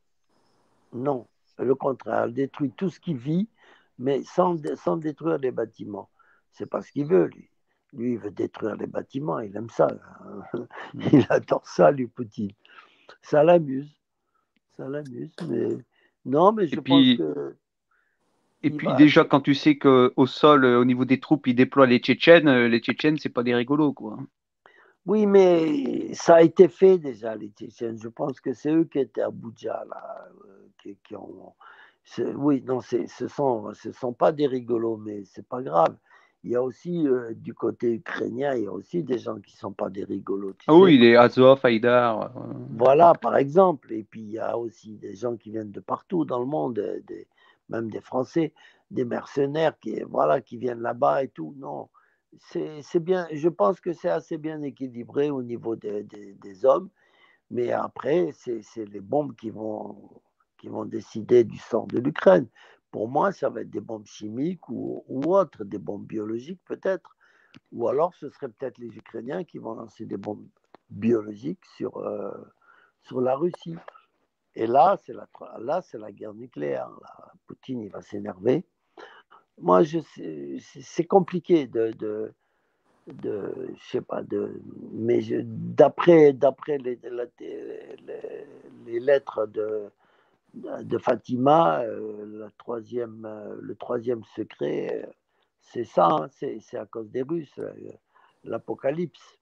Non, le contraire. Elle détruit tout ce qui vit, mais sans, sans détruire les bâtiments. C'est pas ce qu'il veut, lui. Lui, il veut détruire les bâtiments. Il aime ça. Il adore ça, lui, Poutine. Ça l'amuse. Ça l'amuse. Mais non, mais je Et pense puis, que... et il puis va... déjà, quand tu sais qu'au sol, euh, au niveau des troupes, ils déploient les Tchétchènes, euh, les Tchétchènes, c'est pas des rigolos, quoi. Oui, mais ça a été fait déjà, les Tchétchènes. Je pense que c'est eux qui étaient à Boudja, là, euh, qui, qui ont... Oui, non, ce ne sont, ce sont pas des rigolos, mais c'est pas grave. Il y a aussi, euh, du côté ukrainien, il y a aussi des gens qui ne sont pas des rigolos, tu Ah sais. oui, les Azov, Haïdar. euh, Voilà, par exemple. Et puis, il y a aussi des gens qui viennent de partout dans le monde, des, même des Français, des mercenaires qui, voilà, qui viennent là-bas et tout. Non, c'est bien. Je pense que c'est assez bien équilibré au niveau des, des, des hommes. Mais après, c'est les bombes qui vont, qui vont décider du sort de l'Ukraine. Pour moi, ça va être des bombes chimiques ou, ou autres, des bombes biologiques peut-être. Ou alors, ce serait peut-être les Ukrainiens qui vont lancer des bombes biologiques sur, euh, sur la Russie. Et là, c'est la, là, c'est la guerre nucléaire. Là, Poutine, il va s'énerver. Moi, c'est compliqué de, de, de, je sais pas, de, mais d'après d'après les, les, les lettres de, de Fatima, euh, la troisième, euh, le troisième secret, euh, c'est ça, hein, c'est à cause des Russes, euh, l'apocalypse,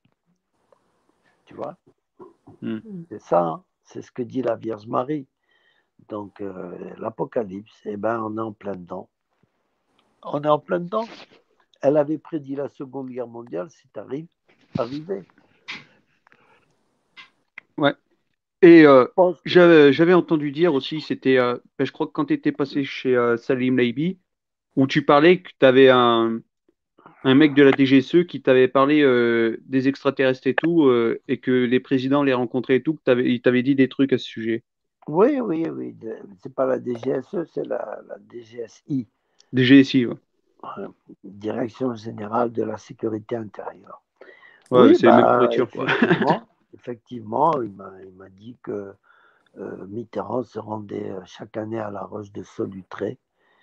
tu vois, hmm. c'est ça, hein, c'est ce que dit la Vierge Marie. Donc, euh, l'apocalypse, eh ben, on est en plein dedans. On est en plein dedans. Elle avait prédit la Seconde Guerre mondiale, c'est arrivé. arrivé. Ouais. Et euh, Que... j'avais entendu dire aussi, c'était, euh, ben, je crois que quand tu étais passé chez euh, Salim Leiby, où tu parlais que tu avais un, un mec de la D G S E qui t'avait parlé euh, des extraterrestres et tout, euh, et que les présidents les rencontraient et tout, que il t'avait dit des trucs à ce sujet. Oui, oui, oui. C'est pas la D G S E, c'est la, la D G S I. D G S I, ouais. Direction générale de la sécurité intérieure. Ouais, oui, c'est bah, la même pourriture, quoi. Effectivement, effectivement, il m'a dit que euh, Mitterrand se rendait chaque année à la Roche de Solutré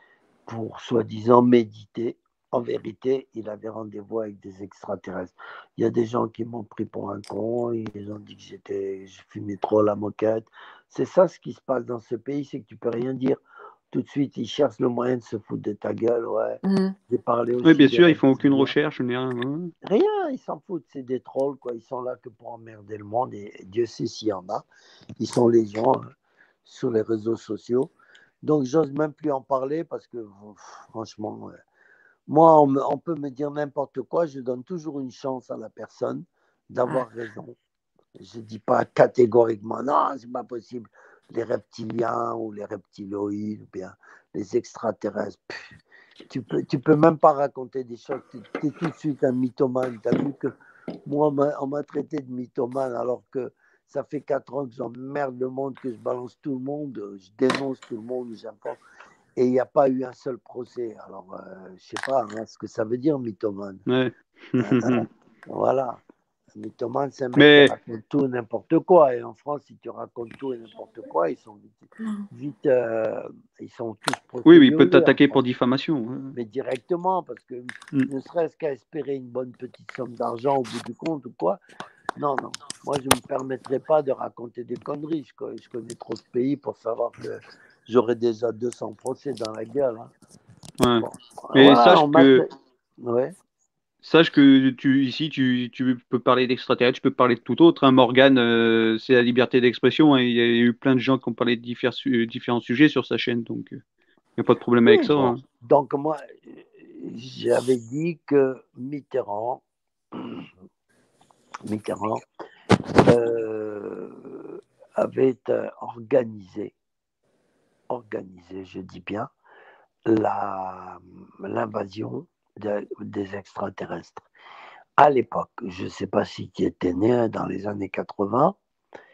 pour soi-disant méditer. En vérité, il avait rendez-vous avec des extraterrestres. Il y a des gens qui m'ont pris pour un con, ils ont dit que j'étais, je fumais trop la moquette. C'est ça ce qui se passe dans ce pays, c'est que tu peux rien dire. Tout de suite, ils cherchent le moyen de se foutre de ta gueule. Ouais. Mm. J'ai parlé aussi. Oui, bien sûr, des ils font aucune reptiliens. recherche, ni rien. Ouais. Rien, ils s'en foutent, c'est des trolls, quoi. Ils sont là que pour emmerder le monde, et Dieu sait s'il y en a. Ils sont les gens euh, sur les réseaux sociaux. Donc, j'ose même plus en parler parce que, franchement, euh, moi, on, me, on peut me dire n'importe quoi. Je donne toujours une chance à la personne d'avoir raison. Je ne dis pas catégoriquement, non, c'est pas possible. Les reptiliens ou les reptiloïdes ou bien les extraterrestres. Pff, tu peux, tu peux même pas raconter des choses. Tu es tout de suite un mythomane. Tu as vu que moi, on m'a traité de mythomane alors que ça fait quatre ans que j'emmerde le monde, que je balance tout le monde, je dénonce tout le monde, j'informe. Et il n'y a pas eu un seul procès. Alors, euh, je ne sais pas hein, ce que ça veut dire, mythomane. Ouais. euh, voilà. Un mythomane, c'est un mec Mais... qui raconte tout n'importe quoi. Et en France, si tu racontes tout et n'importe quoi, ils sont vite, vite euh, ils sont tous procédurés. Oui, oui, il peut t'attaquer pour diffamation. Ouais. Mais directement, parce que mm. ne serait-ce qu'à espérer une bonne petite somme d'argent au bout du compte ou quoi. Non, non. Moi, je ne me permettrai pas de raconter des conneries. Je connais, je connais trop de pays pour savoir que j'aurais déjà deux cents procès dans la gueule. Hein. Ouais. Bon. Mais Voilà, sache que... Ouais. Sache que tu, ici, tu, tu peux parler d'extraterrestres, tu peux parler de tout autre. Hein. Morgane, euh, c'est la liberté d'expression. Hein. Il y a eu plein de gens qui ont parlé de différents, différents sujets sur sa chaîne, donc il euh, n'y a pas de problème oui, avec ça. bon. Hein. Donc, moi, j'avais dit que Mitterrand, Mitterrand euh, avait euh, organisé, organisé, je dis bien, l'invasion de, des extraterrestres. À l'époque, je ne sais pas si tu étais né dans les années quatre-vingts,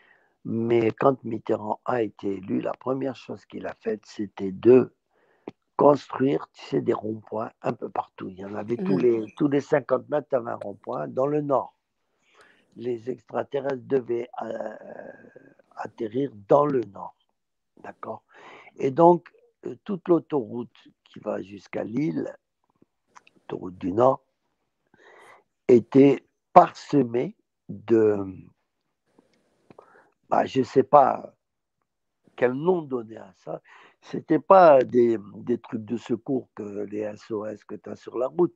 mais quand Mitterrand a été élu, la première chose qu'il a faite, c'était de construire, tu sais, des ronds-points un peu partout. Il y en avait tous Mhm. les, tous les cinquante mètres, tu avais un rond-point dans le nord. Les extraterrestres devaient euh, atterrir dans le nord. D'accord? Et donc, euh, toute l'autoroute qui va jusqu'à Lille, l'autoroute du Nord, était parsemée de, bah, je ne sais pas quel nom donner à ça. Ce n'était pas des, des trucs de secours que les S O S que tu as sur la route.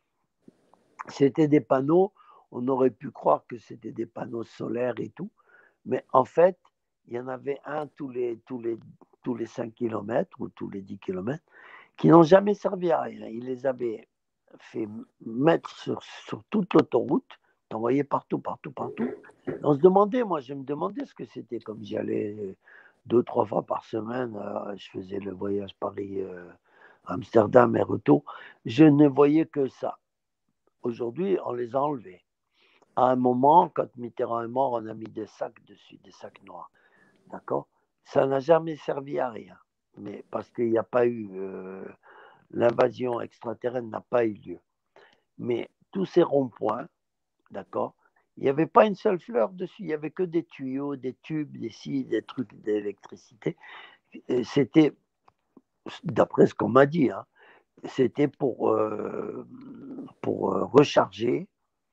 C'était des panneaux, on aurait pu croire que c'était des panneaux solaires et tout, mais en fait, il y en avait un tous les, tous les, tous les cinq kilomètres ou tous les dix kilomètres qui n'ont jamais servi à rien. Ils les avaient fait mettre sur, sur toute l'autoroute, t'envoyais partout, partout, partout. On se demandait, moi je me demandais ce que c'était, comme j'y allais deux, trois fois par semaine, euh, je faisais le voyage Paris-Amsterdam euh, et retour, je ne voyais que ça. Aujourd'hui, on les a enlevés. À un moment, quand Mitterrand est mort, on a mis des sacs dessus, des sacs noirs. D'accord? Ça n'a jamais servi à rien. Mais parce qu'il n'y a pas eu... Euh, l'invasion extraterrestre n'a pas eu lieu. Mais tous ces ronds-points, d'accord, il n'y avait pas une seule fleur dessus. Il n'y avait que des tuyaux, des tubes, des scies, des trucs d'électricité. Et c'était, d'après ce qu'on m'a dit, hein, c'était pour, euh, pour euh, recharger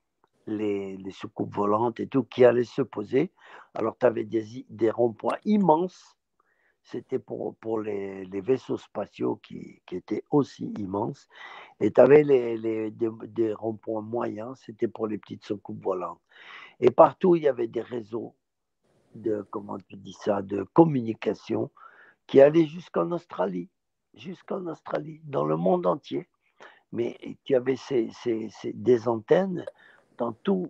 les, les soucoupes volantes et tout qui allaient se poser. Alors, tu avais des, des ronds-points immenses. C'était pour, pour les, les vaisseaux spatiaux qui, qui étaient aussi immenses. Et tu avais les, les, des, des ronds-points moyens, c'était pour les petites soucoupes volantes. Et partout, il y avait des réseaux de, comment tu dis ça, de communication qui allaient jusqu'en Australie, jusqu'en Australie, dans le monde entier. Mais tu avais ces, ces, ces, des antennes dans tous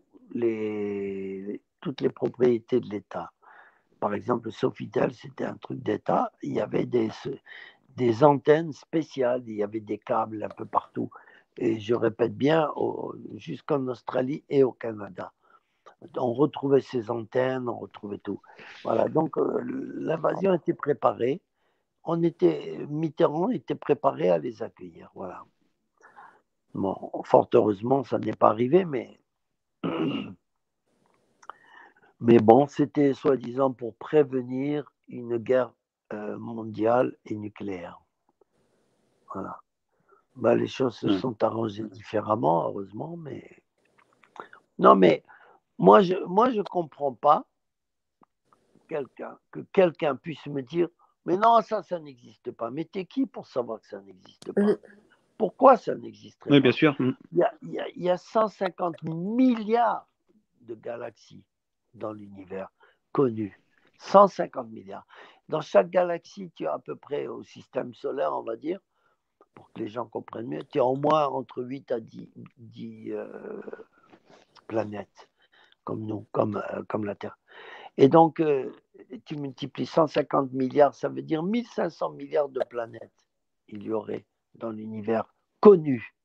les, toutes les propriétés de l'État. Par exemple, Sofitel, c'était un truc d'État. Il y avait des, des antennes spéciales, il y avait des câbles un peu partout. Et je répète bien, au, jusqu'en Australie et au Canada. On retrouvait ces antennes, on retrouvait tout. Voilà, donc euh, l'invasion était préparée. On était, Mitterrand était préparé à les accueillir. Voilà. Bon, fort heureusement, ça n'est pas arrivé, mais mais bon, c'était soi-disant pour prévenir une guerre euh, mondiale et nucléaire. Voilà. Bah, les choses se sont arrangées différemment, heureusement, mais non, mais moi je moi je comprends pas quelqu'un que quelqu'un puisse me dire mais non, ça ça n'existe pas. Mais t'es qui pour savoir que ça n'existe pas? Mhm. Pourquoi ça n'existerait Oui, pas? bien sûr. Il y a, il y a, il y a cent cinquante milliards de galaxies dans l'univers connues. cent cinquante milliards. Dans chaque galaxie, tu as à peu près au système solaire, on va dire, pour que les gens comprennent mieux, tu as au moins entre huit à dix, dix euh, planètes, comme nous, comme, euh, comme la Terre. Et donc, euh, tu multiplies cent cinquante milliards, ça veut dire mille cinq cents milliards de planètes il y aurait dans l'univers connu.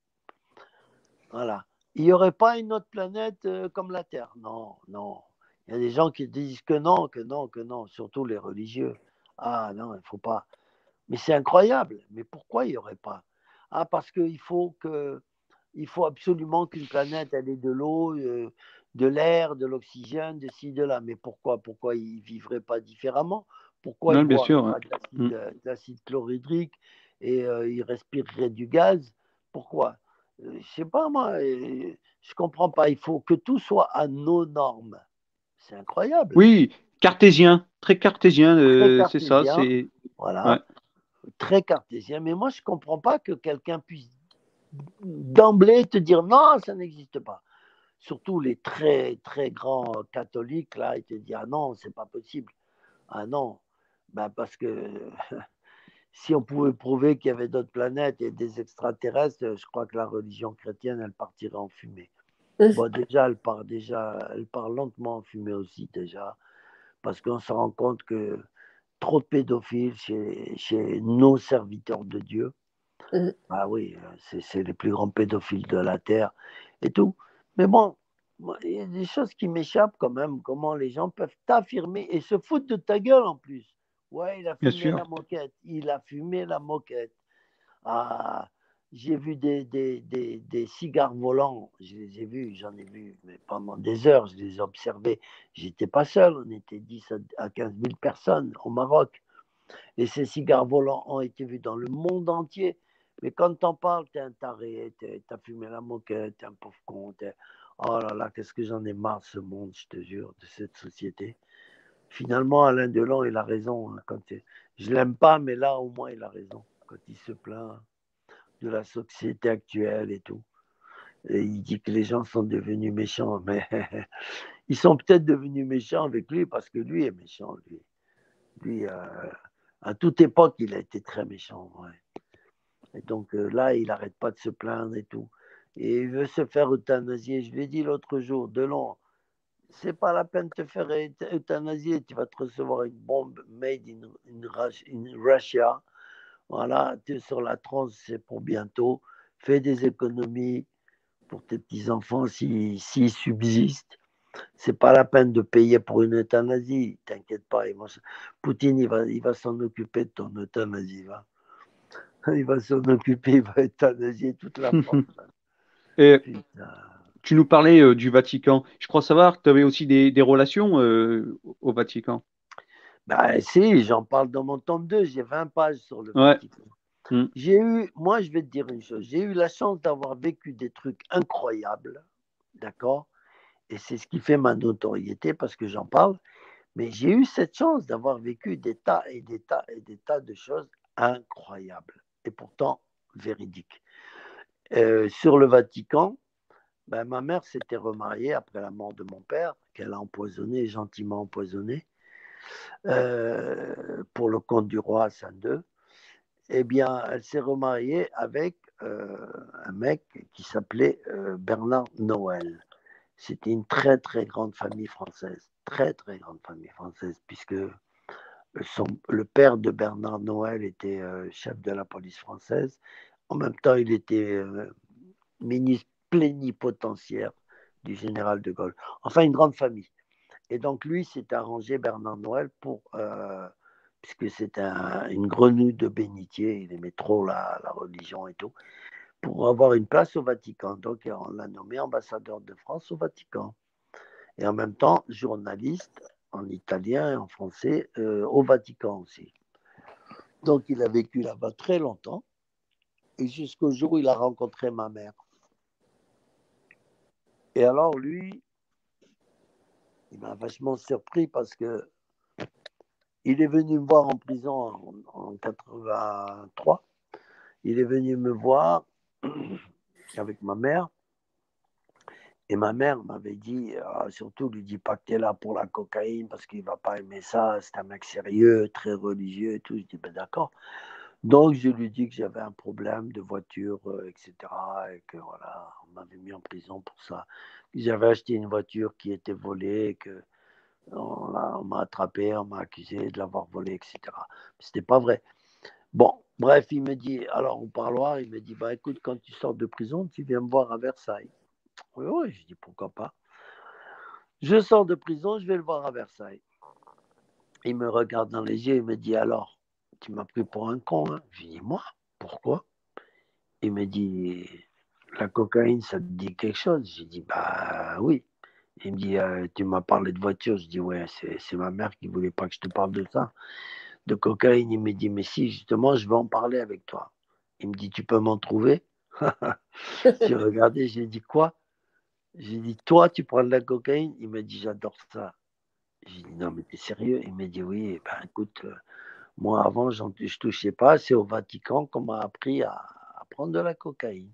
Voilà. Il n'y aurait pas une autre planète euh, comme la Terre. Non, non. Il y a des gens qui disent que non, que non, que non, surtout les religieux. Ah non, il ne faut pas. Mais c'est incroyable. Mais pourquoi il n'y aurait pas? Ah, parce qu'il faut que, il faut absolument qu'une planète ait de l'eau, euh, de l'air, de l'oxygène, de ci, de là. Mais pourquoi? Pourquoi ils ne vivraient pas différemment? Pourquoi Oui, ils ne bien boivent sûr. pas de l'acide, euh, de l'acide chlorhydrique et euh, ils respireraient du gaz? Pourquoi? Euh, Je ne sais pas, moi. euh, Je ne comprends pas. Il faut que tout soit à nos normes. C'est incroyable. Oui, cartésien, très cartésien, Très euh, c'est ça. cartésien. C'est Voilà. ouais. Très cartésien. Mais moi, je ne comprends pas que quelqu'un puisse d'emblée te dire non, ça n'existe pas. Surtout les très, très grands catholiques, là, ils te disent ah non, c'est pas possible. Ah non, ben parce que si on pouvait prouver qu'il y avait d'autres planètes et des extraterrestres, je crois que la religion chrétienne, elle partirait en fumée. Mhm. Bon, déjà, elle part, déjà, elle part lentement en fumée aussi, déjà, parce qu'on se rend compte que trop de pédophiles chez, chez nos serviteurs de Dieu. Mhm. Ah oui, c'est, c'est les plus grands pédophiles de la Terre et tout. Mais bon, il y a des choses qui m'échappent quand même. Comment les gens peuvent t'affirmer et se foutre de ta gueule en plus. Ouais, il a Bien fumé sûr. la moquette. Il a fumé la moquette. Ah, j'ai vu des, des, des, des cigares volants, je les ai vus, j'en ai vu, mais pendant des heures, je les ai observés. J'étais pas seul, on était dix à quinze mille personnes au Maroc. Et ces cigares volants ont été vus dans le monde entier. Mais quand t'en parles, t'es un taré, t'as fumé la moquette, t'es un pauvre con. Oh là là, qu'est-ce que j'en ai marre de ce monde, je te jure, de cette société. Finalement, Alain Delon, il a raison. Hein, quand je l'aime pas, mais là, au moins, il a raison. Quand il se plaint de la société actuelle et tout. Et il dit que les gens sont devenus méchants. Mais ils sont peut-être devenus méchants avec lui parce que lui est méchant, lui. Lui, euh, à toute époque, il a été très méchant. Ouais. Et donc euh, là, il n'arrête pas de se plaindre et tout. Et il veut se faire euthanasier. Je lui ai dit l'autre jour, Delon, c'est pas la peine de te faire euthanasier. Tu vas te recevoir une bombe made in, in, in Russia. Voilà, tu es sur la transe, c'est pour bientôt. Fais des économies pour tes petits-enfants s'ils si, si subsistent. C'est pas la peine de payer pour une euthanasie. T'inquiète pas. Il va, Poutine, il va, il va s'en occuper de ton euthanasie. Va. Il va s'en occuper, il va euthanasier toute la France. Et tu nous parlais euh, du Vatican. Je crois savoir que tu avais aussi des, des relations euh, au Vatican. Ben, si, j'en parle dans mon tome deux. J'ai vingt pages sur le ouais. Vatican. Mmh. J'ai eu, moi, je vais te dire une chose. J'ai eu la chance d'avoir vécu des trucs incroyables. D'accord ? Et c'est ce qui fait ma notoriété parce que j'en parle. Mais j'ai eu cette chance d'avoir vécu des tas et des tas et des tas de choses incroyables et pourtant véridiques. Euh, sur le Vatican, ben, ma mère s'était remariée après la mort de mon père, qu'elle a empoisonné, gentiment empoisonné, euh, pour le compte du roi Hassan deux. Eh bien, elle s'est remariée avec euh, un mec qui s'appelait euh, Bernard Noël. C'était une très, très grande famille française. Très, très grande famille française, puisque son, le père de Bernard Noël était euh, chef de la police française. En même temps, il était euh, ministre plénipotentiaire du général de Gaulle. Enfin, une grande famille. Et donc, lui s'est arrangé, Bernard Noël, pour, euh, puisque c'est un, une grenouille de bénitier, il aimait trop la, la religion et tout, pour avoir une place au Vatican. Donc, on l'a nommé ambassadeur de France au Vatican. Et en même temps, journaliste en italien et en français euh, au Vatican aussi. Donc, il a vécu là-bas très longtemps, et jusqu'au jour où il a rencontré ma mère. Et alors, lui, il m'a vachement surpris parce que il est venu me voir en prison en, en quatre-vingt-trois. Il est venu me voir avec ma mère. Et ma mère m'avait dit, euh, surtout, lui dis pas que tu es là pour la cocaïne parce qu'il va pas aimer ça. C'est un mec sérieux, très religieux et tout. Je dis, ben d'accord. Donc, je lui dis que j'avais un problème de voiture, euh, et cetera. Et que voilà, on m'avait mis en prison pour ça. J'avais acheté une voiture qui était volée, que on, on m'a attrapé, on m'a accusé de l'avoir volée, et cetera. C'était pas vrai. Bon, bref, il me dit, alors on parloir, il me dit, bah écoute, quand tu sors de prison, tu viens me voir à Versailles. Oui, oui, je dis, pourquoi pas. Je sors de prison, je vais le voir à Versailles. Il me regarde dans les yeux, il me dit, alors, tu m'as pris pour un con, hein? Je dis, moi, pourquoi? Il me dit, la cocaïne, ça te dit quelque chose? J'ai dit, bah oui. Il me dit, euh, tu m'as parlé de voiture. Je dis, ouais, c'est, c'est ma mère qui ne voulait pas que je te parle de ça. De cocaïne, il me dit, mais si, justement, je vais en parler avec toi. Il me dit, tu peux m'en trouver? J'ai regardé, j'ai dit, quoi? J'ai dit, toi, tu prends de la cocaïne? Il m'a dit, j'adore ça. J'ai dit, non, mais t'es sérieux? Il m'a dit, oui, ben écoute, euh, moi, avant, je ne touchais pas. C'est au Vatican qu'on m'a appris à, à prendre de la cocaïne.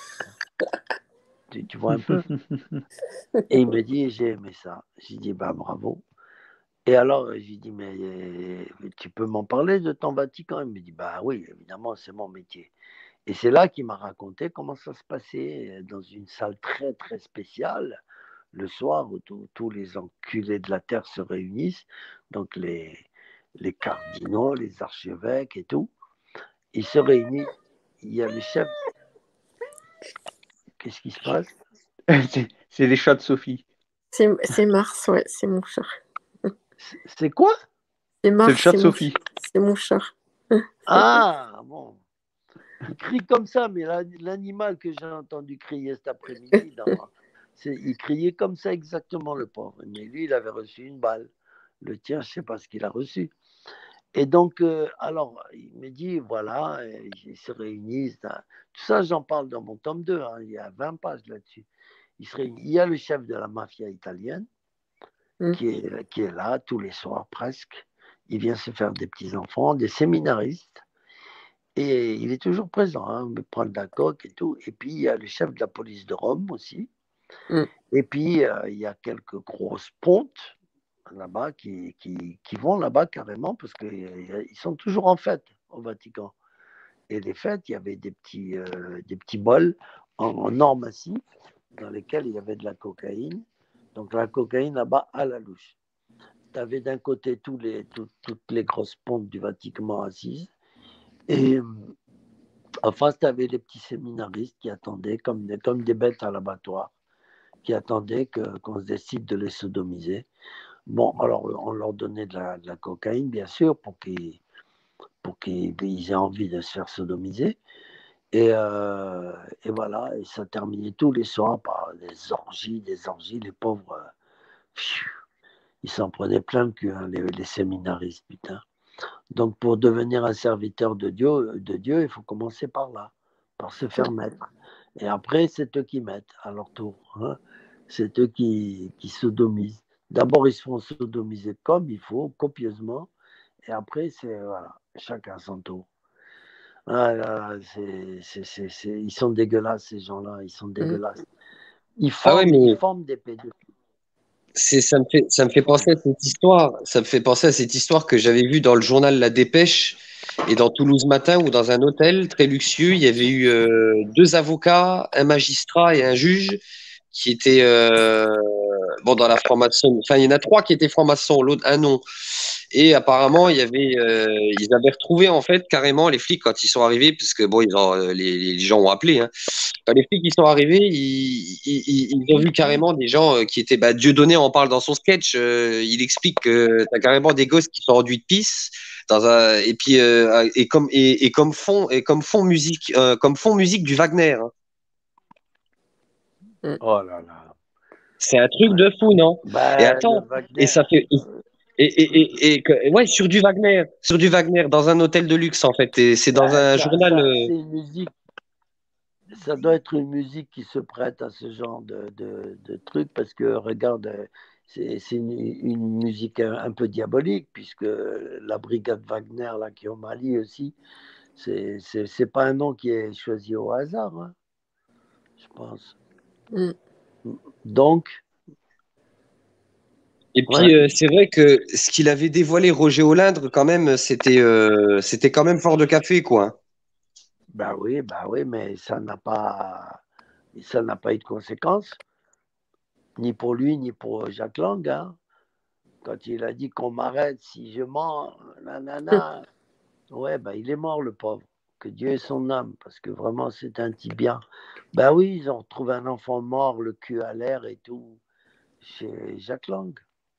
Tu, tu vois un peu? Et il me dit, j'ai aimé ça. J'ai dit, bah bravo. Et alors, j'ai dit, mais, mais tu peux m'en parler de ton Vatican? Il me dit, bah oui, évidemment, c'est mon métier. Et c'est là qu'il m'a raconté comment ça se passait dans une salle très, très spéciale, le soir où tous, tous les enculés de la terre se réunissent, donc les, les cardinaux, les archevêques et tout. Ils se réunissent, il y a le chef. Qu'est-ce qui se passe? c'est, c'est les chats de Sophie. C'est, c'est Mars, ouais, c'est mon chat. C'est, c'est quoi? C'est Mars, c'est le chat de c'est Sophie. Mon, c'est mon chat. Ah, bon. Il crie comme ça, mais la- l'animal que j'ai entendu crier cet après-midi, dans- c'est- il criait comme ça exactement, le pauvre. Mais lui, il avait reçu une balle. Le tien, je ne sais pas ce qu'il a reçu. Et donc, euh, alors, il me dit, voilà, et ils se réunissent. Hein. Tout ça, j'en parle dans mon tome deux. Hein, il y a vingt pages là-dessus. Ils se réunissent. Il y a le chef de la mafia italienne Mm. qui est, qui est là tous les soirs presque. Il vient se faire des petits-enfants, des séminaristes. Et il est toujours présent, hein, me prendre la coque et tout. Et puis, il y a le chef de la police de Rome aussi. Mm. Et puis, euh, il y a quelques grosses pontes là-bas qui, qui, qui vont là-bas carrément parce qu'ils sont toujours en fête au Vatican. Et les fêtes, il y avait des petits, euh, des petits bols en, en or massif dans lesquels il y avait de la cocaïne. Donc, la cocaïne là-bas à la louche. Tu avais d'un côté tous les, tout, toutes les grosses pontes du Vatican assises. Et en face, tu avais les petits séminaristes qui attendaient comme des, comme des bêtes à l'abattoir, qui attendaient que, qu'on se décide de les sodomiser. Bon, alors on leur donnait de la, de la cocaïne, bien sûr, pour qu'ils, pour qu'ils aient envie de se faire sodomiser. Et, euh, et voilà, et ça terminait tous les soirs par des orgies, des orgies. Les pauvres, euh, pfiou, ils s'en prenaient plein le cul, hein, les, les séminaristes, putain. Donc, pour devenir un serviteur de Dieu, de Dieu, il faut commencer par là, par se faire mettre. Et après, c'est eux qui mettent à leur tour. Hein. C'est eux qui, qui sodomisent. D'abord, ils se font sodomiser comme il faut, copieusement. Et après, c'est voilà, chacun son tour. Ah là, c'est, c'est, c'est, c'est, ils sont dégueulasses, ces gens-là. Ils sont dégueulasses. Ils Ah ouais, forment, mais ils forment des pédophiles. c'est, ça me fait, ça me fait penser à cette histoire. Ça me fait penser à cette histoire que j'avais vue dans le journal La Dépêche et dans Toulouse Matin, où dans un hôtel très luxueux, il y avait eu euh, deux avocats, un magistrat et un juge qui étaient euh, bon dans la franc-maçonnerie. Enfin, il y en a trois qui étaient francs-maçons, l'autre un non. Et apparemment, il y avait, euh, ils avaient retrouvé en fait carrément les flics quand ils sont arrivés, parce que bon, ils ont, euh, les, les gens ont appelé. Hein. Quand les flics ils sont arrivés, ils, ils, ils- ils ont vu carrément des gens euh, qui étaient. Bah, Dieudonné en parle dans son sketch. Euh, il explique que t'as carrément des gosses qui sont enduits de pisse dans un et puis euh, et comme et, et comme fond et comme fond musique euh, comme fond musique du Wagner. Hein. Oh là là. C'est un truc Ouais. de fou, non? Et Ben, le attends, et Wagner. ça fait euh, et, et, et, et que- ouais sur du Wagner, sur du Wagner dans un hôtel de luxe en fait. Et c'est dans ben, un ça, journal. ça, euh, c'est une musique. Ça doit être une musique qui se prête à ce genre de, de, de trucs parce que, regarde, euh, c'est c'est une, une musique un, un peu diabolique puisque la brigade Wagner, là, qui est au Mali aussi, c'est c'est c'est pas un nom qui est choisi au hasard, hein, je pense. Mm. Donc, Et ouais, puis euh, c'est vrai que ce qu'il avait dévoilé Roger Hollindre quand même, c'était euh, c'était quand même fort de café quoi. ben oui, ben oui, mais ça n'a pas, ça n'a pas eu de conséquences, ni pour lui, ni pour Jacques Lang, hein. Quand il a dit qu'on m'arrête si je mens, nanana, ouais, ben il est mort, le pauvre. Que Dieu ait son âme, parce que vraiment, c'est un tibia. Ben oui, ils ont retrouvé un enfant mort, le cul à l'air et tout, chez Jacques Lang.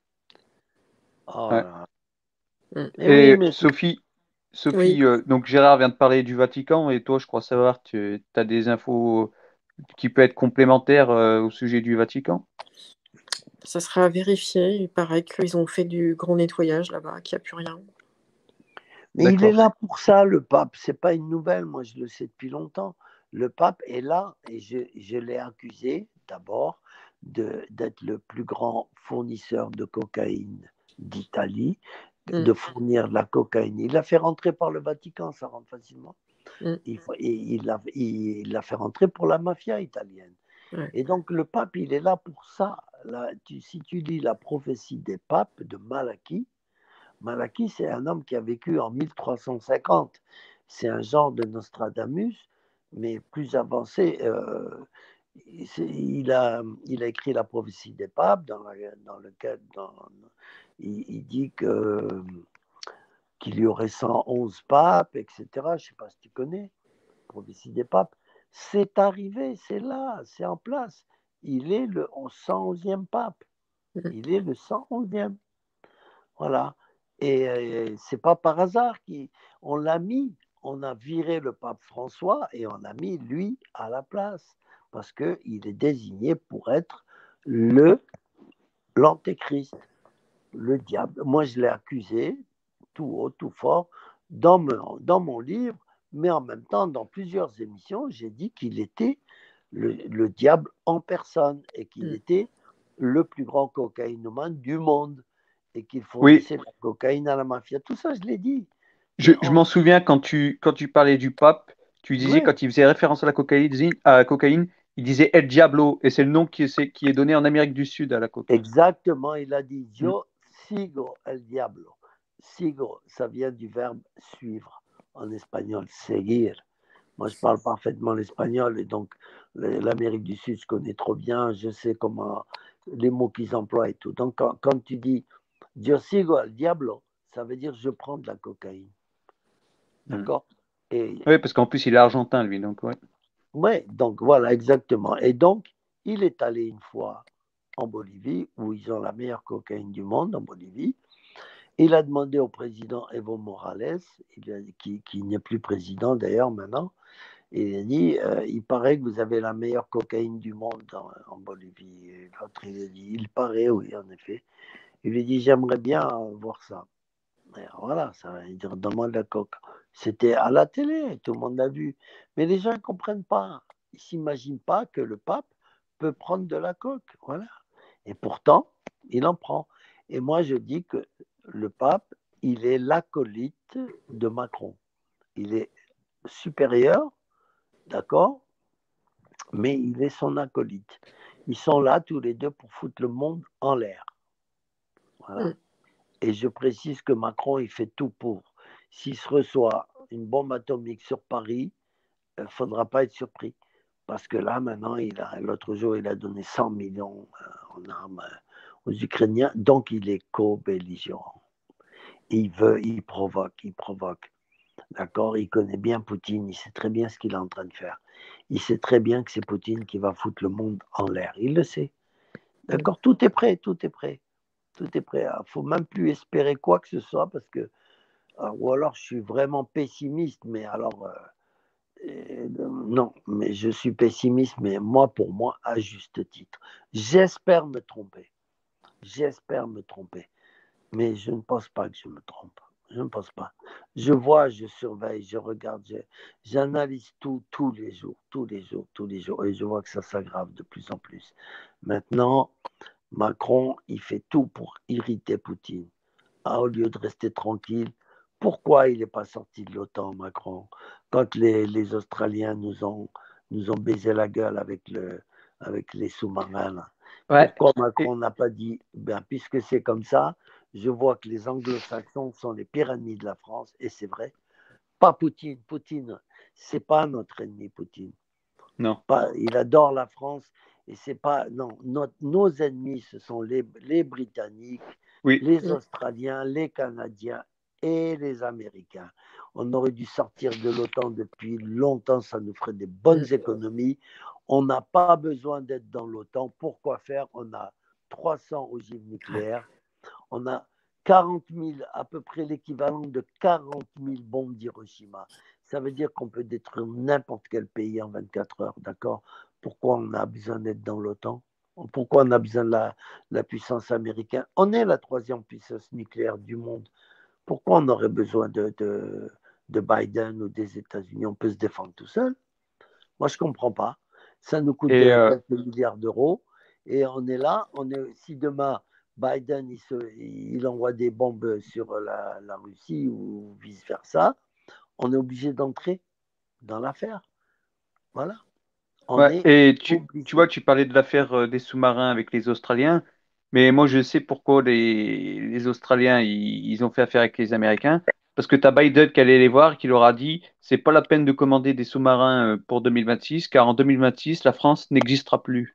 Oh Ouais. là. Mm. Mais oui, Et mais Sophie, Oui. Sophie, euh, donc Gérard vient de parler du Vatican et toi, je crois savoir, tu as des infos qui peuvent être complémentaires euh, au sujet du Vatican? Ça sera à vérifier. Il paraît qu'ils ont fait du grand nettoyage là-bas, qu'il n'y a plus rien. Mais il est D'accord. là pour ça, le pape. C'est pas une nouvelle, moi je le sais depuis longtemps. Le pape est là et je, je l'ai accusé d'abord de, d'être le plus grand fournisseur de cocaïne d'Italie, Mm. de fournir de la cocaïne. Il l'a fait rentrer par le Vatican, ça rentre facilement. Mm. Il, faut- il, il l'a, il- il l'a fait rentrer pour la mafia italienne. Ouais. Et donc le pape, il est là pour ça. Là, tu- si tu lis la prophétie des papes de Malachie, Malachie, c'est un homme qui a vécu en mille trois cent cinquante. C'est un genre de Nostradamus, mais plus avancé. Euh, il, a, il a écrit la prophétie des papes, dans, la, dans lequel dans, il, il, dit que, qu'il y aurait cent onze papes, et cetera. Je ne sais pas si tu connais, prophétie des papes. C'est arrivé, c'est là, c'est en place. Il est le cent onzième pape. Il est le cent onzième. Voilà. Et euh, c'est pas par hasard qu'on l'a mis, on a viré le pape François et on a mis lui à la place parce qu'il est désigné pour être le l'antéchrist, le diable. Moi, je l'ai accusé tout haut, tout fort dans mon, dans mon livre, mais en même temps, dans plusieurs émissions, j'ai dit qu'il était le, le diable en personne et qu'il Mm. était le plus grand cocaïnomane du monde et qu'il Oui, fournissait de la cocaïne à la mafia. Tout ça, je l'ai dit. je, Mais je en... m'en souviens quand tu, quand tu parlais du pape, tu disais, ouais, quand il faisait référence à la cocaïne, à la cocaïne, il disait El Diablo, et c'est le nom qui est, qui est donné en Amérique du Sud à la coke. exactement, il a dit Mm. Yo sigo el diablo. Sigo, ça vient du verbe suivre en espagnol, seguir. Moi, je parle parfaitement l'espagnol et donc le- l'Amérique du Sud, je connais trop bien, je sais comment les mots qu'ils emploient et tout. Donc, quand, quand tu dis Yo sigo el diablo, ça veut dire je prends de la cocaïne. Mm. D'accord? Et Oui, parce qu'en plus, il est argentin, lui, donc ouais. ouais, donc voilà, exactement. Et donc, il est allé une fois en Bolivie, où ils ont la meilleure cocaïne du monde, en Bolivie. Il a demandé au président Evo Morales, il a- qui, qui n'est plus président d'ailleurs maintenant, et il a dit, euh, il paraît que vous avez la meilleure cocaïne du monde en, en Bolivie. Et l'autre, il a dit, il paraît, oui, en effet. Il lui a dit, j'aimerais bien voir ça. Et voilà, ça veut dire, donne-moi de la coke. C'était à la télé, tout le monde l'a vu. Mais les gens ne comprennent pas. Ils ne s'imaginent pas que le pape peut prendre de la coke. Voilà. Et pourtant, il en prend. Et moi, je dis que le pape, il est l'acolyte de Macron. Il est supérieur, d'accord, mais il est son acolyte. Ils sont là tous les deux pour foutre le monde en l'air. Voilà. Mm. Et je précise que Macron, il fait tout pour. S'il se reçoit une bombe atomique sur Paris, il ne faudra pas être surpris. Parce que là, maintenant, il a, l'autre jour, il a donné cent millions euh, en armes euh, aux Ukrainiens. Donc, il est co-belligérant. Il veut, il provoque, il provoque. D'accord? Il connaît bien Poutine. Il sait très bien ce qu'il est en train de faire. Il sait très bien que c'est Poutine qui va foutre le monde en l'air. Il le sait. D'accord? Tout est prêt, tout est prêt. Tout est prêt. Il ne faut même plus espérer quoi que ce soit parce que, ou alors je suis vraiment pessimiste, mais alors, euh, euh, non, mais je suis pessimiste, mais moi, pour moi, à juste titre. J'espère me tromper. J'espère me tromper. Mais je ne pense pas que je me trompe. Je ne pense pas. Je vois, je surveille, je regarde, je, j'analyse tout tous les jours, tous les jours, tous les jours. Et je vois que ça s'aggrave de plus en plus. Maintenant, Macron, il fait tout pour irriter Poutine. Ah, au lieu de rester tranquille, pourquoi il n'est pas sorti de l'OTAN, Macron, quand les, les Australiens nous ont, nous ont baisé la gueule avec, le, avec les sous-marins là. Ouais. Pourquoi Et, Macron n'a pas dit, ben, puisque c'est comme ça, je vois que les anglo-saxons sont les pires ennemis de la France, et c'est vrai. Pas Poutine. Poutine, c'est pas notre ennemi, Poutine. non. Pas, il adore la France, et c'est pas, non, notre- nos ennemis, ce sont les, les Britanniques, Oui. les Mm. Australiens, les Canadiens et les Américains. On aurait dû sortir de l'OTAN depuis longtemps, ça nous ferait des bonnes Mm. économies. On n'a pas besoin d'être dans l'OTAN. Pourquoi faire? On a trois cents ogives nucléaires. On a quarante mille, à peu près l'équivalent de quarante mille bombes d'Hiroshima. Ça veut dire qu'on peut détruire n'importe quel pays en vingt-quatre heures, d'accord? Pourquoi on a besoin d'être dans l'OTAN? Pourquoi on a besoin de la, la puissance américaine? On est la troisième puissance nucléaire du monde. Pourquoi on aurait besoin de, de, de Biden ou des États-Unis? On peut se défendre tout seul. Moi, je ne comprends pas. Ça nous coûte Et euh, quelques milliards d'euros. Et on est là. On est, si demain, Biden il, se, il envoie des bombes sur la, la Russie ou vice-versa, on est obligé d'entrer dans l'affaire. Voilà. On ouais. est Et tu, tu obligé. vois, tu parlais de l'affaire euh, des sous-marins avec les Australiens, mais moi, je sais pourquoi les, les Australiens, ils, ils ont fait affaire avec les Américains. Parce que tu as Biden qui allait les voir et qui leur a dit, c'est pas la peine de commander des sous-marins euh, pour deux mille vingt-six, car en deux mille vingt-six, la France n'existera plus.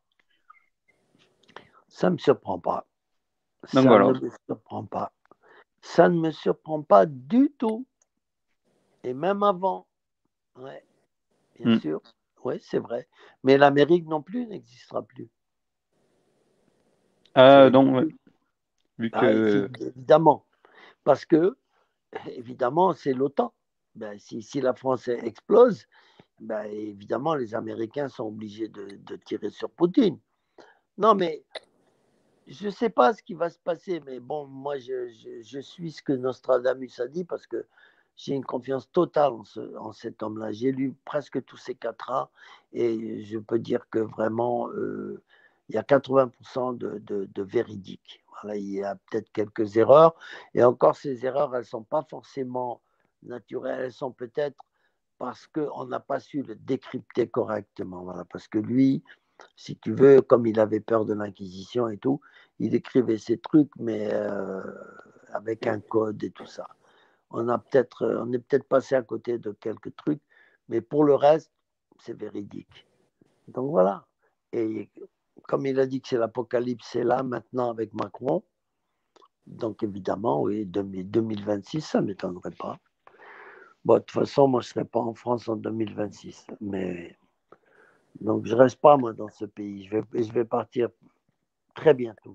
Ça ne me surprend pas. Donc Ça ne voilà. me surprend pas. Ça ne me surprend pas du tout. Et même avant. Ouais, bien Hmm. sûr. Oui, c'est vrai. Mais l'Amérique non plus n'existera plus. Ça Euh, va être donc, ouais, vu ah, que... évidemment. Parce que, évidemment, c'est l'OTAN. Ben, si, si la France explose, ben, évidemment, les Américains sont obligés de, de tirer sur Poutine. Non, mais je ne sais pas ce qui va se passer, mais bon, moi, je, je, je suis ce que Nostradamus a dit parce que j'ai une confiance totale en, ce, en cet homme-là. J'ai lu presque tous ses quatre ans et je peux dire que vraiment, euh, il y a quatre-vingts pour cent de, de, de véridique. Voilà, il y a peut-être quelques erreurs et encore, ces erreurs, elles ne sont pas forcément naturelles, elles sont peut-être parce qu'on n'a pas su le décrypter correctement. Voilà, parce que lui, si tu veux, comme il avait peur de l'Inquisition et tout, il écrivait ses trucs, mais euh, avec un code et tout ça. On, a peut-être, on est peut-être passé à côté de quelques trucs, mais pour le reste, c'est véridique. Donc voilà. Et comme il a dit que c'est l'apocalypse, c'est là maintenant avec Macron. Donc évidemment, oui, deux mille vingt-six, ça ne m'étonnerait pas. Bon, de toute façon, moi, je ne serai pas en France en deux mille vingt-six. Mais donc, je ne reste pas, moi, dans ce pays. Je vais, je vais partir très bientôt.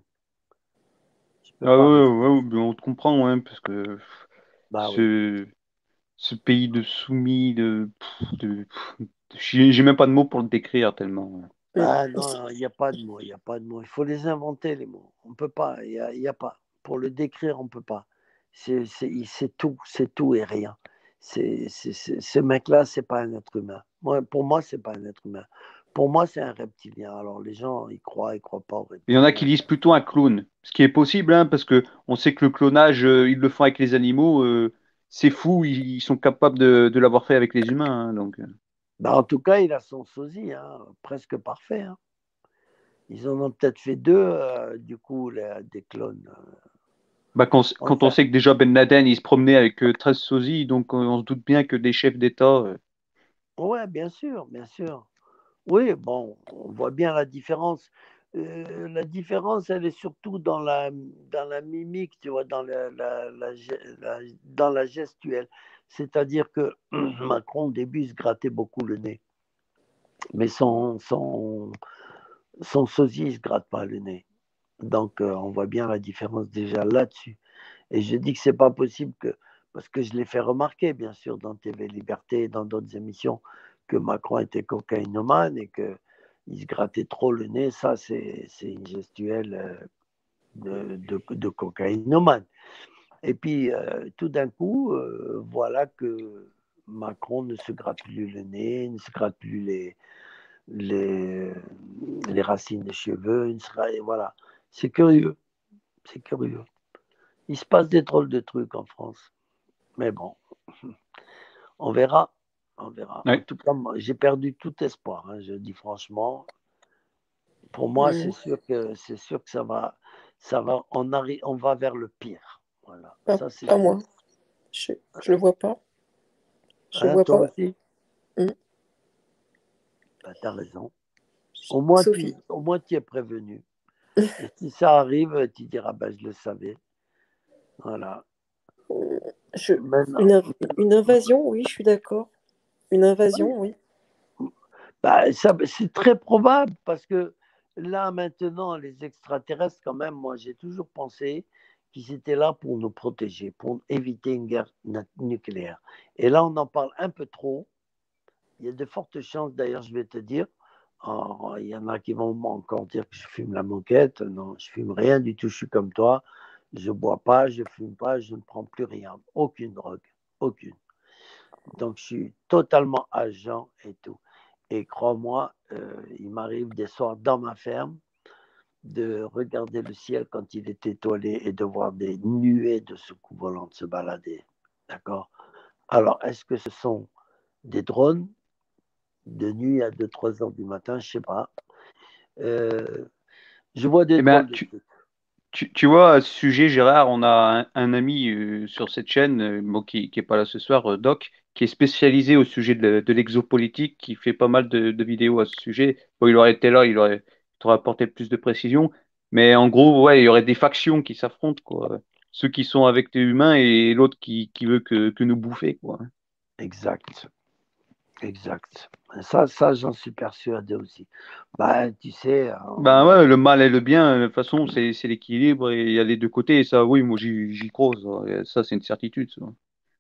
Ah ouais, ouais, ouais, on te comprend, hein, parce que bah, ce, oui. ce pays de soumis, de, de, de j'ai j'ai même pas de mots pour le décrire tellement. Ah non, il n'y a pas de mots, il n'y a pas de mots. Il faut les inventer, les mots. On ne peut pas, il n'y a, y a pas. Pour le décrire, on ne peut pas. C'est tout, c'est tout et rien. C'est, c'est, c'est, ce mec-là, ce n'est pas un être humain. Moi, pour moi, ce n'est pas un être humain. Pour moi, c'est un reptilien. Alors, les gens, ils croient, ils ne croient pas. Il y en a qui disent plutôt un clone, ce qui est possible, hein, parce que on sait que le clonage, euh, ils le font avec les animaux. Euh, c'est fou, ils, ils sont capables de, de l'avoir fait avec les humains. Hein, donc. Bah, en tout cas, il a son sosie, hein, presque parfait. Hein. Ils en ont peut-être fait deux, euh, du coup, les, des clones. Bah, quand, quand on sait que déjà Ben Laden, il se promenait avec euh, treize sosies, donc euh, on se doute bien que des chefs d'État. Euh... Ouais, bien sûr, bien sûr. Oui, bon, on voit bien la différence. Euh, la différence, elle est surtout dans la, dans la mimique, tu vois, dans la, la, la, la dans la gestuelle. C'est-à-dire que Macron, au début, il se grattait beaucoup le nez. Mais son, son, son sosie, il ne se gratte pas le nez. Donc, euh, on voit bien la différence déjà là-dessus. Et je dis que ce n'est pas possible que, parce que je l'ai fait remarquer, bien sûr, dans T V Liberté et dans d'autres émissions, que Macron était cocaïnomane et qu'il se grattait trop le nez. Ça, c'est une gestuelle de, de, de cocaïnomane. Et puis, euh, tout d'un coup, euh, voilà que Macron ne se gratte plus le nez, ne se gratte plus les, les, les racines des cheveux. Il sera, et voilà. C'est curieux. C'est curieux. Il se passe des drôles de trucs en France. Mais bon, on verra. On verra. Ouais. En tout cas, j'ai perdu tout espoir. Hein, je dis franchement. Pour moi, mmh. c'est sûr que c'est sûr que ça va, ça va. On arrive, on va vers le pire. Voilà. Pas, ça, c'est pas moi. Je, je le vois pas. Je hein, vois toi pas. Aussi mmh. Ben, t'as raison. Au moins, tu, au moins, tu es prévenu. Et si ça arrive, tu diras, ben, je le savais. Voilà. Je, une, une invasion, oui, je suis d'accord. Une invasion, oui. Ben, c'est très probable parce que là, maintenant, les extraterrestres, quand même, moi, j'ai toujours pensé qu'ils étaient là pour nous protéger, pour éviter une guerre nucléaire. Et là, on en parle un peu trop. Il y a de fortes chances, d'ailleurs, je vais te dire, oh, il y en a qui vont encore dire que je fume la moquette. Non, je fume rien du tout, je suis comme toi. Je bois pas, je fume pas, je ne prends plus rien. Aucune drogue, aucune. Donc, je suis totalement agent et tout. Et crois-moi, euh, il m'arrive des soirs dans ma ferme de regarder le ciel quand il est étoilé et de voir des nuées de soucoupes volantes se balader. D'accord? Alors, est-ce que ce sont des drones de nuit à deux trois heures du matin? Je ne sais pas. Euh, je vois des eh ben, drôles de tu, trucs. Tu, tu vois, à ce sujet, Gérard, on a un, un ami euh, sur cette chaîne, euh, bon, qui qui est pas là ce soir, euh, Doc, qui est spécialisé au sujet de, de l'exopolitique, qui fait pas mal de, de vidéos à ce sujet. Bon, il aurait été là, il aurait, il t'aurait apporté plus de précision. Mais en gros, ouais, il y aurait des factions qui s'affrontent, quoi. Ceux qui sont avec les humains et l'autre qui, qui veut que, que nous bouffer, quoi. Exact. Exact. Ça, ça j'en suis persuadé aussi. Bah, tu sais. Ben A... ouais, le mal et le bien, de toute façon, c'est c'est l'équilibre et il y a les deux côtés. Et ça, oui, moi, j'y j'y crois. Ça, ça c'est une certitude, ça.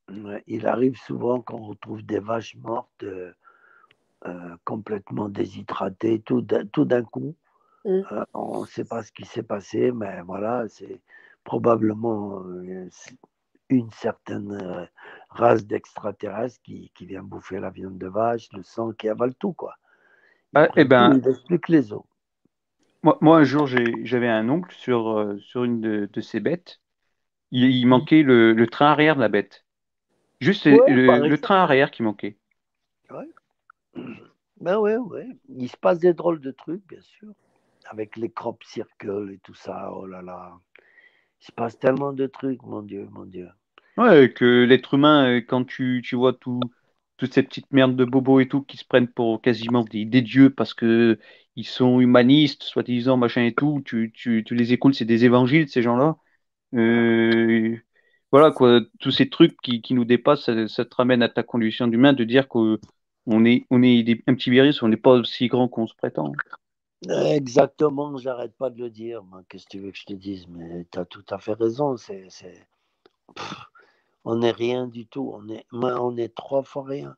Ouais, il arrive souvent qu'on retrouve des vaches mortes euh, euh, complètement déshydratées, tout d'un, tout d'un coup. Mm. Euh, on ne sait pas ce qui s'est passé, mais voilà, c'est probablement euh, une certaine euh, race d'extraterrestres qui, qui vient bouffer la viande de vache, le sang, qui avale tout, quoi. Ils Ah, eh prennent tout, ben, ils laissent plus que les os. moi, moi, un jour, j'ai- j'avais un oncle sur, euh, sur une de, de ces bêtes. Il, il manquait le, le train arrière de la bête. Juste le, Ouais, le- par le train exemple. arrière qui manquait. Ouais. Ben ouais, ouais. Il se passe des drôles de trucs, bien sûr. Avec les crop circles et tout ça, oh là là. Il se passe tellement de trucs, mon Dieu, mon Dieu. Ouais, que l'être humain, euh, quand tu, tu vois tout, toutes ces petites merdes de bobos et tout qui se prennent pour quasiment des, des dieux parce que ils sont humanistes, soi-disant, machin et tout, tu, tu, tu les écoutes, c'est des évangiles, ces gens-là. Euh, voilà, quoi, tous ces trucs qui, qui nous dépassent, ça, ça te ramène à ta condition d'humain de dire qu'on est, on est des- un petit virus, on n'est pas aussi grand qu'on se prétend. Exactement, j'arrête pas de le dire. moi. Qu'est-ce que tu veux que je te dise? Mais tu as tout à fait raison. C'est, c'est... On n'est rien du tout. On est, on est trois fois rien.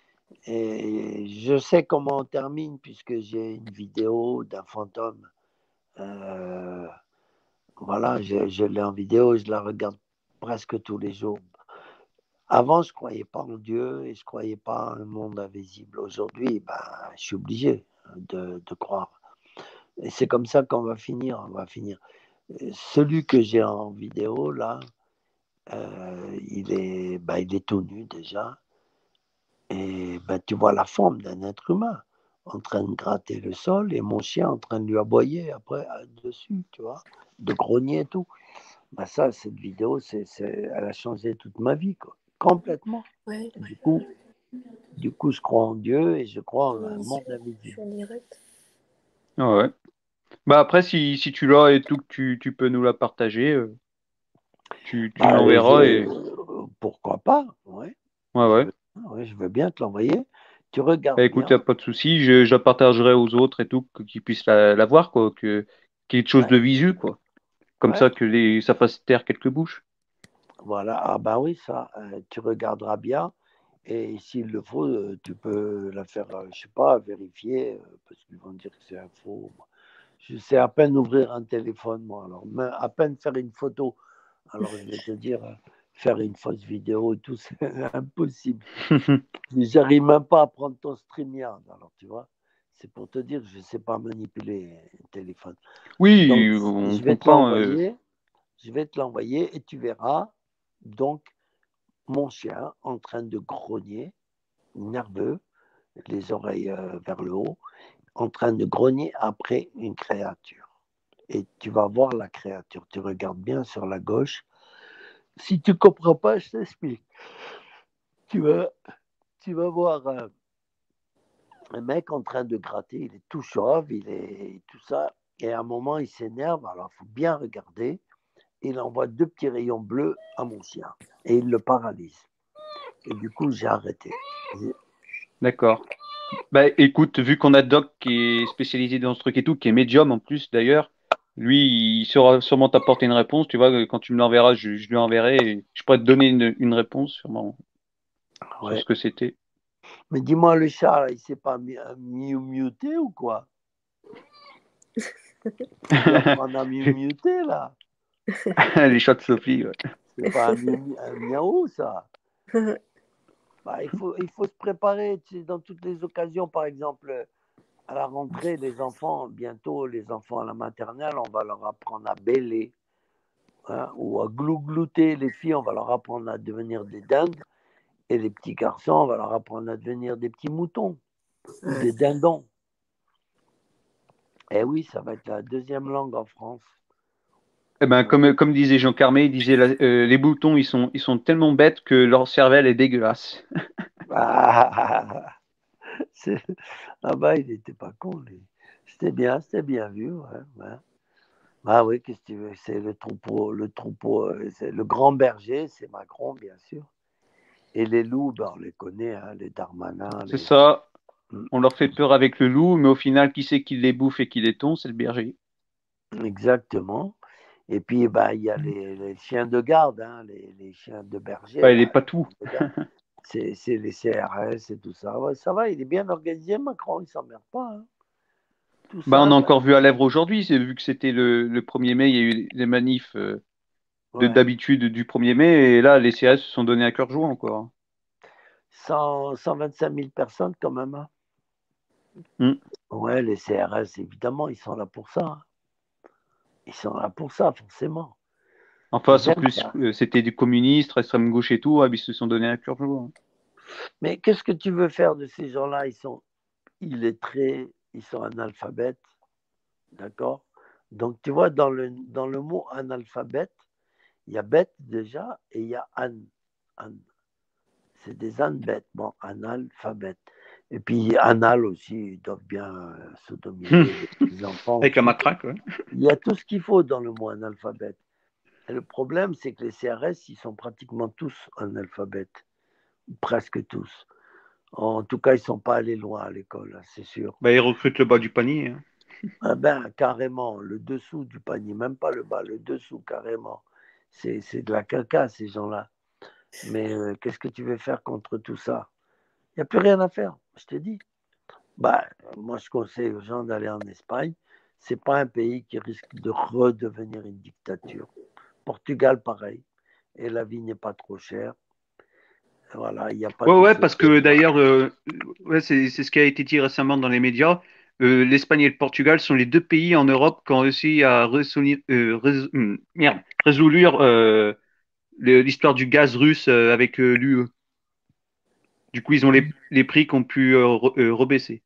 Et je sais comment on termine puisque j'ai une vidéo d'un fantôme. Euh, voilà, je, je l'ai en vidéo et je la regarde presque tous les jours. Avant, je ne croyais pas en Dieu et je ne croyais pas à un monde invisible. Aujourd'hui, ben, je suis obligé de, de croire. Et c'est comme ça qu'on va finir. On va finir. Celui que j'ai en vidéo, là, euh, il, est, ben, il est tout nu déjà. Et ben, tu vois la forme d'un être humain en train de gratter le sol et mon chien en train de lui aboyer après dessus, tu vois, de grogner et tout. Ben ça, cette vidéo, c'est, c'est, elle a changé toute ma vie, quoi. Complètement. Ouais. Du coup, du coup, je crois en Dieu et je crois en un Je monde suis invisible. en direct. Ah ouais. Bah après, si, si tu l'as et tout, que tu, tu peux nous la partager, euh, tu, tu me Bah, l'enverras et je, pourquoi pas, ouais. ouais, Je ouais. veux, ouais, je veux bien te l'envoyer. Tu Bah, regardes écoute, y a bien. pas de souci, je, je la partagerai aux autres et tout, que- qu'ils puissent la, la voir, quoi, que, quelque chose Ouais, de visu, quoi. Comme ouais. ça que les, ça fasse taire quelques bouches. Voilà, ah bah oui, ça, euh, tu regarderas bien. Et s'il le faut, euh, tu peux la faire, euh, je sais pas, vérifier, euh, parce qu'ils vont dire que c'est un faux. Je sais à peine ouvrir un téléphone, moi. Alors, mais à peine faire une photo. Alors, je vais te dire, euh, faire une fausse vidéo et tout, c'est impossible. J'arrive même pas à prendre ton StreamYard. Alors, tu vois, c'est pour te dire que je ne sais pas manipuler un téléphone. Donc, Oui, on je vais te comprend. euh, l'envoyer. Je vais te l'envoyer et tu verras. Donc, mon chien en train de grogner, nerveux, les oreilles euh, vers le haut, en train de grogner après une créature. Et tu vas voir la créature. Tu regardes bien sur la gauche. Si tu ne comprends pas, je t'explique. Tu vas, tu vas voir euh, un mec en train de gratter. Il est tout chauve, il est tout ça. Et à un moment, il s'énerve. Alors, il faut bien regarder. Il envoie deux petits rayons bleus à mon chien. Et il le paralyse. Et du coup, j'ai arrêté. D'accord. Bah écoute, vu qu'on a Doc qui est spécialisé dans ce truc et tout, qui est médium en plus d'ailleurs, lui, il saura sûrement t'apporter une réponse. Tu vois, quand tu me l'enverras, je, je lui enverrai et je pourrais te donner une, une réponse sûrement sur Ouais. ce que c'était. Mais dis-moi, le chat, là, il s'est pas mi- euh, mieux muté ou quoi? Tu lui apprends à mieux muter, là. Les chats de Sophie, ouais. C'est pas un, miou- un miaou, ça. Bah, il faut, il faut se préparer tu sais, dans toutes les occasions. Par exemple, à la rentrée, les enfants, bientôt, les enfants à la maternelle, on va leur apprendre à bêler hein, ou à glouglouter. Les filles, on va leur apprendre à devenir des dindes. Et les petits garçons, on va leur apprendre à devenir des petits moutons ou Ouais. des dindons. Eh oui, ça va être la deuxième langue en France. Eh ben, comme, comme disait Jean Carmé, il disait la- euh, les boutons, ils sont, ils sont tellement bêtes que leur cervelle est dégueulasse. Ah, c'est- ah bah, il n'était pas con, lui. C'était bien, c'était bien vu. Ouais, ouais. Ah oui, qu'est-ce que tu veux? C'est le troupeau, le troupeau, euh, c'est le grand berger, c'est Macron, bien sûr. Et les loups, ben, on les connaît, hein, les Darmanin, C'est les... ça, Mm, on leur fait peur avec le loup, mais au final, qui c'est qui les bouffe et qui les tond? C'est le berger. exactement. Et puis, bah, il y a les, les chiens de garde, hein, les, les chiens de berger. Bah, il est là, pas tout. c'est, c'est les C R S et tout ça. Ouais, ça va, il est bien organisé, Macron, il s'emmerde pas. Hein. Tout Bah, on ça, a bah, encore vu à Lèvres aujourd'hui, c'est- vu que c'était le, le premier mai, il y a eu des manifs euh, de ouais. d'habitude du premier mai, et là, les C R S se sont donné à cœur joie encore. cent, cent vingt-cinq mille personnes quand même. Hein. Mm. Ouais, les C R S, évidemment, ils sont là pour ça. Hein. Ils sont là pour ça, forcément. Enfin, Ils en aiment plus, ça. euh, c'était des communistes, extrême gauche et tout, ah, ils se sont donné à cœur joie. Mais qu'est-ce que tu veux faire de ces gens-là? Ils sont illettrés, ils sont analphabètes, d'accord? Donc, tu vois, dans le, dans le mot analphabète, il y a bête déjà et il y a âne. Âne. C'est des ânes bêtes, bon, analphabète. Et puis, anal aussi, ils doivent bien euh, sodomiser les enfants. Avec la Tout. matraque, ouais. Il y a tout ce qu'il faut dans le mot analphabète. Et le problème, c'est que les C R S, ils sont pratiquement tous analphabètes, presque tous. En tout cas, ils ne sont pas allés loin à l'école, c'est sûr. Bah, ils recrutent le bas du panier. Hein. Ah ben, carrément, le dessous du panier, même pas le bas, le dessous, carrément. C'est, c'est de la caca, ces gens-là. Mais euh, qu'est-ce que tu veux faire contre tout ça? Il n'y a plus rien à faire, je te dis. Bah, moi, je conseille aux gens d'aller en Espagne. Ce n'est pas un pays qui risque de redevenir une dictature. Portugal, pareil. Et la vie n'est pas trop chère. Voilà, il n'y a pas Ouais, tout ouais, ce... parce que d'ailleurs, euh, ouais, c'est c'est ce qui a été dit récemment dans les médias. Euh, l'Espagne et le Portugal sont les deux pays en Europe qui ont réussi à résolu- euh, rés- hum, merde, résoudre euh, le- l'histoire du gaz russe euh, avec l'U E. Du coup, ils ont les, les prix qui ont pu euh, re- euh, rebaisser.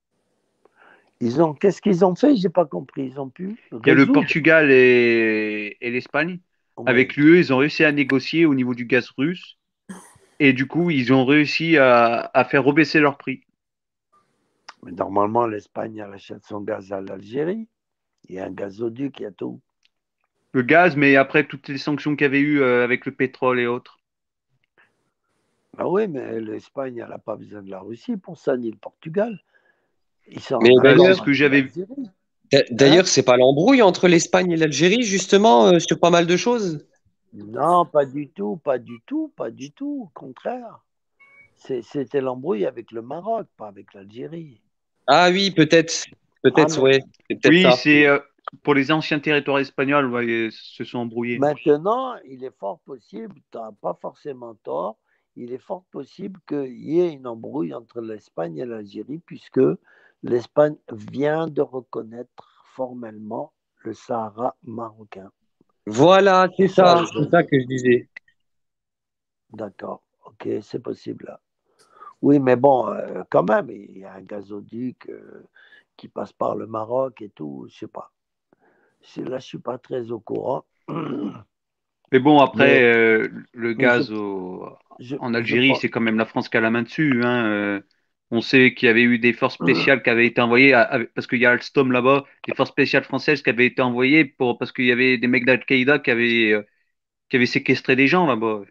Ils ont... Qu'est-ce qu'ils ont fait? Je n'ai pas compris. Ils ont pu Il y a le résoudre. Portugal et, et l'Espagne. Oui. Avec l'U E, ils ont réussi à négocier au niveau du gaz russe. Et du coup, ils ont réussi à, à faire rebaisser leurs prix. Mais normalement, l'Espagne, elle achète son gaz à l'Algérie. Il y a un gazoduc, il y a tout. Le gaz, mais après toutes les sanctions qu'il y avait eu euh, avec le pétrole et autres. Ah oui, mais l'Espagne, elle n'a pas besoin de la Russie pour ça, ni le Portugal. Ils sont Mais en Ah, c'est accord ce d'ailleurs, que avec j'avais vu. l'Algérie. d'a- Hein? d'ailleurs, c'est pas l'embrouille entre l'Espagne et l'Algérie, justement, euh, sur pas mal de choses? Non, pas du tout, pas du tout, pas du tout. Au contraire. C'est- C'était l'embrouille avec le Maroc, pas avec l'Algérie. Ah oui, peut-être. Ah, Peut-être, mais ouais. C'est peut-être Oui, ça. c'est euh, pour les anciens territoires espagnols, ouais, ils se sont embrouillés. maintenant, il est fort possible, tu n'as pas forcément tort, il est fort possible qu'il y ait une embrouille entre l'Espagne et l'Algérie, puisque l'Espagne vient de reconnaître formellement le Sahara marocain. Voilà, c'est C'est ça, ça. le C'est ça que je disais. D'accord, ok, c'est possible. Là. Oui, mais bon, euh, quand même, il y a un gazoduc euh, qui passe par le Maroc et tout, je sais pas. C'est- Là, je suis pas très au courant. Mais bon, après, Mais, euh, le mais je, gaz au- je, en je Algérie, pense. c'est quand même la France qui a la main dessus. Hein. Euh, on sait qu'il y avait eu des forces spéciales qui avaient été envoyées, à- à- parce qu'il y a Alstom là-bas, des forces spéciales françaises qui avaient été envoyées pour, parce qu'il y avait des mecs d'Al-Qaïda qui avaient, euh, qui avaient séquestré des gens là-bas.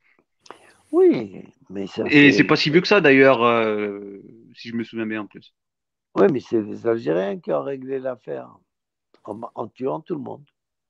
Oui, mais ça Et c'est c'est. pas si vieux que ça d'ailleurs, euh, si je me souviens bien en plus. Oui, mais c'est les Algériens qui ont réglé l'affaire en, en tuant tout le monde.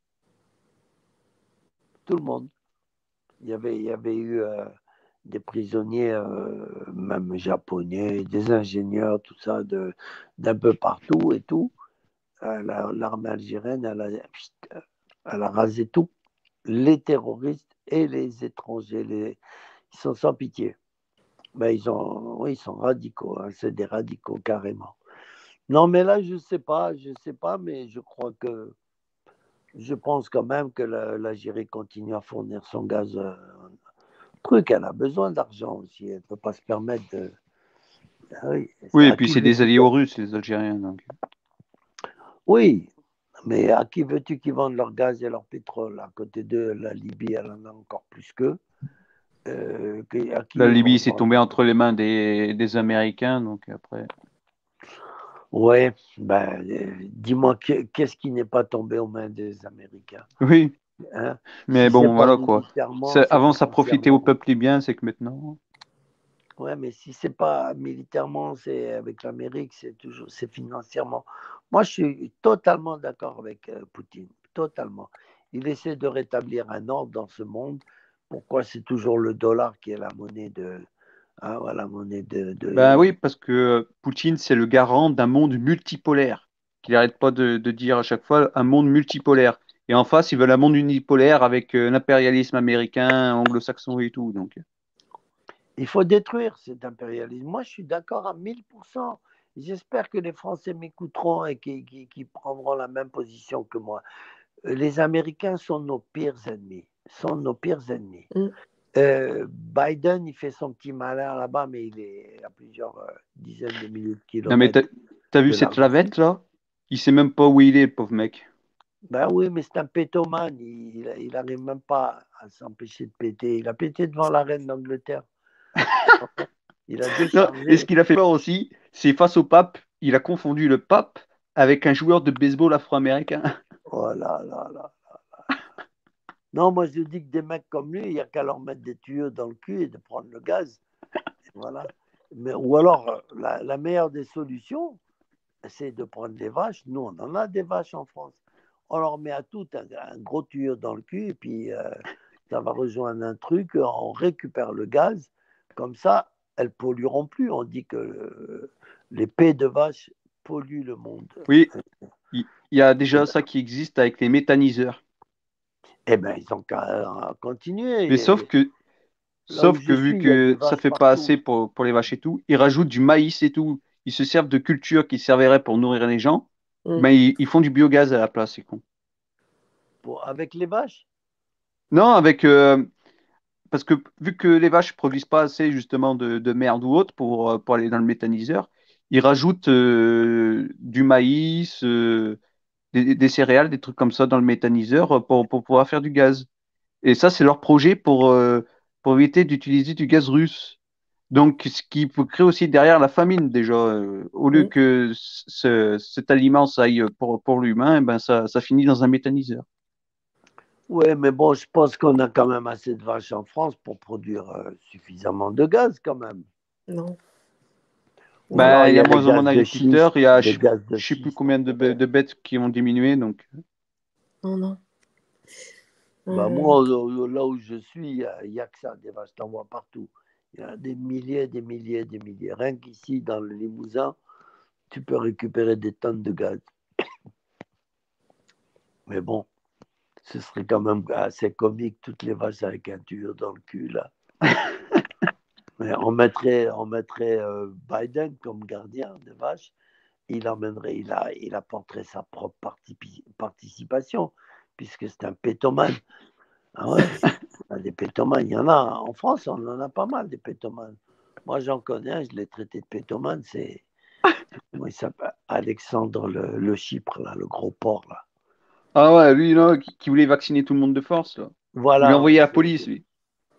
Tout le monde. Il y avait, il y avait eu euh, des prisonniers, euh, même japonais, des ingénieurs, tout ça, de, d'un peu partout et tout. Euh, la- l'armée algérienne, elle a, elle a rasé tout. Les terroristes et les étrangers, les, ils sont sans pitié. Ben, ils, ont, oui, ils sont radicaux, hein, c'est des radicaux carrément. Non, mais là, je ne sais pas, je ne sais pas, mais je crois que je pense quand même que la- l'Algérie continue à fournir son gaz. Euh, truc, elle a besoin d'argent aussi. Elle ne peut pas se permettre de. Ah oui, Oui, et à puis qui c'est des veux-tu alliés aux Russes, les Algériens. Donc. Oui, mais à qui veux-tu qu'ils vendent leur gaz et leur pétrole? À côté d'eux, la Libye, elle en a encore plus qu'eux. Euh, que- à qui La ils vont Libye s'est vendre? tombée entre les mains des, des Américains, donc après. Ouais, ben, euh, dis-moi, que- qu'est-ce qui n'est pas tombé aux mains des Américains? Oui, Hein? mais Si c'est bon, pas voilà quoi. militairement, Ça- c'est avant, ça profitait au financièrement. peuple libyen, c'est que maintenant. Ouais, mais si c'est pas militairement, c'est avec l'Amérique, c'est toujours, c'est financièrement. Moi, je suis totalement d'accord avec euh, Poutine, totalement. il essaie de rétablir un ordre dans ce monde. Pourquoi c'est toujours le dollar qui est la monnaie de, ah, voilà, la monnaie de, Ben de... oui, parce que Poutine, c'est le garant d'un monde multipolaire, qu'il n'arrête pas de, de dire à chaque fois, un monde multipolaire. Et en face, ils veulent un monde unipolaire avec euh, l'impérialisme américain, anglo-saxon et tout. Donc, Il faut détruire cet impérialisme. Moi, je suis d'accord à mille pour cent. J'espère que les Français m'écouteront et qui, qui, qui prendront la même position que moi. Les Américains sont nos pires ennemis. Sont nos pires ennemis. Mm. Euh, Biden, il fait son petit malin là-bas, mais il est à plusieurs euh, dizaines de milliers de non, mais t'as, kilomètres t'as vu de la cette Russie. lavette là? Il sait même pas où il est, le pauvre mec. Ben oui, mais c'est un pétomane. Il n'arrive même pas à s'empêcher de péter. Il a pété devant la reine d'Angleterre. Il a Non, déchargé. et ce qu'il a fait peur aussi, c'est face au pape, il a confondu le pape avec un joueur de baseball afro-américain. Oh là là là. Non, moi je dis que des mecs comme lui, il n'y a qu'à leur mettre des tuyaux dans le cul et de prendre le gaz. Voilà. Mais, ou alors, la, la meilleure des solutions, c'est de prendre des vaches. Nous, on en a des vaches en France. On leur met à tout un, un gros tuyau dans le cul et puis euh, ça va rejoindre un truc. On récupère le gaz. Comme ça, elles ne pollueront plus. On dit que euh, les pets de vaches polluent le monde. Oui, il il y a déjà ça qui existe avec les méthaniseurs. Eh bien, ils ont qu'à continuer. Mais sauf Et que, là où sauf que je vu suis, il y a des que ça vaches fait pas partout. assez pour, pour les vaches et tout, ils rajoutent du maïs et tout. Ils se servent de cultures qui serviraient pour nourrir les gens. Mm. Ben, ils, ils font du biogaz à la place, c'est con. Pour, avec les vaches. Non, avec, euh, parce que vu que les vaches produisent pas assez justement de, de merde ou autre pour, euh, pour aller dans le méthaniseur, ils rajoutent euh, du maïs, euh, des, des céréales, des trucs comme ça dans le méthaniseur euh, pour, pour pouvoir faire du gaz. Et ça, c'est leur projet pour, euh, pour éviter d'utiliser du gaz russe. Donc, ce qui peut créer aussi derrière la famine déjà. Euh, au lieu Mm. que ce- cet aliment ça aille pour, pour l'humain, eh ben ça, ça finit dans un méthaniseur. Oui, mais bon, je pense qu'on a quand même assez de vaches en France pour produire euh, suffisamment de gaz quand même. Non. Ou alors Ben, il il y y a a les moins en moins gaz de d'agriculteurs, schiste, il y a les je gaz de ne sais plus schiste. combien de, bê- de bêtes qui ont diminué. Donc, Non, non. Bah, Euh, moi, euh, là où je suis, il n'y a, il y a que ça, des vaches, t'en vois partout. Il y a des milliers, des milliers, des milliers. Rien qu'ici, dans le Limousin, tu peux récupérer des tonnes de gaz. Mais bon, ce serait quand même assez comique, toutes les vaches avec un tuyau dans le cul, là. Mais on mettrait, on mettrait euh, Biden comme gardien des vaches. Il emmènerait, il, a, il apporterait sa propre partipi- participation, puisque c'est un pétomane. Ah ouais, il y a des pétomanes, il y en a. En France, on en a pas mal, des pétomanes. Moi, j'en connais un, je l'ai traité de pétomane, c'est, comment il s'appelle? Alexandre le, le Chypre, là, le gros porc, là. ah ouais, lui, là, qui, qui voulait vacciner tout le monde de force, là. Il lui a Voilà, envoyé ouais, la c'est, police, lui.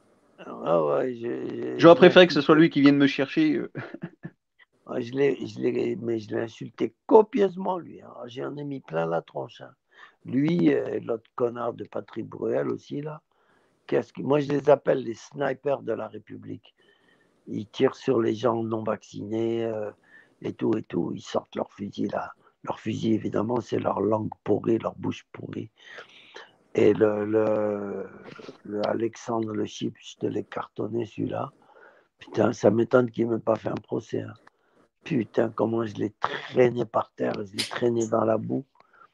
ah ouais, je, je, J'aurais je l'ai préféré que ce soit insulté. lui qui vienne me chercher. euh. Ouais, je l'ai, je l'ai, mais je l'ai insulté copieusement, lui. Hein. J'en ai mis plein la tronche. Hein. Lui, euh, l'autre connard de Patrick Bruel aussi, là. Qu'est-ce que... Moi, je les appelle les snipers de la République. Ils tirent sur les gens non vaccinés euh, et tout et tout. Ils sortent leurs fusils, là. Leur fusil, évidemment, c'est leur langue pourrie, leur bouche pourrie. Et le, le, le Alexandre le Chypre, je te l'ai cartonné, celui-là. Putain, ça m'étonne qu'il ne m'ait pas fait un procès. Hein. Putain, comment je l'ai traîné par terre, je l'ai traîné dans la boue.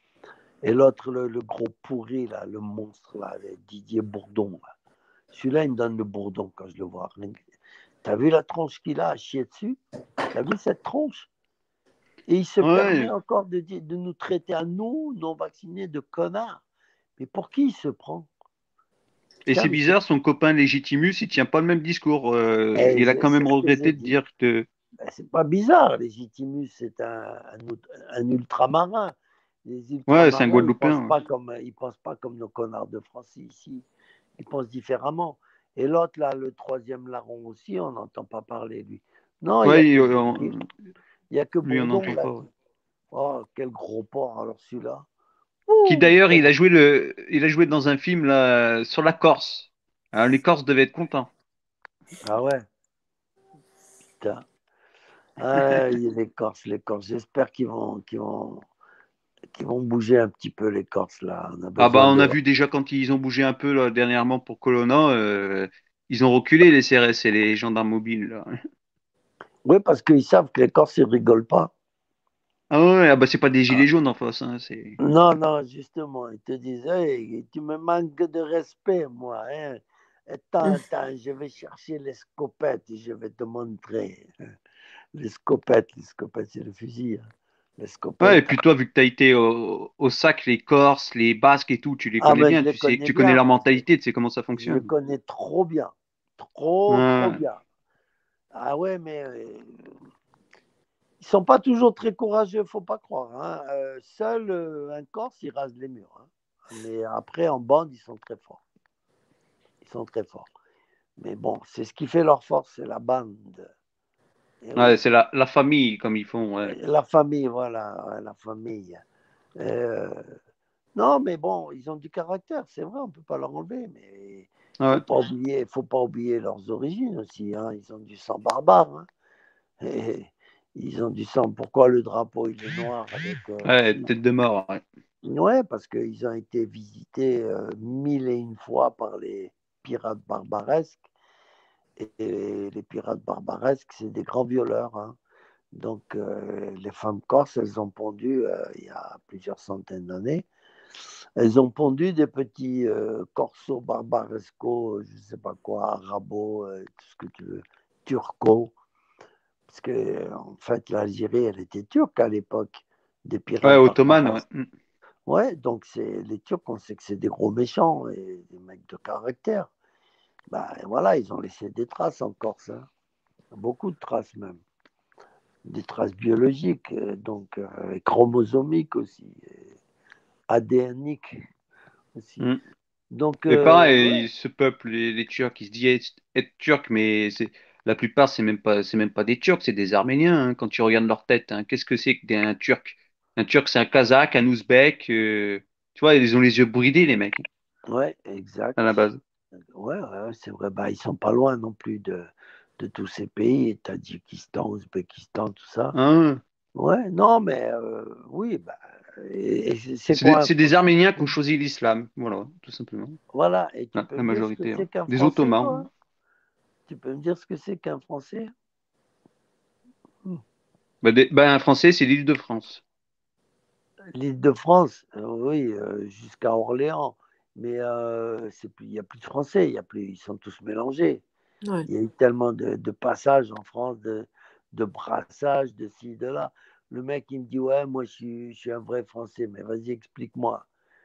Et l'autre, le, le gros pourri, là, le monstre, là, le Didier Bourdon. Là. Celui-là, il me donne le bourdon quand je le vois. T'as vu la tronche qu'il a à chier dessus? T'as vu cette tronche? Et il se permet Ouais. encore de, dire- de nous traiter à nous, non vaccinés, de connards. Mais pour qui il se prend? Et Putain, c'est mais c'est, bizarre, son copain Légitimus, il tient pas le même discours. Euh, eh, il a c'est quand c'est même ce que j'ai regretté de dit. dire que. Ben, c'est pas bizarre, Légitimus, c'est un, un, un ultramarin. Les Ouais, c'est un ultramarins, ils pensent Guadeloupéen. pas comme ils pensent pas comme nos connards de France ici. Ils pensent différemment. Et l'autre là, le troisième larron aussi, on n'entend pas parler lui. Non, il y a Ouais, il- que euh, on- il y a que lui, on Bourdon n'entend là. pas. Ouais. Oh, quel gros porc alors celui-là. Qui Ouh, d'ailleurs, quel- il a joué le, il a joué dans un film là sur la Corse. Alors, les Corses devaient être contents. Ah ouais, putain. Ah, les Corses, les Corses. J'espère qu'ils vont qu'ils vont qui vont bouger un petit peu les Corses là. On a Ah bah besoin on de. a vu déjà quand ils ont bougé un peu là, dernièrement pour Colonna, euh, ils ont reculé les C R S et les gendarmes mobiles là. Oui, parce qu'ils savent que les Corses ils rigolent pas. Ah ouais, ah bah c'est pas des Ah. gilets jaunes en face, hein, c'est. Non, non, justement, ils te disent, hey, tu me manques de respect, moi. Hein. Attends, attends, je vais chercher les scopettes et je vais te montrer. Les scopettes, les scopettes, c'est le fusil. Hein. Les Ouais, et scopettes. puis toi, vu que tu as été au, au sac, les Corses, les Basques et tout, tu les Ah, connais mais je bien, les tu sais, connais tu connais bien. leur Moi, je, mentalité, tu sais comment ça je les fonctionne. connais trop bien. Trop, trop Ouais. bien. Ah ouais, mais euh, ils sont pas toujours très courageux, faut pas croire. Hein. Euh, seul euh, un Corse, il rase les murs. Hein. Mais après, en bande, ils sont très forts. Ils sont très forts. Mais bon, c'est ce qui fait leur force, c'est la bande. Et Ouais, oui, c'est la, la famille comme ils font. Ouais. la famille, voilà, ouais, la famille. Euh, non, mais bon, ils ont du caractère, c'est vrai, on ne peut pas leur enlever, mais il Ouais. faut pas oublier, faut pas oublier leurs origines aussi. Hein. Ils ont du sang barbare. Hein. Et ils ont du sang. Pourquoi le drapeau il est noir avec euh, Ouais, aussi. tête de mort. Ouais. Ouais, parce qu'ils ont été visités euh, mille et une fois par les pirates barbaresques. Et les, les pirates barbaresques, c'est des grands violeurs. Hein. Donc, euh, les femmes corses, elles ont pondu, euh, il y a plusieurs centaines d'années, elles ont pondu des petits euh, corsos barbaresco, je ne sais pas quoi, arabo, euh, tout ce que tu veux, turco. Parce que, en fait, l'Algérie, elle était turque à l'époque des Ouais, pirates ottomane, ouais. barbaresques. Ouais, donc c'est, les Turcs, on sait que c'est des gros méchants et des mecs de caractère. Ben voilà, ils ont laissé des traces en Corse, hein. Beaucoup de traces même. Des traces biologiques, euh, donc euh, chromosomiques aussi, ADNiques aussi. Mm. Donc, Et euh, ouais, pareil, ce peuple, les, les Turcs, ils se disent être, être Turcs, mais c'est la plupart, c'est même pas, c'est même pas des Turcs, c'est des Arméniens. Hein, quand tu regardes leur tête, hein. Qu'est-ce que c'est que des- un Turc? Un Turc, c'est un Kazakh, un Ouzbek. euh, tu vois, ils ont les yeux bridés, les mecs, ouais, à exact. la base. Ouais, ouais, c'est vrai. Bah, ils sont pas loin non plus de, de tous ces pays, Tadjikistan, Ouzbékistan, tout ça. Hein. Ouais, non, mais euh, oui, bah, et, et c'est C'est des, quoi un c'est des Français? Arméniens qui ont choisi l'islam, voilà, tout simplement. Voilà, et tu La, peux la me dire ce que majorité, hein. c'est qu'un Des Français, Ottomans. toi? Tu peux me dire ce que c'est qu'un Français? Hmm. Bah, des- bah, un Français, c'est l'île de France. L'Île-de-France, euh, oui, euh, jusqu'à Orléans, mais euh, c'est plus, il n'y a plus de Français, il y a plus, ils sont tous mélangés. Ouais. Il y a eu tellement de, de passages en France, de, de brassages, de ci, de là. Le mec, il me dit, ouais, moi, je suis, je suis un vrai Français, mais vas-y, explique-moi.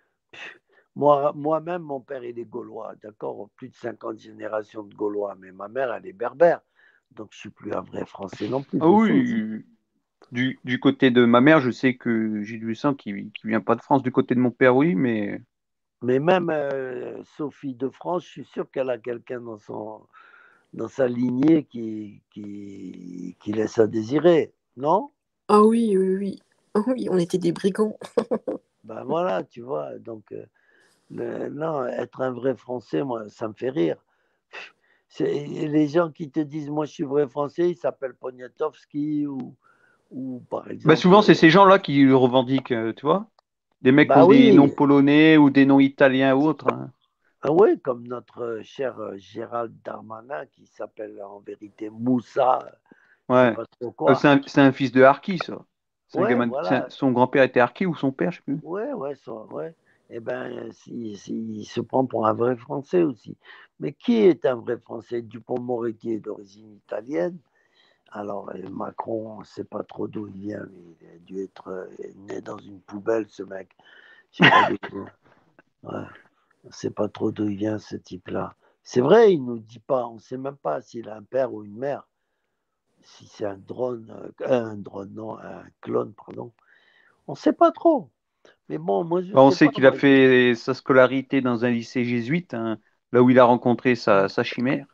Moi, moi-même, mon père, il est gaulois, d'accord? Plus de cinquante générations de Gaulois, mais ma mère, elle est berbère. Donc, je ne suis plus un vrai Français non plus, Ah je souffre. oui, du, du côté de ma mère, je sais que j'ai du sang qui, qui vient pas de France. Du côté de mon père, oui, mais Mais même euh, Sophie de France, je suis sûr qu'elle a quelqu'un dans, son, dans sa lignée qui, qui, qui laisse à désirer, non? Ah oui, oui, oui. Oui, on était des brigands. Ben voilà, tu vois, donc euh, le- non, être un vrai Français, moi, ça me fait rire. C'est, les gens qui te disent, moi, je suis vrai Français, ils s'appellent Poniatowski ou, ou par bah, exemple, souvent, c'est euh, ces gens-là qui le revendiquent, euh, tu vois. Des mecs qui ont bah des noms oui, polonais ou des noms italiens ou autres. Hein. ah oui, comme notre euh, cher euh, Gérald Darmanin qui s'appelle en vérité Moussa, je sais Ouais. pas trop Euh, quoi. c'est un, c'est un fils de Harki, ça. C'est un Ouais, gamin. de- c'est un- voilà, son grand-père était Harki ou son père, je sais plus. ouais, ouais, ça, ouais. Eh ben, si, si- il se prend pour un vrai Français aussi. Mais qui est un vrai Français? Dupond-Moretti est d'origine italienne. Alors, euh, Macron, on ne sait pas trop d'où il vient. Mais il a dû être euh, né dans une poubelle, ce mec. Je sais pas d'où. Ouais. On ne sait pas trop d'où il vient, ce type-là. C'est vrai, il ne nous dit pas. On ne sait même pas s'il a un père ou une mère. Si c'est un drone, euh, un drone, non, un clone, pardon. On ne sait pas trop. Mais bon, moi, je ne Bah, on sais sait pas. qu'il a Moi, fait sa scolarité dans un lycée jésuite, hein, là où il a rencontré sa, sa chimère.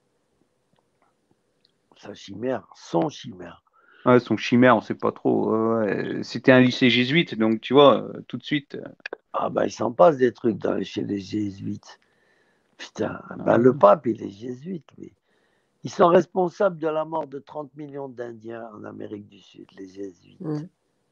sa chimère, son chimère. Ouais, son chimère, on sait pas trop. Ouais, ouais. C'était un lycée jésuite, donc tu vois, euh, tout de suite. euh, Ah ben, il s'en passe des trucs dans, chez les jésuites. Putain, ben, le euh, pape, il est jésuite, lui. Ils sont responsables de la mort de trente millions d'Indiens en Amérique du Sud, les jésuites. Mm.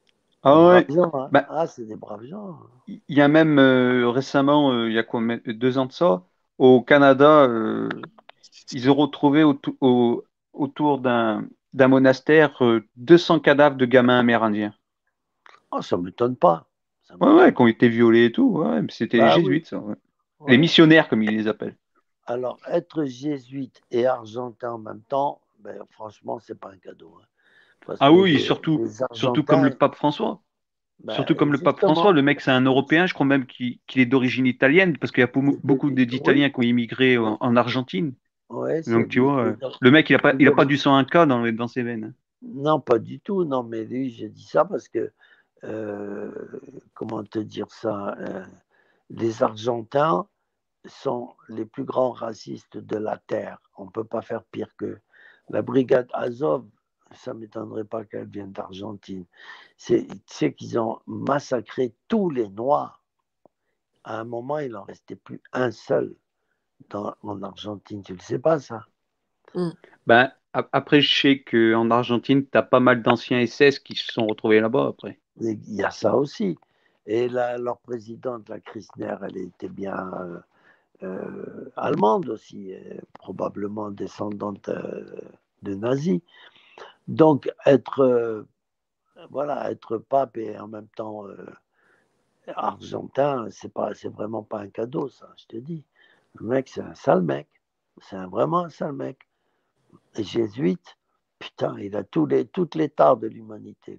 Des Ah braves ouais. gens, hein. Bah, Ah, c'est des braves gens. il y a même euh, récemment, euh, il y a quoi, mais- deux ans de ça, au Canada, euh, ils ont retrouvé au- au- autour d'un d'un monastère euh, deux cents cadavres de gamins amérindiens. Oh, ça ne m'étonne pas. Ça Ouais, ouais, m'étonne qui ont pas. été violés et tout. Ouais, mais c'était les Bah oui, jésuites, ça. Ouais. Les ouais. missionnaires, comme ils les appellent. Alors, être jésuite et argentin en même temps, ben, franchement, c'est pas un cadeau, hein. Parce Ah que oui, les, surtout, les surtout comme Argentins, le pape François. ben, Surtout comme le pape François, justement, le mec, c'est un Européen, je crois même qu'il qu'il est d'origine italienne, parce qu'il y a pou- c'était beaucoup des- oui, d'Italiens qui ont immigré oui, en, en Argentine. ouais, c'est Donc, tu des- vois, les, euh, le mec, il a pas, les il a pas ori- du sang inca dans, les- dans ses veines. non, pas du tout, non, mais lui, j'ai dit ça parce que, euh, comment te dire ça, euh, les Argentins sont les plus grands racistes de la Terre. On ne peut pas faire pire qu'eux. La brigade Azov, ça ne m'étonnerait pas qu'elle vienne d'Argentine. C'est, tu sais qu'ils ont massacré tous les Noirs. À un moment, il n'en restait plus un seul dans, en Argentine. Tu ne le sais pas, ça? Mm. Ben, a- après, je sais qu'en Argentine, tu as pas mal d'anciens S S qui se sont retrouvés là-bas après. Il y a ça aussi. Et la, leur présidente, la Kirchner, elle était bien euh, euh, allemande aussi, euh, probablement descendante euh, de nazis. Donc, être, euh, voilà, être pape et en même temps euh, argentin, c'est pas, c'est vraiment pas un cadeau, ça, je te dis. Le mec, c'est un sale mec. C'est un- vraiment un sale mec. Et jésuite, putain, il a tous les, toutes les tares de l'humanité.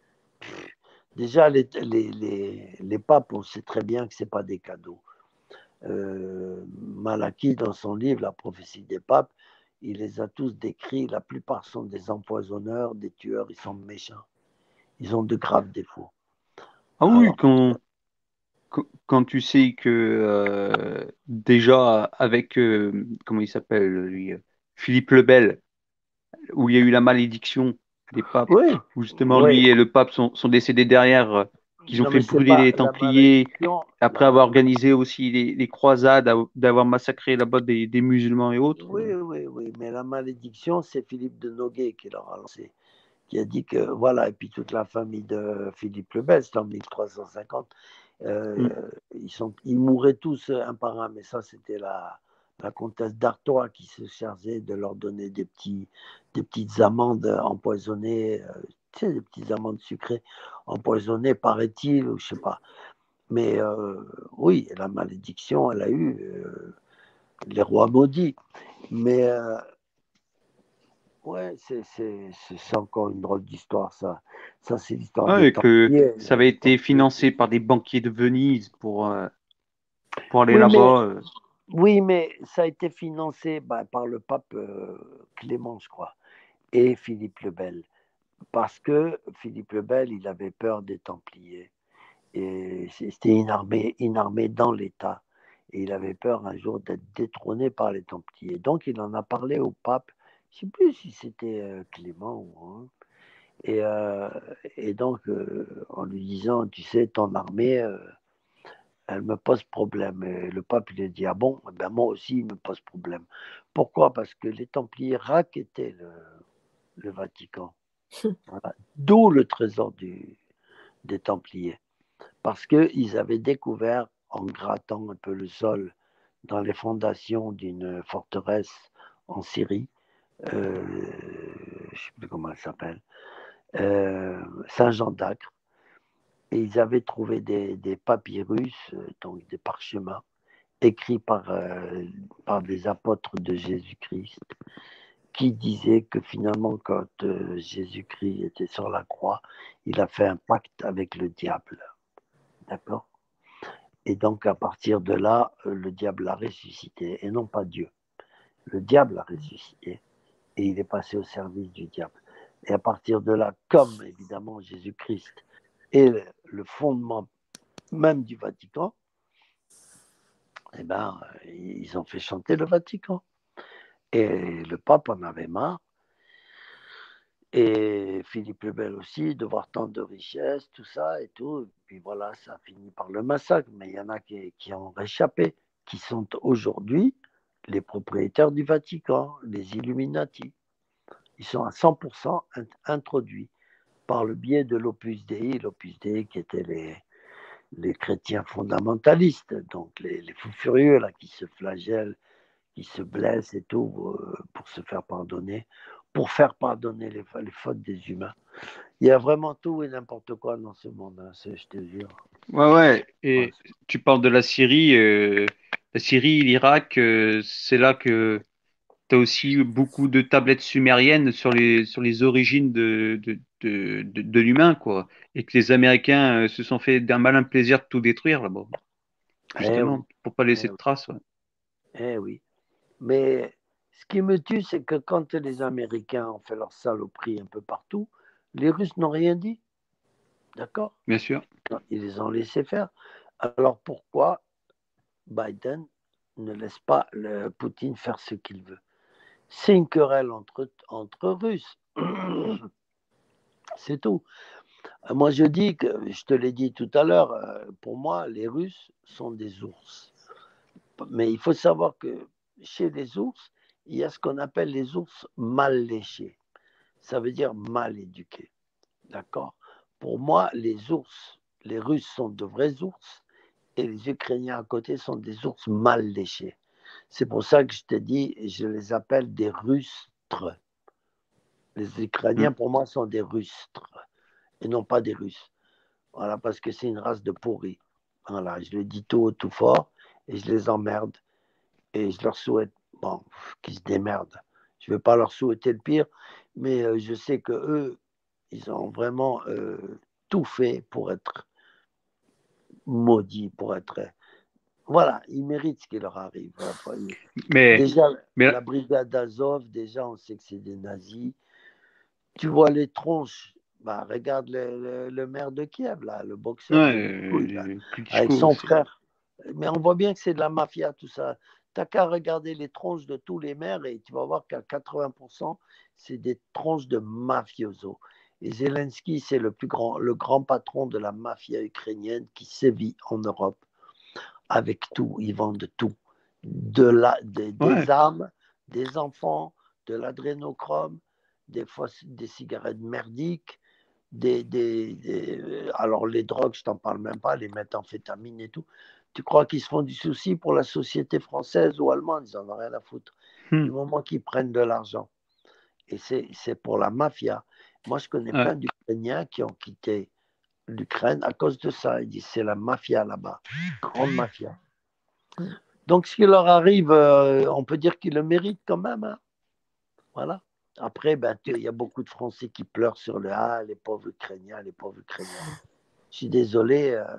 Déjà, les, les, les, les papes, on sait très bien que ce pas des cadeaux. Euh, Malachie, dans son livre, La prophétie des papes, il les a tous décrits. La plupart sont des empoisonneurs, des tueurs, ils sont méchants. Ils ont de graves défauts. Ah oui, Alors, quand, quand quand tu sais que euh, déjà avec, euh, comment il s'appelle, lui, euh, Philippe le Bel, où il y a eu la malédiction des papes, oui, où justement oui. lui et le pape sont, sont décédés derrière, euh, qu'ils ont Non, fait mais c'est brûler pas les la Templiers, malédiction. La après avoir malédiction. organisé aussi les, les croisades, à- d'avoir massacré là-bas des, des musulmans et autres. Oui, oui, oui. Mais la malédiction, c'est Philippe de Noguet qui leur a lancé, qui a dit que, voilà, et puis toute la famille de Philippe le Bel, c'était en mille trois cent cinquante, euh, Mm. ils, sont, ils mouraient tous un par un, mais ça, c'était la, la comtesse d'Artois qui se chargeait de leur donner des, petits, des petites amandes empoisonnées, euh, tu sais, des petites amandes sucrées empoisonnées, paraît-il, ou je sais pas. Mais euh, oui, la malédiction, elle a eu euh, les rois maudits. Mais euh, ouais, c'est, c'est, c'est encore une drôle d'histoire, ça. Ça, c'est l'histoire Ah, des et que Templiers. ça avait Les été Templiers. financé par des banquiers de Venise pour, euh, pour aller Oui, mais, là-bas. euh. oui, mais ça a été financé bah, par le pape euh, Clément, je crois, et Philippe le Bel. Parce que Philippe le Bel, il avait peur des Templiers. Et c'était une armée, une armée dans l'État. Et il avait peur un jour d'être détrôné par les Templiers. Donc il en a parlé au pape. Je ne sais plus si c'était euh, Clément ou. Hein. Et, euh, et donc, euh, en lui disant, tu sais, ton armée, euh, elle me pose problème. Et le pape, il a dit, ah bon, eh ben, moi aussi, il me pose problème. Pourquoi? Parce que les Templiers racketaient le, le Vatican. Voilà. D'où le trésor du, des Templiers. Parce qu'ils avaient découvert, en grattant un peu le sol, dans les fondations d'une forteresse en Syrie, euh, je ne sais plus comment elle s'appelle, euh, Saint-Jean d'Acre, et ils avaient trouvé des, des papyrus, euh, donc des parchemins, écrits par, euh, par des apôtres de Jésus-Christ, qui disaient que finalement, quand euh, Jésus-Christ était sur la croix, il a fait un pacte avec le diable. D'accord? Et donc, à partir de là, euh, le diable a ressuscité, et non pas Dieu. Le diable a ressuscité, et il est passé au service du diable. Et à partir de là, comme évidemment Jésus-Christ est le, le fondement même du Vatican, eh ben, ils ont fait chanter le Vatican. Et le pape en avait marre, et Philippe le Bel aussi, de voir tant de richesses, tout ça et tout. Et puis voilà, ça a fini par le massacre, mais il y en a qui, qui ont réchappé, qui sont aujourd'hui les propriétaires du Vatican, les Illuminati. Ils sont à cent pour cent introduits. par le biais de l'Opus Dei, l'Opus Dei qui étaient les, les chrétiens fondamentalistes, donc les, les fous furieux là, qui se flagellent, qui se blessent et tout euh, pour se faire pardonner, pour faire pardonner les, les fautes des humains. Il y a vraiment tout et n'importe quoi dans ce monde, hein, je te jure. Ouais, ouais. Et tu parles de la Syrie. euh, la Syrie, l'Irak, euh, c'est là que tu as aussi beaucoup de tablettes sumériennes sur les, sur les origines de, de, de, de, de l'humain, quoi. Et que les Américains euh, se sont fait d'un malin plaisir de tout détruire là-bas. Eh oui, Justement, pour pas laisser eh de oui, traces. Ouais. eh oui. Mais ce qui me tue, c'est que quand les Américains ont fait leur saloperie un peu partout, les Russes n'ont rien dit. D'accord? Bien sûr. Ils les ont laissés faire. Alors pourquoi Biden ne laisse pas le Poutine faire ce qu'il veut? C'est une querelle entre, entre Russes. C'est tout. Moi, je dis que, je te l'ai dit tout à l'heure, pour moi, les Russes sont des ours. Mais il faut savoir que chez les ours, il y a ce qu'on appelle les ours mal léchés. Ça veut dire mal éduqués. D'accord? Pour moi, les ours, les Russes sont de vrais ours et les Ukrainiens à côté sont des ours mal léchés. C'est pour ça que je te dis, je les appelle des rustres. Les Ukrainiens, pour moi, sont des rustres et non pas des Russes. Voilà, parce que c'est une race de pourris. Voilà, je le dis tout haut, tout fort et je les emmerde. Et je leur souhaite, bon, qu'ils se démerdent. Je ne vais pas leur souhaiter le pire, mais euh, je sais que eux, ils ont vraiment euh, tout fait pour être maudits, pour être. Voilà, ils méritent ce qui leur arrive. Mais, déjà, mais la brigade d'Azov, déjà, on sait que c'est des nazis. Tu vois les tronches. Bah, regarde le, le, le maire de Kiev, là, le boxeur ouais, de couilles, là, euh, avec Klitschko, son c'est- frère. Mais on voit bien que c'est de la mafia, tout ça. T'as qu'à regarder les tronches de tous les maires et tu vas voir qu'à quatre-vingts pour cent, c'est des tronches de mafiosos. Et Zelensky, c'est le plus grand, le grand patron de la mafia ukrainienne qui sévit en Europe avec tout. Ils vendent tout. De la, de, des ouais. armes, des enfants, de l'adrénochrome, des fois des cigarettes merdiques, des, des, des, alors les drogues, je t'en parle même pas, les méthamphétamines et tout. Tu crois qu'ils se font du souci pour la société française ou allemande? Ils n'en ont rien à foutre. Hmm. Du moment qu'ils prennent de l'argent. Et c'est, c'est pour la mafia. Moi, je connais Ouais. plein d'Ukrainiens qui ont quitté l'Ukraine à cause de ça. Ils disent c'est la mafia là-bas. Grande mafia. Donc, ce qui leur arrive, euh, on peut dire qu'ils le méritent quand même. Hein. Voilà. Après, ben, il y a beaucoup de Français qui pleurent sur le Ah, les pauvres Ukrainiens, les pauvres Ukrainiens. Je suis désolé. Euh...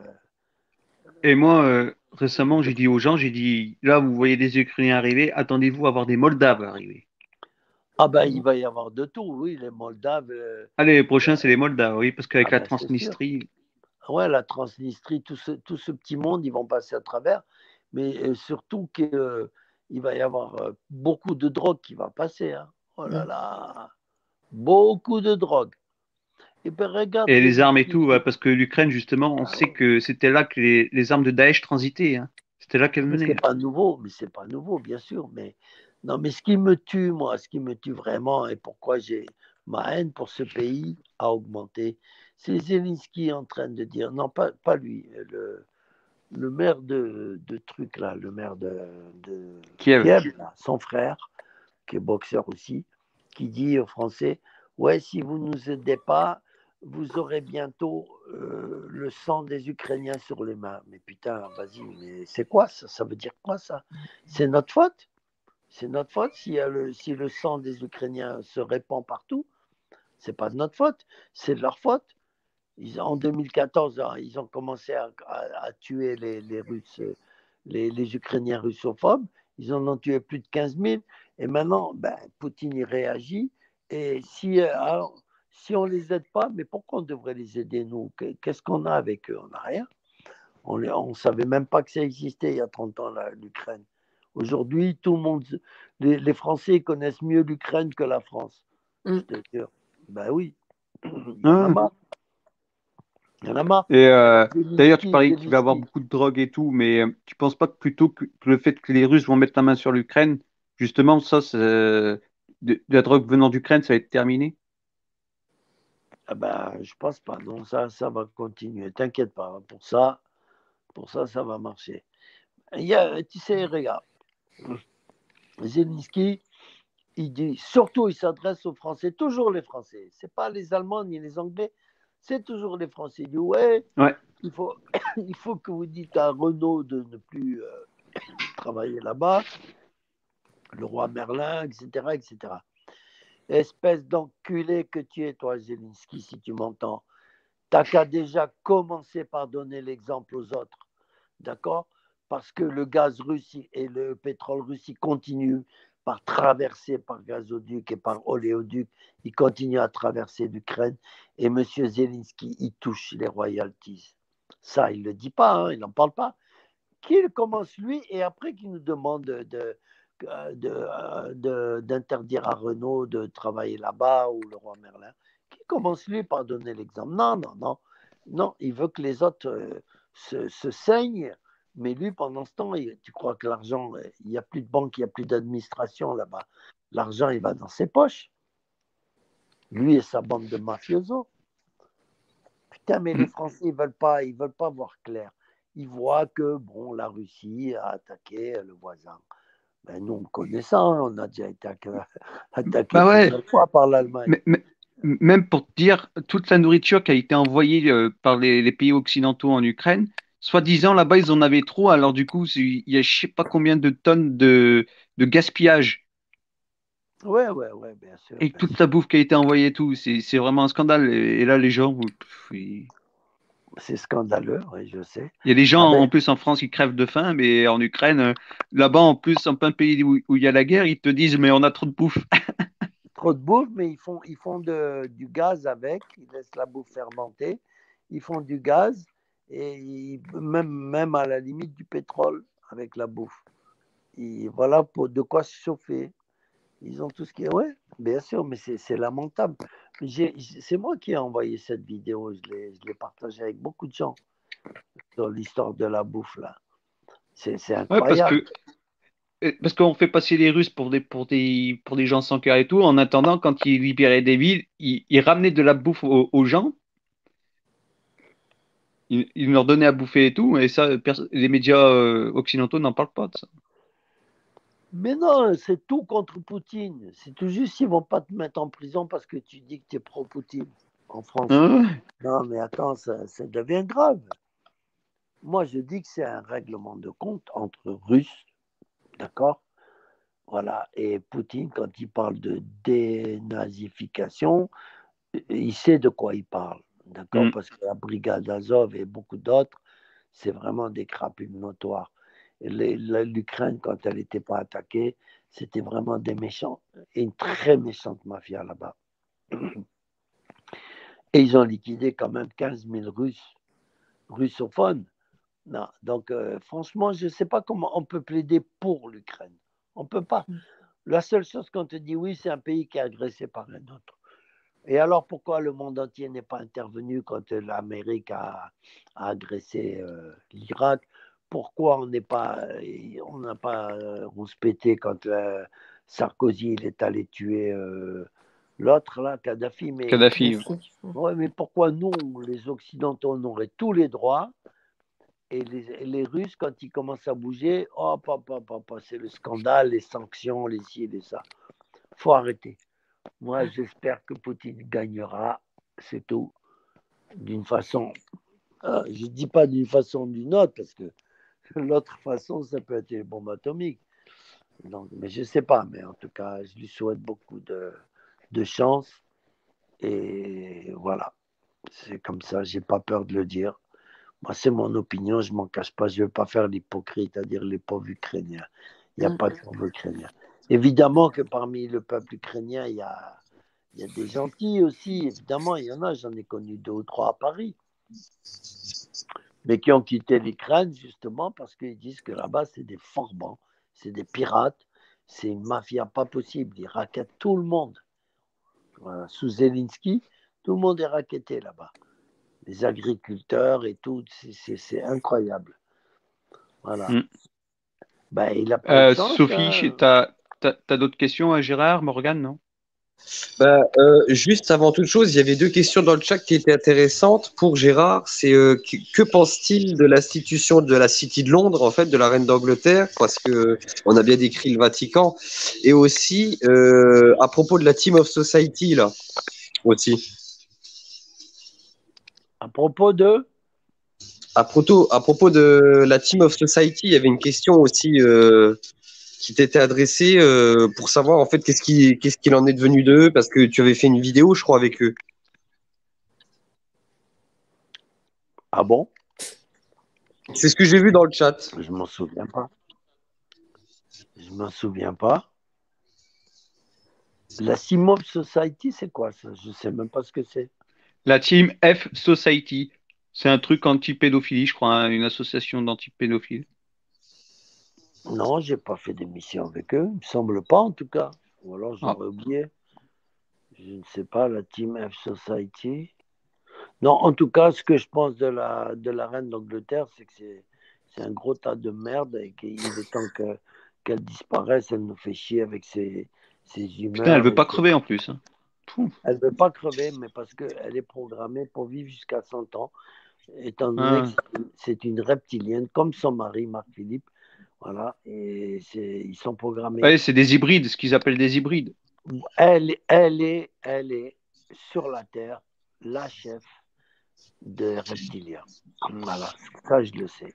Et moi, euh, récemment, j'ai dit aux gens, j'ai dit, là, vous voyez des Ukrainiens arriver, attendez-vous à voir des Moldaves arriver. Ah ben, il va y avoir de tout, oui, les Moldaves. Euh... Allez, les prochains, c'est les Moldaves, oui, parce qu'avec Ah la ben, c'est sûr. Transnistrie, Ouais, la Transnistrie, tout ce, tout ce petit monde, ils vont passer à travers. Mais euh, surtout qu'il euh, va y avoir euh, beaucoup de drogue qui va passer. Hein. Oh là là, beaucoup de drogue. Et ben, regarde et les armes et tout, ouais, Zelensky. parce que l'Ukraine, justement, on Ah sait ouais. que c'était là que les, les armes de Daesh transitaient, hein. C'était là qu'elles Mais venaient. c'est pas nouveau, mais c'est pas nouveau, bien sûr. Mais non, mais ce qui me tue, moi, ce qui me tue vraiment, et pourquoi j'ai ma haine pour ce pays a augmenté, c'est Zelensky en train de dire, non, pas, pas lui, le, le maire de, de truc là, le maire de, de Kiev. Kiev, là, son frère, qui est boxeur aussi, qui dit aux Français, ouais, si vous ne nous aidez pas, vous aurez bientôt euh, le sang des Ukrainiens sur les mains. Mais putain, vas-y, mais c'est quoi ça? Ça veut dire quoi ça? C'est notre faute? C'est notre faute si le, si le sang des Ukrainiens se répand partout? C'est pas de notre faute, c'est de leur faute. Ils, en deux mille quatorze, hein, ils ont commencé à, à, à tuer les, les Russes, les, les Ukrainiens russophobes. Ils en ont tué plus de quinze mille. Et maintenant, ben, Poutine y réagit. Et si, alors, si on ne les aide pas, mais pourquoi on devrait les aider, nous? Qu'est-ce qu'on a avec eux? On n'a rien. On ne savait même pas que ça existait il y a trente ans, l'Ukraine. Aujourd'hui, tout le monde, les, les Français connaissent mieux l'Ukraine que la France. Mm. Je te jure. Ben oui. Il y en a marre. Il y en a marre. Et euh, d'ailleurs, tu parlais Zelensky. qu'il va y avoir beaucoup de drogue et tout, mais euh, tu penses pas que plutôt que, que le fait que les Russes vont mettre la main sur l'Ukraine, justement, ça, c'est- de, de la drogue venant d'Ukraine, ça va être terminé? Ah ben, je pense pas. Non, ça, ça va continuer. T'inquiète pas. Pour ça, pour ça, ça va marcher. Il y a, tu sais, regarde, Zelensky, il dit, surtout, il s'adresse aux Français, toujours les Français. C'est pas les Allemands ni les Anglais, c'est toujours les Français. Il dit, ouais, Ouais. il faut, il faut que vous dites à Renault de ne plus euh, travailler là-bas, le roi Merlin, et cetera, et cetera. Espèce d'enculé que tu es, toi, Zelensky, si tu m'entends. T'as qu'à déjà commencer par donner l'exemple aux autres, d'accord? Parce que le gaz russe et le pétrole russe continuent par traverser par gazoduc et par oléoduc, ils continuent à traverser l'Ukraine et M. Zelensky, il touche les royalties. Ça, il ne le dit pas, hein, il n'en parle pas. Qu'il commence lui et après qu'il nous demande de, de, de, de, d'interdire à Renault de travailler là-bas ou le roi Merlin. Qui commence lui par donner l'exemple. Non, non, non. Non, il veut que les autres euh, se, se saignent, mais lui, pendant ce temps, il, tu crois que l'argent, il n'y a plus de banque, il n'y a plus d'administration là-bas. L'argent, il va dans ses poches. Lui et sa bande de mafiosos. Putain, mais les Français, ils ne veulent pas, ils veulent pas voir clair. Ils voient que, bon, la Russie a attaqué le voisin. Ben, nous, on connaît ça, hein, on a déjà été attaqué Bah ouais. plusieurs fois par l'Allemagne. Mais, mais, même pour te dire, toute la nourriture qui a été envoyée euh, par les, les pays occidentaux en Ukraine, soi-disant là-bas, ils en avaient trop. Alors du coup, c'est- il y a je sais pas combien de tonnes de, de gaspillage. Ouais, ouais, ouais, bien sûr. Et toute la bouffe qui a été envoyée et tout, c'est c'est vraiment un scandale. Et, et là, les gens, pff, ils- C'est scandaleux, oui, je sais. il y a des gens Ah ben, en plus en France qui crèvent de faim, mais en Ukraine, euh, là-bas en plus, en plein pays où, où il y a la guerre, ils te disent, mais on a trop de bouffe. trop de bouffe, mais ils font, ils font de, du gaz avec, ils laissent la bouffe fermenter, ils font du gaz et ils- même, même à la limite du pétrole avec la bouffe. Et voilà pour de quoi se chauffer. Ils ont tout ce qui est. Ouais, bien sûr, mais c'est c'est lamentable. J'ai- C'est moi qui ai envoyé cette vidéo, je l'ai je l'ai partagée avec beaucoup de gens sur l'histoire de la bouffe là. C'est c'est Ouais, parce incroyable. que euh, parce qu'on fait passer les Russes pour des pour des pour des gens sans cœur et tout. En attendant, quand ils libéraient des villes, ils, ils ramenaient de la bouffe aux, aux gens. Ils, ils leur donnaient à bouffer et tout. Et ça, perso- les médias euh, occidentaux n'en parlent pas de ça. Mais non, c'est tout contre Poutine. C'est tout juste, ils vont pas te mettre en prison parce que tu dis que tu es pro-Poutine en France. Hein. Non, mais attends, ça, ça devient grave. Moi, je dis que c'est un règlement de compte entre Russes, d'accord? Voilà. Et Poutine, quand il parle de dénazification, il sait de quoi il parle, d'accord? Mm. Parce que la brigade Azov et beaucoup d'autres, c'est vraiment des crapules notoires. Et les- la- L'Ukraine, quand elle n'était pas attaquée, c'était vraiment des méchants, et une très méchante mafia là-bas. Et ils ont liquidé quand même quinze mille Russes, russophones. Non, donc euh, franchement, je ne sais pas comment on peut plaider pour l'Ukraine. On ne peut pas. La seule chose qu'on te dit, oui, c'est un pays qui est agressé par un autre. Et alors, pourquoi le monde entier n'est pas intervenu quand l'Amérique a, a agressé euh, l'Irak? Pourquoi on n'est pas, on n'a pas euh, rouspété quand euh, Sarkozy il est allé tuer euh, l'autre là, Kadhafi? Mais, Kadhafi. Ouais. Merci. ouais, mais pourquoi nous, les Occidentaux, on aurait tous les droits et les, et les Russes, quand ils commencent à bouger, oh, papa, papa, c'est le scandale, les sanctions, les ci, les ça. Faut arrêter. Moi, j'espère que Poutine gagnera, c'est tout, d'une façon. Euh, je ne dis pas d'une façon ou d'une autre, parce que l'autre façon, ça peut être les bombes atomiques. Donc, mais je ne sais pas, mais en tout cas, je lui souhaite beaucoup de, de chance. Et voilà, c'est comme ça, je n'ai pas peur de le dire. Moi, c'est mon opinion, je ne m'en cache pas, je ne veux pas faire l'hypocrite, à dire les pauvres Ukrainiens. Il n'y a Mm. pas de pauvres Ukrainiens. Évidemment que parmi le peuple ukrainien, il y a, il y a des gentils aussi, évidemment, il y en a, j'en ai connu deux ou trois à Paris, mais qui ont quitté l'Ukraine justement parce qu'ils disent que là-bas, c'est des forbans, c'est des pirates, c'est une mafia pas possible, ils raquettent tout le monde. Voilà. Sous Zelensky, tout le monde est raquetté là-bas. Les agriculteurs et tout, c'est, c'est, c'est incroyable. Voilà. Mm. Ben, il n'a pas eu de Euh, chance. Sophie, Hein. tu as, t'as, t'as d'autres questions à Gérard, Morgane, non? Ben, euh, juste avant toute chose, il y avait deux questions dans le chat qui étaient intéressantes pour Gérard. C'est euh, que, que pense-t-il de l'institution de la City de Londres, en fait, de la reine d'Angleterre, parce que on a bien décrit le Vatican, et aussi euh, à propos de la Team of Society là, aussi. À propos de. À propos, à propos de la Team of Society, il y avait une question aussi euh, qui t'était adressée euh, pour savoir en fait qu'est-ce qui, qu'est-ce qu'il en est devenu d'eux, parce que tu avais fait une vidéo, je crois, avec eux. Ah bon? C'est ce que j'ai vu dans le chat. Je m'en souviens pas. Je m'en souviens pas. La Simov Society, c'est quoi ça? Je sais même pas ce que c'est. La Team F Society, c'est un truc anti-pédophilie, je crois, hein, une association d'anti-pédophiles. Non, j'ai pas fait d'émission avec eux. Il me semble pas en tout cas. Ou alors Ah. j'aurais oublié. Je ne sais pas, la Team F Society. Non, en tout cas, ce que je pense de la, de la reine d'Angleterre, c'est que c'est, c'est un gros tas de merde et qu'il est temps que, qu'elle disparaisse. Elle nous fait chier avec ses, ses Putain, elle humeurs. veut pas et- crever en plus. Hein. Pouf. Elle ne veut pas crever, mais parce qu'elle est programmée pour vivre jusqu'à cent ans, étant donné que Ah. c'est une- c'est une reptilienne, comme son mari, Marc-Philippe. Voilà, et c'est, ils sont programmés. Ouais, c'est des hybrides, ce qu'ils appellent des hybrides. Elle, elle, est, elle est sur la Terre la chef des reptiliens. Voilà, ça je le sais.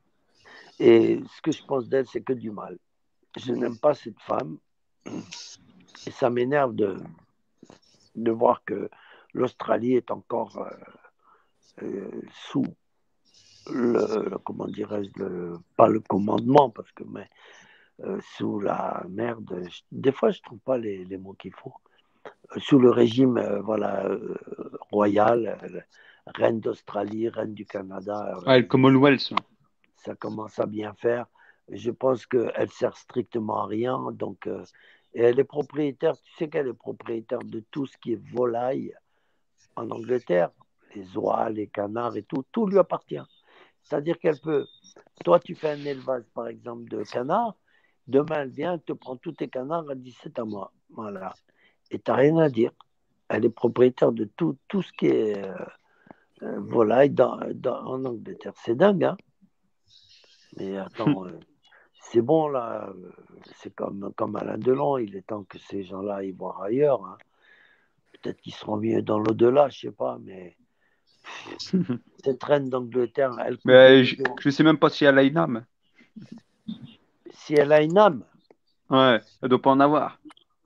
Et ce que je pense d'elle, c'est que du mal. Je n'aime pas cette femme et ça m'énerve de, de voir que l'Australie est encore euh, euh, sous le, le- comment dirais-je, le, pas le commandement, parce que mais, euh, sous la merde, je- des fois je trouve pas les, les mots qu'il faut, Euh, sous le régime euh, voilà, euh, royal, euh, reine d'Australie, reine du Canada, Ouais, reine le du, Commonwealth. ça commence à bien faire. Je pense qu'elle sert strictement à rien. Donc, euh, et elle est propriétaire, tu sais qu'elle est propriétaire de tout ce qui est volaille en Angleterre, les oies, les canards et tout, tout lui appartient. C'est-à-dire qu'elle peut, toi tu fais un élevage par exemple de canards, demain elle vient, elle te prend tous tes canards, elle dit c'est à moi. Voilà. Et tu n'as rien à dire. Elle est propriétaire de tout, tout ce qui est euh, euh, volaille dans, dans, en Angleterre. C'est dingue, hein? Mais attends, euh, c'est bon là, euh, c'est comme, comme Alain Delon, il est temps que ces gens-là aillent voir ailleurs. Hein. Peut-être qu'ils seront mieux dans l'au-delà, je sais pas, mais cette reine d'Angleterre, elle coupe les Mais je, millions. je sais même pas si elle a une âme. Si elle a une âme, Ouais, elle doit pas en avoir.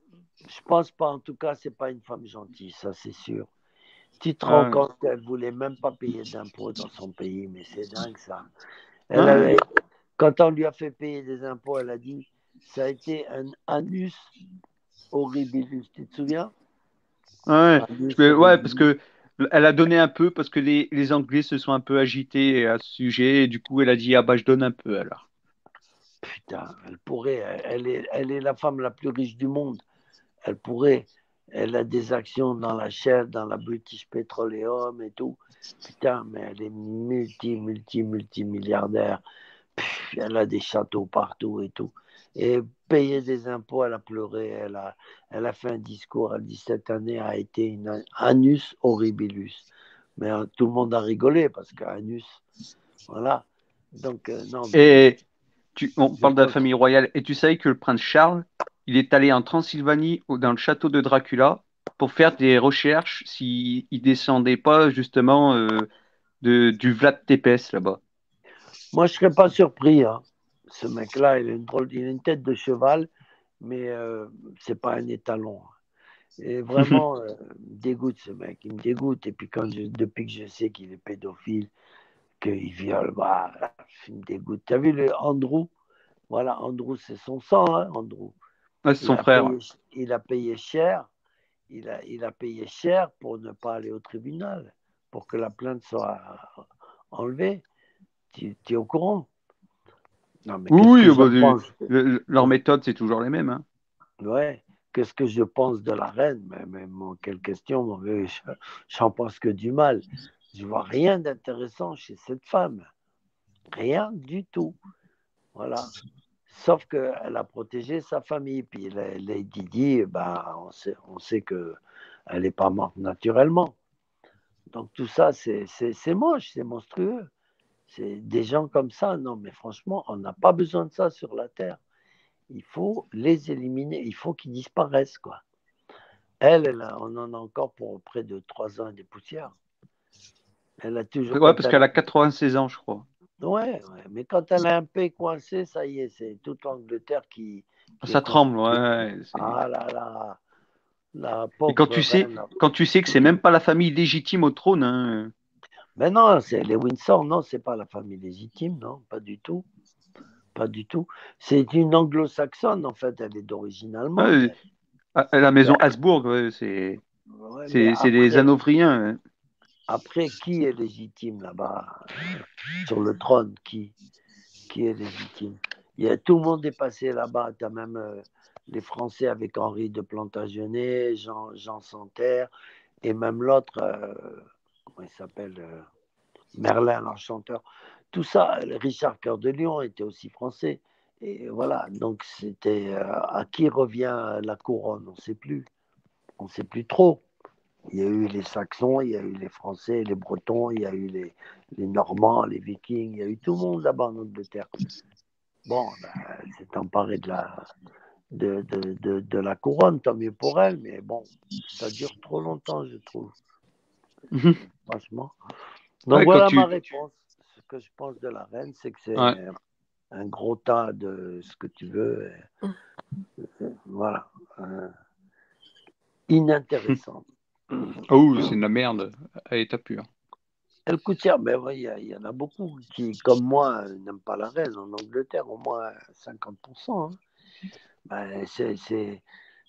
je pense pas, en tout cas, c'est pas une femme gentille, ça c'est sûr. Tu te rends Ah, ouais. compte qu'elle voulait même pas payer d'impôts dans son pays, mais c'est dingue ça. Elle Ouais. avait, quand on lui a fait payer des impôts, elle a dit, ça a été un anus horribilus, tu te souviens? Ouais, Anus Je- ouais, parce horribilus. que elle a donné un peu parce que les, les Anglais se sont un peu agités à ce sujet et du coup elle a dit ah bah je donne un peu alors. Putain, elle pourrait, elle est, elle est la femme la plus riche du monde. Elle pourrait, elle a des actions dans la Shell, dans la British Petroleum et tout. Putain, mais elle est multi, multi, multi milliardaire. Pff, elle a des châteaux partout et tout. Et payer des impôts, elle a pleuré. Elle a, elle a fait un discours. Elle dit cette année a été une anus horribilus. Mais euh, tout le monde a rigolé parce qu'anus, voilà. Donc, euh, non, mais Et tu, on je parle de la pense. famille royale et tu savais que le prince Charles, il est allé en Transylvanie au- dans le château de Dracula pour faire des recherches s'il il descendait pas justement euh, de, du Vlad Tepes là-bas. Moi, je ne serais pas surpris. Hein. Ce mec-là, il a une drôle, il a une tête de cheval, mais euh, c'est pas un étalon. Et vraiment, euh, il me dégoûte ce mec, il me dégoûte. Et puis quand je, depuis que je sais qu'il est pédophile, qu'il viole, bah, il me dégoûte. Tu as vu le Andrew? Voilà, Andrew, c'est son sang, hein, Andrew. Ouais, c'est Il son a frère. payé, il a payé cher, il a, il a payé cher pour ne pas aller au tribunal, pour que la plainte soit enlevée. Tu, tu es au courant? Non, mais Oui, qu'est-ce oui, que euh, je bah, euh, pense? le- leurs méthodes c'est toujours les mêmes. Hein. Ouais, qu'est-ce que je pense de la reine? Mais, mais mon- quelle question, mon vieux, je- j'en pense que du mal. Je vois rien d'intéressant chez cette femme. Rien du tout. Voilà. Sauf qu'elle a protégé sa famille. Puis Lady Di, bah, on sait, on sait qu'elle n'est pas morte naturellement. Donc tout ça, c'est moche, c'est monstrueux. C'est des gens comme ça, non, mais franchement, on n'a pas besoin de ça sur la Terre. Il faut les éliminer, il faut qu'ils disparaissent, quoi. Elle, elle a, on en a encore pour près de trois ans et des poussières. Elle a toujours... Ouais, parce qu'elle a quatre-vingt-seize ans, je crois. Ouais, ouais, mais quand elle a un peu coincé, ça y est, c'est toute l'Angleterre qui, qui... Ça tremble, ouais. Ah là là, la pauvre Et quand tu sais, reine, quand tu sais que c'est même pas la famille légitime au trône, hein. Mais non, c'est les Windsor, non, c'est pas la famille légitime, non, pas du tout. Pas du tout. C'est une anglo-saxonne, en fait, elle est d'origine allemande. Ouais, la maison Habsbourg, ouais, c'est ouais, c'est des Hanovriens. Hein. Après, qui est légitime là-bas, sur le trône? Qui Qui est légitime? Il y a, tout le monde est passé là-bas. Tu as même euh, les Français avec Henri de Plantagenet, Jean, Jean Santerre, et même l'autre, euh, comment il s'appelle euh, Merlin, l'enchanteur. Tout ça, Richard Cœur de Lion était aussi français. Et voilà, donc c'était euh, à qui revient la couronne? On ne sait plus. On ne sait plus trop. Il y a eu les Saxons, il y a eu les Français, les Bretons, il y a eu les, les Normands, les Vikings, il y a eu tout le monde là-bas en Angleterre. Bon, ben, elle s'est emparée de la, de, de, de, de la couronne, tant mieux pour elle, mais bon, ça dure trop longtemps, je trouve. Franchement. Donc ouais, voilà tu... ma réponse. Ce que je pense de la reine, c'est que c'est ouais. un gros tas de ce que tu veux. Et, voilà. Euh, inintéressant. Oh, c'est de la merde à état pur. Elle coûte cher, mais il ouais, y, y en a beaucoup qui, comme moi, n'aiment pas la reine. En Angleterre, au moins cinquante pour cent. Hein. Ben, c'est, c'est,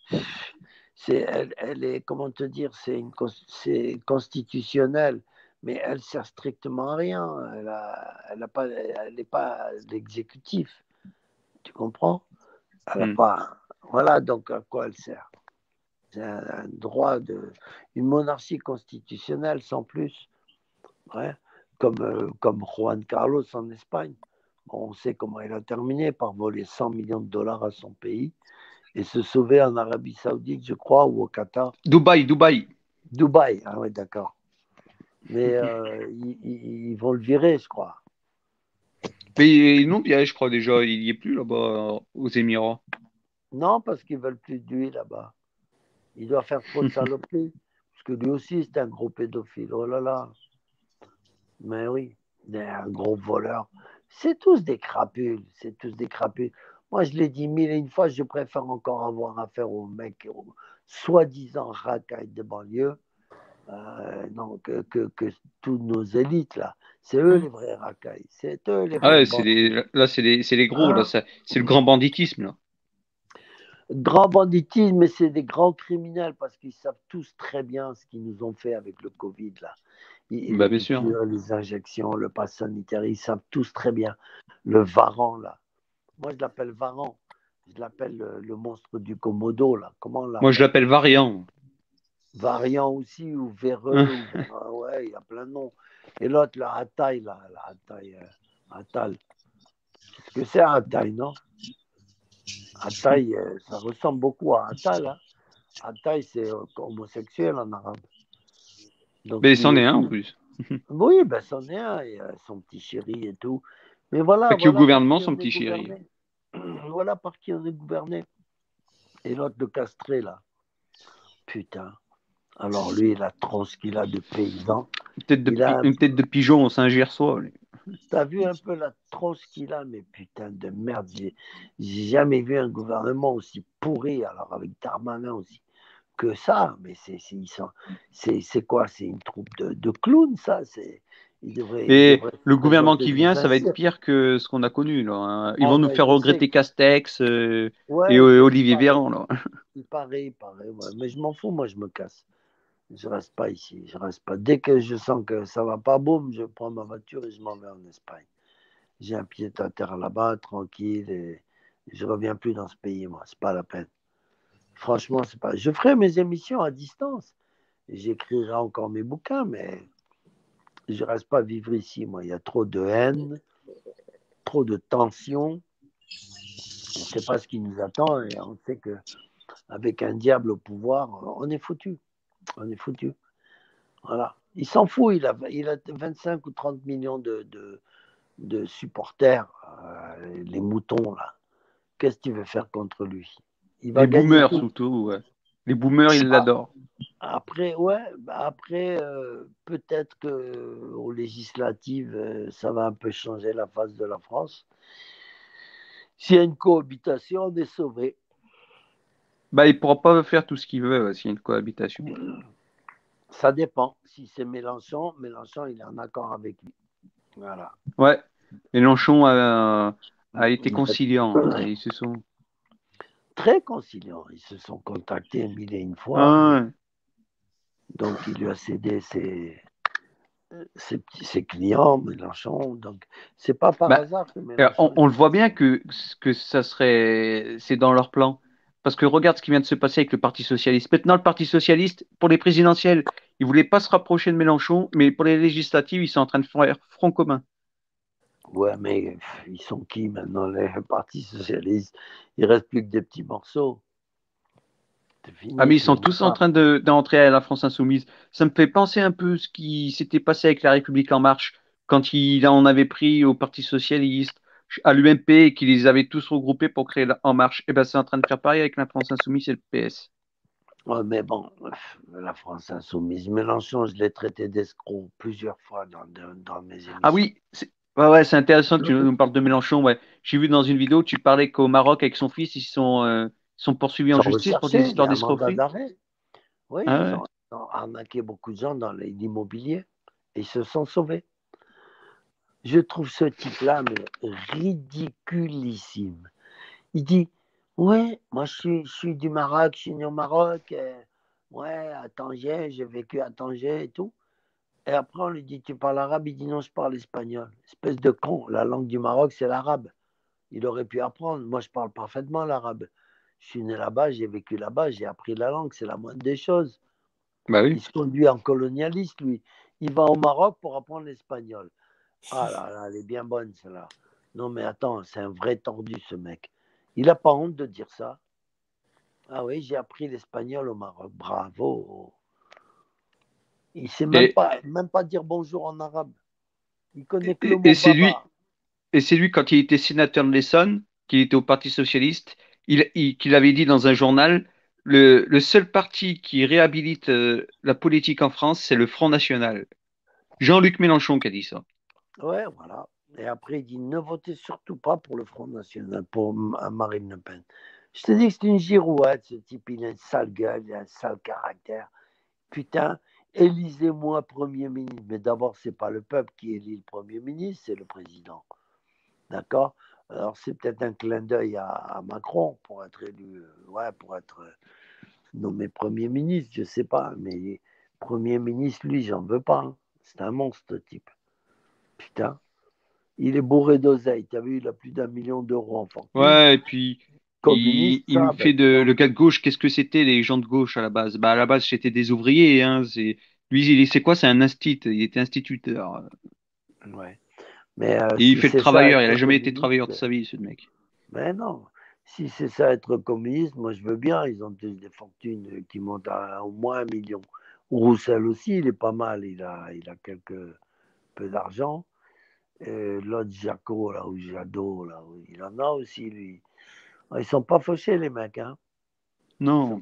c'est, elle, elle est, comment te dire, c'est, une, c'est constitutionnel, mais elle sert strictement à rien. Elle a, elle a pas, elle n'est pas l'exécutif. Tu comprends? Elle a mm. pas. Voilà, donc à quoi elle sert? C'est un, un droit de, une monarchie constitutionnelle sans plus. Ouais. Comme, euh, comme Juan Carlos en Espagne. Bon, on sait comment il a terminé, par voler cent millions de dollars à son pays et se sauver en Arabie Saoudite, je crois, ou au Qatar. Dubaï, Dubaï. Dubaï, ah oui, d'accord. Mais euh, ils, ils vont le virer, je crois. Mais ils l'ont viré, je crois, déjà. Il n'y est plus là-bas, aux Émirats. Non, parce qu'ils ne veulent plus de lui là-bas. Il doit faire trop de saloperies. Parce que lui aussi, c'est un gros pédophile. Oh là là. Mais oui, un gros voleur. C'est tous des crapules, c'est tous des crapules. Moi, je l'ai dit mille et une fois, je préfère encore avoir affaire aux mecs, aux soi-disant racailles de banlieue, euh, non, que, que, que tous nos élites, là. C'est eux les vrais racailles, c'est eux les vrais ah ouais, c'est les, là, c'est les, les gros, hein? Là, c'est le grand banditisme, là. Grand banditisme, mais c'est des grands criminels parce qu'ils savent tous très bien ce qu'ils nous ont fait avec le Covid, là. Ils, bah, les, bien sûr. piqûres, les injections, le pass sanitaire, ils savent tous très bien. Le Varan, là. Moi, je l'appelle Varan. Je l'appelle le, le monstre du Komodo, là. Comment on Moi, je l'appelle Variant. Variant aussi, ou Véreux. ou... Ah ouais, il y a plein de noms. Et l'autre, la Hataï, là. La Hataï, euh, Atal. Qu'est-ce que c'est, Hataï, non? Hataï, euh, ça ressemble beaucoup à Atal. Hein. Hataï, c'est euh, homosexuel en arabe. Donc, mais c'en est un en plus. Oui, ben c'en est un, il a son petit chéri et tout. Mais voilà. Qui voilà au gouvernement, son petit chéri. Voilà par qui on est gouverné. Et l'autre, le castré, là. Putain. Alors lui, la tronche qu'il a de paysan. Une tête de, a... une tête de pigeon au Saint-Gersois. T'as vu un peu la tronche qu'il a, mais putain de merde. J'ai, j'ai jamais vu un gouvernement aussi pourri, alors avec Darmanin aussi. Que ça, mais c'est, c'est, c'est, c'est quoi? C'est une troupe de, de clowns, ça? C'est, il devrait, Et il devrait le gouvernement qui vient, ça va être pire que ce qu'on a connu. Là, hein. Ils oh, vont nous faire regretter sais. Castex euh, ouais, et euh, Olivier Véran. Là. Il paraît, il paraît. Ouais. Mais je m'en fous, moi, je me casse. Je reste pas ici. Je reste pas. Dès que je sens que ça va pas, boum, je prends ma voiture et je m'en vais en Espagne. J'ai un pied à terre là-bas, tranquille, et je reviens plus dans ce pays, moi. C'est pas la peine. Franchement, c'est pas. Je ferai mes émissions à distance. J'écrirai encore mes bouquins, mais je reste pas vivre ici, moi. Il y a trop de haine, trop de tension. On ne sait pas ce qui nous attend et on sait qu'avec un diable au pouvoir, on est foutu. On est foutu. Voilà. Il s'en fout, il a, il a vingt-cinq ou trente millions de, de, de supporters, euh, les moutons, là. Qu'est-ce qu'il veut faire contre lui? Il va Les gagner boomers, tout. surtout, ouais. Les boomers, ils l'adorent. Après, ouais, bah après, euh, peut-être qu'aux législatives, euh, ça va un peu changer la face de la France. S'il y a une cohabitation, on est sauvé. Bah, il ne pourra pas faire tout ce qu'il veut ouais, s'il y a une cohabitation. Ça dépend. Si c'est Mélenchon, Mélenchon, il est en accord avec lui. Voilà. Ouais. Mélenchon a, a été conciliant. Ils se sont... Très conciliants. Ils se sont contactés mille et une fois. Ah, ouais. Donc, il lui a cédé ses, ses, petits, ses clients, Mélenchon. Donc, c'est pas par Bah, hasard que Mélenchon. on, on le voit bien que, que ça serait, c'est dans leur plan. Parce que regarde ce qui vient de se passer avec le Parti Socialiste. Maintenant, le Parti Socialiste, pour les présidentielles, ils ne voulaient pas se rapprocher de Mélenchon, mais pour les législatives, ils sont en train de faire front commun. Ouais, mais pff, ils sont qui maintenant, les partis socialistes? Il ne reste plus que des petits morceaux. C'est fini, Ah, mais ils tu sont les vois tous en pas. train de, d'entrer à la France Insoumise. Ça me fait penser un peu ce qui s'était passé avec la République En Marche, quand il en avait pris au Parti Socialiste, à l'U M P, et qu'ils les avaient tous regroupés pour créer la En Marche. Et ben, c'est en train de faire pareil avec la France Insoumise et le P S. Ouais, mais bon, pff, la France insoumise. Mélenchon, je l'ai traité d'escroc plusieurs fois dans, dans, dans mes émissions. Ah oui, c'est ouais, ouais, c'est intéressant que tu nous parles de Mélenchon. Ouais. J'ai vu dans une vidéo, tu parlais qu'au Maroc, avec son fils, ils sont, euh, sont poursuivis Ils en sont justice pour des recherchés, il y histoires a un mandat d'escroquerie. d'arrêt. Oui, Ah ils ouais. ont, ils ont arnaqué beaucoup de gens dans l'immobilier et ils se sont sauvés. Je trouve ce type-là mais ridiculissime. Il dit, ouais, moi je suis, je suis du Maroc, je suis né au Maroc, euh, ouais, à Tanger, j'ai vécu à Tanger et tout. Et après on lui dit, tu parles arabe? Il dit, non, je parle espagnol. Espèce de con, la langue du Maroc, c'est l'arabe. Il aurait pu apprendre. Moi, je parle parfaitement l'arabe. Je suis né là-bas, j'ai vécu là-bas, j'ai appris la langue, c'est la moindre des choses. Bah Il oui. se conduit en colonialiste, lui. Il va au Maroc pour apprendre l'espagnol. Ah là là, elle est bien bonne, celle-là. Non, mais attends, c'est un vrai tordu, ce mec. Il n'a pas honte de dire ça. Ah oui, j'ai appris l'espagnol au Maroc. Bravo. Il ne sait même Et, pas, même pas dire bonjour en arabe. Il connaît que le et, et mot c'est lui, baba. et c'est lui, quand il était sénateur de l'Essonne, qu'il était au Parti Socialiste, il, il- qu'il avait dit dans un journal, le, le seul parti qui réhabilite euh, la politique en France, c'est le Front National. Jean-Luc Mélenchon qui a dit ça. Ouais, voilà. Et après, il dit ne votez surtout pas pour le Front National, pour Marine Le Pen. Je te dis que c'est une girouette, ce type. Il a une sale gueule, il a un sale caractère. Putain, élisez-moi Premier ministre. Mais d'abord, ce n'est pas le peuple qui élit le Premier ministre, c'est le président. D'accord? Alors, c'est peut-être un clin d'œil à, à Macron pour être élu, ouais, pour être nommé Premier ministre, je ne sais pas. Mais Premier ministre, lui, j'en veux pas. Hein. C'est un monstre, ce type. Putain. Il est bourré d'oseille. Tu as vu, il a plus d'un million d'euros en fortune. Ouais, et puis il, Communiste, il me ça, fait ben, de le gars de gauche. Qu'est-ce que c'était les gens de gauche à la base? Bah à la base c'était des ouvriers. Hein, c'est lui, il c'est quoi? C'est un instit. Il était instituteur. ouais. Mais euh, Et il si fait le c'est ça, travailleur. Il être a jamais été travailleur communiste, de sa vie, ce mec. ben non. Si c'est ça, être communiste, moi je veux bien. Ils ont tous des fortunes qui montent à au moins un million. Roussel aussi, il est pas mal. Il a, il a quelques peu d'argent. Et l'autre Jaco, là, ou Jadot, là, il en a aussi, lui. Ils sont pas fauchés, les mecs, hein. Non.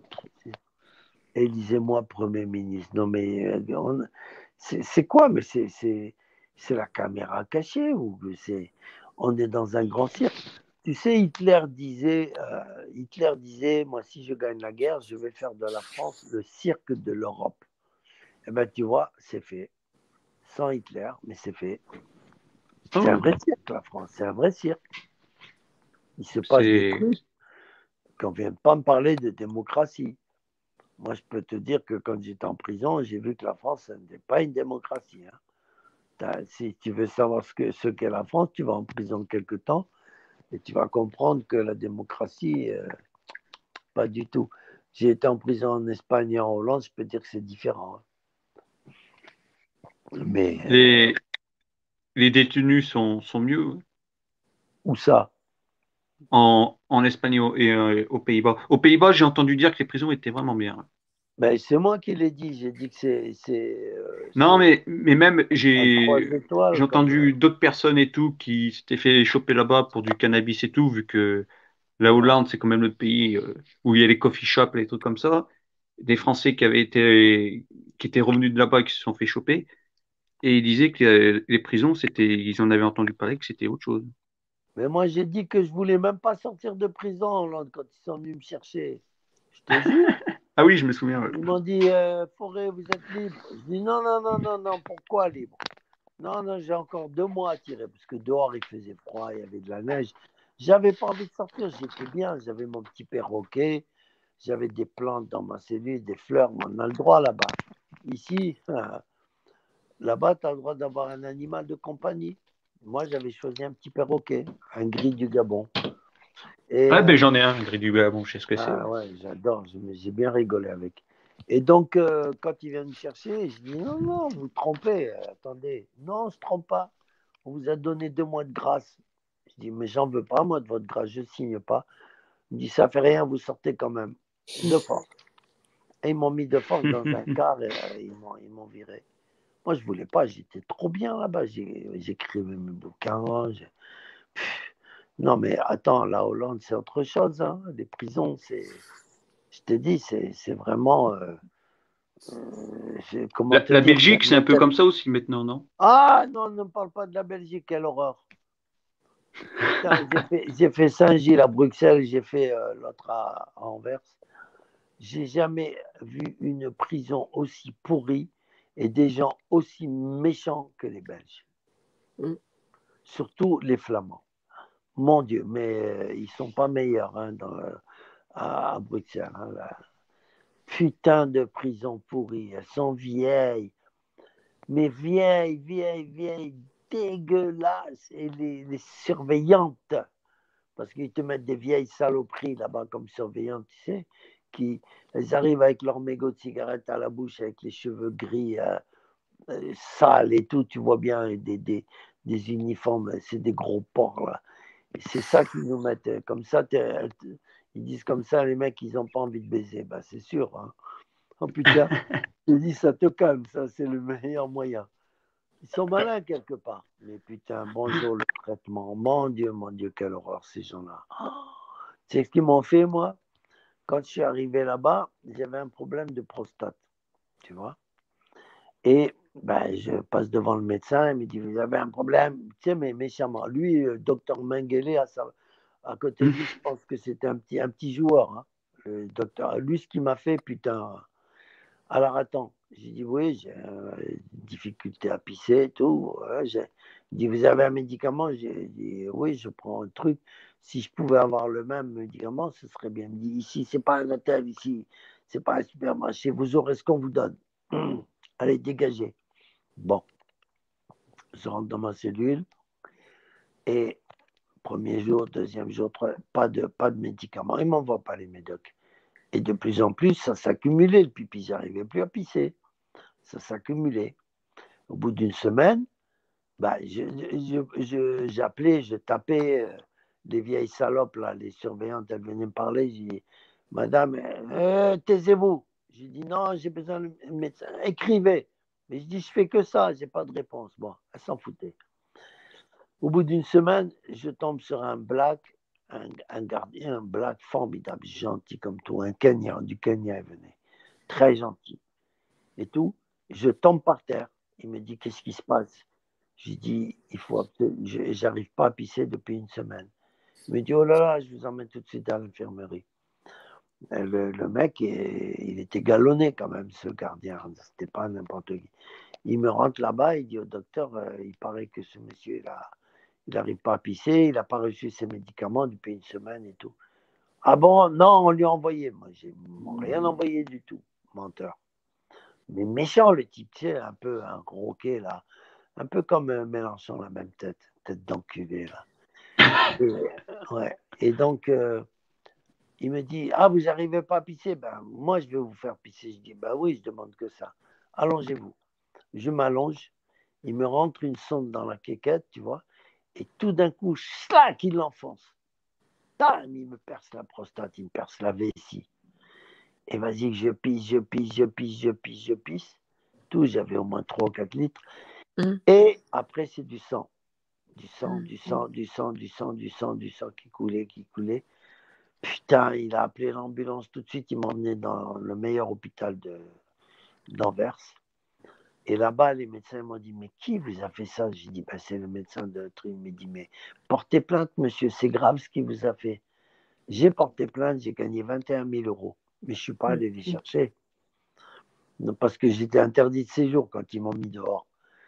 Élisez-moi Premier ministre. Non, mais on... c'est quoi? Mais c'est la caméra cachée ou c'est on est dans un grand cirque. Tu sais, Hitler disait, euh, Hitler disait, moi, si je gagne la guerre, je vais faire de la France le cirque de l'Europe. Eh bien, tu vois, c'est fait. Sans Hitler, mais c'est fait. C'est Oh, un vrai cirque, la France. C'est un vrai cirque. Il se passe des c'est trucs qu'on ne vient pas me parler de démocratie. Moi, je peux te dire que quand j'étais en prison, j'ai vu que la France, ce n'est pas une démocratie. Hein. Si tu veux savoir ce qu'est ce qu'est la France, tu vas en prison quelque temps et tu vas comprendre que la démocratie, euh, pas du tout. J'ai été en prison en Espagne et en Hollande, je peux dire que c'est différent. Hein. Mais les les détenus sont sont mieux. où ça? en, en Espagne et, au- et, euh, aux Pays-Bas. Aux Pays-Bas, j'ai entendu dire que les prisons étaient vraiment bien. Ben, c'est moi qui l'ai dit. J'ai dit que c'est c'est euh, Non, c'est mais, mais même, un trois j'ai j'ai étoiles comme. euh, entendu d'autres personnes et tout qui s'étaient fait choper là-bas pour du cannabis et tout, vu que la Hollande, c'est quand même le pays euh, où il y a les coffee shops, les trucs comme ça. Des Français qui avaient été, qui étaient revenus de là-bas et qui se sont fait choper. Et ils disaient que euh, les prisons, c'était, ils en avaient entendu parler que c'était autre chose. Mais moi, j'ai dit que je voulais même pas sortir de prison en Hollande quand ils sont venus me chercher. Je te jure. Ah oui, je me souviens. Ouais. Ils m'ont dit, euh, Forêt, vous êtes libre. Je dis, non, non, non, non, non, pourquoi libre? Non, non, j'ai encore deux mois à tirer, parce que dehors, il faisait froid, il y avait de la neige. J'avais pas envie de sortir, j'étais bien, j'avais mon petit perroquet, j'avais des plantes dans ma cellule, des fleurs, on a le droit là-bas. Ici, là-bas, tu as le droit d'avoir un animal de compagnie. Moi, j'avais choisi un petit perroquet, un gris du Gabon. Et Ah euh, ben j'en ai un, un gris du Gabon, je sais ce que c'est. ah ouais, j'adore, j'ai bien rigolé avec. Et donc, euh, quand il vient me chercher, je dis non, non, vous vous trompez, euh, attendez. Non, on ne se trompe pas. On vous a donné deux mois de grâce. Je dis, mais j'en veux pas, moi, de votre grâce, je ne signe pas. Il me dit, ça fait rien, vous sortez quand même. De force. Et ils m'ont mis de force dans un car et euh, ils m'ont ils m'ont viré. Moi, je ne voulais pas, j'étais trop bien là-bas. J'écrivais mes bouquins. j'ai- Non, mais attends, la Hollande, c'est autre chose. Hein. Les prisons, c'est. Je te dis, c'est c'est vraiment. euh, euh, c'est- comment La, te la dire? Belgique, c'est Le un peu tête- comme ça aussi maintenant, non? Ah non, ne me parle pas de la Belgique, quelle horreur. Putain, j'ai fait, j'ai fait Saint-Gilles à Bruxelles, j'ai fait euh, l'autre à, à Anvers. J'ai jamais vu une prison aussi pourrie et des gens aussi méchants que les Belges. Mm. Surtout les Flamands. Mon Dieu, mais euh, ils sont pas meilleurs hein, dans, euh, à, à Bruxelles. Hein, là. Putain de prison pourrie, elles sont vieilles, mais vieilles, vieilles, vieilles, dégueulasses. Et les, les surveillantes, parce qu'ils te mettent des vieilles saloperies là-bas comme surveillantes, tu sais, qui elles arrivent avec leur mégot de cigarette à la bouche, avec les cheveux gris, euh, euh, sales et tout, tu vois bien, des, des, des uniformes, c'est des gros porcs là. Et c'est ça qu'ils nous mettent, euh, comme ça, t'es- t'es- ils disent comme ça, les mecs, ils n'ont pas envie de baiser, bah c'est sûr. Hein. Oh putain, je te dis, ça te calme, ça c'est le meilleur moyen. Ils sont malins quelque part. Mais putain, bonjour le traitement. Mon Dieu, mon Dieu, quelle horreur ces gens-là. Oh, tu sais ce qu'ils m'ont fait, moi? Quand je suis arrivé là-bas, j'avais un problème de prostate, tu vois. Et ben, je passe devant le médecin, il me dit, vous avez un problème, tu sais, mais méchamment. Lui, le docteur Mengele, à, sa- à côté de lui, je pense que c'était un petit, un petit joueur. Hein, le docteur. Lui, ce qu'il m'a fait, putain. Alors attends, j'ai dit oui, j'ai euh, une difficulté à pisser et tout. Ouais, j'ai il dit, vous avez un médicament? J'ai dit oui, je prends un truc. Si je pouvais avoir le même médicament, ce serait bien. Il me dit ici, c'est pas un hôtel, ici, c'est pas un supermarché, vous aurez ce qu'on vous donne. Allez, dégagez. Bon, je rentre dans ma cellule et premier jour, deuxième jour, trois, pas de, pas de médicaments. Ils ne m'envoient pas les médocs. Et de plus en plus, ça s'accumulait le pipi. J'arrivais plus à pisser. Ça s'accumulait. Au bout d'une semaine, bah, je, je, je, j'appelais, je tapais euh, les vieilles salopes, là, les surveillantes, elles venaient me parler. J'ai dit, madame, euh, taisez-vous. J'ai dit, non, j'ai besoin de médecin. Écrivez. Mais je dis, je fais que ça, j'ai pas de réponse. Bon, elles s'en foutaient. Au bout d'une semaine, je tombe sur un black, un, un gardien, un black formidable, gentil comme tout, un Kenyan, du Kenya, il venait. Très gentil. Et tout. Je tombe par terre. Il me dit, qu'est-ce qui se passe? J'ai dit, il faut je j'arrive pas à pisser depuis une semaine. Il me dit, oh là là, je vous emmène tout de suite à l'infirmerie. Le, le mec, il était galonné quand même, ce gardien. C'était pas n'importe qui. Il me rentre là-bas, il dit au docteur, euh, il paraît que ce monsieur, là, il n'arrive pas à pisser, il n'a pas reçu ses médicaments depuis une semaine et tout. Ah bon? Non, on lui a envoyé. Moi, j'ai rien envoyé du tout, menteur. Mais méchant, le type, tu sais, un peu un roquet, là. Un peu comme euh, Mélenchon, la même tête, tête d'enculé, là. Et, ouais. Et donc, euh, il me dit, ah, vous n'arrivez pas à pisser? Ben, moi, je vais vous faire pisser. Je dis, ben oui, je demande que ça. Allongez-vous. Je m'allonge. Il me rentre une sonde dans la quéquette, tu vois. Et tout d'un coup, slack, il l'enfonce. Tam, il me perce la prostate, il me perce la vessie. Et vas-y, que je pisse, je pisse, je pisse, je pisse, je pisse. Tout, j'avais au moins trois ou quatre litres. Mm. Et après, c'est du sang. Du sang, Mm. du sang, du sang, du sang, du sang, du sang qui coulait, qui coulait. Putain, il a appelé l'ambulance tout de suite. Il m'a emmené dans le meilleur hôpital de, d'Anvers. Et là-bas, les médecins m'ont dit, mais qui vous a fait ça? J'ai dit, bah, c'est le médecin de truc. Il m'a dit, mais portez plainte, monsieur, c'est grave ce qu'il vous a fait. J'ai porté plainte, j'ai gagné vingt et un mille euros. Mais je ne suis pas allé les chercher. Non, parce que j'étais interdit de séjour quand ils m'ont mis dehors.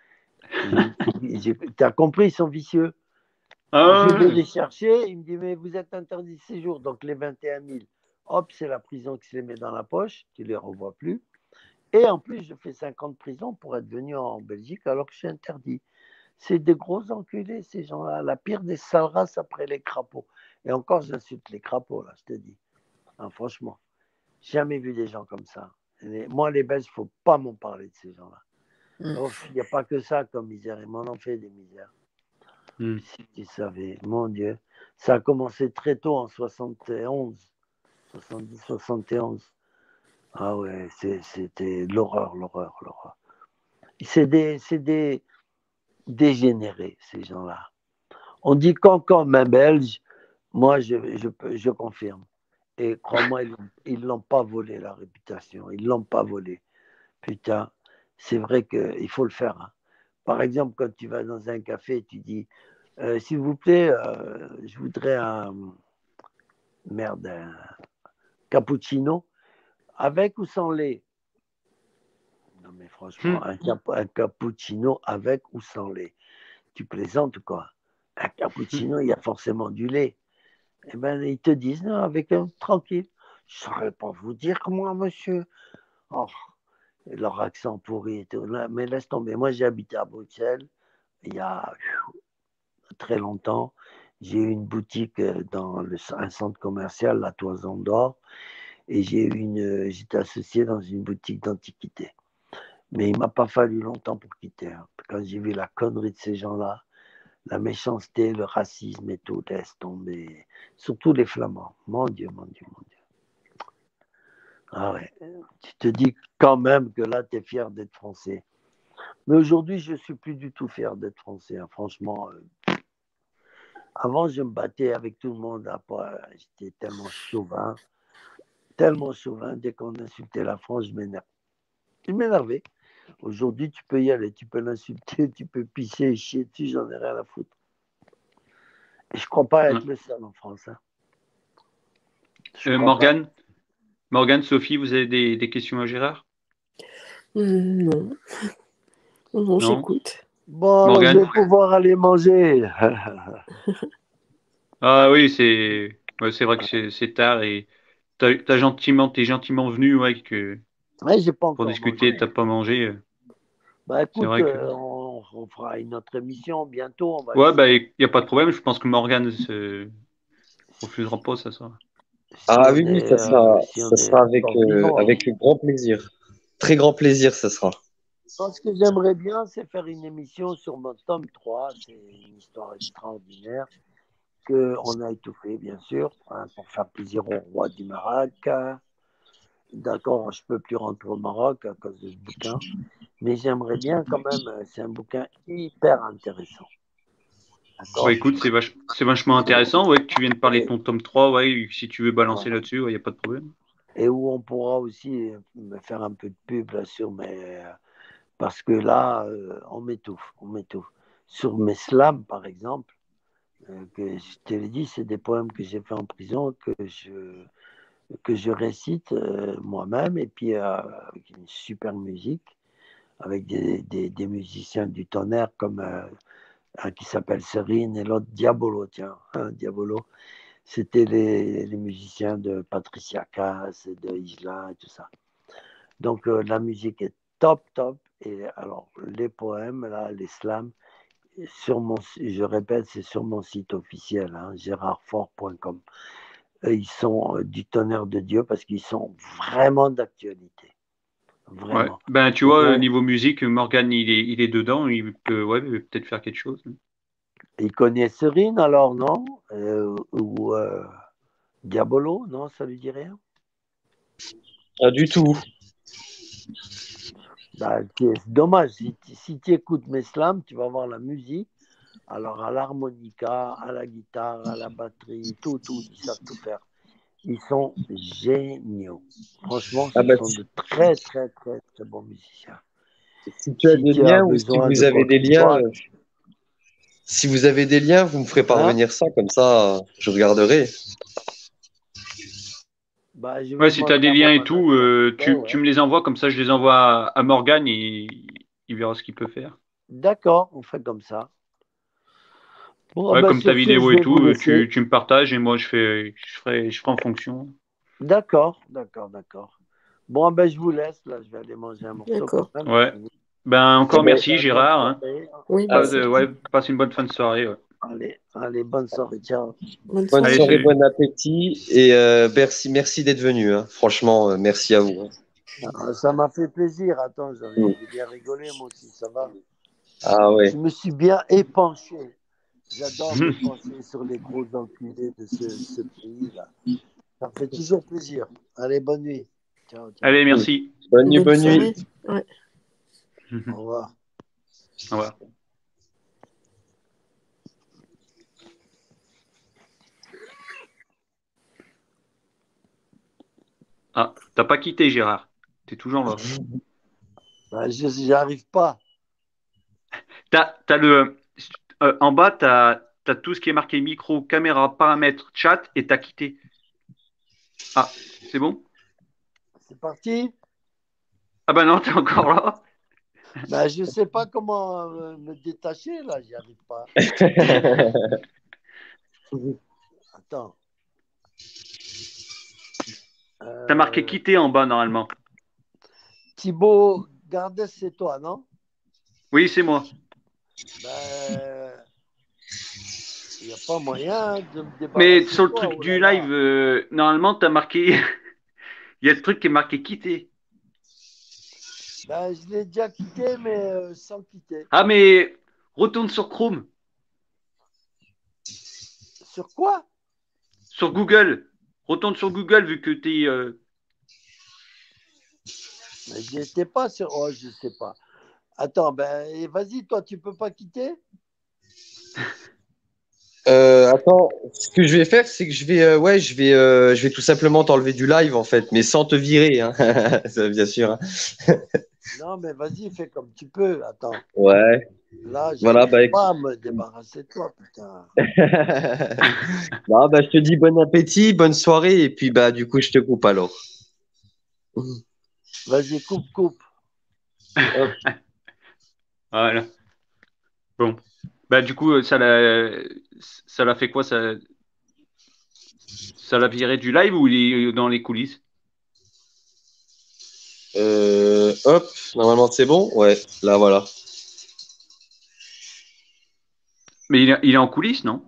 Tu as compris, ils sont vicieux. Ah, Je vais ouais. les chercher, il me dit, mais vous êtes interdit de séjour. Donc les vingt et un mille, hop, c'est la prison qui se les met dans la poche, tu ne les revois plus. Et en plus, je fais cinq ans de prison pour être venu en Belgique alors que je suis interdit. C'est des gros enculés, ces gens-là. La pire des sales races après les crapauds. Et encore, j'insulte les crapauds, là, je te dis. Hein, franchement, jamais vu des gens comme ça. Les, moi, les Belges, il ne faut pas m'en parler de ces gens-là. Il Mm. n'y a pas que ça comme misère. Ils m'en ont fait des misères. Hmm. Si tu savais, mon Dieu. Ça a commencé très tôt en soixante et onze, soixante-dix, soixante et onze. Ah ouais, c'est- c'était l'horreur, l'horreur, l'horreur. C'est des, c'est des dégénérés, ces gens-là. On dit qu'encore main belge, moi je, je, peux- je confirme. Et crois-moi, ils ne l'ont pas volé, la réputation. Ils ne l'ont pas volé. Putain, c'est vrai qu'il faut le faire. Hein. Par exemple, quand tu vas dans un café, tu dis, euh, s'il vous plaît, euh, je voudrais un, merde, un cappuccino avec ou sans lait. Non mais franchement, Hmm. un, cap- un cappuccino avec ou sans lait. Tu plaisantes quoi? Un cappuccino, il y a forcément du lait. Eh ben, ils te disent, non, avec un tranquille. Je ne saurais pas vous dire moi, monsieur. Oh, leur accent pourri et tout. Là, mais laisse tomber. Moi, j'ai habité à Bruxelles il y a très longtemps. J'ai eu une boutique dans le, un centre commercial, la Toison d'Or, et j'ai eu une, j'étais associé dans une boutique d'antiquités. Mais il ne m'a pas fallu longtemps pour quitter. Hein. Quand j'ai vu la connerie de ces gens-là, la méchanceté, le racisme et tout, laisse tomber. Surtout les Flamands. Mon Dieu, mon Dieu, mon Dieu. Ah ouais. Tu te dis quand même que là, tu es fier d'être français. Mais aujourd'hui, je ne suis plus du tout fier d'être français. Hein. Franchement, euh, avant, je me battais avec tout le monde. Après, j'étais tellement chauvin. Tellement chauvin. Dès qu'on insultait la France, je m'énervais. Je m'énervais. Aujourd'hui, tu peux y aller. Tu peux l'insulter, tu peux pisser, chier dessus. J'en ai rien à foutre. Et je ne crois pas être Ouais. le seul en France. Hein. Euh, Morgane, Morgane, Sophie, vous avez des, des questions à Gérard? Mm, non. Non, Non. j'écoute. Bon, alors Morgane? je vais pouvoir aller manger. Ah oui, c'est ouais, c'est vrai que c'est c'est tard et t'as, t'as gentiment, t'es gentiment venu ouais, que Ouais, j'ai pas pour encore discuter, mangé. t'as pas mangé. euh, Bah C'est écoute, vrai que. euh, on, on fera une autre émission bientôt. On va Ouais, bah, essayer. il n'y a pas de problème. Je pense que Morgane se refusera pas, ça sera. Si Ah on oui, oui, est, ça sera, euh, si on ça est sera avec, encore euh, vivant. Hein. avec grand plaisir. Très grand plaisir, ça sera. Donc, ce que j'aimerais bien, c'est faire une émission sur mon tome trois. C'est une histoire extraordinaire qu'on a étouffée, bien sûr, hein, pour faire plaisir au roi du Maroc. D'accord, je ne peux plus rentrer au Maroc à cause de ce bouquin. Mais j'aimerais bien quand même, euh, c'est un bouquin hyper intéressant. Bah, D'accord. écoute, c'est vach- c'est vachement intéressant ouais, que tu viennes parler de ton tome trois. Ouais, si tu veux balancer Voilà. là-dessus, il n'y a pas de problème. Et où on pourra aussi me faire un peu de pub là, sur mes. Parce que là, euh, on m'étouffe, on m'étouffe. Sur mes slams, par exemple, euh, que je te l'ai dit, c'est des poèmes que j'ai fait en prison, que je, que je récite euh, moi-même, et puis euh, avec une super musique, avec des, des, des musiciens du tonnerre comme euh, un qui s'appelle Serine et l'autre Diabolo, tiens, hein, Diabolo. C'était les, les musiciens de Patricia Cass, et de Isla et tout ça. Donc euh, la musique est top, top. Et alors, les poèmes, là, les slams, sur mon, je répète, c'est sur mon site officiel, hein, gérard fort point com. Ils sont euh, du tonnerre de Dieu parce qu'ils sont vraiment d'actualité. Ouais. Vraiment. Ben, tu Et vois, on- niveau musique, Morgane, il est, il est dedans. Il peut ouais, peut-être faire quelque chose. Il connaît Serine alors, non? Euh, Ou euh, Diabolo, non? Ça lui dit rien? Pas du tout. Bah, c'est dommage. Si, si tu écoutes mes slams, tu vas voir la musique. Alors, à l'harmonica, à la guitare, à la batterie, tout, tout, ils savent tout faire. Ils sont géniaux. Franchement, Ah ce bah, sont si, de très, très, très, très bons musiciens. si tu as Si des tu as liens ou si besoin vous de avez quoi que des ce liens, soit, euh, si vous avez des liens, vous me ferez hein? parvenir ça, comme ça, euh, je regarderai. Bah, je Ouais, vais si tu as demander des à liens mon et tout, manager. euh, Ouais, tu, ouais. tu me les envoies, comme ça je les envoie à, à Morgane et il verra ce qu'il peut faire. D'accord, on fait comme ça. Bon, Ouais, ben, comme ta sur ce, vidéo je et vais vous tout, euh, laisser. tu, tu me partages et moi je fais, je ferai, je ferai en fonction. D'accord, d'accord, d'accord. Bon, ben, je vous laisse. Là, je vais aller manger un morceau D'accord. quand même. Ouais. Ben Ah encore ben, merci Passez une bonne Gérard. Hein. soirée. Oui, ah, Passe, merci. euh, ouais, passe une bonne fin de soirée. Ouais. Allez, allez, bonne soirée. Ciao. Bonne bonne Allez, soirée. soirée, salut. bon appétit et euh, merci, merci d'être venu, hein. Franchement, euh, merci à vous, hein. Ah, ça m'a fait plaisir. Attends, j'avais Mm. j'ai bien rigolé, moi aussi, ça va. Ah ouais. Je me suis bien épanché. J'adore m'épancher sur les gros enculés de ce, ce pays-là. Ça me fait toujours plaisir. Allez, bonne nuit. Ciao, ciao. Allez, Mm. merci. Bonne nuit, Bonne bonne nuit. soirée. Ouais. Au revoir. Au revoir. Ah, t'as pas quitté Gérard. T'es toujours là. Ben, je n'y arrive pas. T'as, t'as le, euh, en bas, t'as, t'as tout ce qui est marqué micro, caméra, paramètres, chat et t'as quitté. Ah, c'est bon? C'est parti. Ah bah non, t'es encore là. Ben, je ne sais pas comment euh, me détacher, là. J'y arrive pas. Attends. T'as marqué Euh, quitter en bas normalement. Thibaut Gardès, c'est toi, non? Oui, c'est moi. Ben, il n'y a pas moyen de me Mais débarrasser sur de le toi. truc Oh là du live, là. euh, normalement, t'as marqué. Il y a le truc qui est marqué quitter. Ben, je l'ai déjà quitté, mais euh, sans quitter. Ah, mais retourne sur Chrome, Sur quoi? sur Google. Retourne sur Google vu que t'es. euh, Mais j'y étais pas sur. Oh, je sais pas. Attends, ben, et vas-y, toi, tu peux pas quitter? Euh, attends, ce que je vais faire, c'est que je vais, euh, ouais, je vais, euh, je vais tout simplement t'enlever du live en fait, mais sans te virer, hein. Ça, bien sûr, hein. Non, mais vas-y, fais comme tu peux. Attends. Ouais, Là, voilà, j'arrive bah, éc- pas à me débarrasser de toi, putain. non, bah, je te dis bon appétit, bonne soirée, et puis bah, du coup, je te coupe alors. Vas-y, coupe, coupe. Hop. Voilà. Bon. Bah, du coup, euh, ça l'a, ça l'a fait quoi? Ça, ça l'a viré du live ou il est dans les coulisses? Euh, hop, normalement c'est bon. Ouais, là voilà. Mais il est, il est en coulisses, non?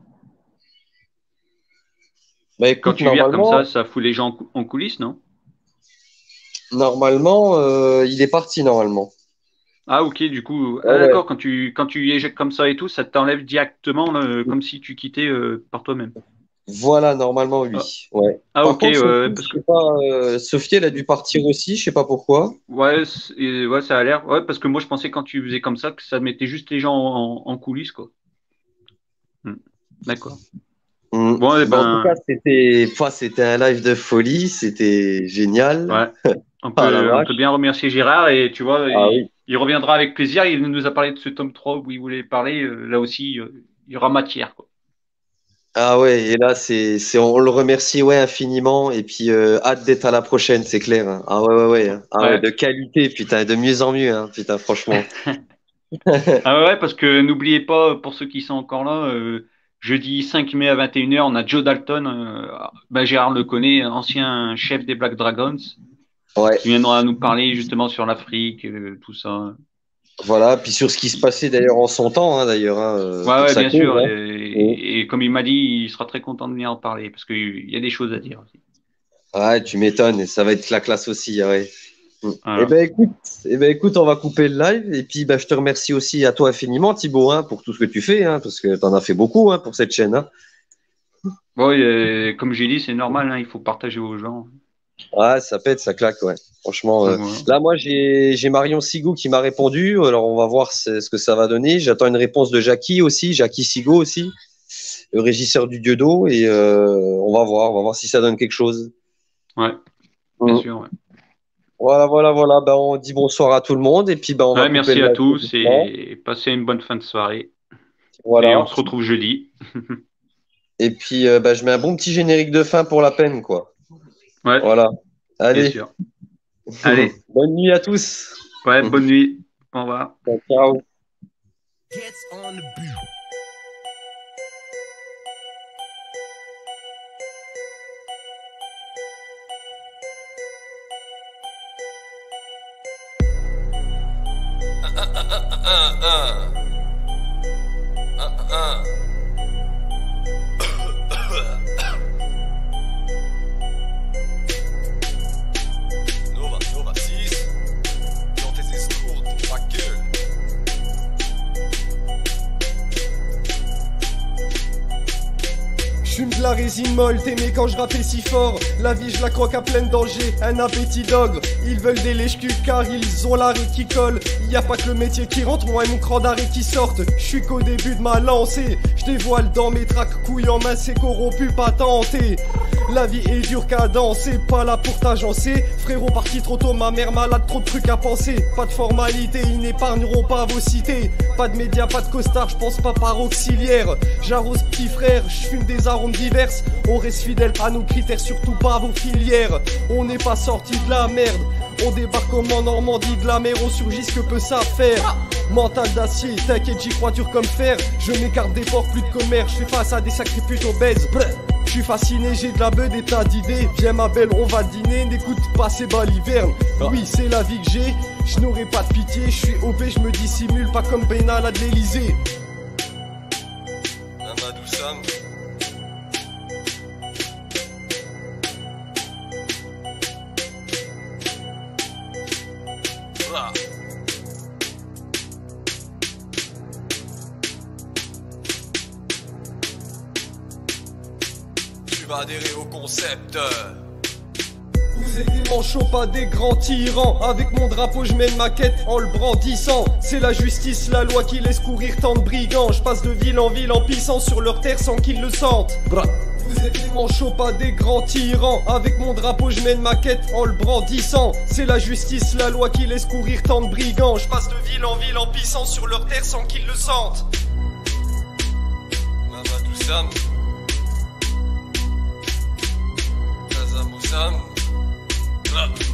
Bah Quand écoute, tu vires comme ça, normalement, ça fout les gens en, cou- en coulisses, non? normalement, euh, il est parti normalement. Ah, ok, du coup, Ouais, ah, ouais. d'accord, quand tu, quand tu éjectes comme ça et tout, ça t'enlève directement, là, comme si tu quittais euh, par toi-même. Voilà, normalement Ah, oui. Ouais. ah, Par ok, contre, ouais, ouais, Sophie, parce je que, sais pas, euh, Sophie, elle a dû partir aussi, je sais pas pourquoi. ouais, c'est- et ouais, ça a l'air, ouais, parce que moi, je pensais quand tu faisais comme ça, que ça mettait juste les gens en, en coulisses, quoi. Hmm. D'accord. Mm. Bon, eh Bah, en tout cas, ben, c'était, enfin, c'était un live de folie, c'était génial. ouais, on Ah la peut, on peut vache. bien remercier Gérard et tu vois, Ah il, oui. il reviendra avec plaisir. Il nous a parlé de ce tome trois où il voulait parler. euh, Là aussi, euh, il y aura matière, quoi. Ah ouais, et là, c'est, c'est, on le remercie ouais infiniment, et puis euh, hâte d'être à la prochaine, c'est clair, hein. Ah ouais, ouais, ouais, hein. Ah ouais, Ouais. de qualité, putain, de mieux en mieux, hein, putain, franchement. Ah ouais, ouais, parce que n'oubliez pas, pour ceux qui sont encore là, euh, jeudi cinq mai à vingt et une heures, on a Joe Dalton, euh, bah, Gérard le connaît, ancien chef des Black Dragons, Ouais. qui viendra nous parler justement sur l'Afrique, euh, tout ça. Voilà, puis sur ce qui se passait d'ailleurs en son temps, hein, d'ailleurs, hein, euh, Ouais, pour ouais, sa bien cause, sûr. hein. Mm. Et, et comme il m'a dit, il sera très content de venir en parler, parce qu'il y a des choses à dire aussi. Ouais, tu m'étonnes, et ça va être la classe aussi, ouais. Voilà. Eh ben écoute, eh ben écoute, on va couper le live et puis bah, je te remercie aussi à toi infiniment Thibaut hein, pour tout ce que tu fais hein, parce que tu en as fait beaucoup hein, pour cette chaîne. Hein. Bon, euh, comme j'ai dit, c'est normal, hein, il faut partager aux gens. Ouais, ça pète, ça claque, ouais. Franchement, euh, Voilà. là moi j'ai j'ai Marion Sigo qui m'a répondu. Alors on va voir ce, ce que ça va donner. J'attends une réponse de Jackie aussi, Jackie Sigo aussi, le régisseur du Dieu d'eau et euh, on va voir, on va voir si ça donne quelque chose. Ouais, bien Mhm. sûr. Ouais. Voilà, voilà, voilà. Ben, on dit bonsoir à tout le monde et puis ben, on va Ouais, couper merci le à live tout tous doucement. et passez une bonne fin de soirée. Et Voilà. on se retrouve jeudi. Et puis euh, ben, je mets un bon petit générique de fin pour la peine, quoi. Ouais, Voilà. bien Allez. sûr. Allez, Bonne nuit à tous. ouais, bonne nuit. Au revoir. Ciao. Gets on the beat. Uh, uh, uh, uh, uh. Uh, uh. Nova, Nova six. Dans tes escourdes, ta gueule. J'fume de la résine molle, t'aimais quand je rappais si fort. La vie je la croque à plein danger, un appétit d'ogre. Ils veulent des lèches-culs car ils ont l'arrêt qui colle. Y a pas que le métier qui rentre, moi et mon cran d'arrêt qui sortent. J'suis qu'au début de ma lancée, j'dévoile dans mes tracks, couilles en main, c'est corrompu, pas tenté. La vie est dure qu'à danser, pas là pour t'agencer. Frérot parti trop tôt, ma mère malade, trop de trucs à penser. Pas de formalité, ils n'épargneront pas vos cités. Pas de médias, pas de costard, j'pense pas par auxiliaire. J'arrose petit frère, j'fume des arômes diverses. On reste fidèle à nos critères, surtout pas à vos filières. On n'est pas sorti de la merde. On débarque comme en Normandie de la mer, on surgit ce que peut ça faire. Mental d'acier, t'inquiète j'y crois dur comme fer. Je m'écarte des ports, plus de commerce, je fais face à des sacrés putes obèses. Je suis fasciné, j'ai de la beuh, des tas d'idées. Viens ma belle, on va dîner, n'écoute pas ces balivernes. Oui, c'est la vie que j'ai, je n'aurai pas de pitié. Je suis O P, je me dissimule, pas comme Benalla de l'Elysée. Amadou Sam. Ah. Tu vas adhérer au concept. Vous êtes des manchots, pas des grands tyrans. Avec mon drapeau, je mène ma quête en le brandissant. C'est la justice, la loi qui laisse courir tant de brigands. Je passe de ville en ville en pissant sur leur terre sans qu'ils le sentent. Bra. Vous êtes des manchots, pas des grands tyrans. Avec mon drapeau, je mène ma quête en le brandissant. C'est la justice, la loi qui laisse courir tant de brigands. Je passe de ville en ville en pissant sur leur terre sans qu'ils le sentent. Mamadou Sam. Kazamou Sam. Ah.